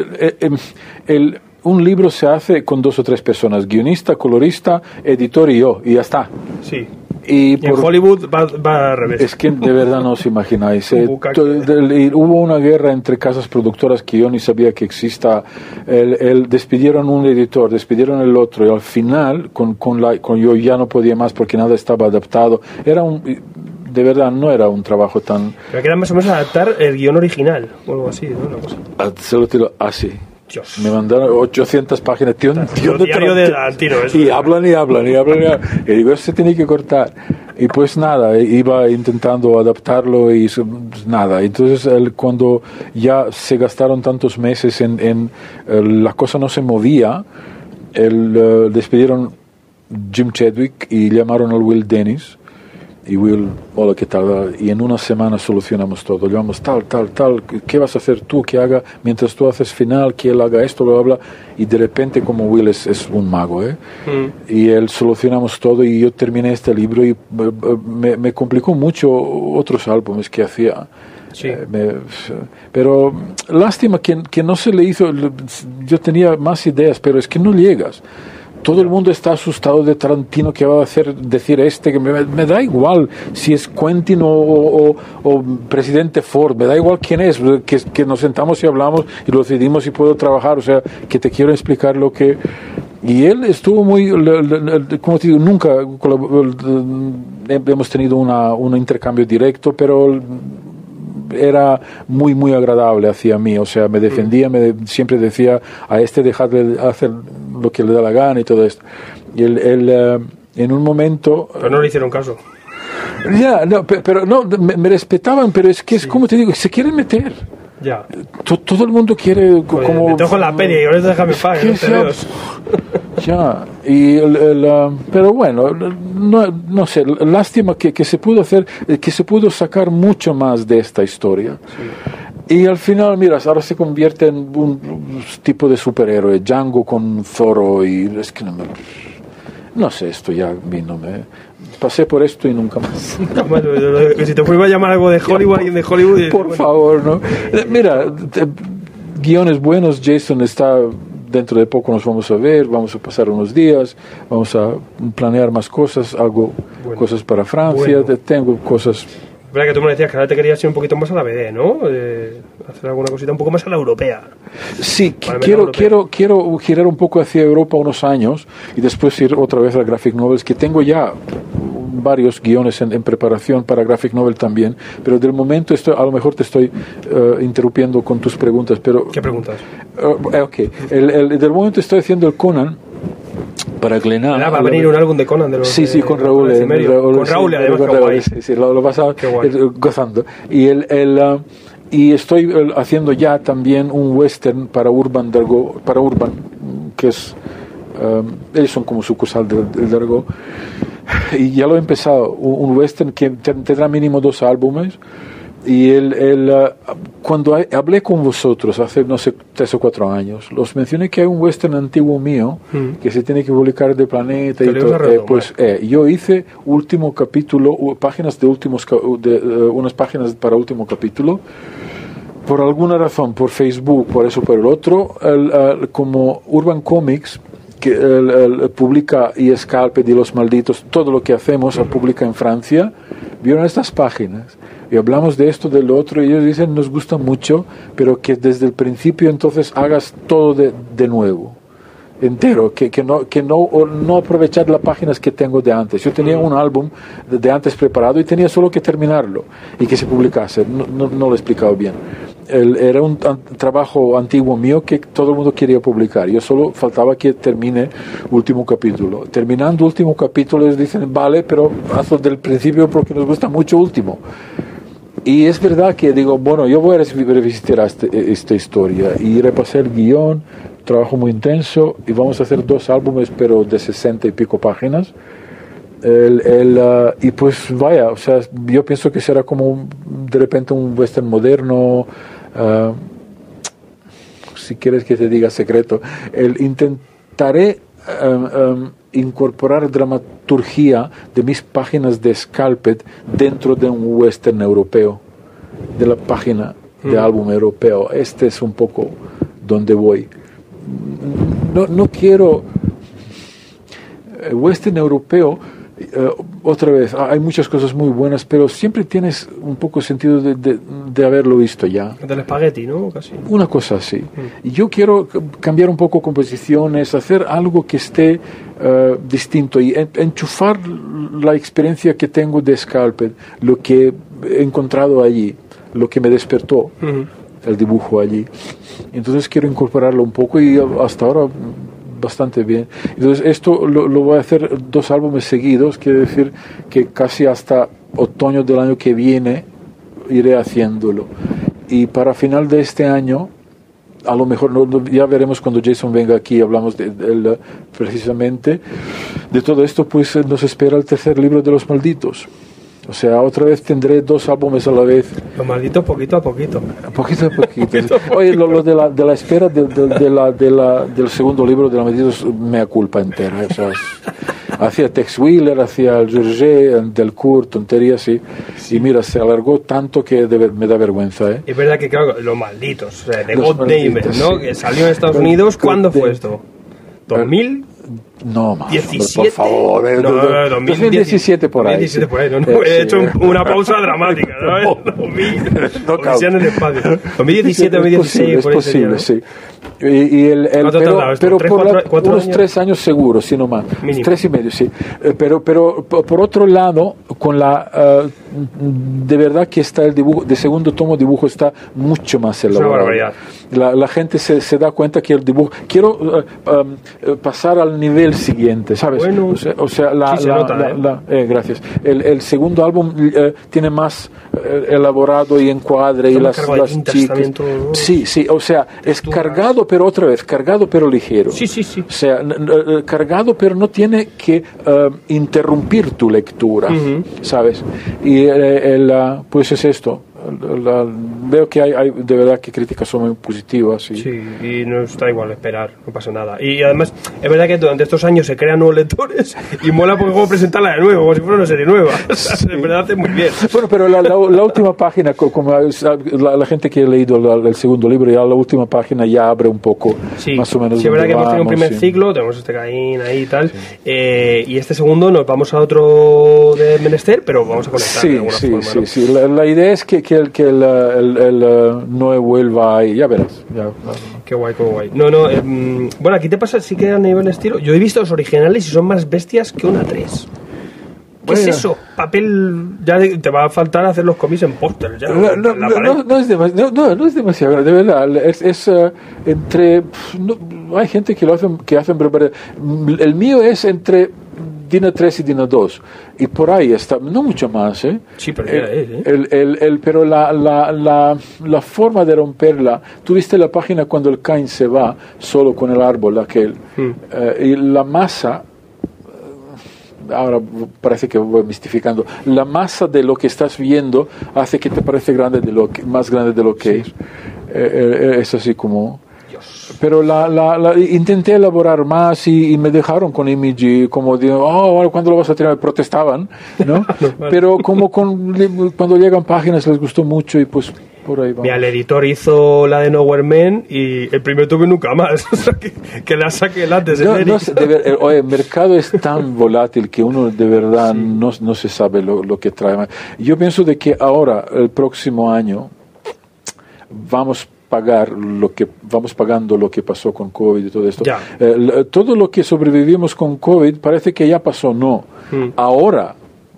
un libro se hace con 2 o 3 personas, guionista, colorista, editor y yo, y ya está. Sí. Y en Hollywood va al revés. Es que de verdad no os imagináis. Hubo una guerra entre casas productoras que yo ni sabía que exista. Despidieron un editor, despidieron el otro, y al final, con yo ya no podía más porque nada estaba adaptado. De verdad, no era un trabajo tan... Pero que era más o menos adaptar el guión original, o algo así, ¿no? Una cosa. Solo te lo... Así. Dios. Me mandaron 800 páginas, tío, diario de Tarantino, eso. Y hablan. Y digo, eso se tiene que cortar. Y pues nada, iba intentando adaptarlo y nada. Entonces, cuando ya se gastaron tantos meses en la cosa no se movía, despidieron Jim Chadwick y llamaron al Will Dennis. Y Will, hola, ¿qué tal? Y en una semana solucionamos todo. Llevamos tal. ¿Qué vas a hacer tú que haga mientras tú haces final? Que él haga esto, lo habla. Y de repente, como Will es un mago, ¿eh? Y él solucionamos todo y yo terminé este libro y me complicó mucho otros álbumes que hacía. Sí. Pero lástima que no se le hizo. Yo tenía más ideas, pero es que no llegas. Todo el mundo está asustado de Tarantino, que va a decir que me da igual si es Quentin o presidente Ford, me da igual quién es, que nos sentamos y hablamos y lo decidimos y puedo trabajar, o sea, que te quiero explicar lo que... Y él estuvo muy, como te digo, nunca hemos tenido un intercambio directo, pero... era muy muy agradable hacia mí, o sea, me defendía, siempre decía a dejarle hacer lo que le da la gana y todo esto. Y él en un momento... Pero no le hicieron caso. Ya, no, pero no, me respetaban, pero es que es como te digo, se quieren meter. Ya. Todo el mundo quiere como... Me toco la peli y ahora déjame en paz, no te veo. Ya, pero bueno, no sé, lástima que se pudo hacer, que se pudo sacar mucho más de esta historia. Sí. Y al final, mira, ahora se convierte en un tipo de superhéroe, Django con Zorro, y es que no sé, esto ya vino, pasé por esto y nunca más. Si te fuera a llamar algo de Hollywood, alguien de Hollywood... Por favor, ¿no? Mira, guiones buenos, Jason está... Dentro de poco nos vamos a ver, vamos a pasar unos días, vamos a planear más cosas, cosas para Francia, tengo cosas... Es verdad que tú me decías que ahora te querías ir un poquito más a la BD, ¿no? Hacer alguna cosita un poco más a la europea. Sí, quiero girar un poco hacia Europa unos años y después ir otra vez a Graphic Novels, que tengo ya varios guiones en preparación para Graphic Novel también, pero del momento a lo mejor te estoy interrumpiendo con tus preguntas, pero... ¿Qué preguntas? Del momento estoy haciendo el Conan para Glenal. Va a venir un álbum de Conan de los... Sí, con Raúl. Con Raúl, además, sí, lo vas a gozando. Y estoy haciendo ya también un western para Urban, que es... ellos son como sucursal del Dargo. Y ya lo he empezado, un western que tendrá mínimo 2 álbumes. Y cuando hablé con vosotros hace, no sé, 3 o 4 años, los mencioné que hay un western antiguo mío que se tiene que publicar de Planeta y todo. Pues yo hice último capítulo, páginas de unas páginas para último capítulo. Por alguna razón, por Facebook, por eso, por el otro, como Urban Comics que publica y Scalped y Los Malditos, todo lo que hacemos se publica en Francia, vieron estas páginas y hablamos de esto, de lo otro, y ellos dicen, nos gusta mucho, pero que desde el principio entonces hagas todo de nuevo, entero, que no aprovechar las páginas que tengo de antes. Yo tenía un álbum de antes preparado y tenía solo que terminarlo y que se publicase, no lo he explicado bien. Era un trabajo antiguo mío que todo el mundo quería publicar. Yo solo faltaba que termine último capítulo. Terminando último capítulo, ellos dicen, vale, pero hazlo del principio porque nos gusta mucho último. Y es verdad que digo, bueno, yo voy a revisitar esta historia. Y repasé el guión, trabajo muy intenso, y vamos a hacer 2 álbumes, pero de 60 y pico páginas. Y pues vaya, o sea, yo pienso que será como de repente un western moderno. Si quieres que te diga secreto, intentaré incorporar dramaturgia de mis páginas de Scalped dentro de un western europeo, de la página de álbum europeo. Este es un poco donde voy. No quiero western europeo. Otra vez, hay muchas cosas muy buenas, pero siempre tienes un poco sentido de haberlo visto ya. Del espagueti, ¿no? Casi. Una cosa así. Y yo quiero cambiar un poco composiciones, hacer algo que esté distinto y enchufar la experiencia que tengo de Scalped, lo que he encontrado allí, lo que me despertó el dibujo allí. Entonces quiero incorporarlo un poco y hasta ahora bastante bien. Entonces esto lo voy a hacer 2 álbumes seguidos, quiere decir que casi hasta otoño del año que viene iré haciéndolo. Y para final de este año, a lo mejor ya veremos cuando Jason venga aquí, hablamos precisamente de todo esto, pues nos espera el 3er libro de Los Malditos. O sea, otra vez tendré 2 álbumes a la vez. Los Malditos poquito a poquito. Poquito a poquito. Oye, lo de la espera del segundo libro de Los Malditos, mea culpa entera. O sea, hacía Tex Wheeler, hacía el George, Delcourt, tonterías, sí. Y mira, se alargó tanto que me da vergüenza, ¿eh? Es verdad que, claro, Los Malditos, o sea, de Los Goddammit, Malditos, ¿no? sí. Que salió en Estados Unidos, ¿cuándo fue esto? ¿2000? No, más. 17. Por favor. 2017 por ahí. 2017 por ahí, no. He hecho una pausa dramática, ¿sabes? 2000. No, Odisea en el espacio. 2017, 2016, es por ahí posible, sería, ¿no? sí. Pero por unos años? 3 años seguro, si no más. Mínimo. 3 y medio, sí. Pero por otro lado, con de verdad que está el dibujo, de segundo tomo dibujo está mucho más elaborado. Es una barbaridad. La gente se da cuenta que el dibujo... Quiero pasar al nivel siguiente, ¿sabes? Bueno, o sea sí se nota, gracias. El segundo álbum tiene más elaborado y encuadre y las chicas. Sí, o sea, es cargado, pero otra vez, cargado pero ligero. Sí. O sea, cargado pero no tiene que interrumpir tu lectura, ¿sabes? Y pues es esto. Veo que hay de verdad que críticas son muy positivas. Sí, y no está igual esperar, no pasa nada. Y además, es verdad que durante estos años se crean nuevos lectores y mola porque como presentarla de nuevo, como si fuera una serie nueva. En verdad hace muy bien. Bueno, pero la última página, como la gente que ha leído el segundo libro, ya la última página ya abre un poco, más o menos. Sí, es verdad que hemos tenido un primer ciclo, tenemos este Caín ahí y tal, y este segundo nos vamos a otro de menester, pero vamos a conectar de alguna forma, ¿no? Sí. La idea es que el no vuelva ahí, ya verás. Qué guay. Bueno, aquí te pasa, sí que a nivel estilo, yo he visto los originales y son más bestias que una 3. ¿Qué es eso? Papel, ya te va a faltar hacer los cómics en póster. No es demasiado, de verdad. Es entre... hay gente que lo hacen, pero el mío es entre DIN 3 y DIN 2 y por ahí está, no mucho más, ¿eh? Sí, pero ya es, pero la forma de romperla, tú viste la página cuando el Cain se va solo con el árbol aquel, y la masa, ahora parece que voy mistificando, la masa de lo que estás viendo hace que te parece más grande de lo que es. Es así como... Dios. Pero intenté elaborar más y me dejaron con Image como digo, ¿cuándo lo vas a tirar? Protestaban, ¿no? Pero como cuando llegan páginas les gustó mucho y pues por ahí vamos. Mira, el editor hizo la de Nowhere Man y el primer toque nunca más. O sea, que la saque el antes. El mercado es tan volátil que uno de verdad no se sabe lo que trae. Yo pienso de que ahora, el próximo año, vamos pagando lo que pasó con COVID y todo esto. Todo lo que sobrevivimos con COVID parece que ya pasó. No. Ahora,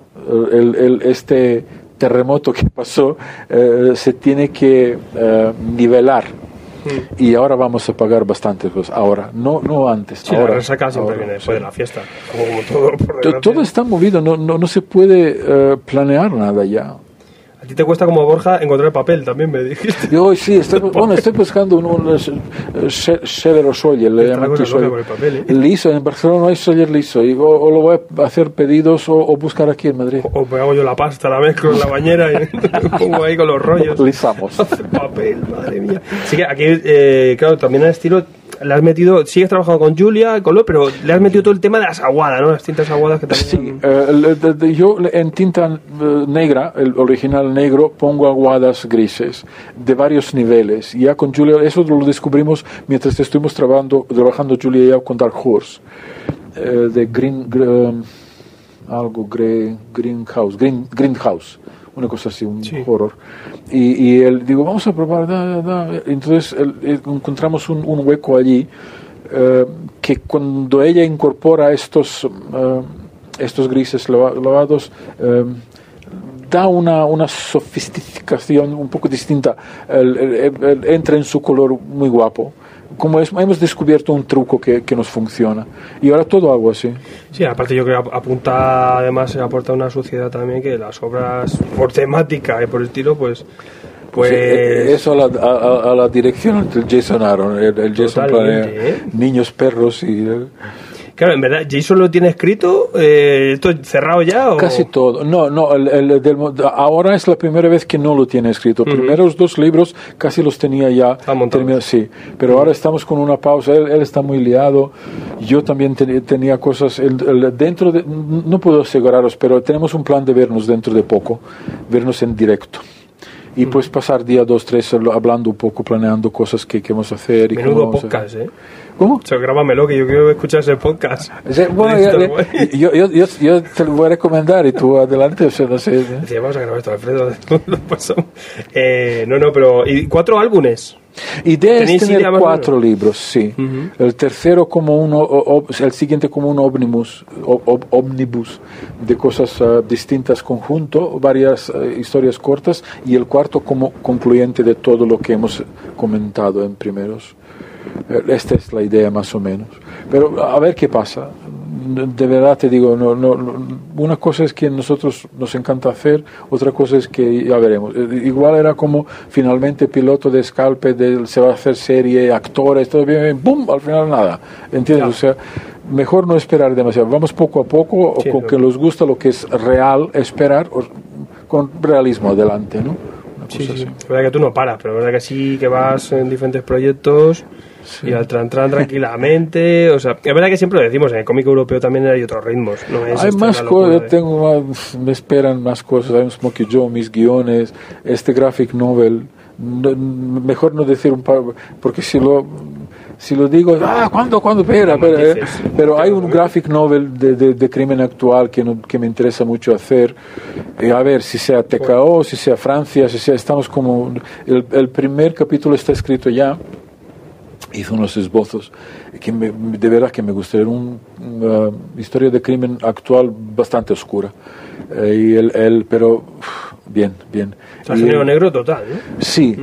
este terremoto que pasó se tiene que nivelar. Y ahora vamos a pagar bastantes cosas. Ahora, no antes. Sí, ahora, la resaca siempre viene después de la fiesta. Como todo, todo está movido, no se puede planear nada ya. A ti te cuesta como a Borja encontrar el papel, también me dijiste. Yo sí, estoy buscando un Scheller o Sawyer, le llaman aquí liso, en Barcelona no hay Sawyer liso, y o lo voy a hacer pedidos o buscar aquí en Madrid. O me hago yo la pasta, la mezclo en la bañera y me pongo ahí con los rollos. Lisamos. Hacer papel, madre mía. Así que aquí, claro, también al estilo... Le has metido, sigues trabajando con Julia, pero le has metido todo el tema de las aguadas, ¿no? Las tintas aguadas que también... Sí, yo en tinta negra, el original negro, pongo aguadas grises de varios niveles. Y ya con Julia, eso lo descubrimos mientras estuvimos trabajando Julia y yo con Dark Horse, de Greenhouse. Una cosa así, un horror. Y él, digo, vamos a probar. Entonces encontramos un hueco allí que cuando ella incorpora estos grises lavados, da una sofisticación un poco distinta. Entra en su color muy guapo. Como hemos descubierto un truco que nos funciona. Y ahora todo hago así. Sí, aparte yo creo que aporta una suciedad también, que las obras por temática y por estilo, pues eso a la dirección del Jason Aaron, el Jason planea niños, perros y... Claro, en verdad, ¿Jason lo tiene escrito? ¿Esto cerrado ya? ¿O? Casi todo. No, ahora es la primera vez que no lo tiene escrito. Primeros 2 libros casi los tenía ya terminados. Sí, pero ahora estamos con una pausa. Él está muy liado. Yo también tenía cosas dentro de... No puedo aseguraros, pero tenemos un plan de vernos dentro de poco. Vernos en directo. Y pues pasar día 2, 3 hablando un poco, planeando cosas que vamos a hacer. Menudo podcast, ¿eh? ¿Cómo? O sea, grábamelo, que yo quiero escuchar ese podcast. Bueno, yo te lo voy a recomendar y tú adelante, o sea, no sé. Sí, vamos a grabar esto, Alfredo. Lo pasamos. Pero... ¿Y 4 álbumes? Idea es tener 4 libros, sí. El tercero como el siguiente como un ómnibus de cosas distintas conjunto, varias historias cortas, y el cuarto como concluyente de todo lo que hemos comentado en primeros. Esta es la idea más o menos. Pero a ver qué pasa. De verdad te digo, una cosa es que nosotros nos encanta hacer, otra cosa es que ya veremos. Igual era como finalmente piloto de Scalpe, se va a hacer serie, actores, todo bien, ¡pum! Al final nada. ¿Entiendes? O sea, mejor no esperar demasiado. Vamos poco a poco, o con que nos gusta lo que es real, esperar, con realismo adelante, ¿no? Sí. Es verdad que tú no paras, pero es verdad que sí, que vas en diferentes proyectos y al tranquilamente. O sea, es verdad que siempre lo decimos, en el cómic europeo también hay otros ritmos. No es hay más cosas, me esperan más cosas. Hay un Smokey Joe, mis guiones, este graphic novel. Mejor no decir un par, porque si lo digo, ¿cuándo? Espera. Pero hay un graphic novel de crimen actual que me interesa mucho hacer. A ver, si sea TKO, si sea Francia, estamos como... El primer capítulo está escrito ya. Hizo unos esbozos que de verdad que me gustaría. Una historia de crimen actual bastante oscura. Pero bien. O sea, género negro total, ¿no? Sí.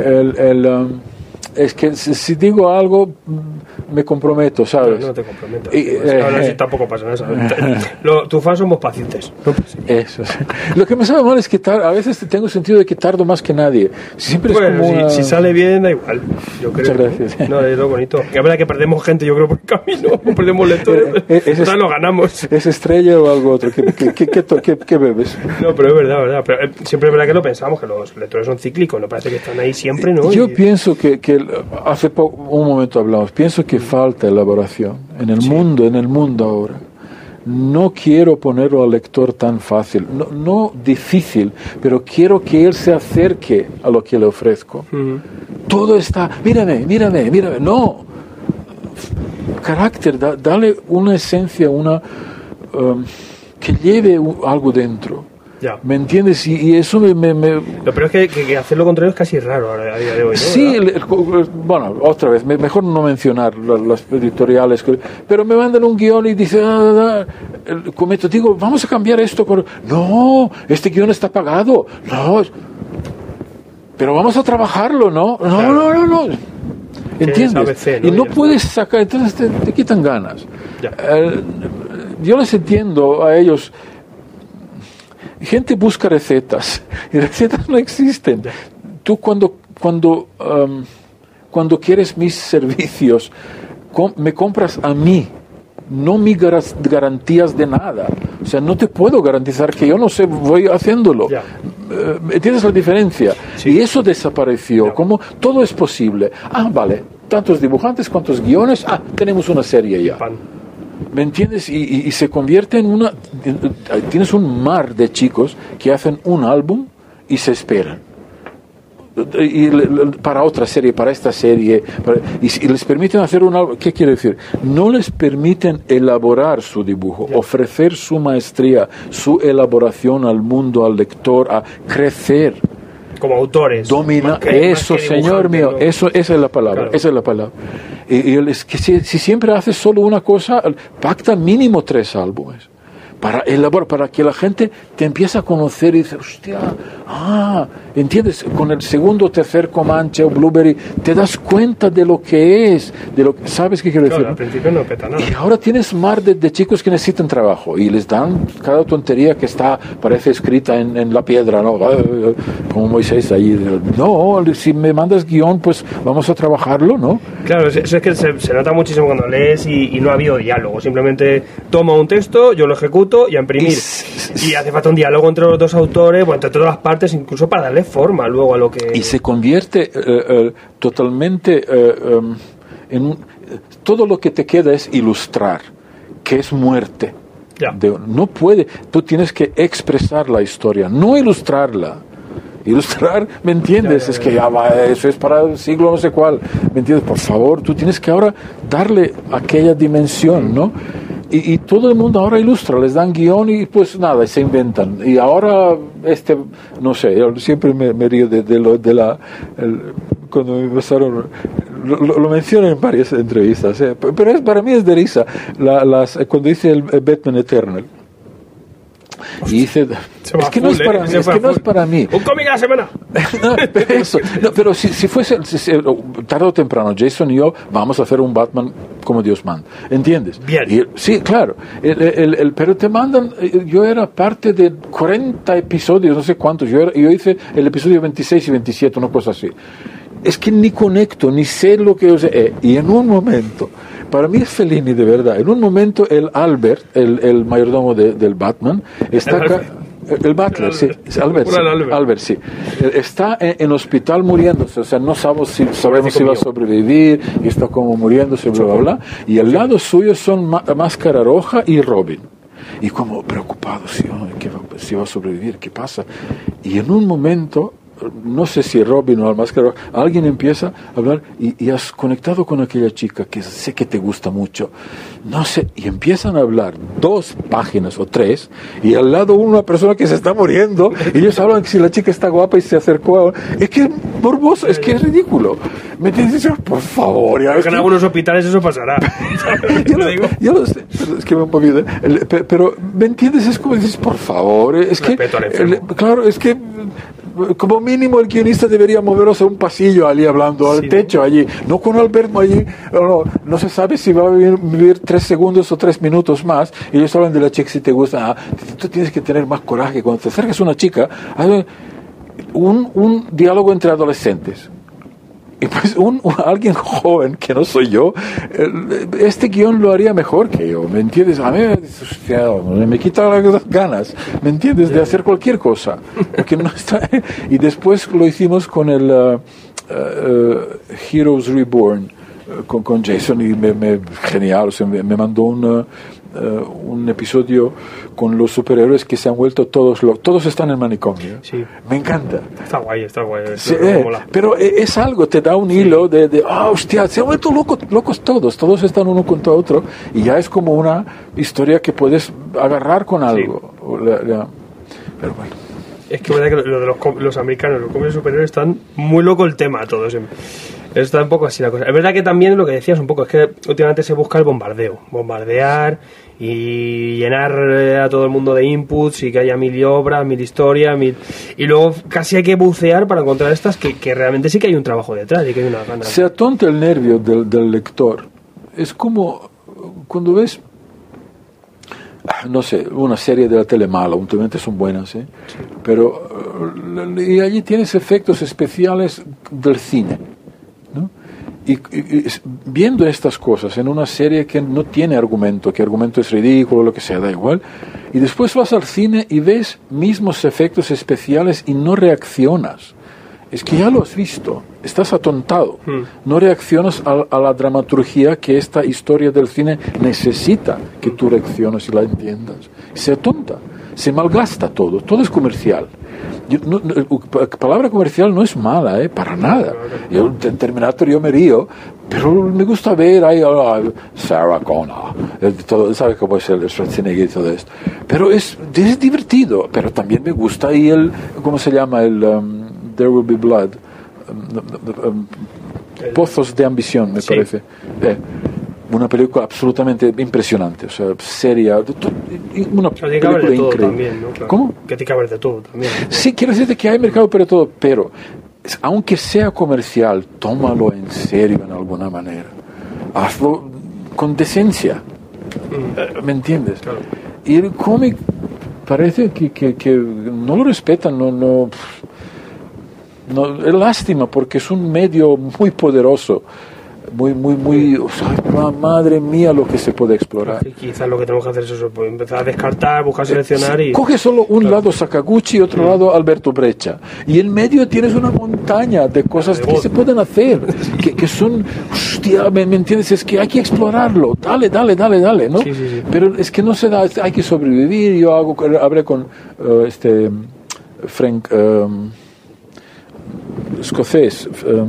Es que si digo algo me comprometo, ¿sabes? No te comprometas. Ahora sí tampoco pasa nada. Tus fans somos pacientes. Eso sí. Lo que me sabe mal es que a veces tengo sentido de que tardo más que nadie. Siempre es como si sale bien, da igual. Yo creo. Muchas gracias. No, es lo bonito. Que es verdad que perdemos gente, yo creo, por el camino. Perdemos lectores. Nosotros lo ganamos. ¿Es estrella o algo otro? ¿Qué bebes? No, pero es verdad. Pero siempre es verdad que lo pensamos, que los lectores son cíclicos. No parece que están ahí siempre, ¿no? Yo pienso que hace un momento hablamos, pienso que falta elaboración en el mundo ahora. No quiero ponerlo al lector tan fácil, no difícil, pero quiero que él se acerque a lo que le ofrezco. Todo está, mírame, no. Carácter, dale una esencia, que lleve algo dentro. Ya. ¿Me entiendes? Y eso me... Lo peor es que hacer lo contrario es casi raro ahora, a día de hoy, ¿no? Sí, bueno, otra vez, mejor no mencionar las editoriales, pero me mandan un guión y dicen, digo, vamos a cambiar esto. No, este guión está pagado. No, pero vamos a trabajarlo, ¿no? Claro. No. ¿Entiendes? ABC, ¿no? Y no puedes sacar, entonces te quitan ganas. Yo les entiendo a ellos. Gente busca recetas y recetas no existen. Tú cuando quieres mis servicios, me compras a mí, no mis garantías de nada. O sea, no te puedo garantizar que yo no sé, voy haciéndolo. ¿Entiendes la diferencia? Sí. Y eso desapareció, como todo es posible. Vale, tantos dibujantes, cuantos guiones, tenemos una serie ya. ¿Me entiendes? Y se convierte en tienes un mar de chicos que hacen un álbum y se esperan. Para otra serie, para esta serie, y les permiten hacer un álbum. ¿Qué quiere decir? No les permiten elaborar su dibujo, ofrecer su maestría, su elaboración al mundo, al lector, a crecer. Como autores. Domina eso, señor mío, ¿no? Esa es la palabra, claro. Esa es la palabra. Y es que si siempre haces solo una cosa, pacta mínimo 3 álbumes. Para elaborar, para que la gente te empiece a conocer y dice, hostia, ¿entiendes? Con el segundo o tercer Comanche o Blueberry te das cuenta de lo que es, ¿sabes qué quiero decir? Al principio no peta nada. Y ahora tienes mar de chicos que necesitan trabajo y les dan cada tontería que parece escrita en la piedra, ¿no? Como Moisés ahí. No, si me mandas guión, pues vamos a trabajarlo, ¿no? Claro, eso es que se nota muchísimo cuando lees y no ha habido diálogo. Simplemente toma un texto, yo lo ejecuto y a imprimir. Y hace falta un diálogo entre los dos autores, entre todas las partes, incluso para darle forma luego a lo que... Y se convierte totalmente en todo lo que te queda es ilustrar, que es muerte. No puede, tú tienes que expresar la historia, no ilustrarla. Ilustrar, ¿me entiendes? Es que eso es para el siglo no sé cuál, ¿me entiendes? Por favor, tú tienes que ahora darle aquella dimensión, ¿no? Y todo el mundo ahora ilustra, les dan guión y pues nada, se inventan. Y ahora, no sé, yo siempre me río cuando me pasaron, lo menciono en varias entrevistas, pero para mí es de risa, cuando hice el Batman Eternal. Y dice, es que no es para mí. Un cómic a la semana. pero si fuese tarde o temprano, Jason y yo vamos a hacer un Batman como Dios manda, ¿entiendes? Bien. Sí, claro. Pero te mandan, yo era parte de 40 episodios, no sé cuántos. Yo hice el episodio 26 y 27, una cosa así. Es que ni conecto, ni sé lo que yo sé. Y en un momento, para mí es Fellini de verdad, en un momento el Albert, el mayordomo del Batman, está acá. El Butler, sí. Albert, sí. Está en hospital muriéndose, o sea, no sabemos si va a sobrevivir, y está como muriéndose, bla, bla, bla. Y al lado suyo son Máscara Roja y Robin. Y como preocupados, si va a sobrevivir, ¿qué pasa? Y en un momento, no sé si Robin o Máscara Roja, alguien empieza a hablar y has conectado con aquella chica que sé que te gusta mucho, no sé, y empiezan a hablar 2 páginas o 3 y al lado una persona que se está muriendo y ellos hablan que si la chica está guapa y se acercó es que es morboso, es que es ridículo, ¿me entiendes? Por favor, ya, en algunos hospitales eso pasará. yo lo sé, es que me un poquito, pero ¿me entiendes? Es como dices, por favor, es que claro, es que como mínimo el guionista debería moverse a un pasillo allí hablando, al techo allí, no con Alberto allí, no se sabe si va a vivir 3 segundos o 3 minutos más, y ellos hablan de la chica si te gusta, tú tienes que tener más coraje, cuando te acercas a una chica, un diálogo entre adolescentes. Y pues alguien joven, que no soy yo, este guión lo haría mejor que yo, ¿me entiendes? A mí me quita las ganas, ¿me entiendes? De hacer cualquier cosa. Porque no está... Y después lo hicimos con Heroes Reborn con Jason y genial, o sea, me mandó un episodio con los superhéroes que se han vuelto todos están en manicomio. Sí. Me encanta. Está guay. Sí, pero es algo, te da un hilo de hostia, se han vuelto locos todos están uno contra otro y ya es como una historia que puedes agarrar con algo. Pero bueno. Es que verdad que lo de los americanos, los cómics superiores, están muy loco el tema todos. Está un poco así la cosa. Es verdad que también lo que decías un poco es que últimamente se busca el bombardear y llenar a todo el mundo de inputs y que haya 1000 obras, 1000 historias, y luego casi hay que bucear para encontrar estas que realmente sí que hay un trabajo detrás y que hay una ganas. Se atonta el nervio del lector. Es como cuando ves, no sé, una serie de la tele mala, últimamente son buenas, ¿eh? Sí. Pero y allí tienes efectos especiales del cine, ¿no? Y viendo estas cosas en una serie que no tiene argumento, que el argumento es ridículo, lo que sea, da igual, y después vas al cine y ves mismos efectos especiales y no reaccionas. Es que ya lo has visto, estás atontado, no reaccionas a la dramaturgia que esta historia del cine necesita que tú reacciones y la entiendas. Se atonta, se malgasta todo es comercial. La palabra comercial no es mala, para nada. Yo en Terminator yo me río, pero me gusta ver ahí Sarah Connor, todo, ¿sabes cómo es el Schwarzenegger y todo esto? Pero es divertido, pero también me gusta ahí ¿cómo se llama? There Will Be Blood, Pozos de Ambición, me parece. Una película absolutamente impresionante, o sea, seria, una película increíble. También, ¿no? Claro. ¿Cómo? Que te cabe de todo también. Sí, quiero decirte que hay mercado para todo, pero aunque sea comercial, tómalo en serio en alguna manera. Hazlo con decencia. ¿Me entiendes? Claro. Y el cómic parece que no lo respetan, no, es lástima porque es un medio muy poderoso, muy, o sea, madre mía lo que se puede explorar. Sí, quizás lo que tenemos que hacer es eso, pues empezar a descartar, buscar seleccionar y... Coge solo un lado Sakaguchi y otro lado Alberto Breccia, y en medio tienes una montaña de cosas que se pueden hacer, que son, hostia, ¿me entiendes? Es que hay que explorarlo, dale, ¿no? Sí. Pero es que no se da, hay que sobrevivir. Yo hablé con Frank escocés,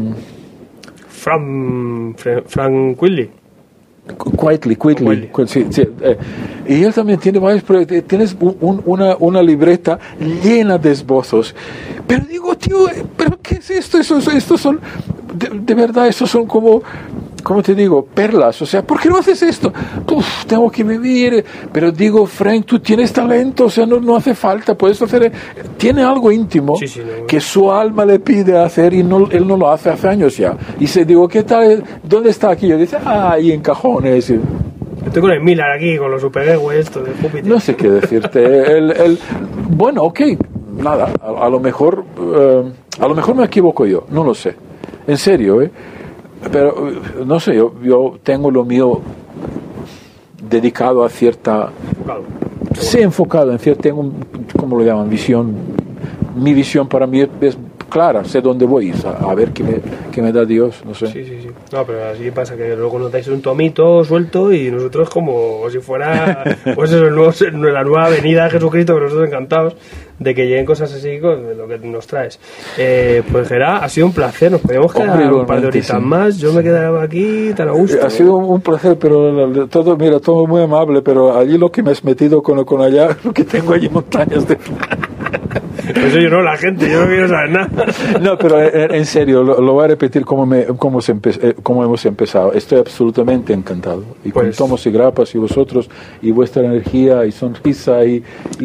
Frank Quitely. Quietly. Sí. Y él también tiene varios proyectos. Tienes una libreta llena de esbozos. Pero digo, tío, ¿pero qué es esto? Estos son, de verdad, estos son como te digo, perlas. O sea, ¿por qué no haces esto? Tengo que vivir. Pero digo, Frank, tú tienes talento, o sea, no hace falta. Puedes hacer. Tiene algo íntimo que su alma le pide hacer y él no lo hace años ya. Y se digo, ¿qué tal? ¿Dónde está aquí? Y dice, ahí en cajones. Estoy con el Miller aquí, con los superhéroes esto de Júpiter. No sé qué decirte. Bueno, ok, nada. A lo mejor me equivoco yo. No lo sé. En serio, Pero, no sé, yo tengo lo mío dedicado a cierta... Enfocado. Sí, enfocado en cierta... Tengo, ¿cómo lo llaman? Visión. Mi visión para mí es clara, sé dónde voy, a ver qué me da Dios, no sé. Sí. No, pero así pasa que luego nos dais un tomito suelto y nosotros como si fuera pues eso, la nueva avenida de Jesucristo, que nosotros encantados de que lleguen cosas así con lo que nos traes. Pues Gerard, ha sido un placer, nos podemos quedar un par de horitas más, yo me quedaba aquí tan a gusto. Ha sido un placer, pero todo muy amable, pero allí lo que me has metido con allá, lo que tengo allí montañas de... Pues yo no, la gente, yo no quiero saber nada. No, pero en serio, lo voy a repetir como hemos empezado. Estoy absolutamente encantado. Y pues, con Tomos y Grapas y vosotros, y vuestra energía y sonrisa, y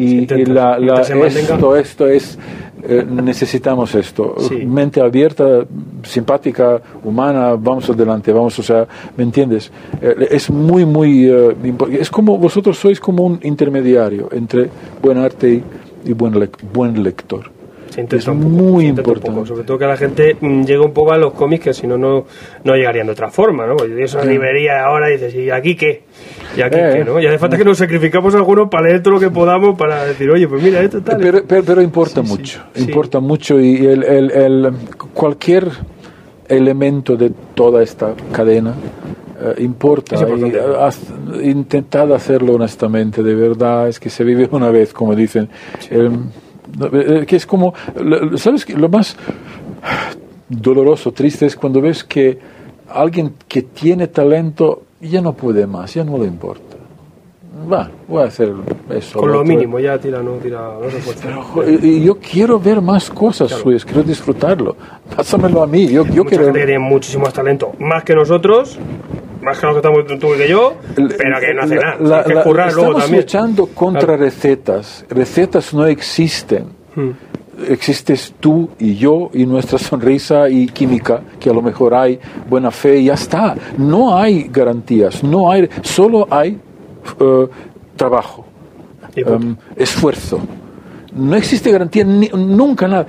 esto es... necesitamos esto. Sí. Mente abierta, simpática, humana, vamos adelante, o sea, ¿me entiendes? Es muy es como vosotros sois como un intermediario entre buen arte y buen lector. Es muy importante. Sobre todo que la gente llega un poco a los cómics que si no llegarían de otra forma, ¿no? Porque es una librería ahora y dices, ¿y aquí qué? ¿Y aquí qué, no? Y hace falta que nos sacrificamos algunos para leer todo lo que podamos para decir, oye, pues mira, esto tal. Pero importa mucho. Importa mucho y cualquier elemento de toda esta cadena importa. Es importante. Intentad hacerlo honestamente, de verdad, es que se vive una vez, como dicen. Que es como, ¿sabes qué? Lo más doloroso, triste es cuando ves que alguien que tiene talento ya no puede más, ya no le importa. Voy a hacer eso. Con lo mínimo, ya tira, no se esfuerza. Pero, y yo quiero ver más cosas suyas, quiero disfrutarlo. Pásamelo a mí. Yo Mucha quiero. gente que tiene muchísimo talento, más que nosotros, más que los que estamos tú y que yo, pero que no hace nada. Hay que currar luego estamos también. luchando contra recetas. Recetas no existen. Existes tú y yo y nuestra sonrisa y química, que a lo mejor hay buena fe y ya está. No hay garantías, solo hay trabajo, esfuerzo. No existe garantía, nunca nada.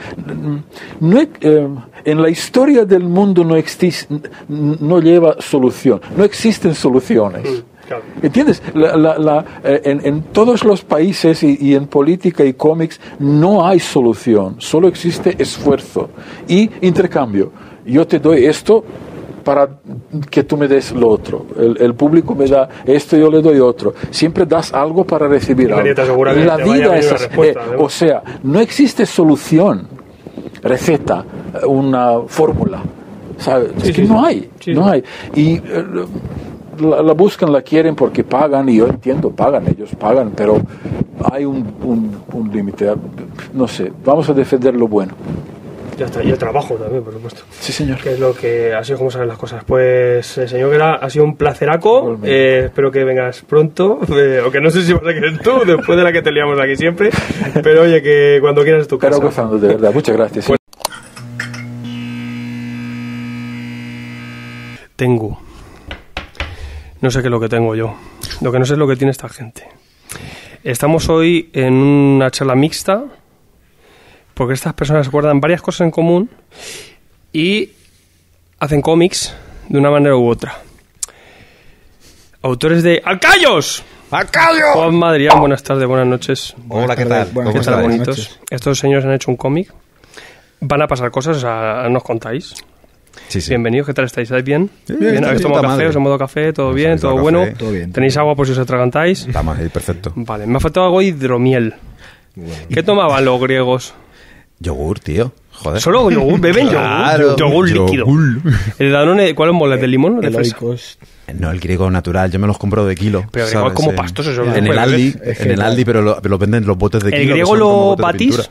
En la historia del mundo no lleva solución, no existen soluciones. Claro. ¿Entiendes? En todos los países y en política y cómics no hay solución, solo existe esfuerzo y intercambio. Yo te doy esto para que tú me des lo otro. El público me da esto, yo le doy otro. Siempre das algo para recibir algo. Te asegura que La te vaya vida a venir es una así. respuesta, ¿no? O sea, no existe solución, receta, una fórmula. ¿Sabes? Es que no hay. No hay. Y la buscan, la quieren porque pagan, y yo entiendo, ellos pagan, pero hay un límite. No sé, vamos a defender lo bueno. Ya está, y el trabajo también, por supuesto. Sí, señor. Que es lo que ha sido como salen las cosas. Pues, señor Guerra, ha sido un placeraco. Espero que vengas pronto. O que no sé si vas a querer tú, después de la que te liamos aquí siempre. Pero oye, que cuando quieras es tu casa. Pero gozando, de verdad. Muchas gracias. Pues, tengo. No sé qué es lo que tengo yo. Lo que no sé es lo que tiene esta gente. Estamos hoy en una charla mixta, porque estas personas guardan varias cosas en común y hacen cómics de una manera u otra. Autores de ¡Alcayos! ¡Alcayo! Juan Adrián, buenas tardes, buenas noches. Hola, ¿qué tal? ¿Qué tal, bonitos? Estos señores han hecho un cómic. Van a pasar cosas, o sea, ¿nos contáis? Sí, sí. Bienvenidos, ¿qué tal estáis? ¿Estáis bien? Bien, ¿Habéis tomado café? ¿Os he tomado café? ¿Todo bien? ¿Todo bueno? café, todo bien, ¿Tenéis agua por si os atragantáis? Estamos ahí, perfecto. Vale, me ha faltado algo de hidromiel. Bueno. ¿Qué tomaban los griegos? Yogur, tío. Joder. ¿Solo yogur? ¿Beben Claro, yogur? Yogur líquido. ¿El Danone, cuál es mola? ¿De limón o de fresa? No, el griego natural, yo me los compro de kilo. Pero el griego es como pastoso, eso. En el Aldi, pero lo venden los botes de kilo. ¿El griego que son como lo botes de batís? pintura.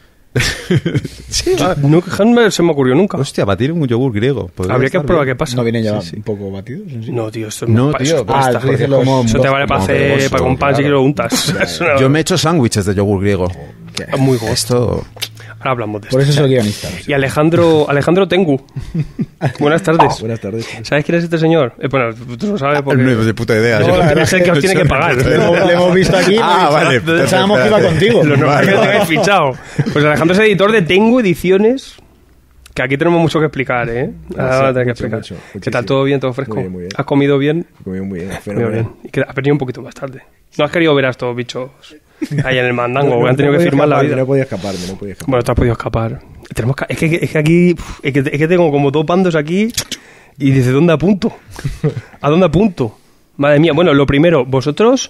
Sí, No se me ocurrió nunca. hostia, batir un yogur griego. Podría Habría que estar probar bien. qué pasa. ¿No vienen ya Sí, sí. un poco batidos? en sí? No, tío, esto No, pa- tío. eso Ah, está tú dices jodido. como Eso te vale para como hacer para un pan si claro. lo untas. Es una- Yo me he hecho sándwiches de yogur griego. muy gosto. Esto... Ahora hablamos de Por esto. eso soy guionista. Y Alejandro Tengu. Buenas tardes. Buenas tardes. ¿Sabes quién es este señor? Bueno, tú lo sabes porque... No hay de puta idea. No, Yo- la verdad es el que os tiene que pagar. Le hemos visto aquí. Ah, vale. Pensábamos que iba contigo. Lo normal es que lo Vale. tengáis fichado. Pues Alejandro es editor de Tengu Ediciones, que aquí tenemos mucho que explicar, ¿eh? Ahora voy a tener que explicar. mucho, ¿Qué tal? muchísimo. ¿Todo bien? ¿Todo fresco? Muy bien, muy bien. ¿Has comido bien? Muy bien. Muy bien. Y que has venido un poquito más tarde. No has querido ver a estos bichos ahí en el mandango, que han tenido que firmar la vida. No podía escaparme. Bueno, te has podido escapar. Es que aquí... Es que tengo como dos bandos aquí y dice, ¿dónde apunto? ¿A dónde apunto? Madre mía. Bueno, lo primero, vosotros...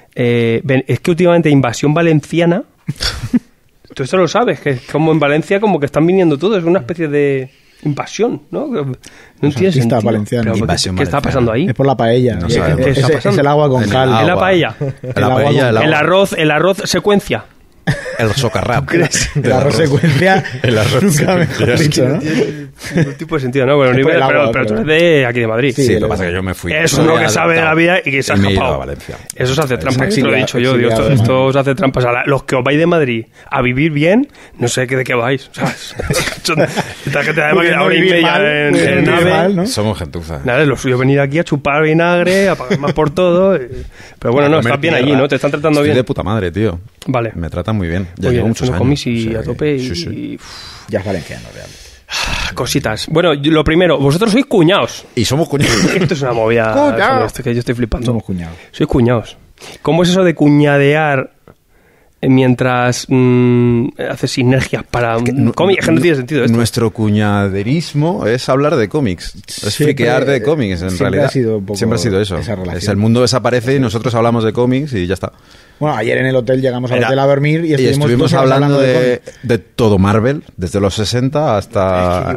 es que últimamente Invasión Valenciana... Tú esto lo sabes, que es como en Valencia como que están viniendo todos. Es una especie de invasión, ¿no? No tiene artistas sentido. valencianos. Pero, Invasión ¿qué está valenciana. pasando ahí? Es por la paella. No Y sabemos. ¿Qué está es pasando? el agua con En cal. el En la agua. paella. En la paella, el El arroz secuencia. El socarrap. El arroz secuencia. El arroz Nunca mejor dicho, ¿no? Ningún tipo de sentido, ¿no? Bueno, Es por el agua, pero tú pero- eres de aquí de Madrid. Sí, Sí, lo que lo- pasa es que yo me fui. Es uno que sabe de la vida y que se ha Y me he ido escapado. a Valencia. Eso se hace trampa, exiliado, esto lo he dicho yo. Digo, exiliado de esto Madrid. os hace trampas. A los que os vais de Madrid a vivir bien, no sé de qué vais. ¿Sabes? Esta gente además que ahora y Vivir media mal, en vivir nave. mal, ¿no? Somos gentuza. Nada, es lo suyo venir aquí a chupar vinagre, a pagar más por todo. Pero bueno, no, A comer estás bien tierra. allí, ¿no? Te están tratando Estoy bien. de puta madre, tío. Vale. Me tratan muy bien. Ya Muy llevo bien, muchos son años. comis y o sea a tope y, sí, sí. y, Ya es valenciano, real. cositas. Bueno, lo primero, vosotros sois cuñados. Y somos cuñados. Esto es una movida. Cuñado. Esto que yo estoy flipando. Somos cuñados. Sois cuñados. ¿Cómo es eso de cuñadear mientras haces sinergias para cómics. Es que no tiene sentido esto. Nuestro cuñaderismo es hablar de cómics. Es friquear de cómics, en realidad. Siempre ha sido eso. esa relación. Es el mundo desaparece y nosotros hablamos de cómics y ya está. Bueno, ayer en el hotel llegamos al hotel a dormir y estuvimos 2 horas hablando de de todo Marvel, desde los 60 hasta...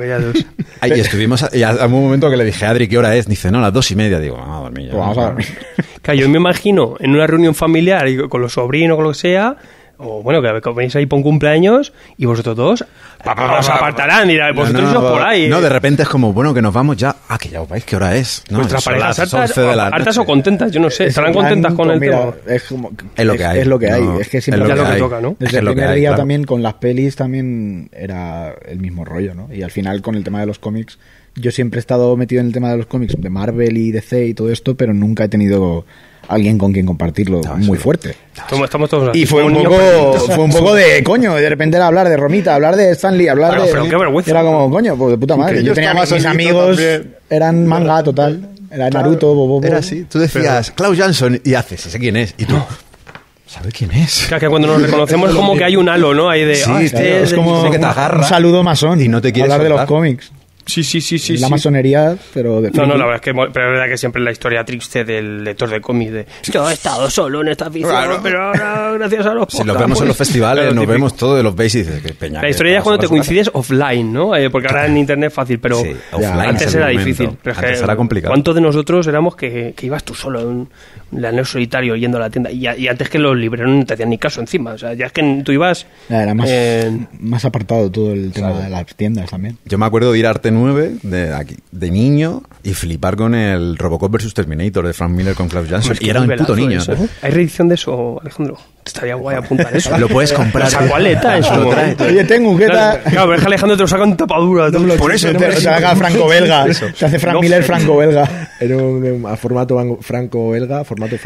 Y estuvimos... Y a un momento que le dije, Adri, ¿qué hora es? Dice, no, las 2:30. Digo, vamos a dormir ya. Pues vamos a dormir. Claro, yo me imagino en una reunión familiar y con los sobrinos, con lo que sea, o bueno, que venís ahí por un cumpleaños y vosotros dos os apartarán y dirán, vosotros os por ahí. No, de repente es como, bueno, que nos vamos ya. Ah, que ya os vais, ¿qué hora es? No, Vuestras son parejas las hartas, 11 de la hartas noche. o contentas, yo no sé. Estarán En plan, contentas con el mira, tema. Es lo que hay. Es lo que hay. No, Es que es siempre Ya lo lo que que hay. toca, ¿no? Desde Es el lo que primer hay, día claro. también con las pelis también era el mismo rollo, ¿no? Y al final con el tema de los cómics, yo siempre he estado metido en el tema de los cómics de Marvel y DC y todo esto, pero nunca he tenido alguien con quien compartirlo muy fuerte. Estamos todos así, Y fue como un niños perdidos. poco de coño, de repente era hablar de Romita, hablar de Stanley, hablar Pero qué vergüenza. Era como, coño, pues de puta madre. Que Yo yo tenía estaba mis solito amigos, también. eran manga total. Era Naruto, Bobo. Era así. Tú decías, Klaus Jansson, y haces, sé quién es. Y tú, ¿sabes quién es? Claro, que cuando nos reconocemos es como que hay un halo, ¿no? Ahí de, Sí, este claro, es Es de- como que te agarra un saludo masón y no te quieres hablar de los soltar. cómics. Sí. La masonería, pero de No, friki. la verdad es que, pero es verdad que siempre la historia triste del lector de cómics de yo he estado solo en esta afición, Claro. pero ahora gracias a los Si los podcasts, vemos en los pues". festivales, Claro, nos típico. vemos todos, los veis y dices, qué peña. La que historia ya es cuando te estamos a coincides offline, ¿no? Porque ahora en internet es fácil, pero Sí, offline antes es el era momento. difícil. Pero es Antes que, era complicado. ¿cuántos de nosotros éramos que ibas tú solo en un aneo solitario yendo a la tienda? Y antes que los libreros no te hacían ni caso encima. O sea, ya es que tú ibas... Ya, era eh, más apartado todo el tema de las tiendas también. Yo me acuerdo de ir a Arte 9 de niño y flipar con el Robocop vs Terminator de Frank Miller con Klaus Jansson. es que Y era es un puto velazo niño. eso, ¿eh? ¿Hay reedición de eso, Alejandro? Estaría guay apuntar eso. Lo puedes comprar. Lo sacó Aleta en su Lo trae. momento. Oye, tengo un Claro, pero es que Alejandro te lo saca en tapadura. Por eso, te haga franco-belga. Te hace Frank No, Miller franco-belga. Era un formato franco-belga,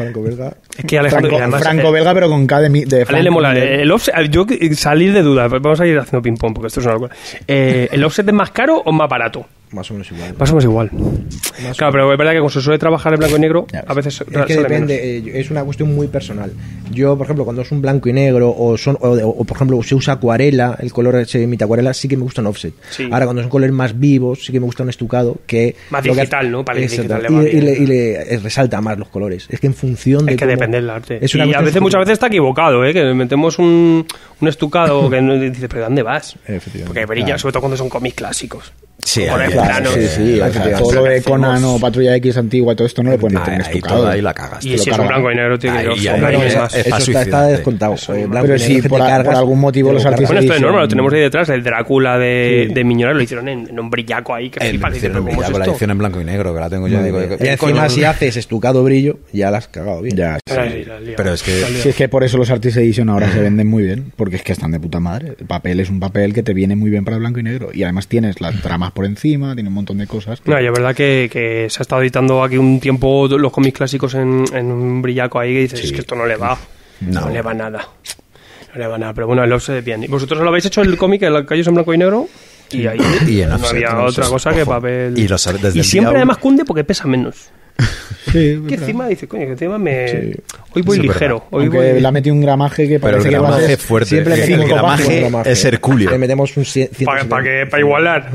Es que Alejandro... y además, Franco-belga, pero con K de a él le Frank mola. Miller. El offset, yo salir de duda, vamos a ir haciendo ping-pong porque esto es una locura. ¿El offset es más caro o más barato? más o menos igual. Más o menos igual. Claro, pero es verdad que como se suele trabajar en blanco y negro, Ya. a veces Es que sale depende, es una cuestión muy personal. Yo, por ejemplo, cuando es un blanco y negro o por ejemplo, se usa acuarela, el color se imita acuarela, sí que me gusta un offset. Sí. Ahora, cuando son colores más vivos, sí que me gusta un estucado que... Más lo que digital, hace- ¿no? Para el Exacto. digital le va bien. y le resalta más los colores. Es que en función de Es que cómo- depende del arte. Es una Y a cuestión veces, muchas veces está equivocado, ¿eh? Que metemos un estucado que no- dices, ¿pero dónde vas? Efectivamente. Porque brilla, sobre todo cuando son cómics clásicos. Sí, Por ahí- el plano. Sí, sí, o sea, todo lo de Conan o Patrulla X antigua y todo esto no le pueden meter en ahí, estucado. ahí la cagas. Y lo si es un cargan. blanco y negro, tiene que Ahí, ir ahí, offset, ahí, ahí es- más. es Eso está suicidante. descontado. Blanco y Pero negro, si que por, te cargas, por algún motivo te los lo cargas. artistas Bueno, esto es dicen- normal, lo tenemos ahí detrás, el Drácula de Miñones lo hicieron en un brillaco ahí que flipas. Dices, Hicieron ¿pero ¿cómo es con la esto? edición en blanco y negro, que la tengo yo. Digo, Y encima si haces estucado brillo, ya la has cagado bien. Ya, sí. Ay, la has liado. Pero es que- La has liado. Si es que por eso los Artist Edition ahora se venden muy bien, porque es que están de puta madre. El papel es un papel que te viene muy bien para el blanco y negro. Y además tienes las tramas por encima, tiene un montón de cosas. No, y es verdad que se ha estado editando aquí un tiempo los cómics clásicos en un brillaco ahí que dices, es que esto no le va. No le va nada. No le va nada. Pero bueno, el offset es bien. ¿Y vosotros lo habéis hecho el cómic, el callos en blanco y negro? Y ahí Y en no offset, había ¿no? otra cosa que Ojo. papel. Y lo sabes desde Y el siempre día además cunde porque pesa menos. Sí, Que encima dice, coño, que encima me. Sí. Hoy voy Sí, es ligero. verdad. Hoy aunque voy. le ha metido un gramaje que Pero el parece que va a gramaje ser fuerte. Siempre le el metemos gramaje gramaje. es hercúleo. Le metemos un 170. Para igualar.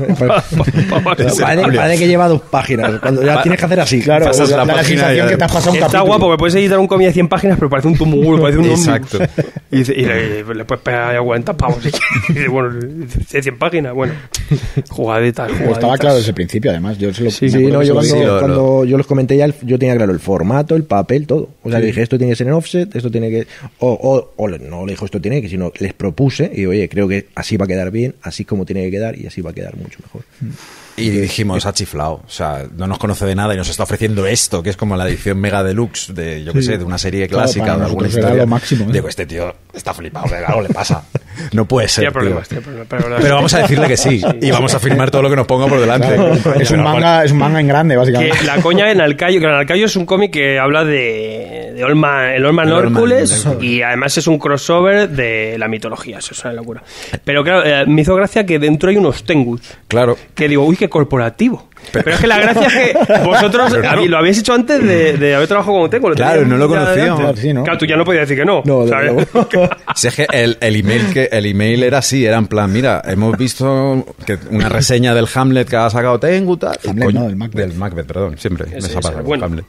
Parece que lleva 2 páginas. Cuando ya tienes que hacer así. Claro, Pasas da la la página sensación y que te has pasado un Está capítulo. guapo, porque puedes editar un cómic de 100 páginas, pero parece un tumulto, parece un Exacto. ómnibus. Y le puedes pegar 40 pavos. Y dice, bueno, de 100 páginas, bueno. Jugaditas. Pero estaba claro desde el principio, además. Yo se lo, Sí, me sí, acuerdo no, que yo se lo cuando, dije. cuando yo los comenté ya, yo tenía claro el formato, el papel, todo. O sea, le dije, esto tiene que ser en offset, esto tiene que... O no le dijo esto tiene que, sino les propuse y oye, creo que así va a quedar bien, así como tiene que quedar y así va a quedar mucho mejor. Y dijimos, ha chiflado. O sea, no nos conoce de nada y nos está ofreciendo esto, que es como la edición mega deluxe de, yo qué sé, de una serie Claro, clásica para o de alguna nosotros era historia. lo máximo, ¿eh? Digo, este tío está flipado, que algo le pasa. No puede ser. Tiene tío. problemas, tiene problemas. Pero, la verdad Pero es vamos a decirle que sí. Y vamos a firmar todo lo que nos ponga por delante. Es un manga en grande, básicamente. que la coña en Alcayo, que en Alcayo es un cómic que habla de el Olman Hércules y además es un crossover de la mitología, eso es una locura. Pero claro, me hizo gracia que dentro hay unos Tengus, Claro. que digo, uy, qué corporativo. Pero es que la gracia es que vosotros lo habéis hecho antes de haber trabajado con Tengu. Claro, no lo conocíamos. Claro, sí, ¿no? Claro, tú ya no podías decir que no. No, ¿sabes? Si es que el email era así, era en plan, mira, hemos visto que una reseña del Hamlet que ha sacado Tengu, tal. Hamlet, Coño, no, del Macbeth. Del Macbeth, perdón, siempre me Ese, pasa con bueno. Hamlet.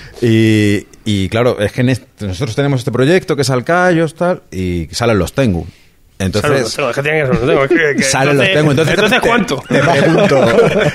Y claro, es que nosotros tenemos este proyecto que es Alcayos, tal, y salen los Tengu. Entonces, Claro, es que tienen que ser los Tengu. salen los Tengu. Entonces ¿cuánto? Te pregunto,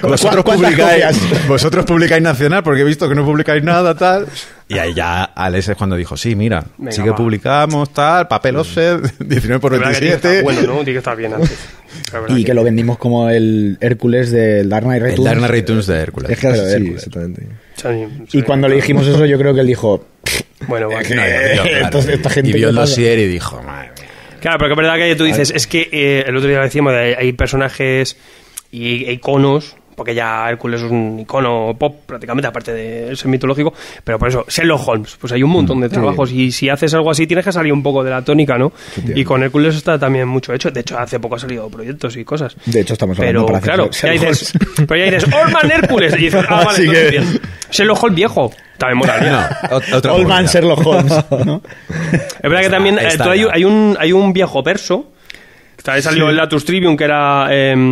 vosotros publicáis Nacional, porque he visto que no publicáis nada, tal. Y ahí ya Alex es cuando dijo, sí, mira, Venga, sí que va. publicamos, tal, papel offset, 19 por De verdad que tiene que 27. estar bueno, ¿no? Tiene que estar bien antes. La verdad Y que lo vendimos como el Hércules del Dark Knight El Returns. Dark Knight Returns de Hércules. Es que era de Sí, Hércules. exactamente. Y cuando le dijimos eso, yo creo que él dijo... Bueno, vale. No, claro. Entonces, esta gente y vio ¿qué el pasa? dossier y dijo, madre mía. Claro, pero que es verdad que tú dices, es que el otro día decíamos, hay personajes y iconos, porque ya Hércules es un icono pop prácticamente, aparte de ser mitológico, pero por eso, Sherlock Holmes, pues hay un montón de trabajos y si haces algo así tienes que salir un poco de la tónica, ¿no? Y con Hércules está también mucho hecho, de hecho hace poco han salido proyectos y cosas. De hecho, estamos Pero hablando para hacer claro, ya Sherlock dices, pero ya dices, Oldman Hércules, y dices, ah, vale, Así entonces que- bien. Sherlock Holmes viejo, también molaría. Otra Old Man oportunidad. Sherlock Holmes, ¿no? Es verdad que también Está tú, ya. hay un viejo verso. También salió el Latus Trivium, que era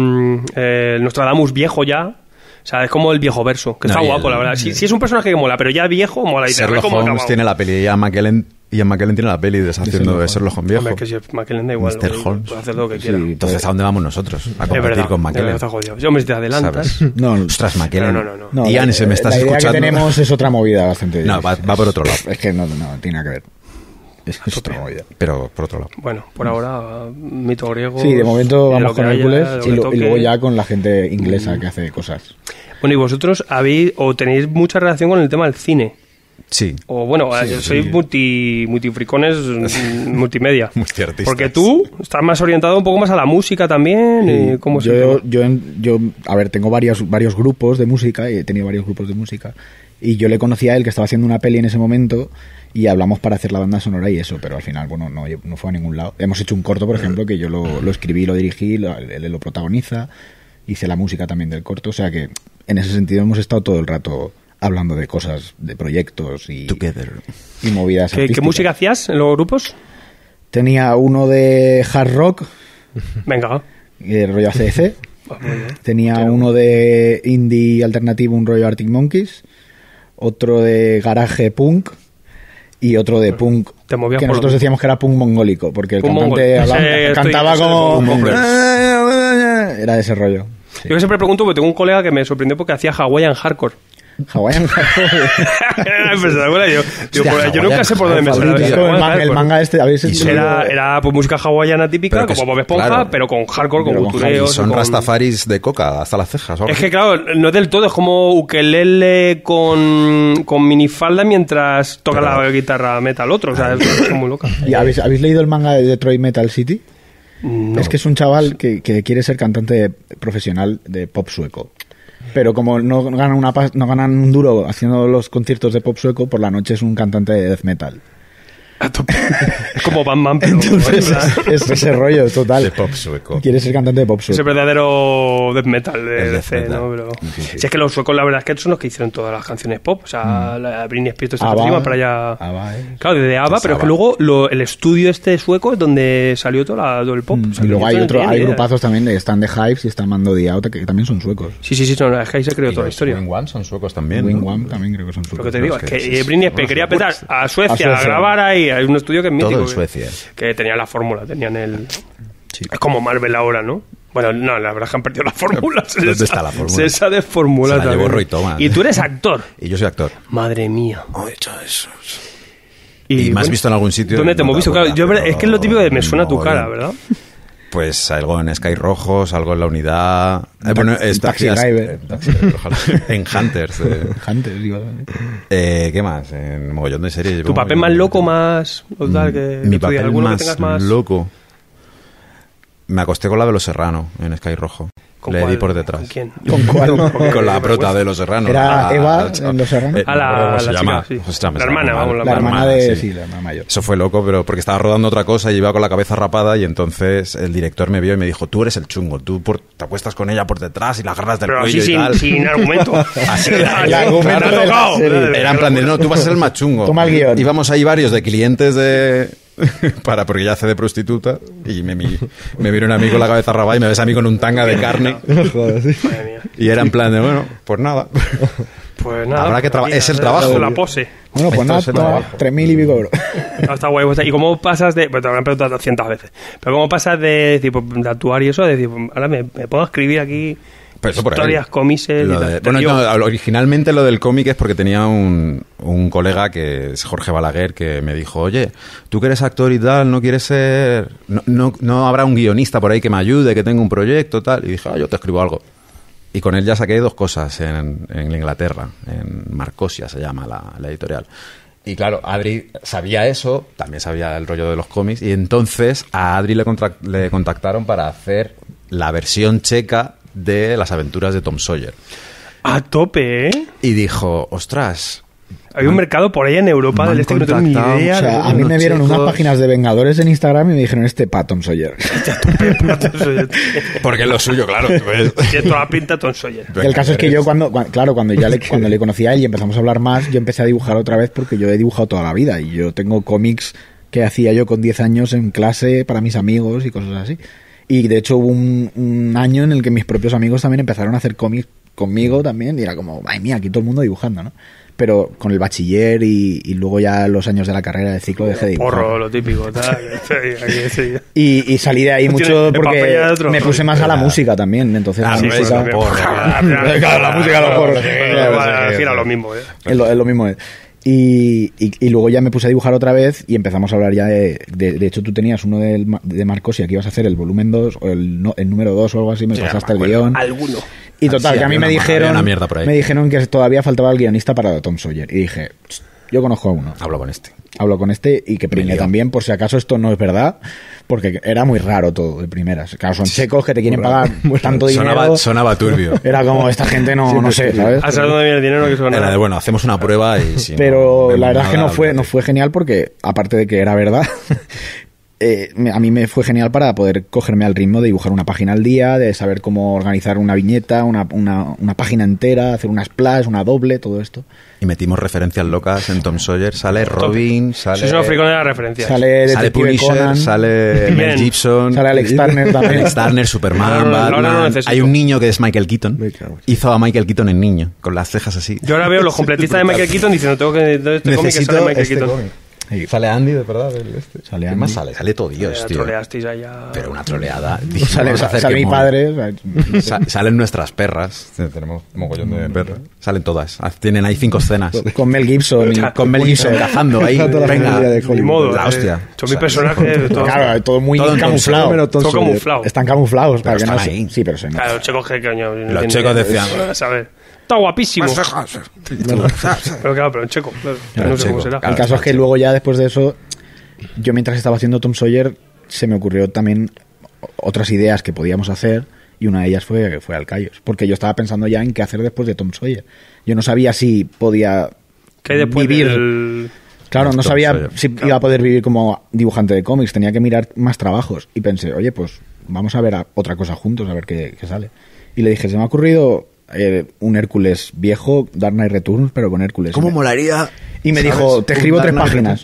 el Nostradamus viejo ya. O sea, es como el viejo verso, que No, está y guapo, el- la verdad. Sí, es un personaje que mola, pero ya viejo mola. Y te ves Sherlock como Holmes acabado. tiene la peli y Ian McKellen tiene la peli deshaciendo de Sherlock Holmes viejo. Hombre, que si McKellen da igual, Mr. ¿no? Holmes. Puede hacer lo que quiera. Entonces, ¿a dónde vamos nosotros? A Es competir verdad, con McKellen. está jodido. Yo, hombre, si te adelantas. ¿Sabes? No, Ostras, McKellen. No. Ian, si me estás la idea escuchando. que tenemos es otra movida bastante... No, va por otro lado. Es que no tiene nada que ver. Es otra movida. Pero por otro lado. Bueno, por ahora, mito griego. Sí, de momento vamos con Hércules y y luego ya con la gente inglesa que hace cosas. Bueno, y vosotros habéis o tenéis mucha relación con el tema del cine. Sí. O bueno, sois multifricones multimedia. Multiartistas. Porque tú estás más orientado un poco más a la música también. ¿Cómo se Yo, a ver, tengo varios grupos de música, y he tenido varios grupos de música, y yo le conocí a él, que estaba haciendo una peli en ese momento, y hablamos para hacer la banda sonora y eso, pero al final, bueno, no fue a ningún lado. Hemos hecho un corto, por ejemplo, que yo lo escribí, lo dirigí, él lo protagoniza, hice la música también del corto, o sea que en ese sentido hemos estado todo el rato hablando de cosas, de proyectos y movidas ¿Qué artísticas. música hacías en los grupos? Tenía uno de hard rock, Venga. rollo ACDC. Pues muy bien. Tenía uno de indie alternativo, un rollo Arctic Monkeys, otro de garage punk y otro de punk Te movías que por nosotros lo- decíamos que era punk mongólico, porque el Punk cantante mongol. Ese cantaba estoy- como... ese es Era de ese rollo. Yo que siempre pregunto, porque tengo un colega que me sorprendió porque hacía Hawaiian Hardcore. Hawaiian Pues, bueno, yo nunca sé por dónde me sale. Es como el manga este, ¿habéis Y visto? Era pues, música hawaiana típica, Pero que como Bob es- Esponja, claro. pero con hardcore, con Pero con gutureos. Y son con- rastafaris de coca hasta las cejas. ¿o algo Es que así? claro, no es del todo, es como ukelele con minifalda mientras toca Pero- la guitarra metal otro, o sea, es muy loca. ¿Y habéis leído el manga de Detroit Metal City? No. Es que es un chaval que quiere ser cantante profesional de pop sueco. Pero como no ganan un duro haciendo los conciertos de pop sueco, por la noche es un cantante de death metal. Es como Batman, pero Entonces ¿verdad? es ese rollo total. De pop sueco. Quiere ser cantante de pop Ese sueco. verdadero death metal de El DC, death metal. ¿no? Pero... Si es que los suecos, la verdad es que son los que hicieron todas las canciones pop. O sea, la Britney Spears está por ABBA, encima para allá. ABBA, Claro, desde ABBA, Pues pero es que ABBA. luego el estudio este sueco es donde salió todo el pop. O sea, Y luego que hay eso no tiene hay idea. grupazos también de están The Hives y están Mando Diao, que también son suecos. Sí, no, es que ahí se creó Y toda la los historia. Wing One son suecos también. Wing ¿no? One también creo que son Lo suecos. que te digo Los es que que sí, Britney sí, Spears quería los petar Wurst. a Suecia, A Suecia. a grabar ahí. Hay un estudio que es mítico. Todo en que- Suecia. Que tenía la fórmula, tenían el... Es como Marvel ahora, ¿no? Bueno, no, la verdad es que han perdido la fórmula. ¿Dónde está la fórmula? Esa de fórmula Se la llevó también. Roy Thomas. Y tú eres actor. Y yo soy actor. Madre mía. He hecho eso. ¿Y me has visto en algún sitio? ¿Dónde te hemos No visto? me Claro, acuerdo, es que es lo típico de me suena tu mogollón. cara, ¿verdad? Pues salgo en Sky Rojo, salgo en La Unidad. Taxi Driver. Ojalá. En Hunters. Hunter, digo. ¿Qué más? En mogollón de series. ¿Tu papel más loco, más... o tal, que Mi que tú digas, papel alguno que más, tengas más... loco. Me acosté con la de Los Serrano en Sky Rojo. Le di por detrás. ¿Con quién? ¿Con cuál? Con la prota de Los Serranos. ¿Era Eva la- en Los Serranos? A la- ¿cómo se la llama? chica, sí. Ostras, me La sale hermana, mal. vamos, La hermana de... sí. Sí, la hermana mayor. Eso fue loco, pero porque estaba rodando otra cosa y iba con la cabeza rapada y entonces el director me vio y me dijo, tú eres el chungo, te acuestas con ella por detrás y la agarras del Pero cuello así y tal. sin argumento. Así El argumento Te ha de la tocado. serie. Era en plan de, no, tú vas a ser el más chungo. Toma el guión. Íbamos ahí varios de clientes de... porque ya hace de prostituta y me vieron a mí con la cabeza rabada y me ves a mí con un tanga de carne Joder, sí. Madre mía. y era en plan de, bueno, pues nada. Pues nada. Habrá que trabajar. Es el trabajo. Es la pose. Bueno, pues Esto nada, es el toma, trabajo. 3.000 y pico euros. No, está guay. ¿Y cómo pasas de...? Pues te habrán preguntado 200 veces. Pero ¿cómo pasas de, decir, pues, de actuar y eso? De decir, pues, ahora me pongo a escribir aquí Pero eso por ahí. historias, cómices y Lo tal. de- bueno, Yo- no, originalmente lo del cómic es porque tenía un colega que es Jorge Balaguer que me dijo, oye, tú que eres actor y tal, no quieres ser... No habrá un guionista por ahí que me ayude, que tenga un proyecto, tal. Y dije, yo te escribo algo. Y con él ya saqué 2 cosas en Inglaterra, en Marcosia se llama la editorial. Y claro, Adri sabía eso, también sabía el rollo de los cómics, y entonces a Adri le contactaron para hacer la versión checa de las aventuras de Tom Sawyer. A tope, ¿eh? Y dijo, ostras... Hay un mercado por ahí en Europa me del han este que no tengo ni contactado, idea. O sea, a mí me vieron unas páginas de Vengadores en Instagram y me dijeron Tom Sawyer. Porque es lo suyo, claro. Tiene toda la pinta Tom Sawyer. El caso es que yo cuando le conocí a él y empezamos a hablar más, yo empecé a dibujar otra vez porque yo he dibujado toda la vida y yo tengo cómics que hacía yo con 10 años en clase para mis amigos y cosas así. Y de hecho hubo un año en el que mis propios amigos también empezaron a hacer cómics conmigo también y era como, ay mía, aquí todo el mundo dibujando, ¿no? Pero con el bachiller y luego ya los años de la carrera de ciclo dejé de dibujar. Porro, lo típico. Tal. Y salí de ahí Tú mucho tienes el porque papel ya de otro. me puse más a la música también. Entonces la sí, música... sí, porro. Claro, la música, los porros. Gira lo mismo, ¿eh? Es lo mismo. Y luego ya me puse a dibujar otra vez y empezamos a hablar ya de hecho tú tenías uno de Marcosia que ibas a hacer el volumen 2 o el número 2 o algo así, me Sí, pasaste el me acuerdo. guión. Alguno. Y total, Sí, que a mí había me una- había dijeron una mierda por ahí. me dijeron que todavía faltaba el guionista para Tom Sawyer. Y dije, yo conozco a uno. Hablo con este. Hablo con este y que pringue lío. también, por si acaso esto no es verdad, porque era muy raro todo de primeras. Claro, son checos que te quieren pagar tanto dinero. Sonaba turbio. Era como, esta gente no sé, ¿sabes? ¿A saber dónde viene el dinero? Que suena? Era de, bueno, hacemos una prueba y si Pero no vemos la verdad es que nada, no fue genial porque, aparte de que era verdad, a mí me fue genial para poder cogerme al ritmo de dibujar una página al día, de saber cómo organizar una viñeta, una página entera, hacer una splash, una doble, todo esto. Y metimos referencias locas en Tom Sawyer. Sale Robin, sale... Sois unos fricones de las referencias. Sale Sale Detective Punisher, Conan, sale Bien. Mel Gibson, sale Alex Turner también. Alex Turner, Superman, Ahora Batman. no necesito. Hay un niño que es Michael Keaton. Me cago. Hizo a Michael Keaton en niño, con las cejas así. Yo ahora veo los completistas de Michael Keaton diciendo tengo que de este cómic que sale Michael Keaton. Sí. Sale Andy, de verdad. Sale ¿Qué Andy. más sale? Sale todo Dios, tío. Troleasteis allá. Pero una troleada. Sale, Vamos a hacer sale que mi mole. padre. o sea, Salen nuestras perras. Tenemos un mogollón de perras. Salen todas. Tienen ahí 5 escenas. con Mel Gibson. Y, Con Mel Gibson cazando ahí. Toda la Venga. familia de Ni Hollywood. modo. La hostia. Son mis personajes. Todo, claro, todo muy Todo en camuflado. Número Tom todo Sawyer. camuflado. Están camuflados para que no están se... ahí. Sí, pero se nota. Claro, los checos que coño. Los checos decían, A saber. Está guapísimo. Pero claro, pero en checo. Claro, no sé cómo será. Claro, El caso es que luego ya después de eso, yo mientras estaba haciendo Tom Sawyer, se me ocurrió también otras ideas que podíamos hacer y una de ellas fue Alcayos. Porque yo estaba pensando ya en qué hacer después de Tom Sawyer. Yo no sabía si podía ¿Qué hay después vivir... del... Claro, no Tom sabía Sawyer. si iba a poder vivir como dibujante de cómics, tenía que mirar más trabajos. Y pensé, oye, pues vamos a ver otra cosa juntos, a ver qué sale. Y le dije, se me ha ocurrido un Hércules viejo, Dark Knight Returns, pero con Hércules. ¿Cómo molaría? Y me ¿sabes? dijo, te escribo Un 3 Dark Knight páginas.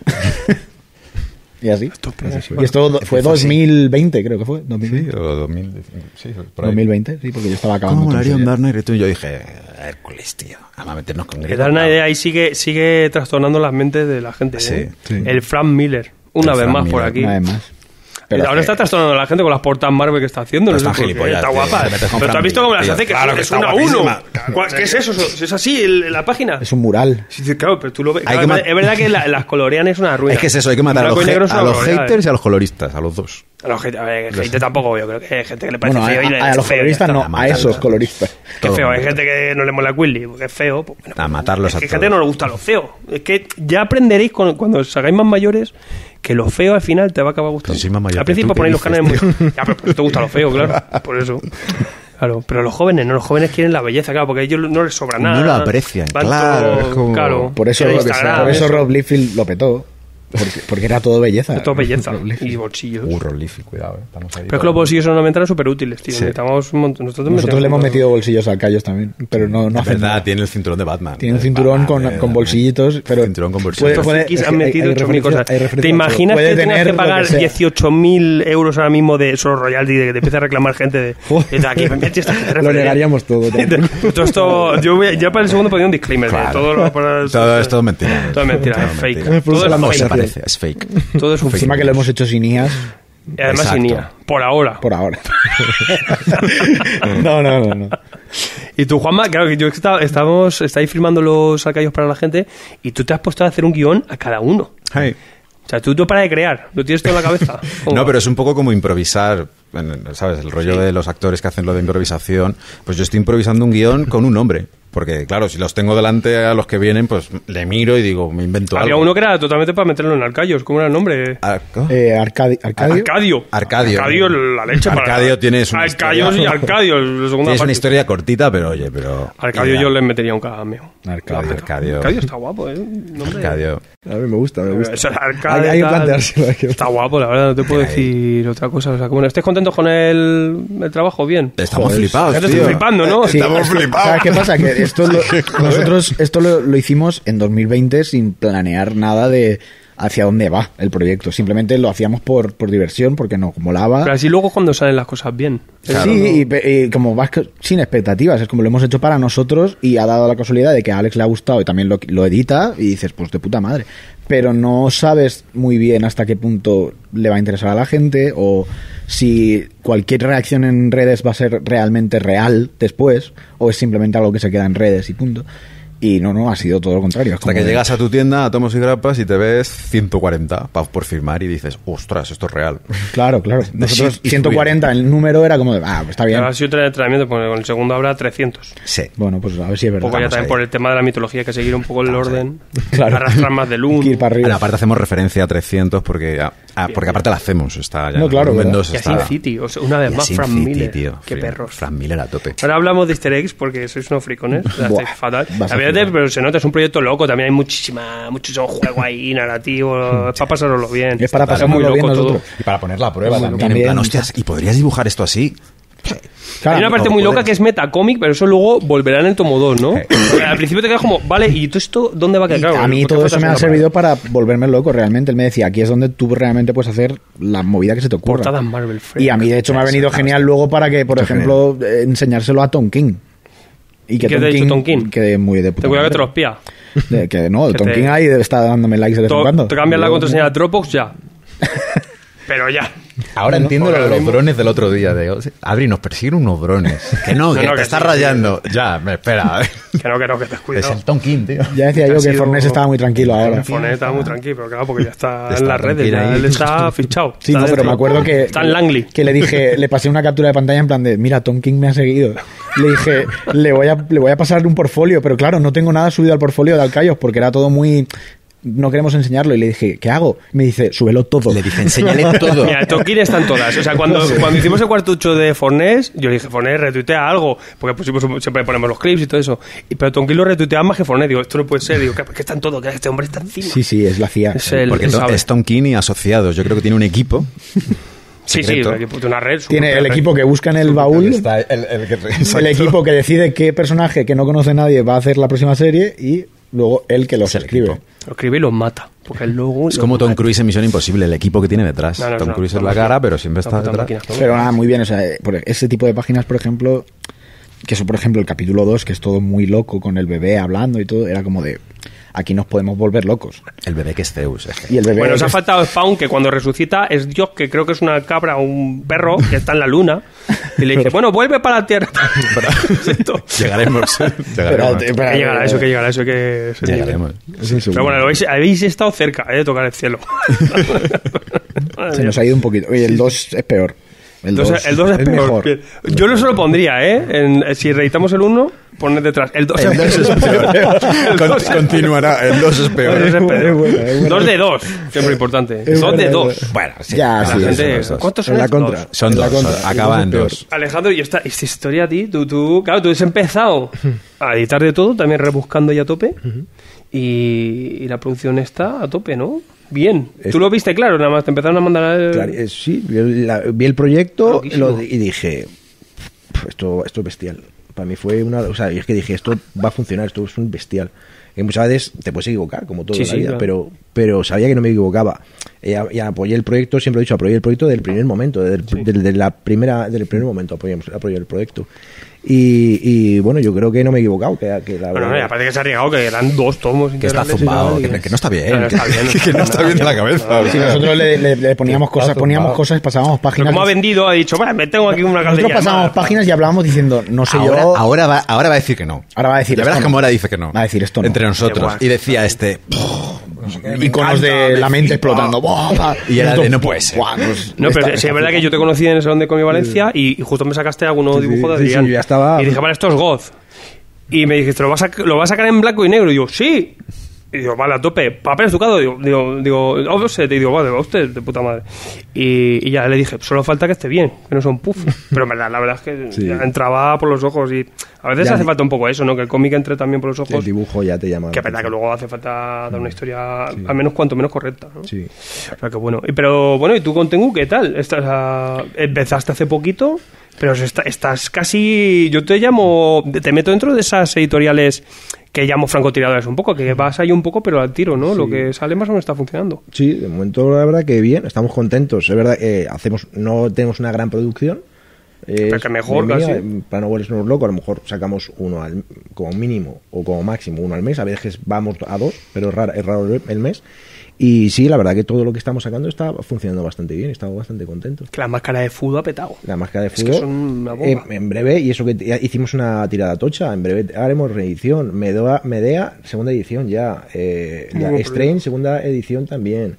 Y así. Y esto fue 2020, creo que fue. Sí, 2020. o 2015. Sí, por ahí. 2020, sí, porque yo estaba acabando. ¿Cómo Tom molaría un Sawyer. Dark Knight Returns? Yo dije, Hércules, tío. Vamos a meternos con Que gritos. dar una idea ahí sigue trastornando las mentes de la gente. Sí, ¿eh? sí. El Frank Miller. Una El vez Frank más por Miller. aquí. Una vez más. Ahora es que- está trastornando a la gente con las portadas Marvel que está haciendo. Pero No sé están por qué, gilipollas, está tío. guapa. Te metes con Pero tú has Frank visto cómo las Miller, hace, tío. Claro que es está una 1. guapísima. ¿Qué es eso? ¿Es así la página? Es un mural. Sí, sí, claro, pero tú lo ves. Hay Claro, que es verdad que las colorean es una ruina. Es que es eso, hay que matar a Blanco los, y negro es una barbaridad, haters y a los coloristas, a los dos. A los gente, a ver, gente tampoco, yo creo que hay gente que le parece Bueno, feo y le a es los feo, coloristas ya no, está. a esos coloristas. Qué Todo feo, hay mal. gente que no le mola Willy, porque es feo. Pues, bueno, A matarlos es a que hay todos. gente que no le gusta lo feo. Es que ya aprenderéis cuando os hagáis más mayores que lo feo al final te va a acabar gustando. Si soy más mayor Al que principio tú, ¿qué ponéis los dices, canales muy... Ya, pero por eso te gusta lo feo, claro. Por eso. Claro, pero los jóvenes no, los jóvenes quieren la belleza, claro, porque a ellos no les sobra nada. No lo aprecian, Van claro, todo- es como- claro, Por eso, quieren Instagram, por eso Rob Liefeld lo petó. Porque era todo belleza. todo belleza Rob Liefeld. y bolsillos. Rob Liefeld, cuidado, estamos ahí. Pero es que los bolsillos normalmente eran súper útiles, tío. Sí. Necesitamos un montón. Nosotros le hemos metido bolsillos al Callos también, pero no Es hacen verdad, nada. tiene el cinturón de Batman. Tiene un cinturón con bolsillitos, pero Cinturón con bolsillos. Estos frikis han metido 8.000 cosas. ¿Te ¿Te imaginas que tengas que pagar 18.000 euros ahora mismo de esos royalties de que te empieza a reclamar gente de aquí me metes esta gente Lo referente"? negaríamos todo. Todo esto, ya para el segundo ponía un disclaimer de todo lo Todo esto es mentira. Todo es mentira, es fake. mentira. Todo es No fake. se parece, es fake. Todo es un Encima fake. que lo hemos hecho sin IAS, Y además Exacto. sin IA, por ahora. por ahora. No. Y tú, Juanma, claro que yo estáis filmando los alcallos para la gente y tú te has puesto a hacer un guión a cada uno. Hey. O sea, tú no paras de crear, lo tienes todo en la cabeza. ¿Cómo No, va? pero es un poco como improvisar, ¿sabes? El rollo de los actores que hacen lo de improvisación. Pues yo estoy improvisando un guión con un nombre. Porque, claro, si los tengo delante a los que vienen, pues le miro y digo, me invento Había algo. uno que era totalmente para meterlo en alcallos. ¿Cómo era el nombre? Arcadio. Arcadio. Arcadio. La leche. Arcadio tienes una Alcallos y historia. Arcadios. La segunda Tienes una parte. historia cortita, pero oye, pero... Arcadio yo le metería un cameo. Arcadio. Arcadio está guapo, ¿eh? Nombre. Arcadio. A mí me gusta. Eso, Arcadio Hay que tal. planteárselo. Está guapo, la verdad, no te puedo decir otra cosa. O sea, que bueno, ¿estés contentos con el trabajo? Bien. Estamos Joder, flipados, Ya te tío. estoy flipando, ¿no? Sí, Estamos flipados. ¿Sabes qué pasa? Que nosotros esto lo hicimos en 2020 sin planear nada de hacia dónde va el proyecto. Simplemente lo hacíamos por diversión, porque nos molaba. Pero así luego cuando salen las cosas bien. Sí, y como vas sin expectativas, es como lo hemos hecho para nosotros y ha dado la casualidad de que a Alex le ha gustado y también lo edita y dices, pues de puta madre. Pero no sabes muy bien hasta qué punto le va a interesar a la gente o si cualquier reacción en redes va a ser realmente real después o es simplemente algo que se queda en redes y punto. Y no, ha sido todo lo contrario. Es Hasta como que de- llegas a tu tienda, a Tomos y Grapas, y te ves 140 pavos por firmar y dices, ostras, esto es real. Claro. Nosotros shit is 140, el número era como de, pues está bien. Ahora ha sido un entrenamiento, porque con el segundo habrá 300. Sí. Bueno, pues a ver si es Un verdad. poco ya Estamos también ahí. por el tema de la mitología, hay que seguir un poco el orden. Claro. Arrastrar más del Hay que 1. ir para arriba. Bueno, aparte hacemos referencia a 300 porque aparte la hacemos. Está ya No, en claro, volumen ¿verdad? 2 Y a Sin está. City, o sea, una vez Y a más, Sin Frank City, Miller. tío. Qué perros. Frank Miller a tope. Ahora hablamos de easter eggs porque sois unos fricones. O sea, Buah, estáis fatal. vas a La verdad, flipar. pero se nota, es un proyecto loco. También hay muchísimo juego ahí, narrativo. Es para pasároslo bien. Es para Está pasárnoslo muy bien loco nosotros. Y para poner la prueba Bueno, también. En también. plan, hostias, ¿y podrías dibujar esto así? Claro, Hay una parte no muy loca puedes. que es metacómic, pero eso luego volverá en el tomo 2, ¿no? Porque al principio te quedas como, vale, ¿y todo esto dónde va a quedar? Y Claro, a mí porque todo eso me ha falta servido para volverme loco realmente. Él me decía, aquí es donde tú realmente puedes hacer la movida que se te ocurra. portadas Marvel Freak. Y a mí, de hecho, me ha venido genial luego para que, por ejemplo, enseñárselo a Tom King. Y ¿Qué te ha dicho Tom King? Que muy de puta Ten cuidado que te madre. los espía. Que no, Que Tom te- King ahí está dándome likes de vez en cuando. Te cambias la Yo- contraseña de Dropbox ya. Pero ya. Ahora entiendo ahora lo de los mismo- drones del otro día. Adri, nos persiguen unos drones. Que no, que No, te que estás sí, rayando. Ya, me espera. Que no, que te Es cuidado. el Tom King, tío. Ya decía Ha yo que sido- Fornés estaba muy tranquilo ahora. Fonet está muy tranquilo, pero claro, porque ya está Está en las redes, tranquilo ya ahí. él está fichado. Sí, está no, pero dentro. me acuerdo que... Está en Langley. Que le dije, le pasé una captura de pantalla en plan de, mira, Tom King me ha seguido. Le dije, le voy a pasar un portfolio, pero claro, no tengo nada subido al portfolio de Alcayos porque era todo muy... No queremos enseñarlo. Y le dije, ¿qué hago? Me dice, súbelo todo. Le dije, enséñale todo. Mira, Tonkin están todas. O sea, cuando hicimos el cuartucho de Fornés, yo le dije, Fornés, retuitea algo. Porque siempre ponemos los clips y todo eso. Pero Tonkin lo retuitea más que Fornés. Digo, esto no puede ser. Digo, ¿qué están todos? Que este hombre está encima. Sí, es la CIA. Es el- Porque él sabe. es Tom King y asociados. Yo creo que tiene un equipo. Sí, secreto. el equipo de una red. Tiene el súper- equipo que busca en el baúl, Está el que... el equipo que decide qué personaje que no conoce nadie va a hacer la próxima serie y luego él que los el escribe. equipo. Lo escribe y los mata. Porque el logo. Es como Tom Cruise en Misión Imposible, el equipo que tiene detrás. No, Tom Cruise es la cara, pero siempre está detrás. Pero nada, muy bien. O sea, por ese tipo de páginas, por ejemplo, que eso, por ejemplo, el capítulo 2, que es todo muy loco con el bebé hablando y todo, era como de, aquí nos podemos volver locos. El bebé que es Zeus. Es que- Y el bebé... Bueno, os ha es- faltado Spawn, que cuando resucita es Dios, que creo que es una cabra o un perro que está en la luna. Y le dice, bueno, vuelve para la tierra. Esto. Llegaremos. Llegaremos. Pero- Que llegará a eso, que llegará a eso, que se Llegaremos. Pero bueno, habéis estado cerca de tocar el cielo. Se nos ha ido un poquito. Oye, el 2 es peor. El 2 El 2 es peor. mejor. Bien. Yo no se lo pondría, ¿eh? Si reeditamos el 1, poner detrás. El 2 El 2 es peor. Continuará. El 2 es peor. El 2 es peor. Es buena. 2 de 2. Siempre importante. 2 de 2. Bueno, sí. Ya, La sí, gente, eso. ¿cuántos son En la estos? contra. Son En la 2. contra. Acaba en Es peor. 2. Alejandro, y esta historia a ti, claro, tú has empezado a editar de todo, también rebuscando ya a tope, y la producción está a tope, ¿no? Bien. Tú lo viste claro, nada más te empezaron a mandar... Claro, sí, vi el proyecto Loquísimo. y dije, esto es bestial. Para mí fue una... O sea, y es que dije, esto va a funcionar, esto es un bestial. Y muchas veces te puedes equivocar, como todo Sí, en la sí, vida, claro. pero sabía que no me equivocaba. Y apoyé el proyecto, siempre he dicho, apoyé el proyecto del primer momento, del primer momento apoyé el proyecto. Y bueno, yo creo que no me he equivocado, que la Bueno, verdad... ya parece que se ha arriesgado, que eran 2 tomos Que está integrales. zumbado. Y tal, Que no está bien. No está bien, Que no está bien de la cabeza. Sí, nosotros le poníamos cosas, pasábamos Pero páginas. como ha vendido, ha dicho, bueno, me tengo aquí una Nosotros caldilla. pasábamos páginas y hablábamos diciendo, no sé Ahora, yo. ahora va a decir que no. Ahora va a decir Ya verás esto no. cómo ahora dice que no. Va a decir esto no. Entre nosotros. Igual. Y decía Iconos de la mente explotando. Y era de no puede ser. Buah, pues, No, pero está- sí es verdad que yo te conocí en el Salón de Comi Valencia y justo me sacaste algunos dibujos de sí, Adrián. yo ya estaba- Y dije, vale, esto es Goz. Y me dijiste, ¿lo vas a sacar en blanco y negro? Y digo, sí. Y digo, vale, a tope. ¿Papel estucado? Digo, offset. Y digo, vale, va usted, de puta madre. Y ya le dije, solo falta que esté bien, que no son puff. Pero en verdad, la verdad es que Sí. ya entraba por los ojos y a veces Ya hace di- falta un poco eso, ¿no? Que el cómic entre también por los El ojos. dibujo ya te llama. Que es verdad que luego hace falta dar una historia, al menos cuanto menos correcta, ¿no? Sí. O sea, que bueno. Pero bueno, ¿y tú con Tengu qué tal? Empezaste hace poquito, pero estás casi... Yo te meto dentro de esas editoriales que llamo francotiradores un poco, que vas ahí un poco, pero al tiro, ¿no? Sí. Lo que sale más o menos está funcionando. Sí, de momento la verdad que bien, estamos contentos. Es verdad que no tenemos una gran producción. Pero que mejor, mía, casi. para no volvernos locos, a lo mejor sacamos uno como mínimo o como máximo uno al mes. A veces vamos a 2, pero es raro el mes. Y sí, la verdad que todo lo que estamos sacando está funcionando bastante bien, estamos bastante contentos. Que la máscara de fútbol ha petado. La máscara de Es que fútbol, son una bomba. en breve, y eso que ya hicimos una tirada tocha, en breve haremos reedición, Medea, segunda edición ya, la Muy Strange, bien. segunda edición también,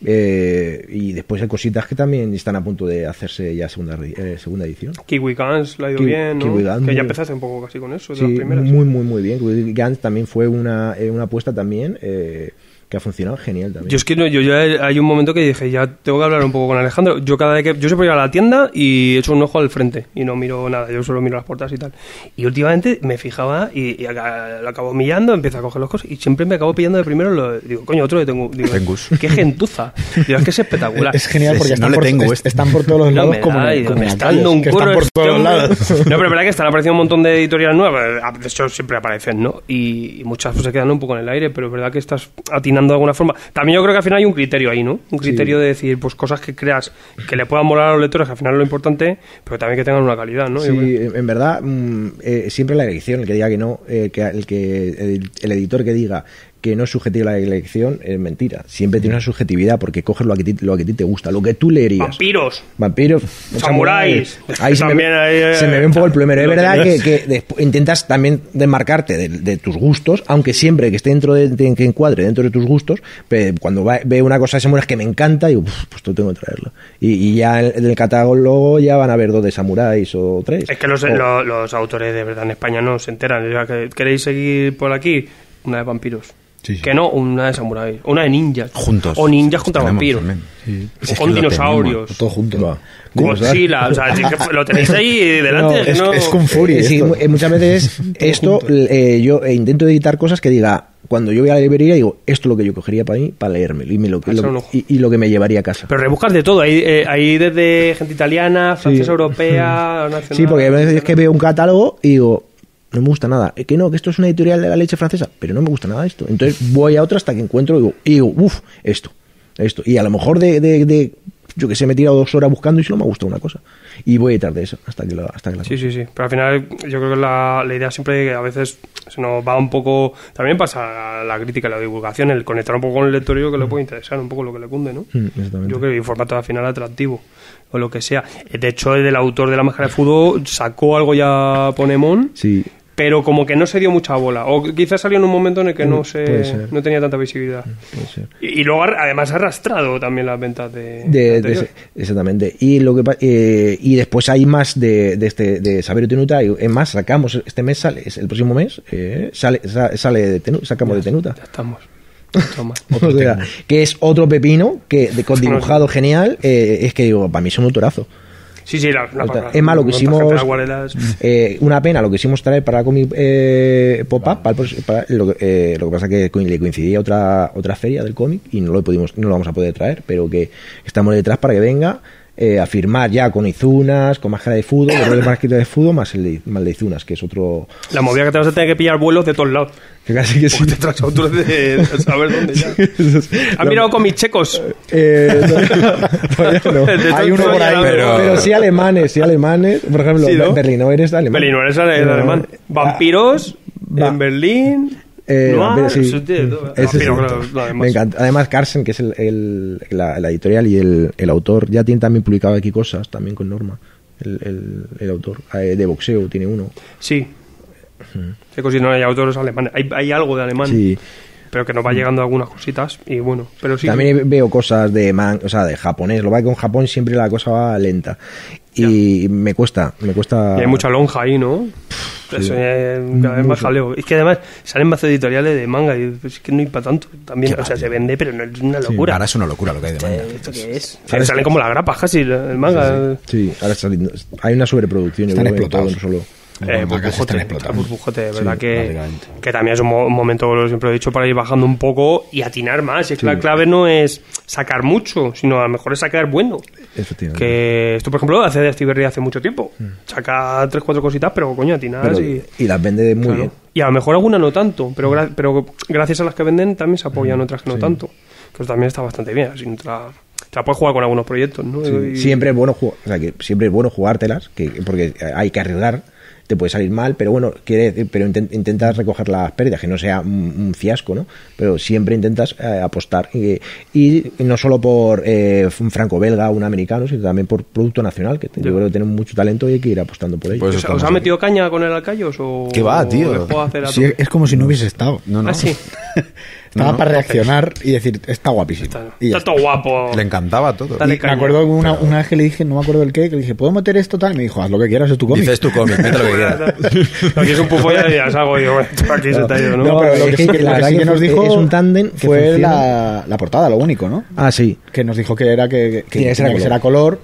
y después hay cositas que también están a punto de hacerse ya segunda edición. Kiwi Guns le ha ido Kiwi- bien, ¿no? Kiwi Guns, Que muy- ya empezaste un poco casi con eso, de Sí, las primeras. muy bien. Gantz también fue una apuesta también que ha funcionado genial también. Yo es que no, yo ya hay un momento que dije, ya tengo que hablar un poco con Alejandro. Yo siempre voy a la tienda y echo un ojo al frente y no miro nada, yo solo miro las puertas y tal. Y últimamente me fijaba y lo acabo millando, empiezo a coger los cosas y siempre me acabo pillando de primero. Digo, coño, otro de Tengu. Digo, Tengus. qué gentuza. Digo, es que es espectacular. Es genial porque No están, le por, tengo están por todos los No lados me como, da, y como me en está la calle, dando un que curro están por este todos hombre. lados. No, pero es verdad que están apareciendo un montón de editoriales nuevas. De hecho, siempre aparecen, ¿no? Y muchas pues, se quedan un poco en el aire, pero es verdad que estás atinando de alguna forma. También yo creo que al final hay un criterio ahí, ¿no? Un criterio de decir, pues cosas que creas que le puedan molar a los lectores, que al final es lo importante, pero también que tengan una calidad, ¿no? Yo Sí, creo. en verdad, siempre la elección, el que diga que no, el editor que diga que no es subjetiva la elección, es mentira. Siempre tiene una subjetividad porque coges lo que a ti te gusta, lo que tú leerías. Vampiros, Vampiros, samuráis. Ahí se También se me ve un poco el plumero. Es lo verdad tienes. que después intentas también desmarcarte de tus gustos, aunque siempre que esté dentro que encuadre dentro de tus gustos, pero cuando veo una cosa de samuráis que me encanta, digo, pues tú tengo que traerlo. Y ya en el catálogo ya van a haber 2 de samuráis o 3. Es que los autores de verdad en España no se enteran. O sea, que ¿queréis seguir por aquí? Una de vampiros. Sí, sí. Que no, una de samuráis. Una de ninjas. Juntos. O ninjas contra Tenemos vampiros. también. O Si es con que lo dinosaurios. Todo junto. Va. Godzilla. O sea, si es que lo tenéis ahí delante. es, no. es Kung Fury. Sí, esto. muchas veces esto yo intento editar cosas que diga, cuando yo voy a la librería digo, esto es lo que yo cogería para mí, para leérmelo y lo que me llevaría a casa. Pero rebuscas de todo. Hay desde gente italiana, francesa, europea, nacional. Sí, porque a veces es que veo un catálogo y digo, no me gusta nada. Que no, que esto es una editorial de la leche francesa, pero no me gusta nada esto. Entonces voy a otra hasta que encuentro y digo, uff, esto. Y a lo mejor yo que sé, me he tirado 2 horas buscando y solo me ha gustado una cosa. Y voy a editar de eso hasta que la Sí. Pero al final yo creo que la idea siempre que a veces se nos va un poco... También pasa la crítica, la divulgación, el conectar un poco con el lectorio que le puede interesar, un poco lo que le cunde, ¿no? Exactamente. Yo creo que un formato al final atractivo o lo que sea. De hecho, el del autor de la máscara de fútbol sacó algo ya Ponemon, Sí. pero como que no se dio mucha bola. O quizás salió en un momento en el que no tenía tanta visibilidad. Puede ser. Y luego además ha arrastrado también las ventas de exactamente. Y lo que y después hay más de Saber Tenuta. Es más, sacamos este mes, el próximo mes sale de Tenuta, sacamos de Tenuta. Ya estamos. O sea, que es otro pepino con dibujado genial. Es que digo, para mí es un autorazo. Sí, es malo que hicimos. Una pena lo que hicimos traer para Comic Pop-Up. Lo que pasa es que le coincidía otra feria del cómic y no lo vamos a poder traer, pero que estamos detrás para que venga a firmar ya con Izunas, con máscara de fútbol, el marquito de fútbol, más el de Izunas, que es otro. La movida que te vas a tener que pillar vuelos de todos lados. Que casi que sí. Te traes autores de saber dónde ya. ¿Has mirado con mis checos? Todavía no. Hay uno por ahí, pero sí alemanes. Por ejemplo, ¿Sí, no? Berliner es alemán. Berliner es alemán. Vampiros en Berlín. Me encanta. Además, Carlsen, que es la editorial y el autor, ya tiene también publicado aquí cosas, también con Norma. El autor de boxeo tiene uno. Sí. Si no hay autores alemanes. Hay algo de alemán. Sí. Pero que nos va llegando algunas cositas. Y bueno, pero sí. También veo cosas de japonés. Lo que con Japón siempre la cosa va lenta. Y me cuesta. Y hay mucha lonja ahí, ¿no? Eso cada vez más jaleo. Es que además salen más editoriales de manga y es que no hay para tanto. También, se vende, pero no es una locura. Ahora es una locura lo que hay de manga. ¿Esto qué es? Salen como las grapas casi, el manga. Sí, ahora hay una sobreproducción. Están explotados. Burbujote, verdad que también es un momento, lo siempre he dicho, para ir bajando un poco y atinar más. Y es que la clave no es sacar mucho, sino a lo mejor es sacar bueno. Efectivamente. Que esto, por ejemplo, hace de Astiberri hace mucho tiempo. Saca 3-4 cositas, pero coño, atinar y las vende muy bien. Y a lo mejor alguna no tanto, pero gracias a las que venden también se apoyan otras que no tanto. Que también está bastante bien. Así te la puedes jugar con algunos proyectos, ¿no? Sí. Siempre es bueno jugártelas, porque hay que arriesgar. Te puede salir mal, pero bueno, intentas recoger las pérdidas, que no sea un fiasco, ¿no? Pero siempre intentas apostar y no solo por un franco-belga, un americano, sino también por producto nacional, que yo creo que tenemos mucho talento y hay que ir apostando por ello. Pues ¿Os ha metido caña con el Alcayos? ¿Qué va, tío? Sí, es como si no hubiese estado. ¿Ah, sí? Estaba para reaccionar y decir, está guapísimo. Está todo guapo. Le encantaba todo. Me acuerdo una vez que le dije, no me acuerdo el qué, que le dije, ¿puedo meter esto tal? Y me dijo, haz lo que quieras, es tu cómic. Dices tu cómic, mete lo que quieras. Aquí es un pufo y ya salgo y digo, aquí se está yendo, ¿no? No, pero lo que sí que nos dijo es un tándem que fue la portada, lo único, ¿no? Ah, sí. Que nos dijo que era que tenía que ser a color.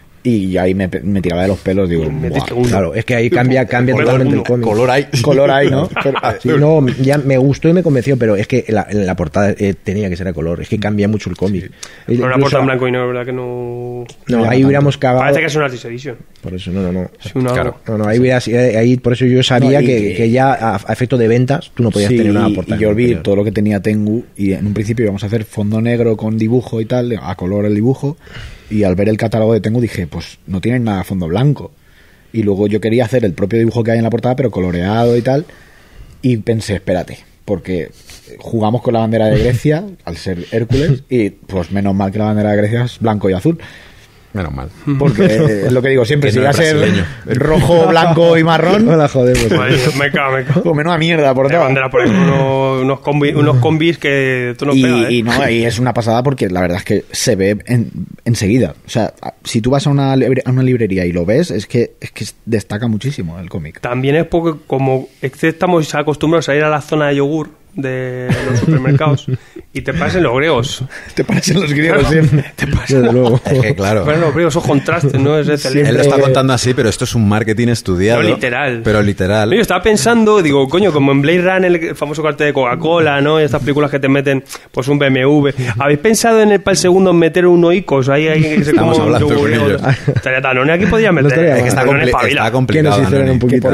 Y ahí me tiraba de los pelos, digo, claro, es que ahí cambia totalmente el cómic. Color hay, ¿no? Pero, no, ya me gustó y me convenció, pero es que la portada tenía que ser a color, es que cambia mucho el cómic. Pero la portada en blanco y negro, ¿verdad que no? No, ahí hubiéramos cagado. Parece que es una Artist Edition. Por eso, no. Es una claro. No, ahí por eso yo sabía que ya a efecto de ventas tú no podías tener una portada. Y yo vi todo lo que tenía Tengu y en un principio íbamos a hacer fondo negro con dibujo y tal, a color el dibujo. Y al ver el catálogo de Tengu dije, pues no tienen nada a fondo blanco. Y luego yo quería hacer el propio dibujo que hay en la portada, pero coloreado y tal. Y pensé, espérate, porque jugamos con la bandera de Grecia, al ser Hércules, y pues menos mal que la bandera de Grecia es blanco y azul. Menos mal. Porque es lo que digo siempre, si va a ser rojo, blanco y marrón, no la jodemos. Me cago. Pues menuda mierda por todo. Bandera, por ejemplo, unos combis que tú no pegas, y es una pasada porque la verdad es que se ve enseguida. O sea, si tú vas a una librería y lo ves, es que destaca muchísimo el cómic. También es porque como estamos acostumbrados a ir a la zona de yogur de los supermercados y te parecen los griegos. Te parecen los griegos, siempre. Te parecen luego. Es que claro. Pero los griegos son contrastes, ¿no? Es excelente. Él lo está contando así, pero esto es un marketing estudiado. No, literal. Pero literal. Yo estaba pensando, digo, coño, como en Blade Runner, el famoso cartel de Coca-Cola, ¿no? Y estas películas que te meten, pues un BMW. ¿Habéis pensado en el para el segundo meter unos icos? Ahí que se estamos hablando con ellos. Estaría tan, aquí podía meter. Es que está complicado. Por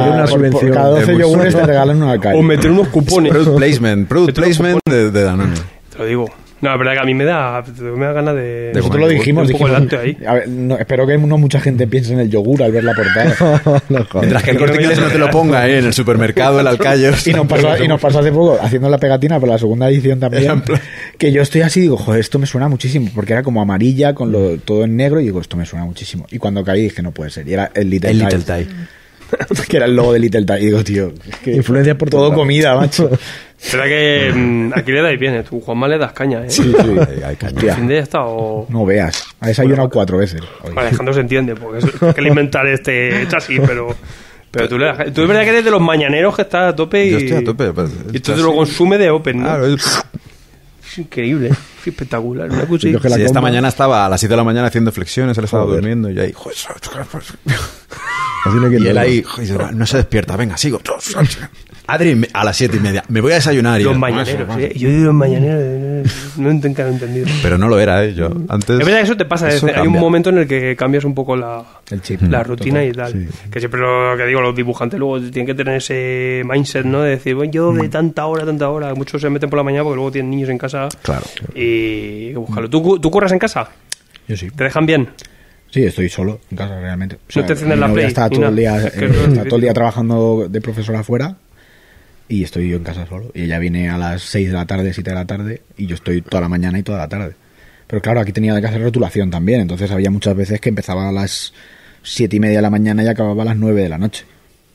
cada 12 yogures te regalan una calle. O meter unos cupones. Product placement de Danone. Te lo digo. No, la verdad que a mí me da ganas de... Nosotros lo dijimos. Ahí. A ver, espero que no mucha gente piense en el yogur al ver la portada. Mientras que el Corte Inglés no te lo ponga en el supermercado, el Alcayos. Y nos pasó hace poco, haciendo la pegatina por la segunda edición también, que yo estoy así y digo, joder, esto me suena muchísimo, porque era como amarilla, con todo en negro, y digo, esto me suena muchísimo. Y cuando caí dije, no puede ser. Y era el Little Tie. que era el logo de Little Thai. Y digo, tío, es que Influencias por todo todos comida, macho. Será que aquí le dais bien, ¿eh? Tú, Juanma, le das caña, ¿eh? Sí. Hay caña. Hostia. Fin de ya está o... No veas. Ha desayunado 4 veces. hoy. Vale, Alejandro se entiende, porque es que alimentar este chasis, pero tú le das... Tú es verdad que eres de los mañaneros que estás a tope y... Yo estoy a tope. Pues, Y tú te lo consume de Open, ¿no? Claro, Es increíble, es espectacular. Una cosa Yo que la sí, esta compra- mañana estaba a las 7 de la mañana haciendo flexiones, él estaba Joder. durmiendo y yo ahí... joder, Así no hay quien y él duerma. ahí, joder, no se despierta, venga, sigo. Adri, a las 7:30, me voy a desayunar. Y los yo, mañaneros, ¿eh? Yo digo los mañaneros, no he entendido. Pero no lo era, ¿eh? Yo antes... Es verdad que eso te pasa, eso hay un cambia. momento en el que cambias un poco El chip. la rutina y tal. Sí. Que siempre lo que digo, los dibujantes luego tienen que tener ese mindset, ¿no? De decir, bueno, yo de tanta hora. Muchos se meten por la mañana porque luego tienen niños en casa Claro. y hay que buscarlo. ¿Tú curras en casa? Yo sí. ¿Te dejan bien? Sí, estoy solo en casa realmente. O No te enciendes la mi novia Play está ni todo el día, nada. Es que eso es está difícil. todo el día trabajando de profesora afuera y estoy yo en casa solo. Y ella viene a las 6 de la tarde, 7 de la tarde y yo estoy toda la mañana y toda la tarde. Pero claro, aquí tenía que hacer rotulación también. Entonces había muchas veces que empezaba a las 7:30 de la mañana y acababa a las 9 de la noche.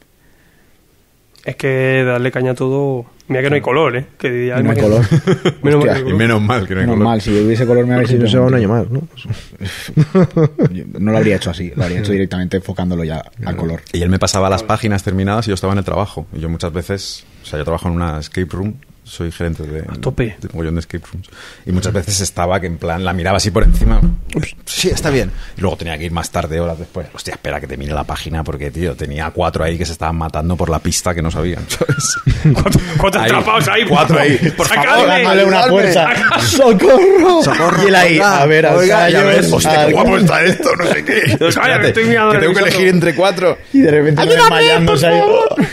Es que darle caña a todo... Mira que no hay color, ¿eh? Que ya Y no hay imagino- color. Menos mal Hostia. que hay Y color. menos mal que no hay color. Normal, si hubiese color me habéis Si hecho no se va un año más, ¿no? Yo no lo habría hecho así, lo habría hecho directamente enfocándolo ya a color. Y él me pasaba las páginas terminadas y yo estaba en el trabajo. Y yo muchas veces, o sea, yo trabajo en una escape room, soy gerente de tope. de un mogollón de escape rooms. Y muchas veces estaba que en plan la miraba así por encima. Ups, sí, está bien. Y luego tenía que ir más tarde, horas después. Hostia, espera que te mire la página porque, tío, tenía 4 ahí que se estaban matando por la pista que no sabían, ¿sabes? ¿Cuántos Ahí, atrapados ahí? 4 ahí. Por Dándole sacarme. una fuerza. ¡Socorro! Y él ahí, a ver, Oiga, y a ver, ensayos, hostia, qué guapo está esto, no sé qué. Calla, Espérate, estoy mirando que tengo que el elegir entre 4. Y de repente me desmayándose ahí.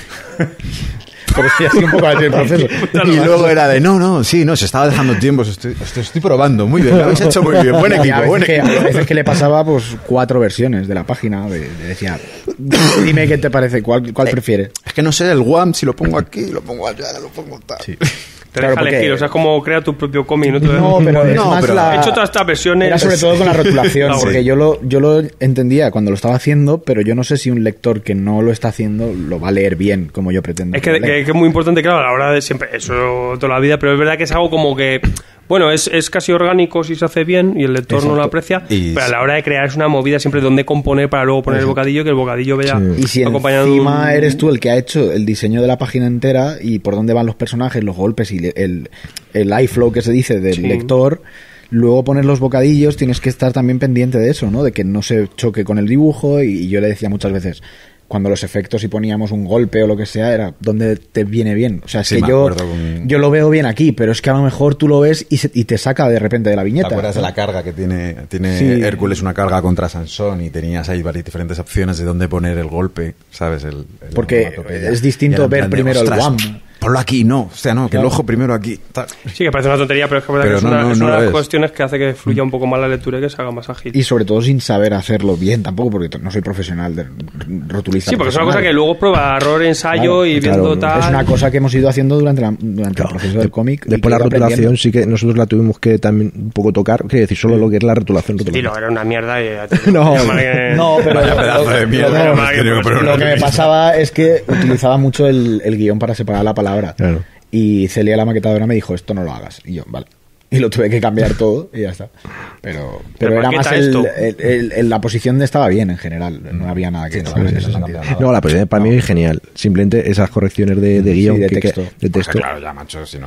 Pero sí, así un poco así el proceso. Y luego era de, no, se estaba dejando tiempo, estoy probando, muy bien, lo habéis hecho muy bien, buen Y equipo, a buen veces, equipo. a veces que le pasaba pues 4 versiones de la página. Decía, dime qué te parece, cuál prefieres. Es que no sé, el WAM, si lo pongo aquí, lo pongo allá, lo pongo tal. Sí. Te Claro, deja porque- elegir, o sea, es como crea tu propio cómic, ¿no? No, pero es No, más pero- la... He hecho todas estas versiones. Era sobre todo con la rotulación, Ah, porque sí. yo lo entendía cuando lo estaba haciendo, pero yo no sé si un lector que no lo está haciendo lo va a leer bien como yo pretendo. Es que, lo lea. que es muy importante, claro, a la hora de siempre, eso toda la vida, pero es verdad que es algo como que, bueno, es casi orgánico si se hace bien y el lector no lo Exacto. aprecia, Y- pero a la hora de crear es una movida siempre donde componer para luego poner el bocadillo, que el bocadillo vea Y si acompañado de encima un- eres tú el que ha hecho el diseño de la página entera y por dónde van los personajes, los golpes y el iFlow que se dice del Sí. lector, luego poner los bocadillos, tienes que estar también pendiente de eso, ¿no? De que no se choque con el dibujo y yo le decía muchas veces, cuando los efectos y poníamos un golpe o lo que sea, era donde te viene bien. O sea, es Sí, que me yo acuerdo con- lo veo bien aquí, pero es que a lo mejor tú lo ves y te saca de repente de la ¿Te viñeta. acuerdas de la carga que tiene Sí. Hércules, una carga contra Sansón y tenías ahí varias diferentes opciones de dónde poner el golpe, ¿sabes? Porque onomatopeya. es distinto Y era en ver plan de, primero el "Ostras, guam". Ponlo aquí, no, o sea, no, que el Claro. ojo primero aquí. tal. Sí, que parece una tontería, pero es que, es verdad Pero que es no, una, no, es no una lo de las es. cuestiones que hace que fluya un poco más la lectura y que se haga más ágil. Y sobre todo sin saber hacerlo bien tampoco, porque no soy profesional de rotulista. Sí, porque es una profesional. cosa que luego prueba error, ensayo Claro, y claro, viendo tal. Es una cosa que hemos ido haciendo durante el proceso del cómic. y Después que la he ido rotulación aprendiendo. sí que nosotros la tuvimos que también un poco tocar, quiere decir solo lo que es la rotulación. Sí, rotulación. no, era una mierda y No, No, pero Vaya pedazo de mierda, lo- hemos tenido que poner lo una que me revista. pasaba es que utilizaba mucho el guión para separar la palabra. Claro. Y Celia, la maquetadora, me dijo, esto no lo hagas. Y yo, vale. Y lo tuve que cambiar todo y ya está. Pero Pero era más maqueta esto. la posición estaba bien en general. No había nada que tocar en ese sentido. No, la posición para mí es genial. Simplemente esas correcciones de guión, de que- texto. de Pues texto. claro, ya, macho, si no...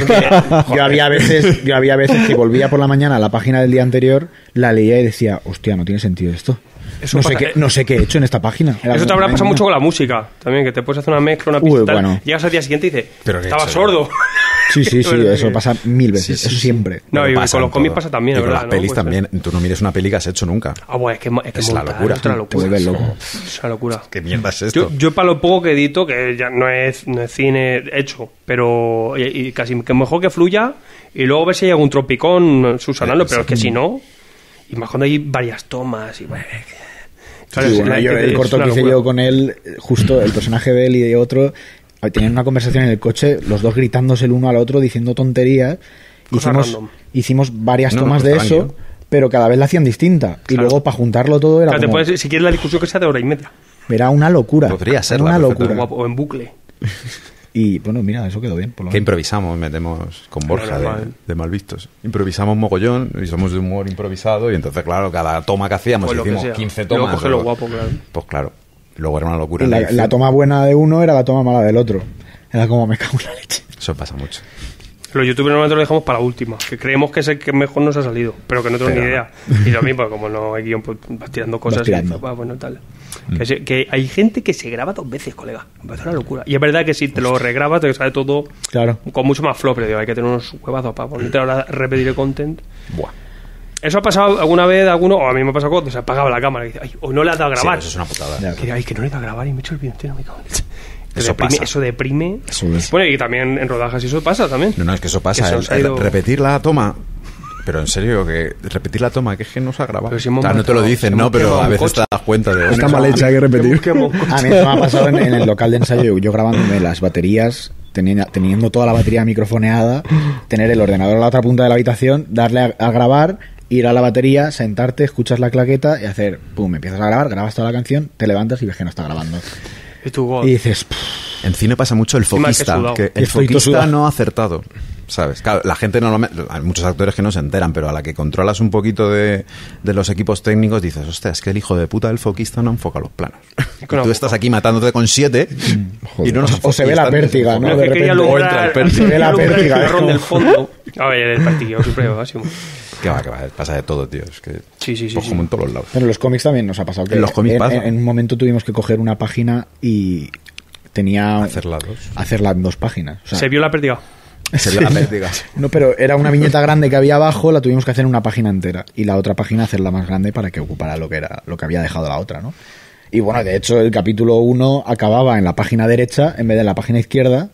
Yo había veces que volvía por la mañana a la página del día anterior, la leía y decía, hostia, no tiene sentido esto. Eso No sé, pasa, no sé qué he hecho en esta página. Era Eso te como, habrá "Ay, pasado no". mucho con la música también, que te puedes hacer una mezcla, una pista Uy, y tal. bueno. Llegas al día siguiente y dices, Pero qué estaba hecho, sordo. Sí, sí, sí, Verdad eso que- pasa 1000 veces. Sí, sí, eso sí. siempre. No, y Pasa con los en cómics todo. pasa también, Y es con verdad. las ¿no? pelis Puede ser. también. Tú no mires una peli que has hecho nunca. Ah, bueno, es que Es la montar, locura. es otra Te locura. vuelves loco. Es una locura. ¿Qué mierda es esto? Yo para lo poco que edito, que ya no es cine hecho, pero y casi que mejor que fluya y luego ver si hay algún tropicón subsanando, pero es que si no, y más cuando hay varias tomas y bueno, claro, Sí, es bueno, una- yo, el es corto una que hice locura. yo con él, justo el personaje de él y de otro, tenían una conversación en el coche, los dos gritándose el uno al otro, diciendo tonterías. Cosas random. Hicimos varias No, tomas no, de estaban eso, guión. pero cada vez la hacían distinta. Y Claro. luego para juntarlo todo era Claro, te como... puedes- si quieres la discusión que sea de hora y media. Era una locura. Podría ser Era una locura. O en bucle. Y bueno, mira, eso quedó bien. Por lo Que menos. improvisamos, metemos con Borja Normal. de Malvistos. Improvisamos mogollón y somos de humor improvisado y entonces, claro, cada toma que hacíamos, Pues lo que hicimos sea. 15 Luego tomas. coge lo guapo, claro. Pues claro, luego era una locura. Y la toma buena de uno era la toma mala del otro. Era como me cago en la leche. Eso pasa mucho. Los youtubers normalmente lo dejamos para la última, que creemos que es el que mejor nos ha salido, pero que no tengo ni idea. Y lo mismo, como no hay guión, pues vas tirando cosas Vas tirando. y dices, bueno, tal. Que hay gente que se graba 2 veces, colega. Me parece una locura. Y es verdad que si te lo regrabas, te sale todo Claro. con mucho más flow, pero digo, hay que tener unos huevazos para ponerte ahora a repetir el content. Buah. ¿Eso ha pasado alguna vez a alguno? O a mí me ha pasado cuando se apagaba la cámara. Y dice, ay, o no le has dado a Sí, grabar. eso es una putada. Ya. Que, ay, que no le he dado a grabar y me he hecho el vídeo entero, me cago en leche. Eso pasa. Eso deprime. Eso es. Bueno, y también en rodajas, y eso pasa también. No, es que eso pasa. Que se os ha ido- Repetir la toma. Pero en serio, que repetir la toma, que es que no se ha grabado. Pero si hemos O sea, no te lo matado, dicen, hemos ¿no? Pero quemado a un veces coche. te das cuenta de... Está mal hecha, hay que repetir. A mí eso me ha pasado en el local de ensayo. Yo grabándome las baterías, teniendo toda la batería microfoneada, tener el ordenador a la otra punta de la habitación, darle a grabar, ir a la batería, sentarte, escuchas la claqueta y hacer, pum, empiezas a grabar, grabas toda la canción, te levantas y ves que no está grabando. Y tu God. Y dices, En cine pasa mucho el Y más que foquista, sudado. que el Estoy todo foquista sudado. no ha acertado, ¿sabes? Claro, la gente normalmente, hay muchos actores que no se enteran, pero a la que controlas un poquito de los equipos técnicos dices, hostia, es que el hijo de puta del foquista no enfoca los planos. Y tú estás aquí matándote con 7 y no nos o se ve la pértiga, ¿no? Pero De es que quería repente lograr, entra el pértiga. quería Se ve la lograr pértiga, el es marrón como- del fondo. A ver, el pértiga, siempre lo máximo. Que va, pasa de todo, tío. Es que Sí. pues como en todos los lados. Pero en los cómics también nos ha pasado que En los cómics pasa. en un momento tuvimos que coger una página y tenía Hacerla 2 páginas. O sea, Se vio la pérdida. Sería la pértiga. no, pero era una viñeta grande que había abajo, la tuvimos que hacer en una página entera y la otra página hacerla más grande para que ocupara lo que había dejado la otra, ¿no? Y bueno, de hecho el capítulo 1 acababa en la página derecha en vez de en la página izquierda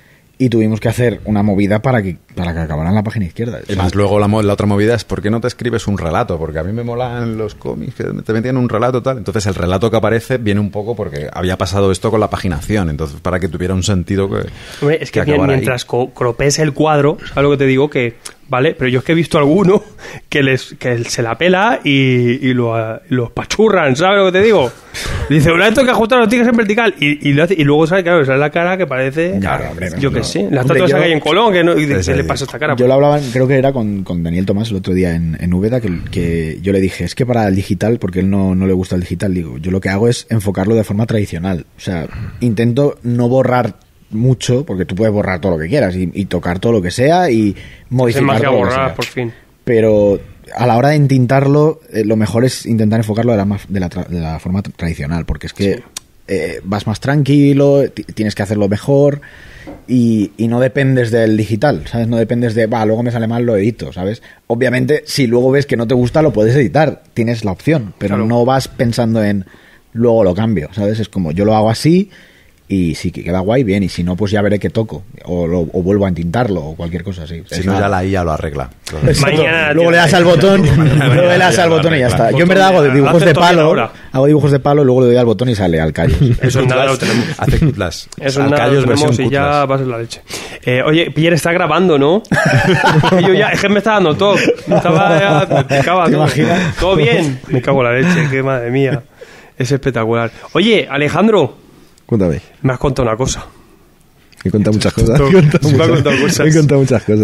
y tuvimos que hacer una movida para que acabara en la página izquierda. Y más luego la otra movida es ¿por qué no te escribes un relato? Porque a mí me molan los cómics que te metían un relato tal. Entonces el relato que aparece viene un poco porque había pasado esto con la paginación. Entonces para que tuviera un sentido que... Hombre, es que acabara mientras cropees el cuadro, ¿sabes lo que te digo? Que, vale, pero yo es que he visto alguno que se la pela y los pachurran, ¿sabes lo que te digo? Dice, esto hay que ajustar los tickets en vertical y lo hace, y luego sale, claro, sale la cara que parece, Claro, hombre, yo no. qué sé, la Hombre, estatua esa yo- que hay en Colón, que no, y Sí, ¿qué le sí. pasa a esta cara? Yo lo hablaba, creo que era con Daniel Tomás el otro día en Úbeda, que yo le dije, es que para el digital, porque él no le gusta el digital, digo, yo lo que hago es enfocarlo de forma tradicional. O sea, intento no borrar mucho, porque tú puedes borrar todo lo que quieras y tocar todo lo que sea y Es modificar más que todo lo que borrar, sea. por fin. Pero a la hora de entintarlo, lo mejor es intentar enfocarlo de la forma tradicional, porque es que vas más tranquilo, tienes que hacerlo mejor y no dependes del digital, ¿sabes? No dependes de, luego me sale mal, lo edito, ¿sabes? Obviamente, si luego ves que no te gusta, lo puedes editar, tienes la opción, pero Claro. no vas pensando en luego lo cambio, ¿sabes? Es como, yo lo hago así y si queda guay, bien, y si no, pues ya veré qué toco, o vuelvo a entintarlo, o cualquier cosa así. Si no, ya la IA lo arregla. Exacto. Mañana, Luego tío. le das al botón, Mañana luego le das ya al lo botón y ya arregla. está. Yo en verdad hago dibujos Hace de todo bien palo, ahora. hago dibujos de palo, luego le doy al botón y sale al callo. Eso nada lo tenemos. Hace Cutlass. Eso nada lo Alcallos tenemos versión y ya Cutlass. va a ser la leche. Oye, Pierre está grabando, ¿no? Es que me está dando todo. Me picaba ¿Te todo. imaginas? ¿Todo bien? Me cago en la leche, qué madre mía. Es espectacular. Oye, Alejandro, Cuéntame. me has contado una cosa. He contado muchas cosas. Todo. He contado Me ha muchas- contado cosas. He contado muchas cosas.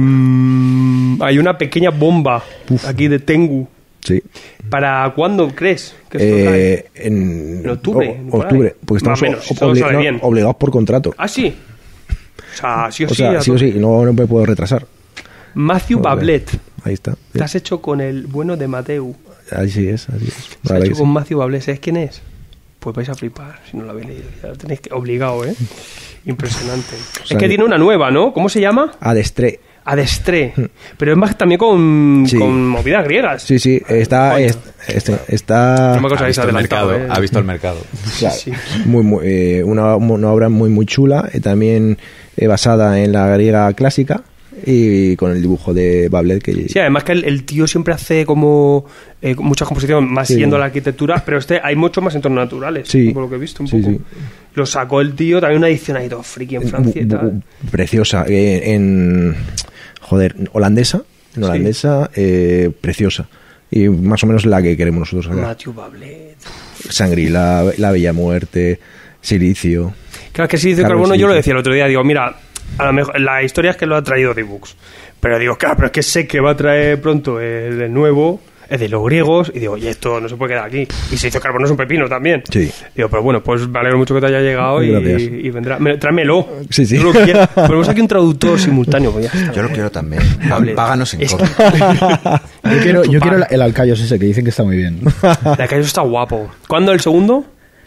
Hay una pequeña bomba aquí de Tengu. Sí. ¿Para cuándo crees que esto cae? En octubre, por ahí. octubre. Porque Más estamos o menos, si todo sale bien. obligados por contrato. Ah, sí. O sea, sí o O sí. sea, a sí o tope. sí, y no me puedo retrasar. Matthew Joder. Bablet. Ahí está. Te has hecho con el bueno de Mateu. Así es, así es. Se ha Vale, hecho que con sí. Matthew Bablet. ¿Sabes quién es? Pues vais a flipar si no lo habéis leído. Ya lo tenéis obligado, ¿eh? Impresionante. sea, Es que tiene una nueva, ¿no? ¿Cómo se llama? Adestre. Adestré. Pero es más también con, Sí. con movidas griegas. Sí, sí, está. Coño. Está No me cosa Ha habéis visto el adelantado, mercado. ¿eh? Ha visto el mercado. Claro. Sí. una obra muy, muy chula. También basada en la griega clásica. Y con el dibujo de Bablet. Que Sí, además que el tío siempre hace como muchas composiciones más Sí. siguiendo la arquitectura, pero hay mucho más entornos naturales, Sí. por lo que he visto un Sí, poco. sí. Lo sacó el tío, también una edición ahí todo friki en Francia y tal. Preciosa. Holandesa. En holandesa, preciosa. Y más o menos la que queremos nosotros sacar. Matthew Bablet. Shangri-La, La Bella Muerte, Silicio. Claro, que Silicio Carmen Carbono, yo Silicio. lo decía el otro día, digo, mira, a lo mejor la historia es que lo ha traído D-Books, pero digo, claro, pero es que sé que va a traer pronto el nuevo, es de los griegos, y digo, oye, esto no se puede quedar aquí. Y Silicio Carbono es un pepino también. Sí. Digo, pero bueno, pues me alegro mucho que te haya llegado Gracias. y vendrá. Tráemelo. Sí, sí. Yo lo quiero. Ponemos aquí un traductor simultáneo. Pues ya está. Yo lo quiero también. Vale. Páganos en Es- copia. Yo quiero el Alcayos ese, que dicen que está muy bien. La calle está guapo. ¿Cuándo el segundo?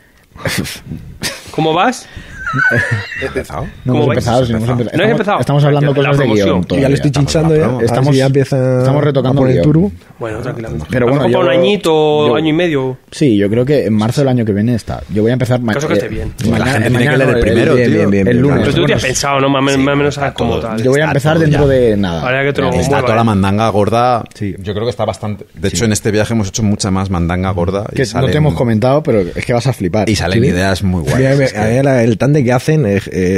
¿Cómo vas? ¿Empezado? No ¿Cómo hemos vais? empezado, sí, no hemos ¿No empezado. habéis empezado? Estamos hablando La cosas de promoción. guión. Y ya todavía. lo estoy chinchando ya. Estamos- A ver si ya empieza estamos retocando a poner el el guión. turbo. Bueno, tranquilamente. Pero bueno, ¿Vamos para un añito, yo- año y medio? Sí, yo creo que en marzo del año que viene está. Yo voy a empezar Caso que esté bien. La gente tiene que leer el no, primero, bien, tío. bien, bien, el bien, lunes. Pero tú te Bueno, has pensado, ¿no? Más o menos sabes cómo tal. Yo voy a Está empezar todo dentro ya. de nada. Ahora que te lo Está mueva, toda la mandanga gorda. Sí. Yo creo que está bastante. De hecho, en este viaje hemos hecho mucha más mandanga gorda. Que no te hemos comentado, pero es que vas a flipar. Y salen Sí. ideas muy A mí, guays. Es que- a mí el tándem que hacen me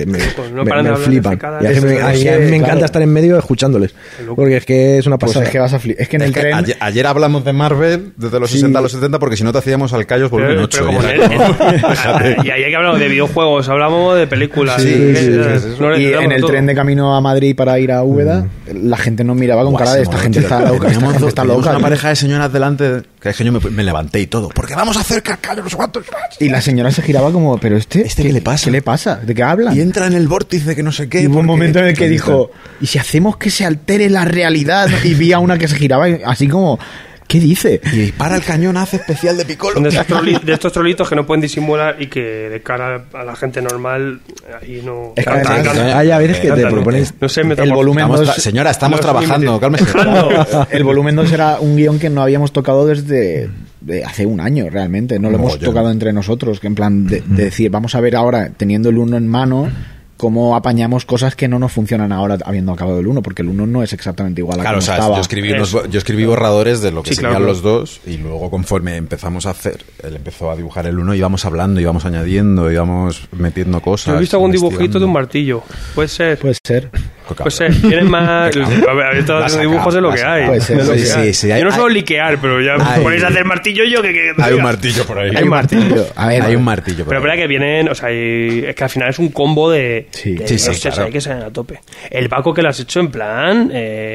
no paran de hablar de flipan. fricadas. Y a mí me Claro. encanta estar en medio escuchándoles. loco. Porque es que es una Pues pasada. es que vas a flipar. Es que en el Es que tren. ayer hablamos de Marvel desde los 60 a los 70 porque si no te hacíamos al Callos volumen 8. Pero como y en era como- y ahí que hablamos de videojuegos, hablamos de películas. Sí, que- sí, que- sí, sí. no le Y damos en el todo. tren de camino a Madrid para ir a Úbeda, la gente nos miraba con Buah, cara de se esta moló, gente tío. está loca. Esta Teníamos gente está teníamos loca. una pareja de señoras delante que es que yo me levanté y todo. Porque vamos a hacer Callos no sé cuántos. Y la señora se giraba como, pero ¿Este qué le pasa? ¿Qué le pasa? ¿De qué hablan? Y entra en el vórtice que no sé qué. Y hubo un porque- momento en el que dijo, ¿y si hacemos que se altere la realidad? Y vi a una que se giraba así como, ¿qué dice? Y dispara el cañón, hace especial de Piccolo. Son de estos trolitos que no pueden disimular y que de cara a la gente normal ahí no... Es que Cantan, además- cantan. Hay a veces que te Cantan, propones. No sé, el volumen Estamos 2 señora, estamos no, trabajando, límite. cálmese. el volumen 2 era un guión que no habíamos tocado desde hace un año realmente. No lo hemos Mogollón. tocado entre nosotros. Que en plan de decir, vamos a ver ahora, teniendo el 1 en mano, cómo apañamos cosas que no nos funcionan ahora habiendo acabado el 1, porque el 1 no es exactamente igual a Claro, como o sea, estaba. yo escribí borradores de lo que Sí, serían claro. los dos y luego conforme empezamos a hacer, él empezó a dibujar el uno, íbamos hablando, íbamos añadiendo, íbamos metiendo cosas. Yo he visto algún dibujito de un investigando. martillo. Puede ser. Puede ser. Puede ser. Tienen más... A ver, todos los dibujos de lo que hay. Puede ser, de lo sí, que sí, hay. sí, Yo no hay- suelo liquear, pero ya hay- ponéis a hacer martillo yo que Hay un martillo por ahí. Hay un martillo. A ver, Hay un martillo por Pero ahí. espera que vienen, o sea, es que al final es un combo de... Sí. de Sí, sí, hostias, claro. hay que ser a tope. El Paco que lo has hecho en plan...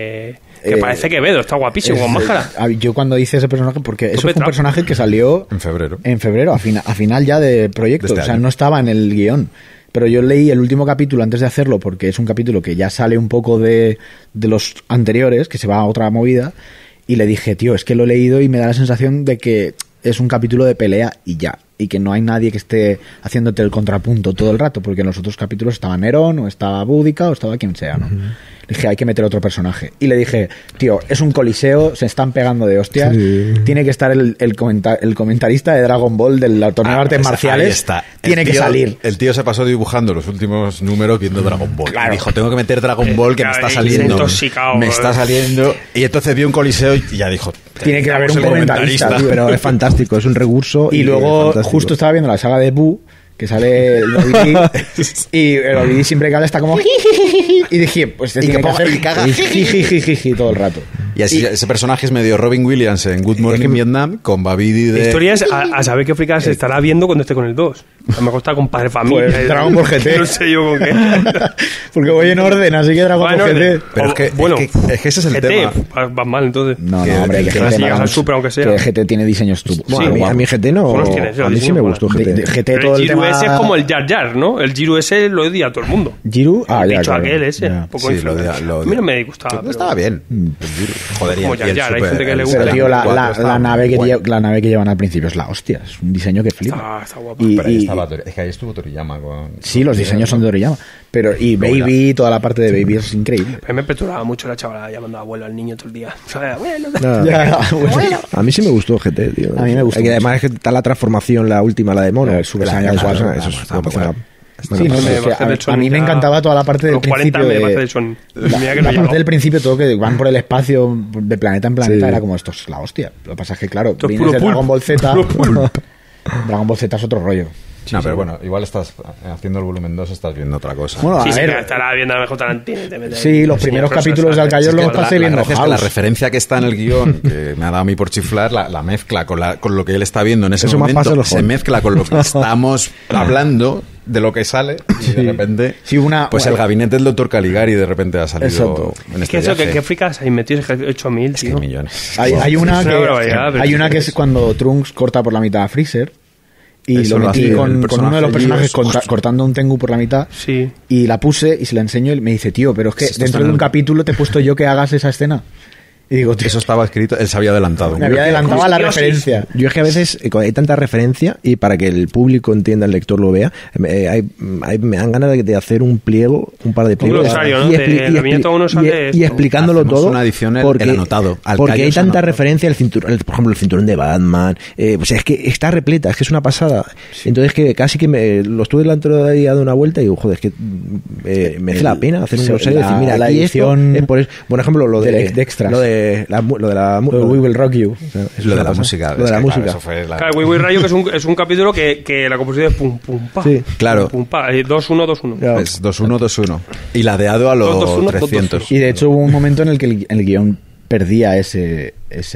que parece Quevedo, está guapísimo, con máscara. Yo cuando hice ese personaje, porque eso fue un trap. personaje que salió En febrero. a final ya de proyecto, De este o sea, año. no estaba en el guión. Pero yo leí el último capítulo antes de hacerlo, porque es un capítulo que ya sale un poco de los anteriores, que se va a otra movida, y le dije, tío, es que lo he leído y me da la sensación de que es un capítulo de pelea y ya, y que no hay nadie que esté haciéndote el contrapunto todo el rato, porque en los otros capítulos estaba Nerón, o estaba Búdica, o estaba quien sea, ¿no? Le dije, hay que meter otro personaje. Y le dije, tío, es un coliseo, se están pegando de hostias, tiene que estar el comentarista de Dragon Ball del torneo de artes marciales, Ahí está. tiene El que tío- salir. El tío se pasó dibujando los últimos números viendo Dragon Ball. Claro. Y dijo, tengo que meter Dragon Ball que me claro, está y se saliendo. intoxicado, Me está saliendo. Y entonces vio un coliseo y ya dijo, Tiene que haber un el comentarista, tío. Pero es fantástico, es un recurso. Y luego, es fantástico. justo estaba viendo la saga de Boo, que sale el Bobby y el Bobby siempre que habla está como y dije, pues Y tiene que que ponga- hacer y caga jijijiji todo el rato. Y así, ese personaje es medio Robin Williams en Good Morning Vietnam con Babidi La de... historia es a saber qué fricadas se estará viendo cuando esté con el 2. A lo mejor está con Padre Familia. Pues Dragon Ball GT. No sé yo con qué. Porque voy en orden, así que Dragon Bueno, Ball GT. Pero es que- bueno, es que ese es el GT, tema. Va mal entonces. No, que- no, hombre, que que GT vas a llegar no, al Super, aunque sea. que GT tiene diseños Bueno, Sí, a mí GT no. Buenos tienes, A mí sí me gustó De- GT. de GT Pero todo el el Giro tema. ese es como el Jar Jar, ¿no? El Giro ese lo odia a todo el mundo. Giru, El ya, bicho claro. aquel ese. Ya. Un poco Sí, infernal. lo A mí no me gustaba. No pero- estaba bien. Joder, y Como el- y Jar el Jar, hay Super- gente que le el gusta. Pero Super tío, la 4 estaba nave que guay. la nave que llevan al principio es la hostia, es un diseño que flipa. Está guapo. Y- Pero ahí y- estaba es que ahí estuvo Toriyama con... Sí, los diseños son de Oriyama. Pero, y Luego Baby, toda la parte de Baby es increíble. A mí me perturbaba mucho la chavala llamando abuelo al niño todo el día. O sea, abuelo. No, Bueno. a mí sí me gustó GT, tío. A mí me gustó Y mucho. además es que está la transformación, la última, la de mono. El Super La- Saiyan eso, 4, eso es está una muy pasada. guay. Sí, Bueno, no, pues, es que bajé del a Sonic mí me a- encantaba toda la parte del Los 40 principio. me bajé De, del Sonic. la Mira que no he parte llegado. del principio, todo que van por el espacio de planeta en planeta, Sí. era como esto es la hostia. Lo que pasa es que, claro, Esto es vienes puro de pulp. Dragon Ball Z. Puro pulp. Dragon Ball Z es otro rollo. No, pero bueno, igual estás haciendo el volumen 2, estás viendo otra cosa. Bueno, a Sí, sí, ver, que estará viendo a lo mejor Tarantino. y te mete ahí sí, los cosas primeros cosas, capítulos de ¿sabes? Alcayor los Es que pasé la viendo gracia es que la House. referencia que está en el guión, que me ha dado a mí por chiflar, la mezcla con lo que él está viendo en ese Eso más pasa en momento, los se jóvenes. mezcla con lo que estamos hablando de lo que sale y de repente Sí, pues el gabinete del doctor Caligari de repente ha salido Exacto. en Es que este eso, viaje. ¿qué fricas hay metidos? Es que 8.000, Es que tío. hay millones. Hay una Es una barbaridad, que, pero hay es una que que es cuando Trunks corta por la mitad a Freezer y Eso lo lo metí hace con el uno de personaje los personajes Gears. cortando un Tengu por la mitad Sí. y la puse y se la enseño y me dice, tío, pero es que Si esto dentro está de en un el- capítulo te he puesto yo que hagas esa escena. Y digo, tío, Eso estaba escrito, él se había adelantado. me había adelantado a la Dios, referencia. Yo es que a veces, cuando hay tanta referencia, y para que el público entienda, el lector lo vea, me dan ganas de hacer un pliego, un par de pliegos. glosario, ¿no? y De la viñeta uno sale y esto. explicándolo Hacemos todo. una edición, el anotado, al porque hay callos tanta anotado. referencia al cinturón, por ejemplo, el cinturón de Batman. O sea, es que está repleta, es que es una pasada. Entonces, que casi que lo estuve delante de ahí dando una vuelta y digo, joder, es que merece la pena hacer un glosario y decir, mira, la aquí edición esto es por ejemplo, lo de extras. lo de We Will Rock You. eso Lo es de una la pasada. música. Lo de es la que, música. claro, eso fue la- Claro, Wii Rayo, que es un capítulo que la composición es pum, pum, pa. Sí. Claro. Pum, pa. 2-1, 2-1. Ya. Es 2-1, 2-1. Y ladeado a los 2-1, 300. Y de hecho hubo un momento en el que el guión perdía ese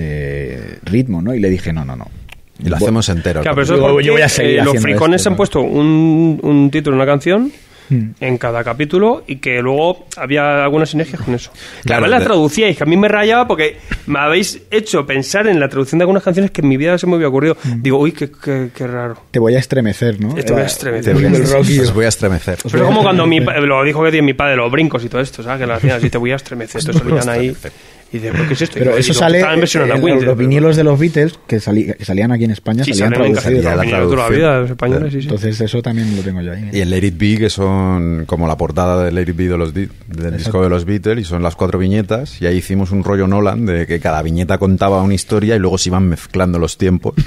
ritmo, ¿no? Y le dije, no. Y lo hacemos entero. Claro, pero eso es Yo porque voy a seguir los haciendo fricones esto, han ¿no? puesto un título, una canción en cada capítulo y que luego había algunas sinergias con eso. Claro, Además la traducíais, que a mí me rayaba porque me habéis hecho pensar en la traducción de algunas canciones que en mi vida se me había ocurrido. Digo, uy, qué raro. Te voy a estremecer, ¿no? Te voy a estremecer. We Will Rock You. Os voy a estremecer. Pero es como cuando lo dijo que tiene mi padre, los brincos y todo esto, ¿sabes? Que lo hacían así, te voy a estremecer. Entonces salían ahí y dices, ¿pero qué es esto? Pero Y eso lo sale estaban versionando a en Queen, los pero- vinilos de los Beatles que salían aquí en España, Sí, salían salen en traducidos. Ya la castellano, toda la traducción. vida, los españoles, sí, sí. Entonces eso también lo tengo yo ahí. Y el Let It Be, que son como la portada del Let It Be del disco de los Beatles, y son las 4 viñetas, y ahí hicimos un rollo Nolan de que cada viñeta contaba una historia y luego se iban mezclando los tiempos.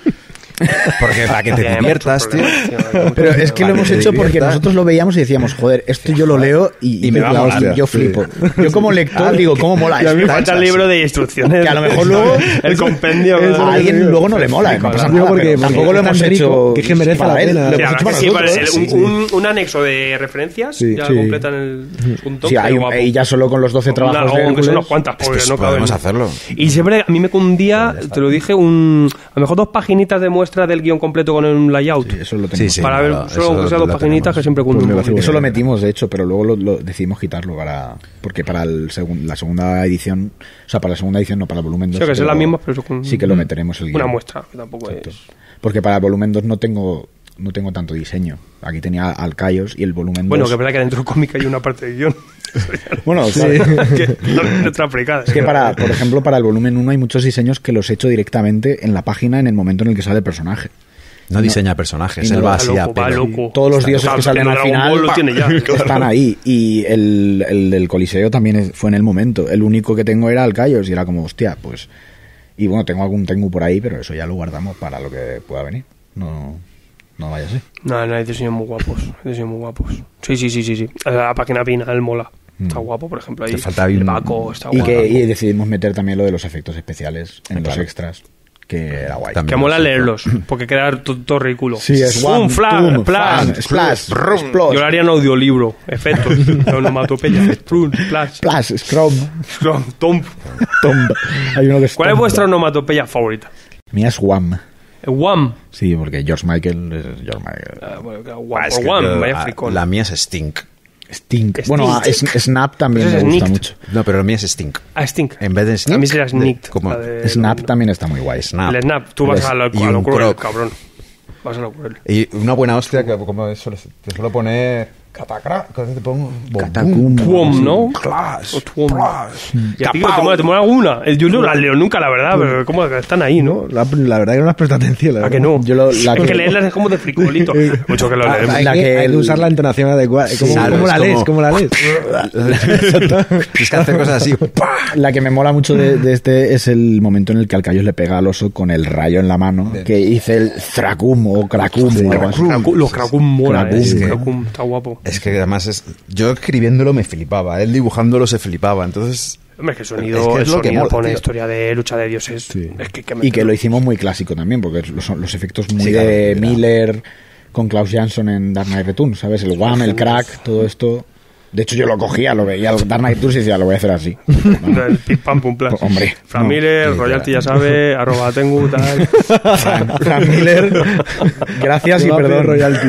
Porque para que te Tiene diviertas, muchos tío. problemas, Pero es que lo hemos Te hecho porque diviertas. nosotros lo veíamos y decíamos, joder, esto yo lo leo y me va a la molar. hostia, Yo flipo. Yo como lector digo, ¿cómo mola Y a mí me esto? falta el libro de instrucciones. Que a lo mejor luego el compendio. a alguien luego no le mola. No pasa nada, porque- pero tampoco lo porque hemos es tan hecho rico que es que merece para la él, pena. lo Sí, hemos la hecho verdad para que sí, nosotros. un anexo de referencias Sí, ya sí. completan el punto. Sí, y ya solo con los 12 trabajos de que son Hércules, unas cuantas, porque Pues no caben. podemos hacerlo. Y siempre, a mí me cundía, te lo dije, a lo mejor 2 paginitas de muestra del guión completo con un layout. eso lo Sí, tenemos. sí. para ver, no, solo eso aunque sea lo 2 paginitas tenemos. que siempre cunde un poquito. Eso lo metimos, de hecho, pero luego lo decidimos quitarlo porque para la segunda edición, o sea, para la segunda edición, no para el volumen 2. Sí, que son las mismas, pero con sí que lo meteremos el guión. una muestra, que tampoco es... Porque para el volumen 2 no tengo tanto diseño. Aquí tenía Alcayos y el volumen 2. Bueno, que es verdad que dentro del cómic hay una parte de guión. Bueno, sí. que no está aplicada. Es que por ejemplo, para el volumen 1 hay muchos diseños que los he hecho directamente en la página en el momento en el que sale el personaje. No diseña personajes, Y no él va va así a loco, va pelo. loco. Todos los dioses Claro, que salen que al Dragon final Ball lo tiene ya, claro. están ahí. Y el del Coliseo también fue en el momento. El único que tengo era Alcayos y era como, hostia, pues... Y bueno, tengo algún Tengu por ahí, pero eso ya lo guardamos para lo que pueda venir. No vaya así. No, hay diseños muy guapos. Sí. La página final mola. Está guapo, por ejemplo. Ahí Te falta el un- Baco está Y guapo. y decidimos meter también lo de los efectos especiales en los extras, que era guay. También. Que mola leerlos, porque queda todo ridículo. Sí, es ¡Pum! one, ¡Flash! boom, ¡Flash! fan, splash, Yo lo haría en audiolibro. Efectos. Onomatopeya. ¡Pum! ¡Flash! splash, scrum, ¡Tomb! tomb. Hay uno que es ¿Cuál es tomb. vuestra onomatopeya favorita? Mía es Wham. Wham. Sí, porque George Michael es George Michael. Bueno, Wham. Es que Wham, yo- vaya fricón. la mía es Stink. Stink. Stink. Bueno, Snap también Pues me es gusta Snicked. mucho. No, pero la mía es Stink. Stink. En vez de Stink. A mí sería Snicked. ¿Cómo? la de- Snap también está muy guay. Snap. El Snap. Tú vas a lo Y un cruel, croc. cabrón. Vas a lo cruel. Y una buena hostia que como eso te suelo poner catacra, que te pongo Catacum. Twom, ¿no? Clash, O Twom. Clash. Y a ti te mola alguna. Yo no las leo nunca, la verdad, pero como que están ahí, ¿no? La verdad que no las presta atención. ¿A que no? Yo la Porque leerlas es como de fricolito. Mucho que lo leemos. Hay, La que, que hay que el- usar la entonación adecuada. ¿Cómo, Claro, cómo es la lees? como- ¿Cómo la lees? Tienes que hacer cosas así. La que me mola mucho de este es el momento en el que Alcayos le pega al oso con el rayo en la mano, que hice el Thracum o Cracum o algo así. Los Cracum mola, Cracum, ese sí. Cracum está guapo. Es que además yo escribiéndolo me flipaba, él dibujándolo se flipaba, entonces Hombre, es que el sonido, Es que es el lo que sonido mola, pone tío. historia de lucha de dioses. Es que Y que lo hicimos muy clásico también, porque los efectos muy Sí, de claro, mira. Miller, con Klaus Jansson en Dark Knight Returns, ¿sabes? El Wham, el Crack, todo esto. De hecho, yo lo cogía, lo veía al Dark Knight Returns y decía, lo voy a hacer así. El pim pam pum plas. Hombre. Fran Miller, royalty ya sabe, @tengu, tal. Fran Miller, gracias y perdón. Royalty.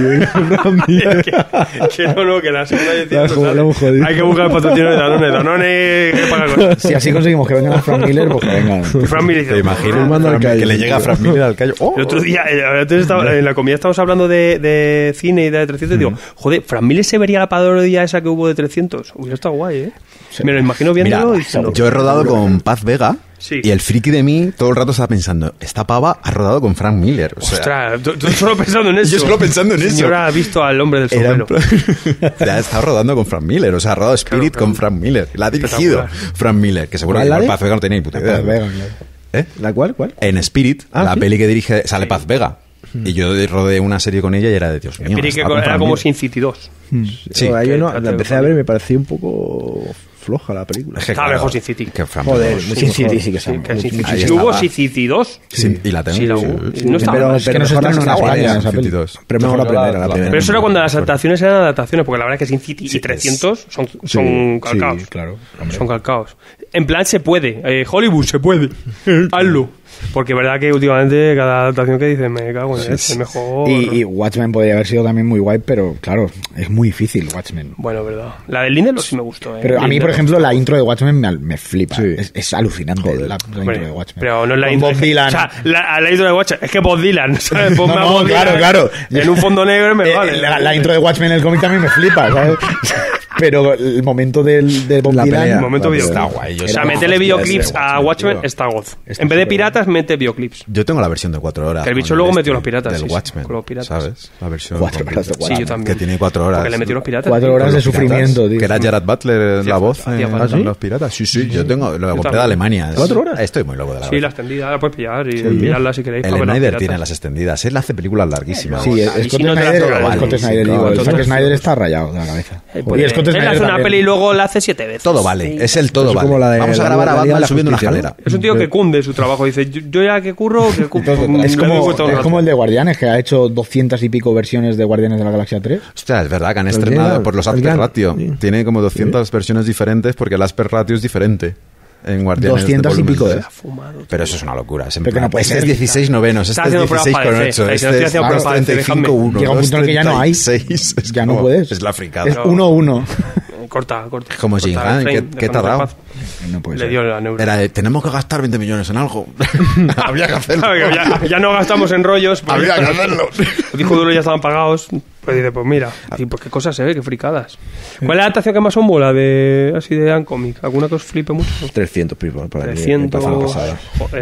que no, que la segunda edición La no hemos sale. jodido. Hay que buscar el patrocinio de Danone que paga cosas. Si así conseguimos que vengan a Fran Miller, pues que vengan. Y Fran Miller dice, ¿Te imaginas? Firmando al callo. Que le llega a Frank Miller al callo. ¡Oh! el otro día, en la comida estábamos hablando de cine y de 300 y digo, joder, Fran Miller se vería la parodia esa que hubo de 300. Hubiera estado guay, ¿eh? Me lo imagino viéndolo Mira, diciendo, yo he rodado con Paz Vega Sí. y el friki de mí todo el rato estaba pensando, esta pava ha rodado con Frank Miller. O sea, ostras, tú solo pensando en eso. Yo solo pensando en eso. Señora ha visto al hombre del era en sombrero. plan- Ya ha estado rodando con Frank Miller, o sea, ha rodado Spirit Claro, con Frank Miller. La ha dirigido Espectacular. Frank Miller, que seguro ¿Cuál, que la de? Paz Vega no tenía ni puta idea. Paz Vega, claro. ¿Eh? ¿La cual? ¿Cuál? En Spirit, Ah, la ¿sí? peli que dirige, sale Paz Vega. Y yo rodé una serie con ella y era de Dios mío. Spirit que estaba con era Frank como Miller. Sin City 2. Sí, No, yo que- no, la empecé a ver y me pareció un poco floja la película. Es que, Estaba claro, mejor Sin City. que Frank Joder, Miller- mucho Sin mejor. City sí que Sí, está. que Sin Ahí City. ¿Hubo estaba. Sin City 2? Sí, y la tengo. Sí, la sí, hubo. sí. No estaba Pero, mal. pero no se mejor estrenó en la España, primera. esa peli. 52. Pero mejor la primera, la primera. Pero eso era cuando las adaptaciones eran adaptaciones, porque la verdad es que Sin City y 300 son calcaos. Sí, claro. Son calcaos. En plan, se puede. Hollywood, se puede. Hazlo. Porque es verdad que últimamente cada adaptación que dice me cago en es mejor. Y Watchmen podría haber sido también muy guay, pero claro, es muy difícil Watchmen. Bueno, verdad. La del Lindelof sí me gustó. Pero a mí, por Lindelof. ejemplo, la intro de Watchmen me flipa. Sí. Es alucinante la Hombre, intro de Watchmen. pero no es la Con intro. Bob Dylan. O sea, la intro de Watchmen. Es que Bob Dylan. ¿Sabes? Ponme No, a no, Bob claro, Dylan claro. En un fondo negro me vale. La intro de Watchmen en el cómic también me flipa, ¿sabes? Pero el momento de Bob La Dylan... pelea. El momento Está videoclip. guay, yo O sea, sé. métele Hostia, videoclips ese a Watchmen, Watchmen, tío. está goz. Está En vez de súper piratas, mete videoclips. Yo tengo la versión de 4 horas. Que el bicho con luego el metió este los piratas, Del sí, sí, Watchmen, con los piratas. ¿sabes? La versión 4 horas de completa. Sí, yo también. Que tiene 4 horas. Porque le metió los piratas. 4 tío. horas de Los piratas, sufrimiento, tío. Que era Gerard Butler Hacía la voz falta, hacía en falta. Los Piratas. Sí, sí, yo tengo, lo compré de también. Alemania. 4 horas? Estoy muy loco de la Sí, la verdad. extendida la puedes pillar y pillarla si queréis. El para ver los Snyder piratas. tiene las extendidas. Él hace películas larguísimas. Sí, Ahí Scott sí no te las Snyder, toca, Scott vale. Snyder, Sí, digo, claro. el Zack Entonces, Snyder está rayado de la cabeza. Pues, Y Scott él Snyder hace una también. peli y luego la hace 7 veces. Todo vale. Es el todo Es como vale. la de Vamos a la grabar a Liga de la Batman subiendo una Justicia, ¿no? escalera. Es un tío que cunde su trabajo. Dice, yo ya que curro, Es como el de Guardianes, que ha hecho 200 y pico versiones de Guardianes de la Galaxia 3. Hostia, es verdad que han El estrenado Gran- por los el Aspect Gran- Ratio. sí. Tiene como 200 versiones diferentes porque el Aspect Ratio es diferente en Guardianes. 200 y de pico, volumen. Pero eso es una locura. Es en Pero que plan, no puede este ser. es 16 novenos, Está este es haciendo pruebas 16 con para 8, DC. Estoy este haciendo es pruebas para DC, 35 1. Llega un punto en el que ya no hay. 36. Ya no puedes. Es la fricada. Es 1-1. Corta. Es como Jim Corta el Gunn, frame, ¿qué déjame tardado? en paz. No puede Le ser. dio la neura. Era de, tenemos que gastar 20 millones en algo. Había que hacerlo. Claro, que ya no gastamos en rollos. Pues Había que hacerlo. Los discos duros ya estaban pagados. Pues dice, pues mira, y pues qué cosas se ve, qué fricadas. ¿Cuál es la adaptación que más os mola de así de Ancomic? ¿Alguna que os flipe mucho? 300 people para mí, 300. me pasó la pasada.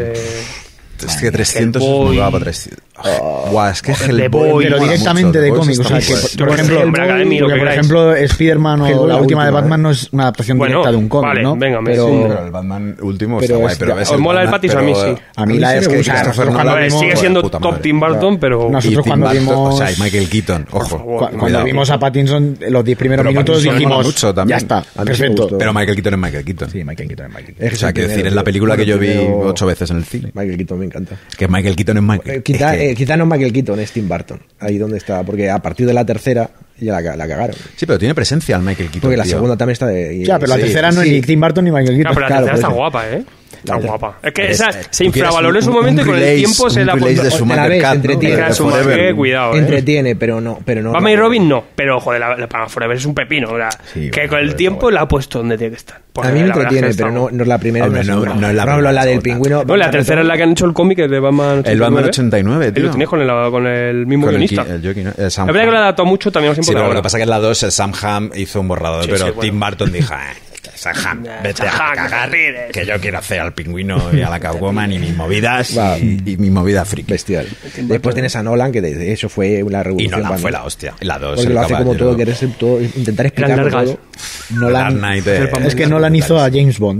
Es que 300 es Hellboy. jugaba para 300. Buah, es que The Hellboy Boy. Pero mola directamente mucho. de The Boy cómics. O está sea, muy que, guay. por ejemplo, Hellboy, Academy, lo porque, que por queráis. ejemplo, Spider-Man o Hellboy, la última de Batman ¿eh? no es una adaptación Bueno, directa de un cómic, vale, ¿no? venga, me pero, sí, Pero el Batman último Pero está guay, es- pero ves ¿os el mola el Batman, Pattinson? A mí pero- sí. a mí la sí es me que gusta. nosotros Christopher cuando Nolan vimos, sigue siendo puta top madre. Tim Burton, pero... Nosotros Y Tim cuando Burton, vimos- o sea, y Michael Keaton, ojo. favor, cuando vimos a Pattinson los 10 primeros Pero minutos Pattinson mola dijimos, mucho también. ya está, A mí sí me perfecto. gustó. Pero Michael Keaton es Michael Keaton. Sí, Michael Keaton es Michael Es Keaton. que O sea, quiero decir, es primero, la película que yo vi primero- 8 veces en el cine. Michael Keaton me encanta. Que Michael Keaton es Michael. Quizá, Es que- quizá no es Michael Keaton, es Tim Burton. Ahí donde está. Porque a partir de la tercera ya la cagaron. Sí, pero tiene presencia el Michael Keaton. Porque la tío. segunda también está de. Ya, pero la sí, tercera no es sí. ni Tim Burton ni Michael Keaton. Claro, pero la Claro, tercera está por eso. guapa, ¿eh? Está guapa. Es que Es- esa tú se quieres infravaloró en su un momento y con el relays- tiempo se un la... relays de Te la Schumacher ves, Cat, ¿no? entretiene. De Era su Forever. madre, cuidado, Entretiene, pero no. Batman y Robin no, pero joder, la Paga Forever es un pepino. O sea, Sí, que bueno, con el pero tiempo bueno. la ha puesto donde tiene que estar. Porque A mí me la verdad entretiene, es que pero está no es la primera. Hombre, ni la no- segunda. no es la Por ejemplo, la del primera, pingüino. No, la tercera es la que han hecho el cómic, es de Batman 89. El Batman 89, Y tío. lo tienes con el mismo Con el guionista. el Joaquin, Sam La verdad que lo Hamm. ha adaptado mucho también a los Sí, tiempos de pero lo ahora. que pasa es que en la 2 el Sam Hamm hizo un borrador, Sí, pero sí, bueno. Tim Burton dijo, Sam Hamm, vete Sam a Hamm, cagar, que te tires". que yo quiero hacer al pingüino y a la Catwoman y mis movidas Va. y mi movida friki. Bestial. Después tienes a Nolan, que desde eso fue la Y revolución. Nolan para fue mí. la hostia. La 2, Porque el lo hace como caballero. todo, querer ser todo, intentar explicarlo largas. todo. Nolan, Dark Knight, es que Nolan hizo a James Bond.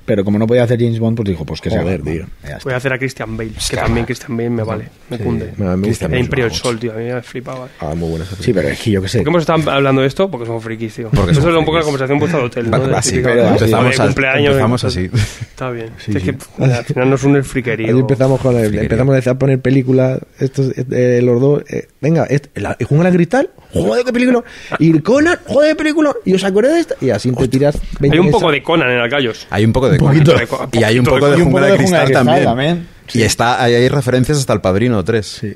Pero como no podía hacer James Bond, pues dijo, pues que sea Joder, Batman. tío. Ya está. Voy a hacer a Christian Bale, que también Christian Bale me vale, me cunde. Me gusta El mucho, Imperio del vamos. Sol, tío, a mí me flipaba. Muy buena esa Sí, pero es que yo qué sé. ¿Por qué hemos estado hablando de esto? Porque somos frikis, tío. Porque Eso somos es un poco la frikis. conversación puesta de hotel, ¿no? De Así, típica- pero de empezamos, cumpleaños. empezamos así. Está bien. Es que al final nos une el friquerío. Ahí empezamos empezamos a poner películas, los dos. Venga, ¿Jungla de Cristal? Joder, qué película. Y Conan, joder, qué película. Y os acordáis de esta. Y así te tiras 20 Hay un meses. poco de Conan en Alcallos. Hay un poco de poquito Conan. de Conan. Y hay un Poquito poco de de Conan. Jungla de Y un poco de Cristal Jungla de Cristal también. también. Y hay referencias hasta el Padrino 3. Sí.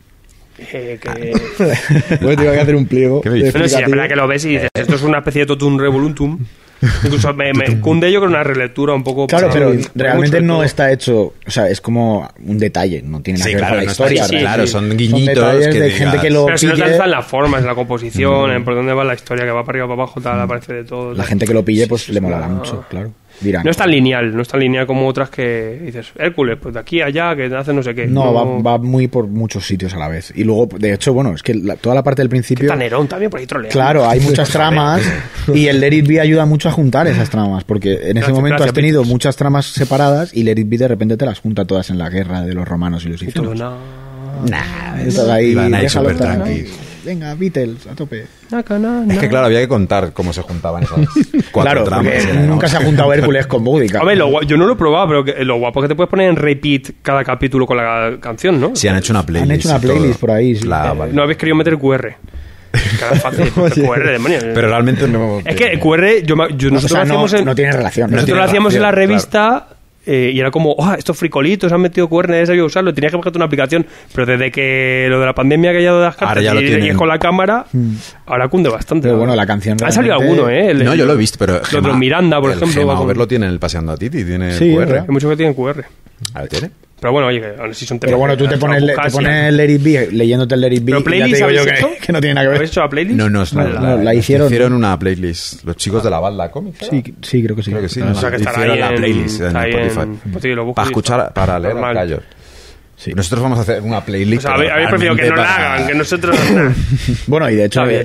Que... Pues te iba a hacer un pliego. ¿Qué me dices? Bueno, sí, explicativo. espera que lo ves y dices, esto es una especie de totum revolutum. Incluso me cunde yo con una relectura un poco... Claro, pero mucho realmente de no todo. está hecho, o sea, es como un detalle, no tiene nada Sí, que ver claro, con la no está historia. hecho, claro, son Son guiñitos detalles que de digas- gente que lo Pero se nos pille, lanzan las formas, en la composición, en por dónde va la historia, que va para arriba, para abajo, tal, aparece de todo. la tal. gente que lo pille pues Sí, le sí, molará no. mucho, claro. Dirán. No es tan lineal como otras que dices, Hércules, pues de aquí a allá, que hace no sé qué. No, va muy por muchos sitios a la vez. Y luego, de hecho, bueno, es que toda la parte del Que principio... está Nerón también por ahí troleando. Claro, hay muchas tramas y el Let It Be ayuda mucho a juntar esas tramas, porque en ese Gracias, momento gracias, has tenido Beatles. muchas tramas separadas y Let It Be de repente te las junta todas en la guerra de los romanos y los Y todo, egipcios. no. Nah, estás ahí, Iban ahí déjalo súper estar, ¿no? tranquis. Venga, Beatles, a tope. Es que claro, había que contar cómo se juntaban esas cuatro Claro, tramas. porque Era, ¿no? nunca se ha juntado Hércules con Boudica. A ver, yo no lo he probado, pero lo guapo es que te puedes poner en repeat cada capítulo con la canción, ¿no? Sí, han hecho una playlist. Han hecho una y todo. playlist por ahí, sí. Vale. No habéis querido meter QR. Que era fácil, QR, demonios. Pero realmente no. Es que QR, nosotros o sea, lo hacíamos en... no tiene relación. Nosotros tiene lo hacíamos en la relación, revista y era como, estos fricolitos han metido QR, nadie sabía usarlo, tenías que bajarte una aplicación, pero desde que lo de la pandemia que ya de las cartas Ahora ya lo y tienen. es con la cámara, ahora cunde bastante. Pero bueno, la canción Ha salido realmente- alguno, ¿eh? No, yo lo he visto, pero. Lo de los Miranda, por ejemplo. Gema va con- Over lo tiene en el Paseando a Titi, tiene Sí, QR. es verdad. Hay muchos que tienen QR. A ver, ¿tiene? Pero bueno, oye, que aún así son temas Pero bueno, que tú te has pones buscado el casi. Let It Be leyéndote el Let It Be ¿Pero y ya te playlist digo yo habéis hecho? que no tiene nada que ver. ¿Habéis hecho la playlist? No, la hicieron. Hicieron una playlist. Los chicos de la banda cómics. ¿era? Sí, creo que sí. Creo que sí. O sea, que estará Hicieron ahí la en, playlist en está ahí Spotify. pues sí, lo busco Para y escuchar, está. para leer Normal. al callo. Nosotros vamos a hacer una O playlist. sea, pero habéis preferido que no la realmente hagan, que nosotros... Bueno, y de hecho, Está bien.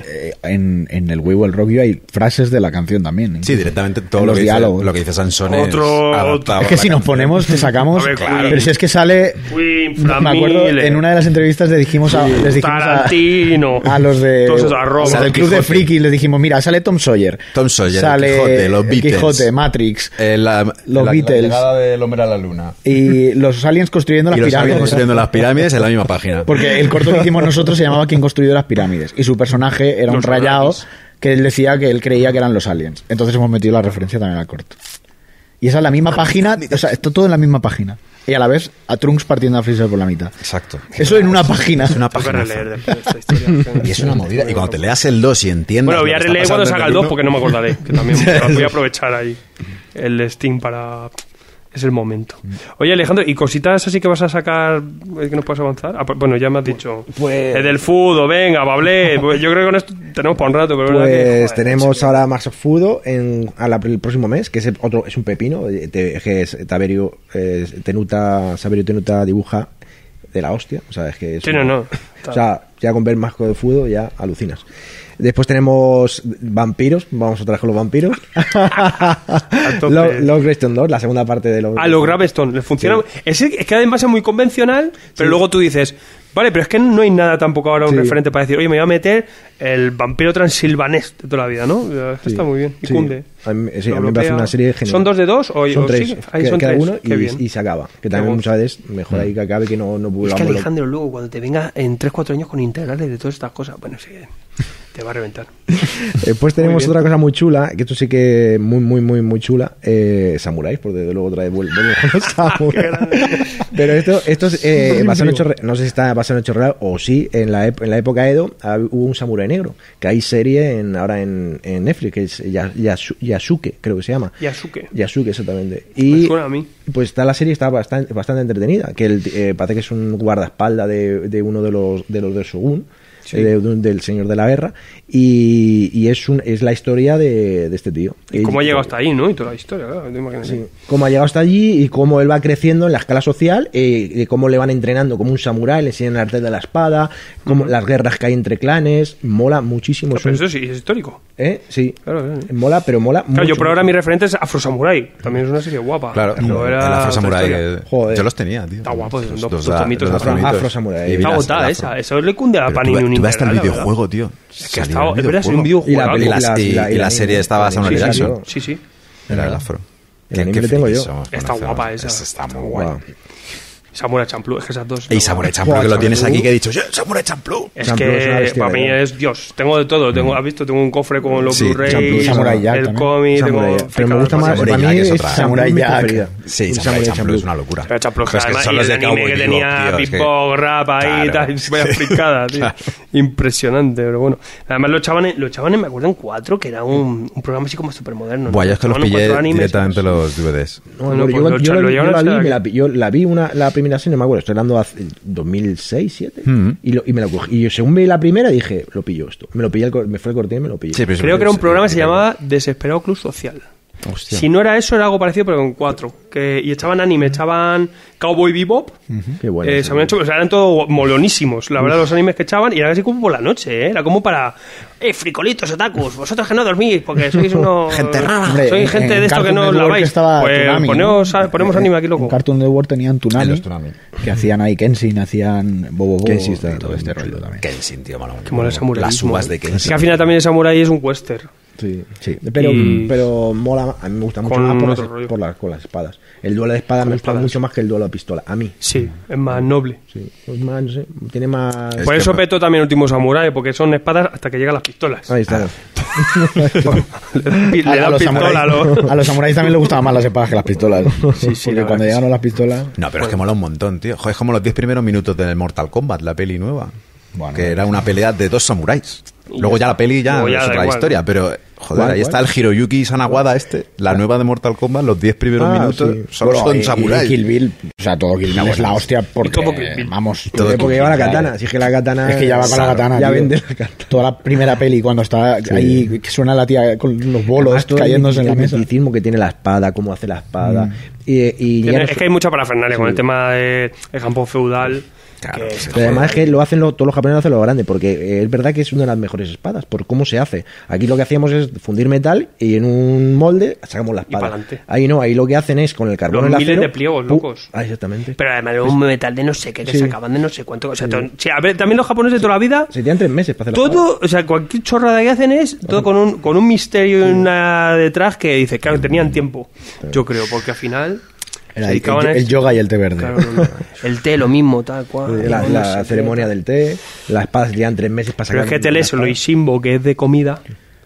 en el We Will Rock You hay frases de la canción también. Sí, directamente todo En lo los que, diálogos. lo que dice Sansón Otro- es adaptado Es que a si la nos canción. ponemos, te sacamos. A ver, claro. Pero si es que sale. Queen, Me acuerdo, Flamile, en una de las entrevistas les dijimos a Tarantino, a los de todos esos arrobas. del Club de Quijote. Frikis, les dijimos, mira, sale Tom Sawyer. Tom Sawyer, sale el Quijote, los el Beatles. Quijote, Matrix. La Beatles. llegada del hombre a la luna. Y los aliens construyendo las Y los aliens pirámides. construyendo las pirámides en la misma página. Porque el corto que hicimos nosotros se llamaba ¿Quién construyó las pirámides? Y su personaje era un Los rayado Anunnakis. que él decía que él creía que eran los aliens. Entonces hemos metido la referencia también al corto. Y esa es la misma página, o sea, está todo en la misma página. Y a la vez a Trunks partiendo a Freezer por la mitad. Exacto. Eso en una página. Es una Tengo que página. releer después de esta historia. Y es una movida. Y cuando te leas el 2 y entiendas. Bueno, voy lo a que está releer cuando pasando salga en el 2 uno, porque no me acordaré. Que también voy a aprovechar ahí el Steam para... Es el momento. Oye, Alejandro, ¿y cositas así que vas a sacar que nos puedas avanzar? Bueno, ya me has dicho. Pues- El del fútbol, venga, Bablé. Pues yo creo que con esto tenemos para un rato. Pero es verdad que, Pues joder, tenemos sí. ahora Max of Fudo el próximo mes, que es es un pepino, que es Taberio, Saberio Tenuta dibuja de la hostia, o sea, es que es Sí, no. o sea, ya con ver Max of Fudo ya alucinas. Después tenemos vampiros, vamos otra vez con los vampiros. tope. Los Greystone 2, la segunda parte de los... A los Gravestone, les funciona. Es que además es muy convencional, pero luego tú dices, vale, pero es que no hay nada tampoco ahora un Sí. referente para decir, oye, me voy a meter el vampiro transilvanés de toda la vida, ¿no? Es que está muy bien. Y Sí. cunde. A mí, sí, La a mí me parece europea. una serie genial. ¿Son 2 de 2 o son o 3? sí? Ahí son queda 3. uno Qué bien. y se acaba. Que Qué también bueno. muchas veces mejor ahí que acabe que no Es que volvamos Alejandro luego, cuando te venga en 3-4 años con integrales de todas estas cosas, bueno, sí, te va a reventar. Después Muy tenemos bien. otra cosa muy chula, que esto sí que muy chula, Samuráis, por desde luego otra vez vuelvo con los samuráis. Pero esto es basado en hechos no sé si está basado en hechos real o sí, en la época Edo hubo un samurái negro, que hay serie ahora en Netflix, que es Yasuke, creo que se llama. Yasuke, exactamente. Y Me suena a mí. pues la serie está bastante entretenida, que parece que es un guardaespaldas de uno de los del Shogun. del Señor de la Guerra, y es la historia de este tío. Y cómo ha llegado hasta ahí, ¿no? Y toda la historia, claro, te imaginas. Sí. Cómo ha llegado hasta allí y cómo él va creciendo en la escala social, cómo le van entrenando como un samurái, le enseñan el arte de la espada, cómo las guerras que hay entre clanes. Mola muchísimo. Pero eso sí, es histórico. Sí. Claro. Mola Claro, mucho. yo por ahora mi referente es Afro Samurai. También es una serie guapa. Claro, Pero el era Afro Samurai. otra historia. Joder. Yo los tenía, tío. Está guapo, son dos Los tomitos dos Afro- Afro Samurai. Y Está las- agotada el esa. Afro. Eso le cunde a la Pero Panini tuve hasta el Universal, la verdad. videojuego, tío. Es que ha estado, es verdad, es un Y videojuego. la película. Y la serie estaba Samuel Sí, Jackson. salió. Sí, sí. Era el Afro. El anime que tengo frikis yo. somos con Está ese- guapa esa. Está muy guay. guay. Samurai Champloo, es que esas dos. Y Samurai Champloo, que lo tienes aquí, que he dicho, Samurai Champloo. Es Champloo es una que bestia, para mí ¿verdad? es Dios. Tengo de todo. ¿Has visto? Tengo un cofre con los Sí, Blu-ray, Champloo, Samurai Jack el también. cómic, Samurai tengo Jack. Pero me gusta cosas. más. Samurai Para Jack mí es es otra. Samurai Samurai Jack. Jack. preferida. Sí, Un Samurai Champloo es una locura. Samurai Champloo, Pero es que además, son y los el de anime Cowboy que Bebop, tenía tío, es que- beatbox, rap ahí, Claro. tal, vaya fricada, tío. Impresionante, pero bueno. Además lo echaban me acuerdo, en 4, que era un programa así como súper moderno. Buah, yo es que los pillé directamente los... los DVDs. Bueno, pues yo lo llevan a echar yo la vi la primera serie, no me acuerdo, estoy hablando hace 2006, 2007, y me la cogí. Y yo, según vi la primera, dije, lo pillo esto. Me lo pillé, me fue el corte y me lo pillé. Sí, pero Creo que era un programa que se llama llamaba Desesperado Club Social. Hostia. Si no era eso, era algo parecido, pero con 4. Y echaban anime, echaban Cowboy Bebop. Qué bueno. Samurai Champloo, o sea, eran todos molonísimos, la verdad, los animes que echaban. Y era casi como por la noche, ¿eh? Era como para... fricolitos, otakus, vosotros que no dormís, porque sois unos... Gente rara. Hombre, Sois gente en de esto que Cartoon no os Network laváis. estaba Pues Toonami, ponemos ¿no? anime aquí, loco. En Cartoon Network tenían Toonami, Los Toonami. que hacían ahí Kenshin, hacían Bobo Kenshin y está todo este muy rollo chulo. también. Kenshin, tío, malo. Que mola el samuraísmo. Las uvas de Es Kenshin. que al final también el samurai es un western. Sí. Sí. Pero mola, a mí me gusta mucho Con más otro rollo. con las espadas. El duelo de espadas Con me gusta espadas. mucho más que el duelo de pistola. A mí. Sí, es más noble. Sí. Es más, no sé, tiene más... Es Por que eso pa- petó también Último Samurai, porque son espadas hasta que llegan las pistolas. Ahí está. Le dan los pistola a los... a los samuráis también les gustaban más las espadas que las pistolas. Sí, sí, Porque la cuando verdad llegaron las pistolas... No, pero es que mola un montón, tío. Joder, es como los 10 primeros minutos del Mortal Kombat, la peli nueva. Bueno, que era una pelea de 2 samuráis. Luego ya la peli ya Luego ya es da otra igual. historia, pero joder, ¿Cuál, ahí está el Hiroyuki Sanawada la nueva de Mortal Kombat, los 10 primeros minutos sí. solo Bueno, son y samuráis. Kill Bill, o sea, todo Kill Bill es la hostia porque, todo Kill Bill. vamos... Todo Porque lleva la katana. Si es que la katana... Es que ya va con la katana, Ya tío. vende la katana. Toda la primera peli cuando está ahí, que suena la tía con los bolos Además, todo cayéndose en la el mesa. misticismo que tiene la espada, cómo hace la espada. Y ya no Es que hay mucha parafernalia con el tema del campo feudal. Claro, que sí. Pero además es que lo hacen todos los japoneses lo hacen lo grande, porque es verdad que es una de las mejores espadas, por cómo se hace. Aquí lo que hacíamos es fundir metal y en un molde sacamos la espada. pa'lante. Ahí no, ahí lo que hacen es con el carbón Los y el miles acero, de pliegos, ¡pum! locos. Ah, exactamente. Pero además era un metal de no sé qué, que Sí. sacaban de no sé cuánto. O sea, sí, a ver, también los japoneses de toda la vida, Se tiran 3 meses para hacer la espada. todo, o sea, cualquier chorrada que hacen es todo con un misterio y una detrás que dice, claro, tenían tiempo. Yo creo, porque al final... Era se dedicaban a el eso. yoga y el té verde. Claro, no. El té, lo mismo, tal cual. La No sé qué. ceremonia del té, las espadas se tiran 3 meses para Pero sacar. es que te lees lo Ishimbo, que es de comida,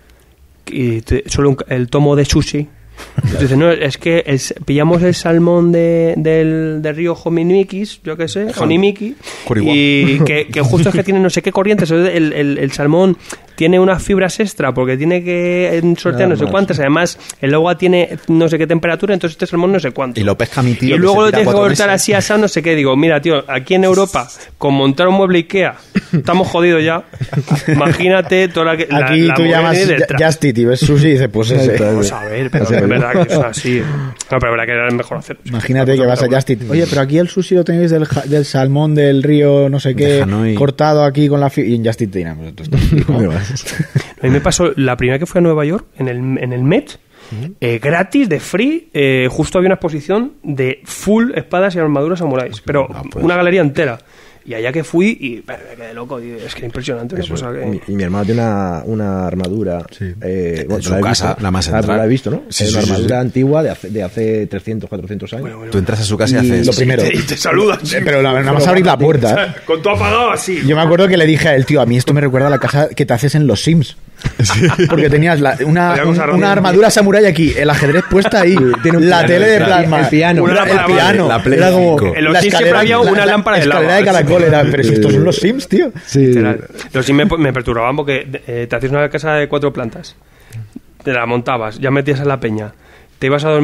y solo el tomo de sushi. Entonces, no, es que pillamos el salmón del río Honimikis, yo qué sé, Honimiki, Kuriwa. y que justo es que tiene no sé qué corrientes. El salmón tiene unas fibras extra porque tiene que sortear no sé cuántas. Además, el agua tiene no sé qué temperatura, entonces este salmón no sé cuánto. Y lo pesca mi tío. Y que luego se lo tira tienes que 4 cortar meses. así asado, no sé qué. Digo, mira, tío, aquí en Europa, con montar un mueble Ikea, estamos jodidos ya. Imagínate toda la que. Aquí la tú movida llamas que hay detrás. Just Eat y ves sushi y dices, pues ese. Vamos a ver, pero es verdad que es así. No, pero es verdad que era el mejor hacer. Imagínate que vas a Just Eat. Oye, pero aquí el sushi lo tenéis del salmón del río no sé De qué, Hanoi. cortado aquí con la... Y en Just Eat te dirán, pues esto está flipado. A mí me pasó la primera que fui a Nueva York, en el Met, gratis, de free, justo había una exposición de full espadas y armaduras samuráis, pero pues. una galería entera. Y allá que fui, y me quedé loco, y es que impresionante. Una cosa que... Y mi hermano tiene una armadura. En su casa, la más central. La he visto, ¿no? Sí, Es sí, una sí, armadura sí. antigua de hace 300, 400 años. Tú entras a su casa y Y haces... Lo primero. Y te saludas. Pero nada más abrir la puerta. ¿eh? Con todo apagado así. Yo me acuerdo que le dije a él, tío, a mí esto me recuerda a la casa que te haces en los Sims. Porque tenías una armadura samurái aquí, el ajedrez puesta ahí, Tiene un la piano, tele de el plasma, piano. Una el lámpara piano, la Play era como 5. En los Sims siempre había una lámpara de escalera lava. de caracol, era, pero si estos son los Sims, tío. Literal. Los sí me perturbaban porque te hacías una casa de 4 plantas, te la montabas, ya metías en la peña, te ibas a dormir,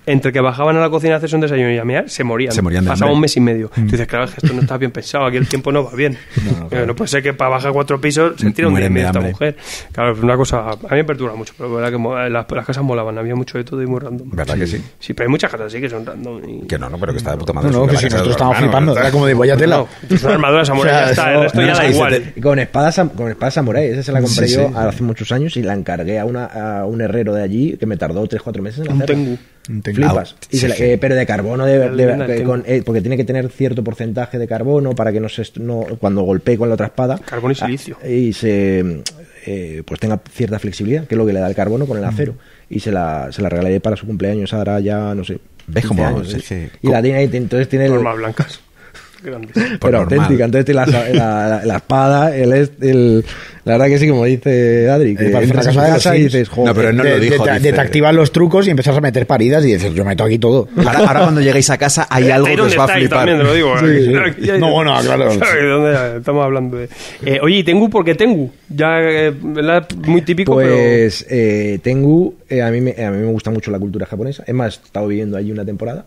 entre que bajaban a la cocina a hacerse un desayuno y a mear, se morían. Se morían de Pasaba hambre. un mes y medio. Tú dices, claro, es que esto no está bien pensado, aquí el tiempo no va bien. No puede ser que para bajar 4 pisos se tira un día y Mueren de medio esta hambre. mujer. Claro, es una cosa... A mí me perturba mucho, pero verdad que las casas molaban, había mucho de todo y muy random. ¿Verdad que sí? Sí, pero hay muchas casas así que son random. Y... Que no, pero que está de puta madre. No, que si nosotros estábamos flipando, era como de vaya tela. No, es una armadura samurai, O sea, ya está, el resto no, ya no, da sí, igual. Con espada samurai, esa se la compré Sí, yo sí. hace muchos años y la encargué a un herrero de allí que me tardó 3-4 meses en Un hacerla. tengu. Flipas. Ah, Y sí, sí. pero de carbono, porque tiene que tener cierto porcentaje de carbono para que cuando golpee con la otra espada. Carbón y silicio. Y se pues tenga cierta flexibilidad, que es lo que le da el carbono con el acero. Y se la regalé para su cumpleaños, ahora ya, no sé. ¿Ves 15 cómo años, es que- Y la tiene ahí, entonces tiene Normas blancas. Grandes. Por pero normal. auténtica, entonces tiene la espada, la verdad que sí, como dice Adri, que Parece entras una a su casa de casa los y Sims. dices, joder, No, pero él no lo dijo. Te dice- activan los trucos y empiezas a meter paridas y dices, yo meto aquí todo. Ahora cuando lleguéis a casa hay algo Ahí que os donde va a estáis flipar. también, te lo digo. Aquí hay- No, bueno, claro. ¿Sabes de dónde estamos hablando de? Oye, ¿y Tengu por qué Tengu? Ya, ¿verdad? Muy típico, pues Tengu, a mí me gusta mucho la cultura japonesa, es más, he estado viviendo allí una temporada.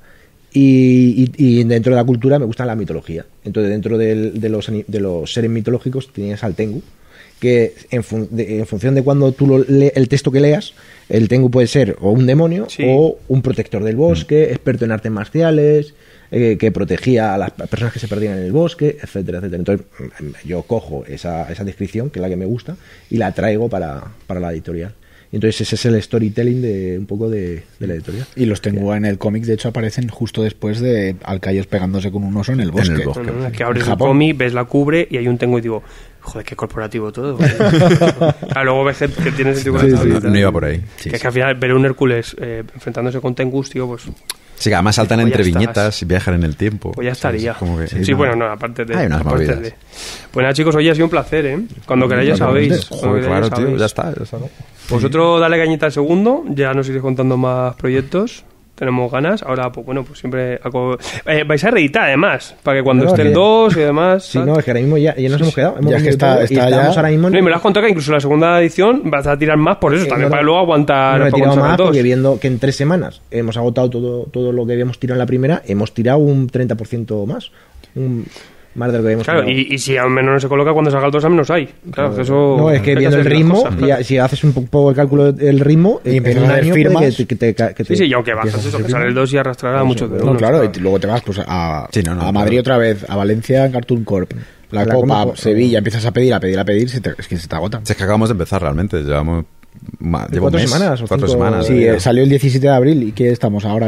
Y dentro de la cultura me gusta la mitología. Entonces, dentro de los seres mitológicos tienes al Tengu, que en función de cuando tú el texto que leas, el Tengu puede ser o un demonio Sí. o un protector del bosque, experto en artes marciales, que protegía a las personas que se perdían en el bosque, etcétera, etcétera. Entonces, yo cojo esa descripción, que es la que me gusta, y la traigo para la editorial. Entonces ese es el storytelling de un poco de la editorial. Y los Tengu en el cómic, de hecho, aparecen justo después de Alcayos pegándose con un oso en el bosque. el bosque. no, es que abres En el Japón. cómic, ves la cubre y hay un Tengu y digo, joder, qué corporativo todo. Claro, luego ves que tiene sentido con la tabla. No iba por ahí. Que es que al final ver un Hércules enfrentándose con Tengus, tío, pues Sí, que además saltan Pues ya entre estás. viñetas y viajan en el tiempo. ya estaría. Como que- Sí, bueno, no, aparte de... Hay unas aparte movidas. de- Pues nada, chicos, hoy ha sido un placer, ¿eh? Cuando queráis ya sabéis. Cuando Joder, queráis claro, tío, sabéis. ya está. ¿No? Vosotros dale cañita al segundo, ya nos iréis contando más proyectos. Tenemos ganas. Ahora, pues bueno, pues siempre... vais a reeditar, además, para que cuando No, estén que- dos y demás... Sí, tal. no, es que ahora mismo ya nos hemos quedado. Hemos Ya es que vendido está- todo y está estamos ya- ahora mismo... No, y me lo has contado que incluso la segunda edición vas a tirar más por eso, también no, para luego aguantar... No he para tirado sacar más dos. porque viendo que en 3 semanas hemos agotado todo lo que habíamos tirado en la primera, hemos tirado un 30% más. Más de lo que habíamos Claro, tirado. y si al menos no se coloca cuando salga el 2 al menos hay. Claro, que eso... No, es que hay viendo el hacer las ritmo, cosas, ya, claro. si haces un poco el cálculo del ritmo, Y en empiezas un a ver año puede firmas. que te- Sí, sí, y aunque bajas empiezas a eso, que hacer sale el firmas. 2 y arrastrará a muchos de No, unos. claro, y luego te vas pues a Sí, no, Madrid claro. otra vez, a Valencia en Cartoon Corp, la La Copa, Copa, Sevilla, empiezas a pedir, es que se te agota. Si es que acabamos de empezar realmente, llevo un 4 mes, semanas o 4 cinco. semanas. Sí, ya. salió el 17 de abril y que estamos ahora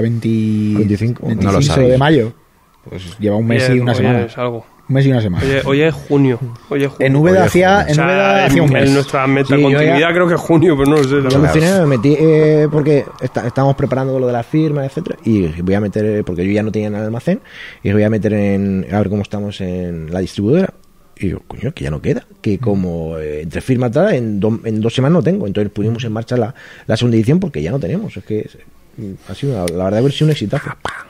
25. 25 No lo sabéis. de mayo. Pues lleva un mes y una semana. Es algo. Un mes y una semana. Hoy es junio. Hoy es junio. En Úbeda hacía O sea, hacía un mes. en nuestra meta Sí, yo continuidad ya- creo que es junio, pero no lo sé. la Yo verdad. aluciné, me metí porque estábamos preparando lo de las firmas, etcétera, y voy a meter, porque yo ya no tenía en el almacén, y voy a meter a ver cómo estamos en la distribuidora. Y digo, coño, que ya no queda, que como entre firmas y tal, en 2 semanas no tengo. Entonces pusimos en marcha la segunda edición porque ya no tenemos. Es que ha sido, la verdad, ha sido un exitazo.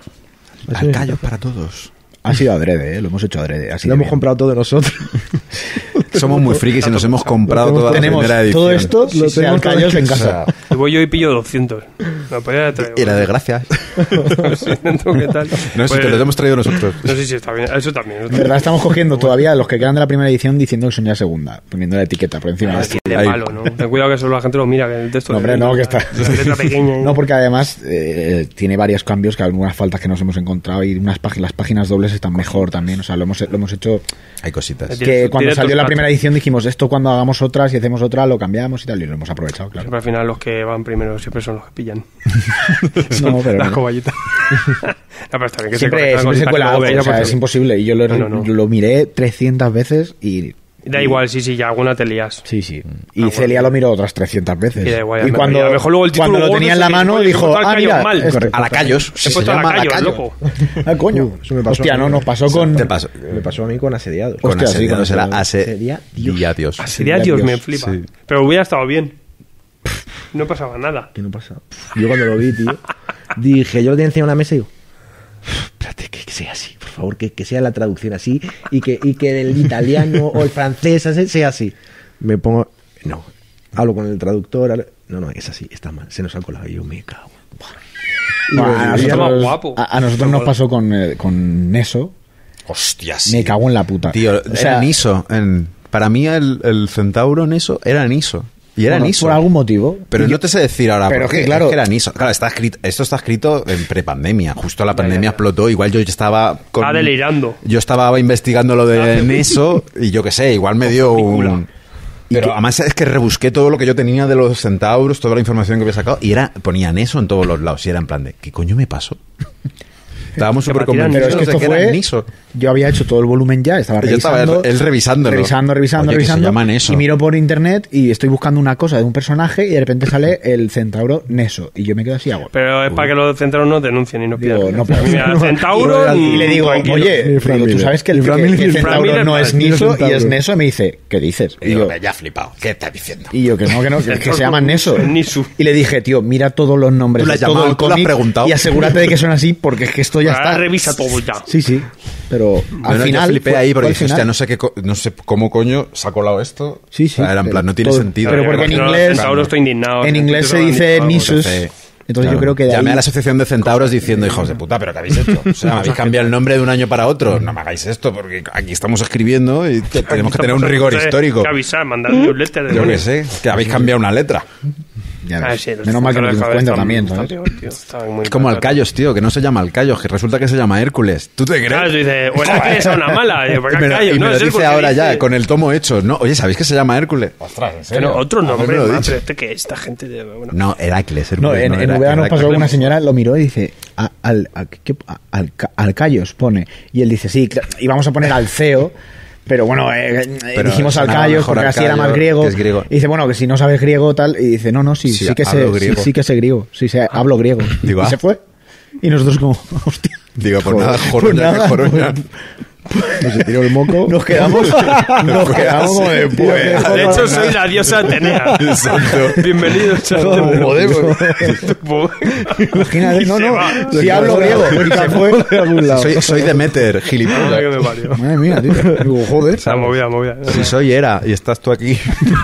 Ha sido un Alcayos exitazo. para todos. Ha sido adrede, lo hemos hecho adrede. Así Lo de hemos bien. comprado todos nosotros. Somos muy frikis y nos hemos comprado toda la Tenemos primera edición. todo esto, Sí, lo sí, tenemos Alcayos en casa. Y voy yo y pillo 200. Me podría traer. Y la de gracias. Sí, dentro, ¿qué tal? No, si Pues, te lo hemos traído nosotros. No sé si está bien. Eso también. De verdad, estamos cogiendo todavía los que quedan de la primera edición diciendo que son ya segunda, poniendo la etiqueta por encima. Así de Ahí. malo, ¿no? Ten cuidado que solo la gente lo mira, que el texto... No, hombre, no, que está. La letra pequeña. No, porque además tiene varios cambios, que algunas faltas que nos hemos encontrado y las páginas dobles están mejor también. O sea, lo hemos hecho. Hay cositas. Tiene Que cuando tus salió la platos. primera edición dijimos esto cundo hagamos otra, si hacemos otra, lo cambiamos y tal, y lo hemos aprovechado, claro. Siempre al final los que van primero siempre son los que pillan. No, pero Las no. coballitas. No, pero está bien que Siempre corrijan se cositas que cuela luego algo, veis, o sea, pues, es imposible. Y yo No. lo miré 300 veces y. Da igual, sí, ya alguna te lías. Sí, sí. Y Celia lo miró otras 300 veces. Y da igual, y a cuando, lo mejor luego el título cuando lo gordo tenía en se la dice, mano, "Oye, he dijo: puesto Ah, Alcayos mira, mal". es correcto. A la Callos. He puesto la callo, loco. Ah, coño. Eso me pasó Hostia, a mí. no, nos pasó con. Te paso. Me pasó a mí con asediados. Con Hostia, sí, asediados con será asediados. Sería Dios. y adiós. Sería Dios, me Dios, flipa. sí. Pero hubiera estado bien. No pasaba nada. ¿Qué no pasa? Yo cuando lo vi, tío, dije, yo lo tenía encima de una mesa y digo, espérate, que sea así, por favor, que sea la traducción así y que el italiano o el francés sea así. Me pongo, no, hablo con el traductor, no, es así, está mal, se nos ha colado y yo me cago. Buah. Bueno, a Está más nosotros, guapo. a nosotros nos pasó con Neso. Hostia, sí. Me cago en la puta. Tío, O sea, era Niso. Para mí el centauro Neso era Niso. Y era bueno, Niso. por algún motivo. Pero Y no te sé decir ahora pero por qué. es que, claro- Es que era Niso. Claro, esto está escrito en prepandemia. Justo la pandemia explotó. Igual yo estaba con... Estaba delirando. Yo estaba investigando lo de Neso y yo qué sé, igual me dio un... Pero además es que rebusqué todo lo que yo tenía de los centauros, toda la información que había sacado y ponían eso en todos los lados. Y era en plan de, ¿qué coño me pasó? Estábamos súper Pero Pero convencidos es que de esto que era fue. Niso. Yo había hecho todo el volumen ya, estaba Yo estaba revisando. él revisándolo. Revisando. Oye, que se llama Neso. Y miro por internet y estoy buscando una cosa de un personaje y de repente sale el centauro Neso. Y yo me quedo así a Pero es para que los centauros no denuncien y no Digo, pidan. no, pero- Mira, centauro y le digo, tranquilo. oye, digo, ¿tú sabes que el centauro Miller no es vale, Niso y es Neso? Y me dice, ¿qué dices? Y digo, ya he flipado. ¿Qué estás diciendo? Y yo, que no, que se llaman Neso. Es Nisu. Y le dije, tío, mira todos los nombres Tú le de has todo llamado, el tú le has cómic preguntado. y asegúrate de que son así porque es que esto ya Ahora está. revisa todo ya. Sí, pero al Bueno, final yo flipé fue- ahí porque fue al dije, final. hostia, no sé cómo coño se ha colado esto. Sí, sí. O sea, era en plan, no tiene Todo- sentido. pero porque en Imagino inglés- los centauros estoy indignado. En inglés se Eso dice lo han dicho, Nisus. Sí. Entonces Claro. yo creo que de Llamé ahí... a la asociación de centauros diciendo, hijos de puta, ¿pero qué habéis hecho? O sea, me habéis cambiado el nombre de un año para otro. No me hagáis esto, porque aquí estamos escribiendo y tenemos que tener un rigor histórico. Que avisar, mandar newsletter. Yo qué sé, que habéis cambiado una letra. Ya Ah, ves. sí, los Menos mal que nos centauros dimos cada cuenta vez también, están ¿sabes? peor, tío. Están muy Es como mal. Alcayos, tío, que no se llama Alcayos, que resulta que se llama Hércules. ¿Tú te Claro, tú crees? dices, bueno, que es una mala. Y yo, ¿para Y qué me lo, callo? y No, me lo es el dice porque ahora dice- ya, con el tomo hecho. No, oye, ¿sabéis que se llama Hércules? Ostras, ¿en serio? Pero otro A mí nombre, me lo he más, dicho. pero este que esta gente... Bueno. No, Heracles. No, Hércules, en era- VA nos era pasó que una Hércules. señora lo miró y dice, Alcayos pone. Y él dice, sí, y vamos a poner Alceo. Pero bueno, Pero dijimos sonaba Alcayos mejor porque así era Alcayo, más griego. que es griego. Y dice, bueno, que si no sabes griego tal. Y dice, no, sí, Sí, sí que hablo sé, griego. sí que sé griego. Sí, hablo griego. Digo, y ah. se fue. Y nosotros como, hostia. Digo, por Joder, nada, pues joroña, nada, que joroña. Pues se tiró el moco. Nos quedamos como de pues. De hecho, soy la diosa Atenea. Exacto. Bienvenidos a Atenea. Joder, Imagínate, no, si hablo griego. Y se fue. Soy Demeter, Madre que gilipollas. me parió. Madre mía, tío. Digo, joder. Esa movida. Si soy Hera y estás tú aquí.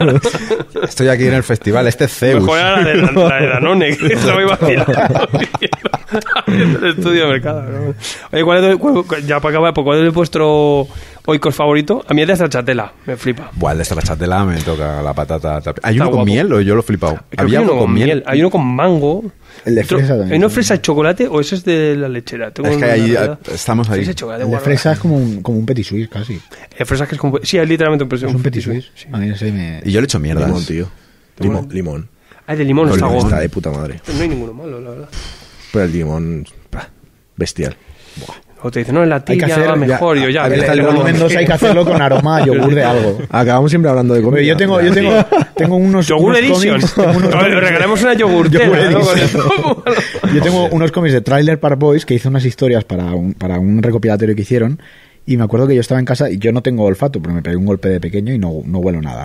Estoy aquí en el festival. Este es Zeus. Mejor era la de Danone, que se lo iba a tirar. Abriendo el estudio de mercado. ¿No? Oye, ya para acabar, ¿cuál es vuestro oikos favorito? A mí es de Stracciatella, me flipa. Buah, el de esta chatela me toca la patata. ¿Hay uno Está con guapo. miel o yo lo he flipado? Creo que hay uno con miel, hay uno con mango. El de fresa también. ¿Hay uno fresa y chocolate o ese es de la lechera? Tengo Es que una ahí duda. estamos ahí. Fresa y chocolate, El de guarda. fresa es como un petit suisse casi. Fresa que es como... Sí, es literalmente un Es un petit suisse. Sí. A mí ese me... Y yo le echo mierdas. Limón, tío. Limón. Ah, el de limón El está limón guapo. está de puta madre. No hay ninguno malo, la verdad. Pero el limón, bestial. O te dicen, no, en la Hay que tía hacer va mejor. Y yo ya... el volumen 2 hay que hacerlo con aroma a yogur de algo. Acabamos siempre hablando de comida. Pero yo tengo unos Yogur unos Edition. cómics- tengo unos A ver, cómics- regalemos una yogurtera. Yogur ¿no? Edition. Yo tengo unos cómics de Trailer Park Boys que hice unas historias para un recopilatorio que hicieron y me acuerdo que yo estaba en casa y yo no tengo olfato porque me pegué un golpe de pequeño y no huelo llega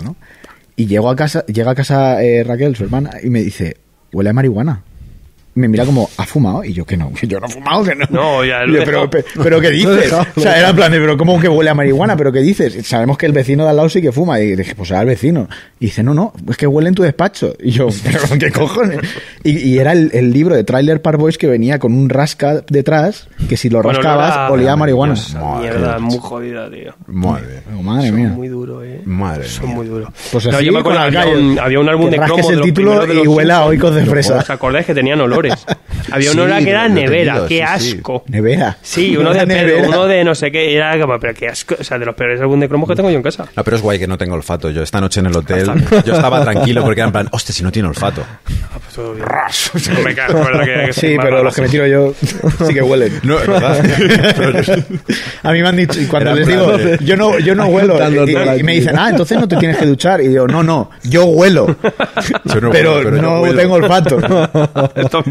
a casa Raquel, su hermana, y me dice, huele a marihuana. Me mira como, ¿ha fumado? Y yo, que no, yo no he fumado, que no. No, ya Y lo yo, he dejado. pero ¿qué dices? O sea, era en plan de, pero ¿cómo que huele a marihuana? ¿Pero qué dices? Sabemos que el vecino de al lado sí que fuma. Y dije, pues será el vecino. Y dice, no, es que huele en tu despacho. Y yo, ¿pero qué cojones? Y era el libro de Trailer Park Boys que venía con un rasca detrás, que si lo Bueno, rascabas, olía a marihuana. Esa mierda, muy jodida, tío. Madre. Oh, madre Son mía. muy duros, Madre Son mía. muy duros. Pues No, así, yo me acuerdo, con había Alcayo, había un álbum que de rasques cromos de el los título primeros de los y huele a Simpsons. oicos de fresa. ¿Os acordáis que tenían olores? Había un Sí, olor que era lo he nevera, tenido, qué sí, sí. asco. Nevera. Sí, uno de Una pedo, nevera. uno de no sé qué, era como, pero qué asco, o sea, de los peores álbum de cromos que tengo yo en casa. No, pero es guay que no tengo olfato. Yo esta noche en el hotel, yo estaba tranquilo porque era en plan, hostia, si no tiene olfato. Ah, pues todo bien. No me cago, es verdad que Sí, pero los que me tiro yo sí que huelen. No, es verdad. A mí me han dicho, y cuando Era les en digo, plan yo no huelo, Apuntando toda la y me vida. dicen, entonces no te tienes que duchar. Y digo, no, yo huelo, Yo no pero huelo, yo no huelo. tengo olfato. Esto-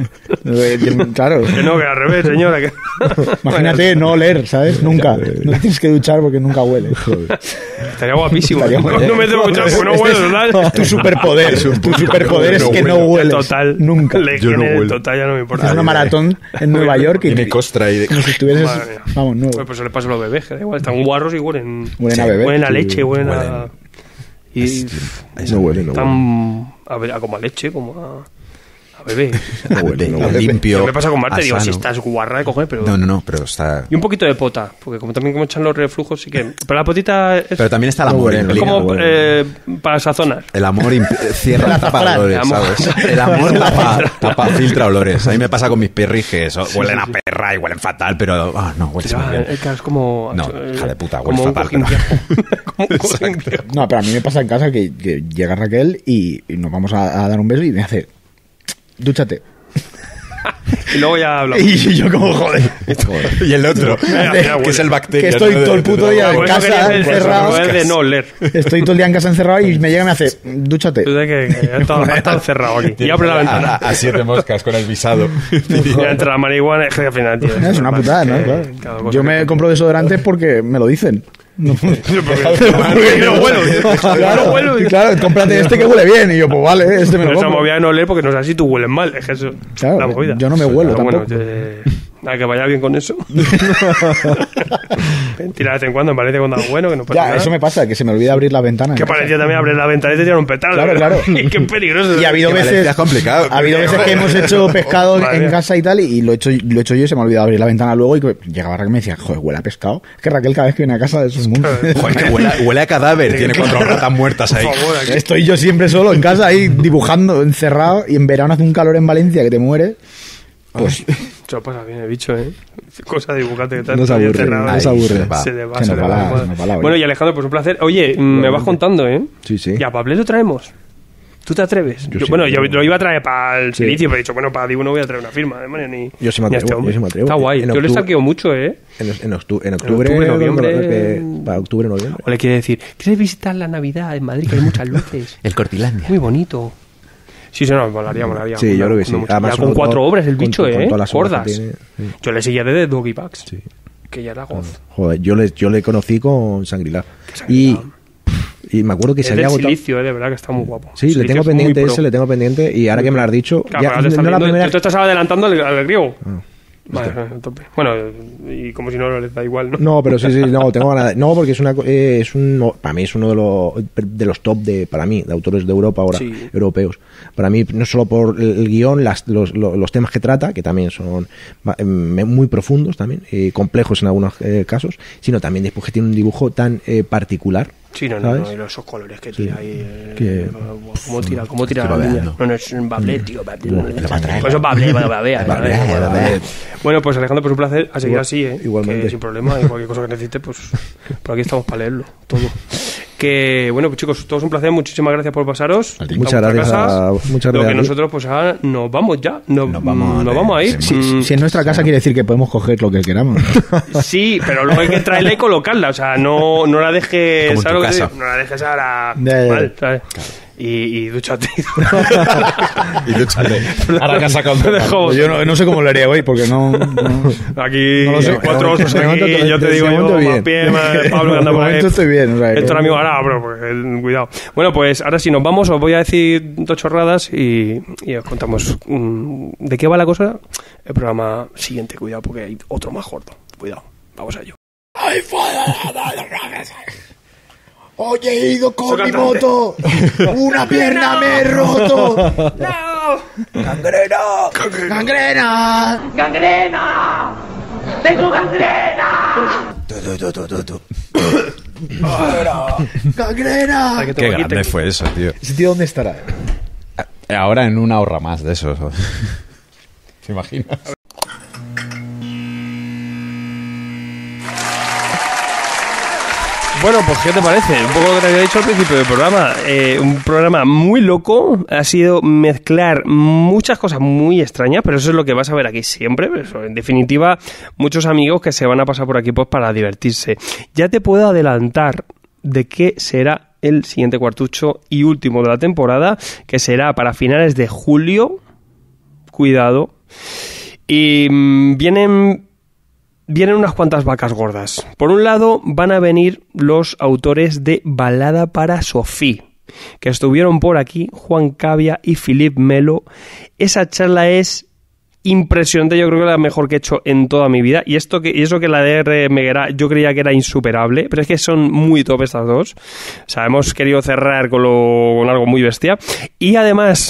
Claro, que no, que al revés, señora. Que... imagínate no oler, ¿sabes? Nunca. No tienes que duchar porque nunca hueles. Estaría guapísimo. Estaría guay. No me tengo que echar porque no Este huelo, es ¿verdad? tu superpoder. Tu superpoder es que no hueles. Total. Nunca. Yo no en el huelo. total ya no me importa. Es una maratón en Nueva York y Tiene costra y de... como si estuvieses, Madre mía. vamos, nuevo. Pues eso le pasa a los bebés, que da igual, están guarros y huelen. Huelen a bebé. Huelen a Sí. leche, huelen a. Huelen. Y No huele, no huele. están como a leche, como bebé. Limpio. Yo me pasa con Marte, a digo, si sano. estás guarra de coger, pero... No, pero está... Y un poquito de pota, porque como también como echan los reflujos, sí que... Pero la potita es Pero también está el amor. bueno, es implica. como para sazonar. El amor cierra, tapa olores, El amor. ¿sabes? El amor tapa, filtra olores. A mí me pasa con mis perrijes. Huelen a perra y huelen fatal, pero... no, huele muy bien. Es como... No, hija de puta, como huele un fatal. cojín pero- viejo. Como un cojín viejo. No, pero a mí me pasa en casa que llega Raquel y nos vamos a dar un beso y me hace, dúchate. Y luego ya hablamos. Y yo como, joder. Y el otro, mira, que es el bacteria. Que estoy ¿no? todo el puto día en Por eso casa quería decir, encerrado. por eso, de no oler. Estoy todo el día en casa encerrado y me llega y me hace, dúchate. Tú sabes que ha estado cerrado aquí. Y abre la ventana. A 7 moscas con el visado. Y entra la marihuana, es que al final, tío. Es una putada, ¿no? Claro. Cada cosa Yo que- me compro desodorantes porque me lo dicen. No. Porque no huelo. Claro, No huelo. claro, cómprate este que huele bien. Y yo, pues vale, este me Pero lo esa compro. movida de no oler porque no sé si tú hueles mal. Es que eso Claro, la movida. yo no me huelo Pero bueno, tampoco. a que vaya bien con eso. Mentira, de vez en cuando, me parece cuando es bueno, que no pasa Ya, nada. eso me pasa, que se me olvida abrir la ventana. Que en casa. parecía también abrir la ventana y te tiran un petardo. Claro, claro. Y qué peligroso. Y ha habido Que Valencia veces es complicado. Ha habido veces que hemos hecho pescado Madre en mía. casa y tal, y lo he hecho yo y se me ha olvidado abrir la ventana luego. Y que llegaba Raquel y me decía, joder, huele a pescado. Es que Raquel cada vez que viene a casa es un mundo. Joder, que huele a cadáver. Tiene 4 ratas muertas ahí. Por favor, aquí. Estoy yo siempre solo en casa ahí dibujando, encerrado, y en verano hace un calor en Valencia que te muere. Pues Se lo pasa bien el bicho, ¿eh? Cosa de dibujante que tal. No se aburre, encerrado. no se aburre. Se le va, Se se nos le va va. la- se nos va la olla. Bueno, y Alejandro, pues un placer. Oye, me vas contando, ¿eh? Sí, sí. ¿Y a Pablo lo traemos? ¿Tú te atreves? Yo sí, Bueno, yo- yo lo iba a traer para el Sí. silicio, pero he dicho, bueno, para Dibu no voy a traer una firma, demonio, ni Yo sí me ni a atrevo, hombre. yo sí me atrevo. Está guay. En Yo le octubre- saqueo mucho, ¿eh? En octubre, octubre, noviembre. para octubre, noviembre. O le quiere decir, ¿quieres visitar la Navidad en Madrid, que hay muchas luces? El Cortilandia. Muy bonito. Sí, no, molaría. Sí, yo creo que sí. Mucho. Además, Ya con sobre 4 todo obras el con- bicho, con ¿eh? todas las obras Gordas. que tiene, sí. Yo le seguía desde Doggy Bugs. Sí. Que ya era goz. Joder, yo le conocí con Shangri-La. Shangri-La. Y me acuerdo que Es se del había agotado. silicio, de verdad que está muy guapo. Sí, le Silicio tengo es muy pendiente pro. ese, le tengo pendiente. Y ahora que me lo has dicho, Claro, ya, pero ahora te estás no la viendo- primera. tú te estás adelantando al griego. Ah, Vale, a tope. Bueno, y como si no les da igual, ¿no? No, pero sí, no, tengo ganas de... No, porque para mí es uno de los top para mí, de autores de Europa ahora, Sí. europeos. Para mí, no solo por el guión, los temas que trata, que también son muy profundos también, complejos en algunos casos, sino también después que tiene un dibujo tan particular. Sí, no, ¿sabes? y esos colores que tira ahí. Que- ¿Cómo tira que la va niña? veando. No, es un bablé, tío. Bablé. Lo va a traer. Pues eso es bablé, babea. Bablé. Bueno, pues Alejandro, pues un placer a seguir Igual- así, ¿eh? igualmente. Que sin problema, y cualquier cosa que necesite, pues por aquí estamos para leerlo, todo. Que, bueno, pues chicos, todo es un placer, muchísimas gracias por pasaros. A ti. Muchas vuestra gracias casa. muchas Lo gracias que a ti. nosotros, pues ahora nos vamos ya. Nos vamos vamos a ir. si es nuestra casa quiere decir que podemos coger lo que queramos. Sí, pero luego hay que traerla y colocarla. O sea, no la dejes. Como en ¿sabes tu lo que te casa. digo? No la dejes ahora Ya. mal, ¿sabes? Y dúchate. Y dúchate. Ahora que has sacado Te dejo- Pues yo no sé cómo lo haría hoy, porque no. Aquí, No lo sé. 4 osos De momento aquí, te- yo te de digo, momento yo, bien. más pie, más Pablo que anda De por ahí. momento estoy bien, o sea, Esto que- era amigo, ahora, bro, porque cuidado. Bueno, pues ahora sí nos vamos, os voy a decir 2 chorradas y os contamos de qué va la cosa. El programa siguiente, cuidado, porque hay otro más gordo. Cuidado, vamos a ello. Hoy he ido con Soy mi cantante. moto. Una pierna me he roto. ¡Gangrena! ¡Gangrena! ¡Tengo gangrena! ¡Gangrena! Hay que Qué tomar aquí, grande fue eso, tío. ¿Ese tío dónde estará? Ahora en una ahorra más de eso. ¿Te imaginas? Bueno, pues ¿qué te parece? Un poco lo que te había dicho al principio del programa. Un programa muy loco. Ha sido mezclar muchas cosas muy extrañas, pero eso es lo que vas a ver aquí siempre. Eso, en definitiva, muchos amigos que se van a pasar por aquí pues para divertirse. Ya te puedo adelantar de qué será el siguiente cuartucho y último de la temporada, que será para finales de julio. Cuidado. Y vienen unas cuantas vacas gordas. Por un lado, van a venir los autores de Balada para Sofía, que estuvieron por aquí, Juan Cavia y Philip Melo. Esa charla es impresionante, yo creo que la mejor que he hecho en toda mi vida. Y eso que la de R. Meguera yo creía que era insuperable, pero es que son muy top estas dos. O sea, hemos querido cerrar con algo muy bestia. Y además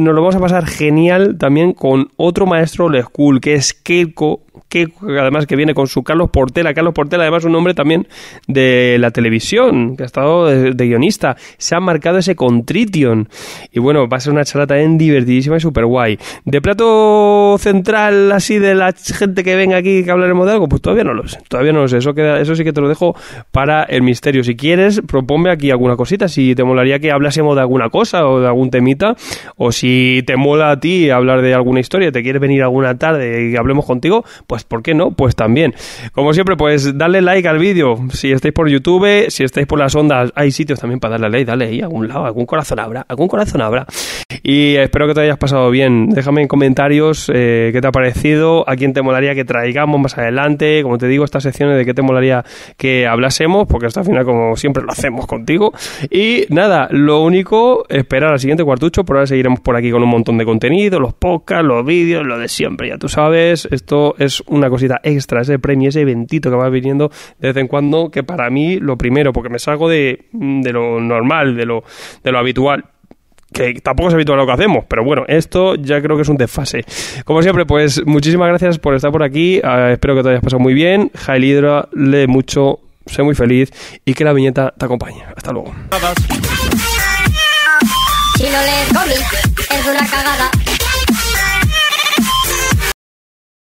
nos lo vamos a pasar genial también con otro maestro old school, que es Keiko, además que viene con su Carlos Portela, además un hombre también de la televisión, que ha estado de guionista, se ha marcado ese Contrition, y bueno, va a ser una charla también divertidísima y súper guay. De plato central así de la gente que venga aquí que hablaremos de algo, pues todavía no lo sé, eso sí que te lo dejo para el misterio. Si quieres, proponme aquí alguna cosita, si te molaría que hablásemos de alguna cosa o de algún temita, o si te mola a ti hablar de alguna historia, te quieres venir alguna tarde y hablemos contigo, pues ¿por qué no? Pues también. Como siempre, pues dale like al vídeo. Si estáis por YouTube, si estáis por las ondas, hay sitios también para darle like, dale ahí a algún lado, algún corazón habrá. Y espero que te hayas pasado bien. Déjame en comentarios qué te ha parecido, a quién te molaría que traigamos más adelante, como te digo, estas secciones de qué te molaría que hablásemos, porque hasta al final, como siempre, lo hacemos contigo. Y nada, lo único, esperar al siguiente cuartucho. Por ahora seguiremos por aquí con un montón de contenido, los podcasts, los vídeos, lo de siempre, ya tú sabes. Esto es una cosita extra, ese premio, ese eventito que va viniendo de vez en cuando, que para mí lo primero, porque me salgo de lo normal, de lo habitual, que tampoco es habitual lo que hacemos, pero bueno, esto ya creo que es un desfase. Como siempre, pues muchísimas gracias por estar por aquí, espero que te hayas pasado muy bien. Jael Hydra, lee mucho, sé muy feliz y que la viñeta te acompañe. Hasta luego. Si no lees cómics, es una cagada.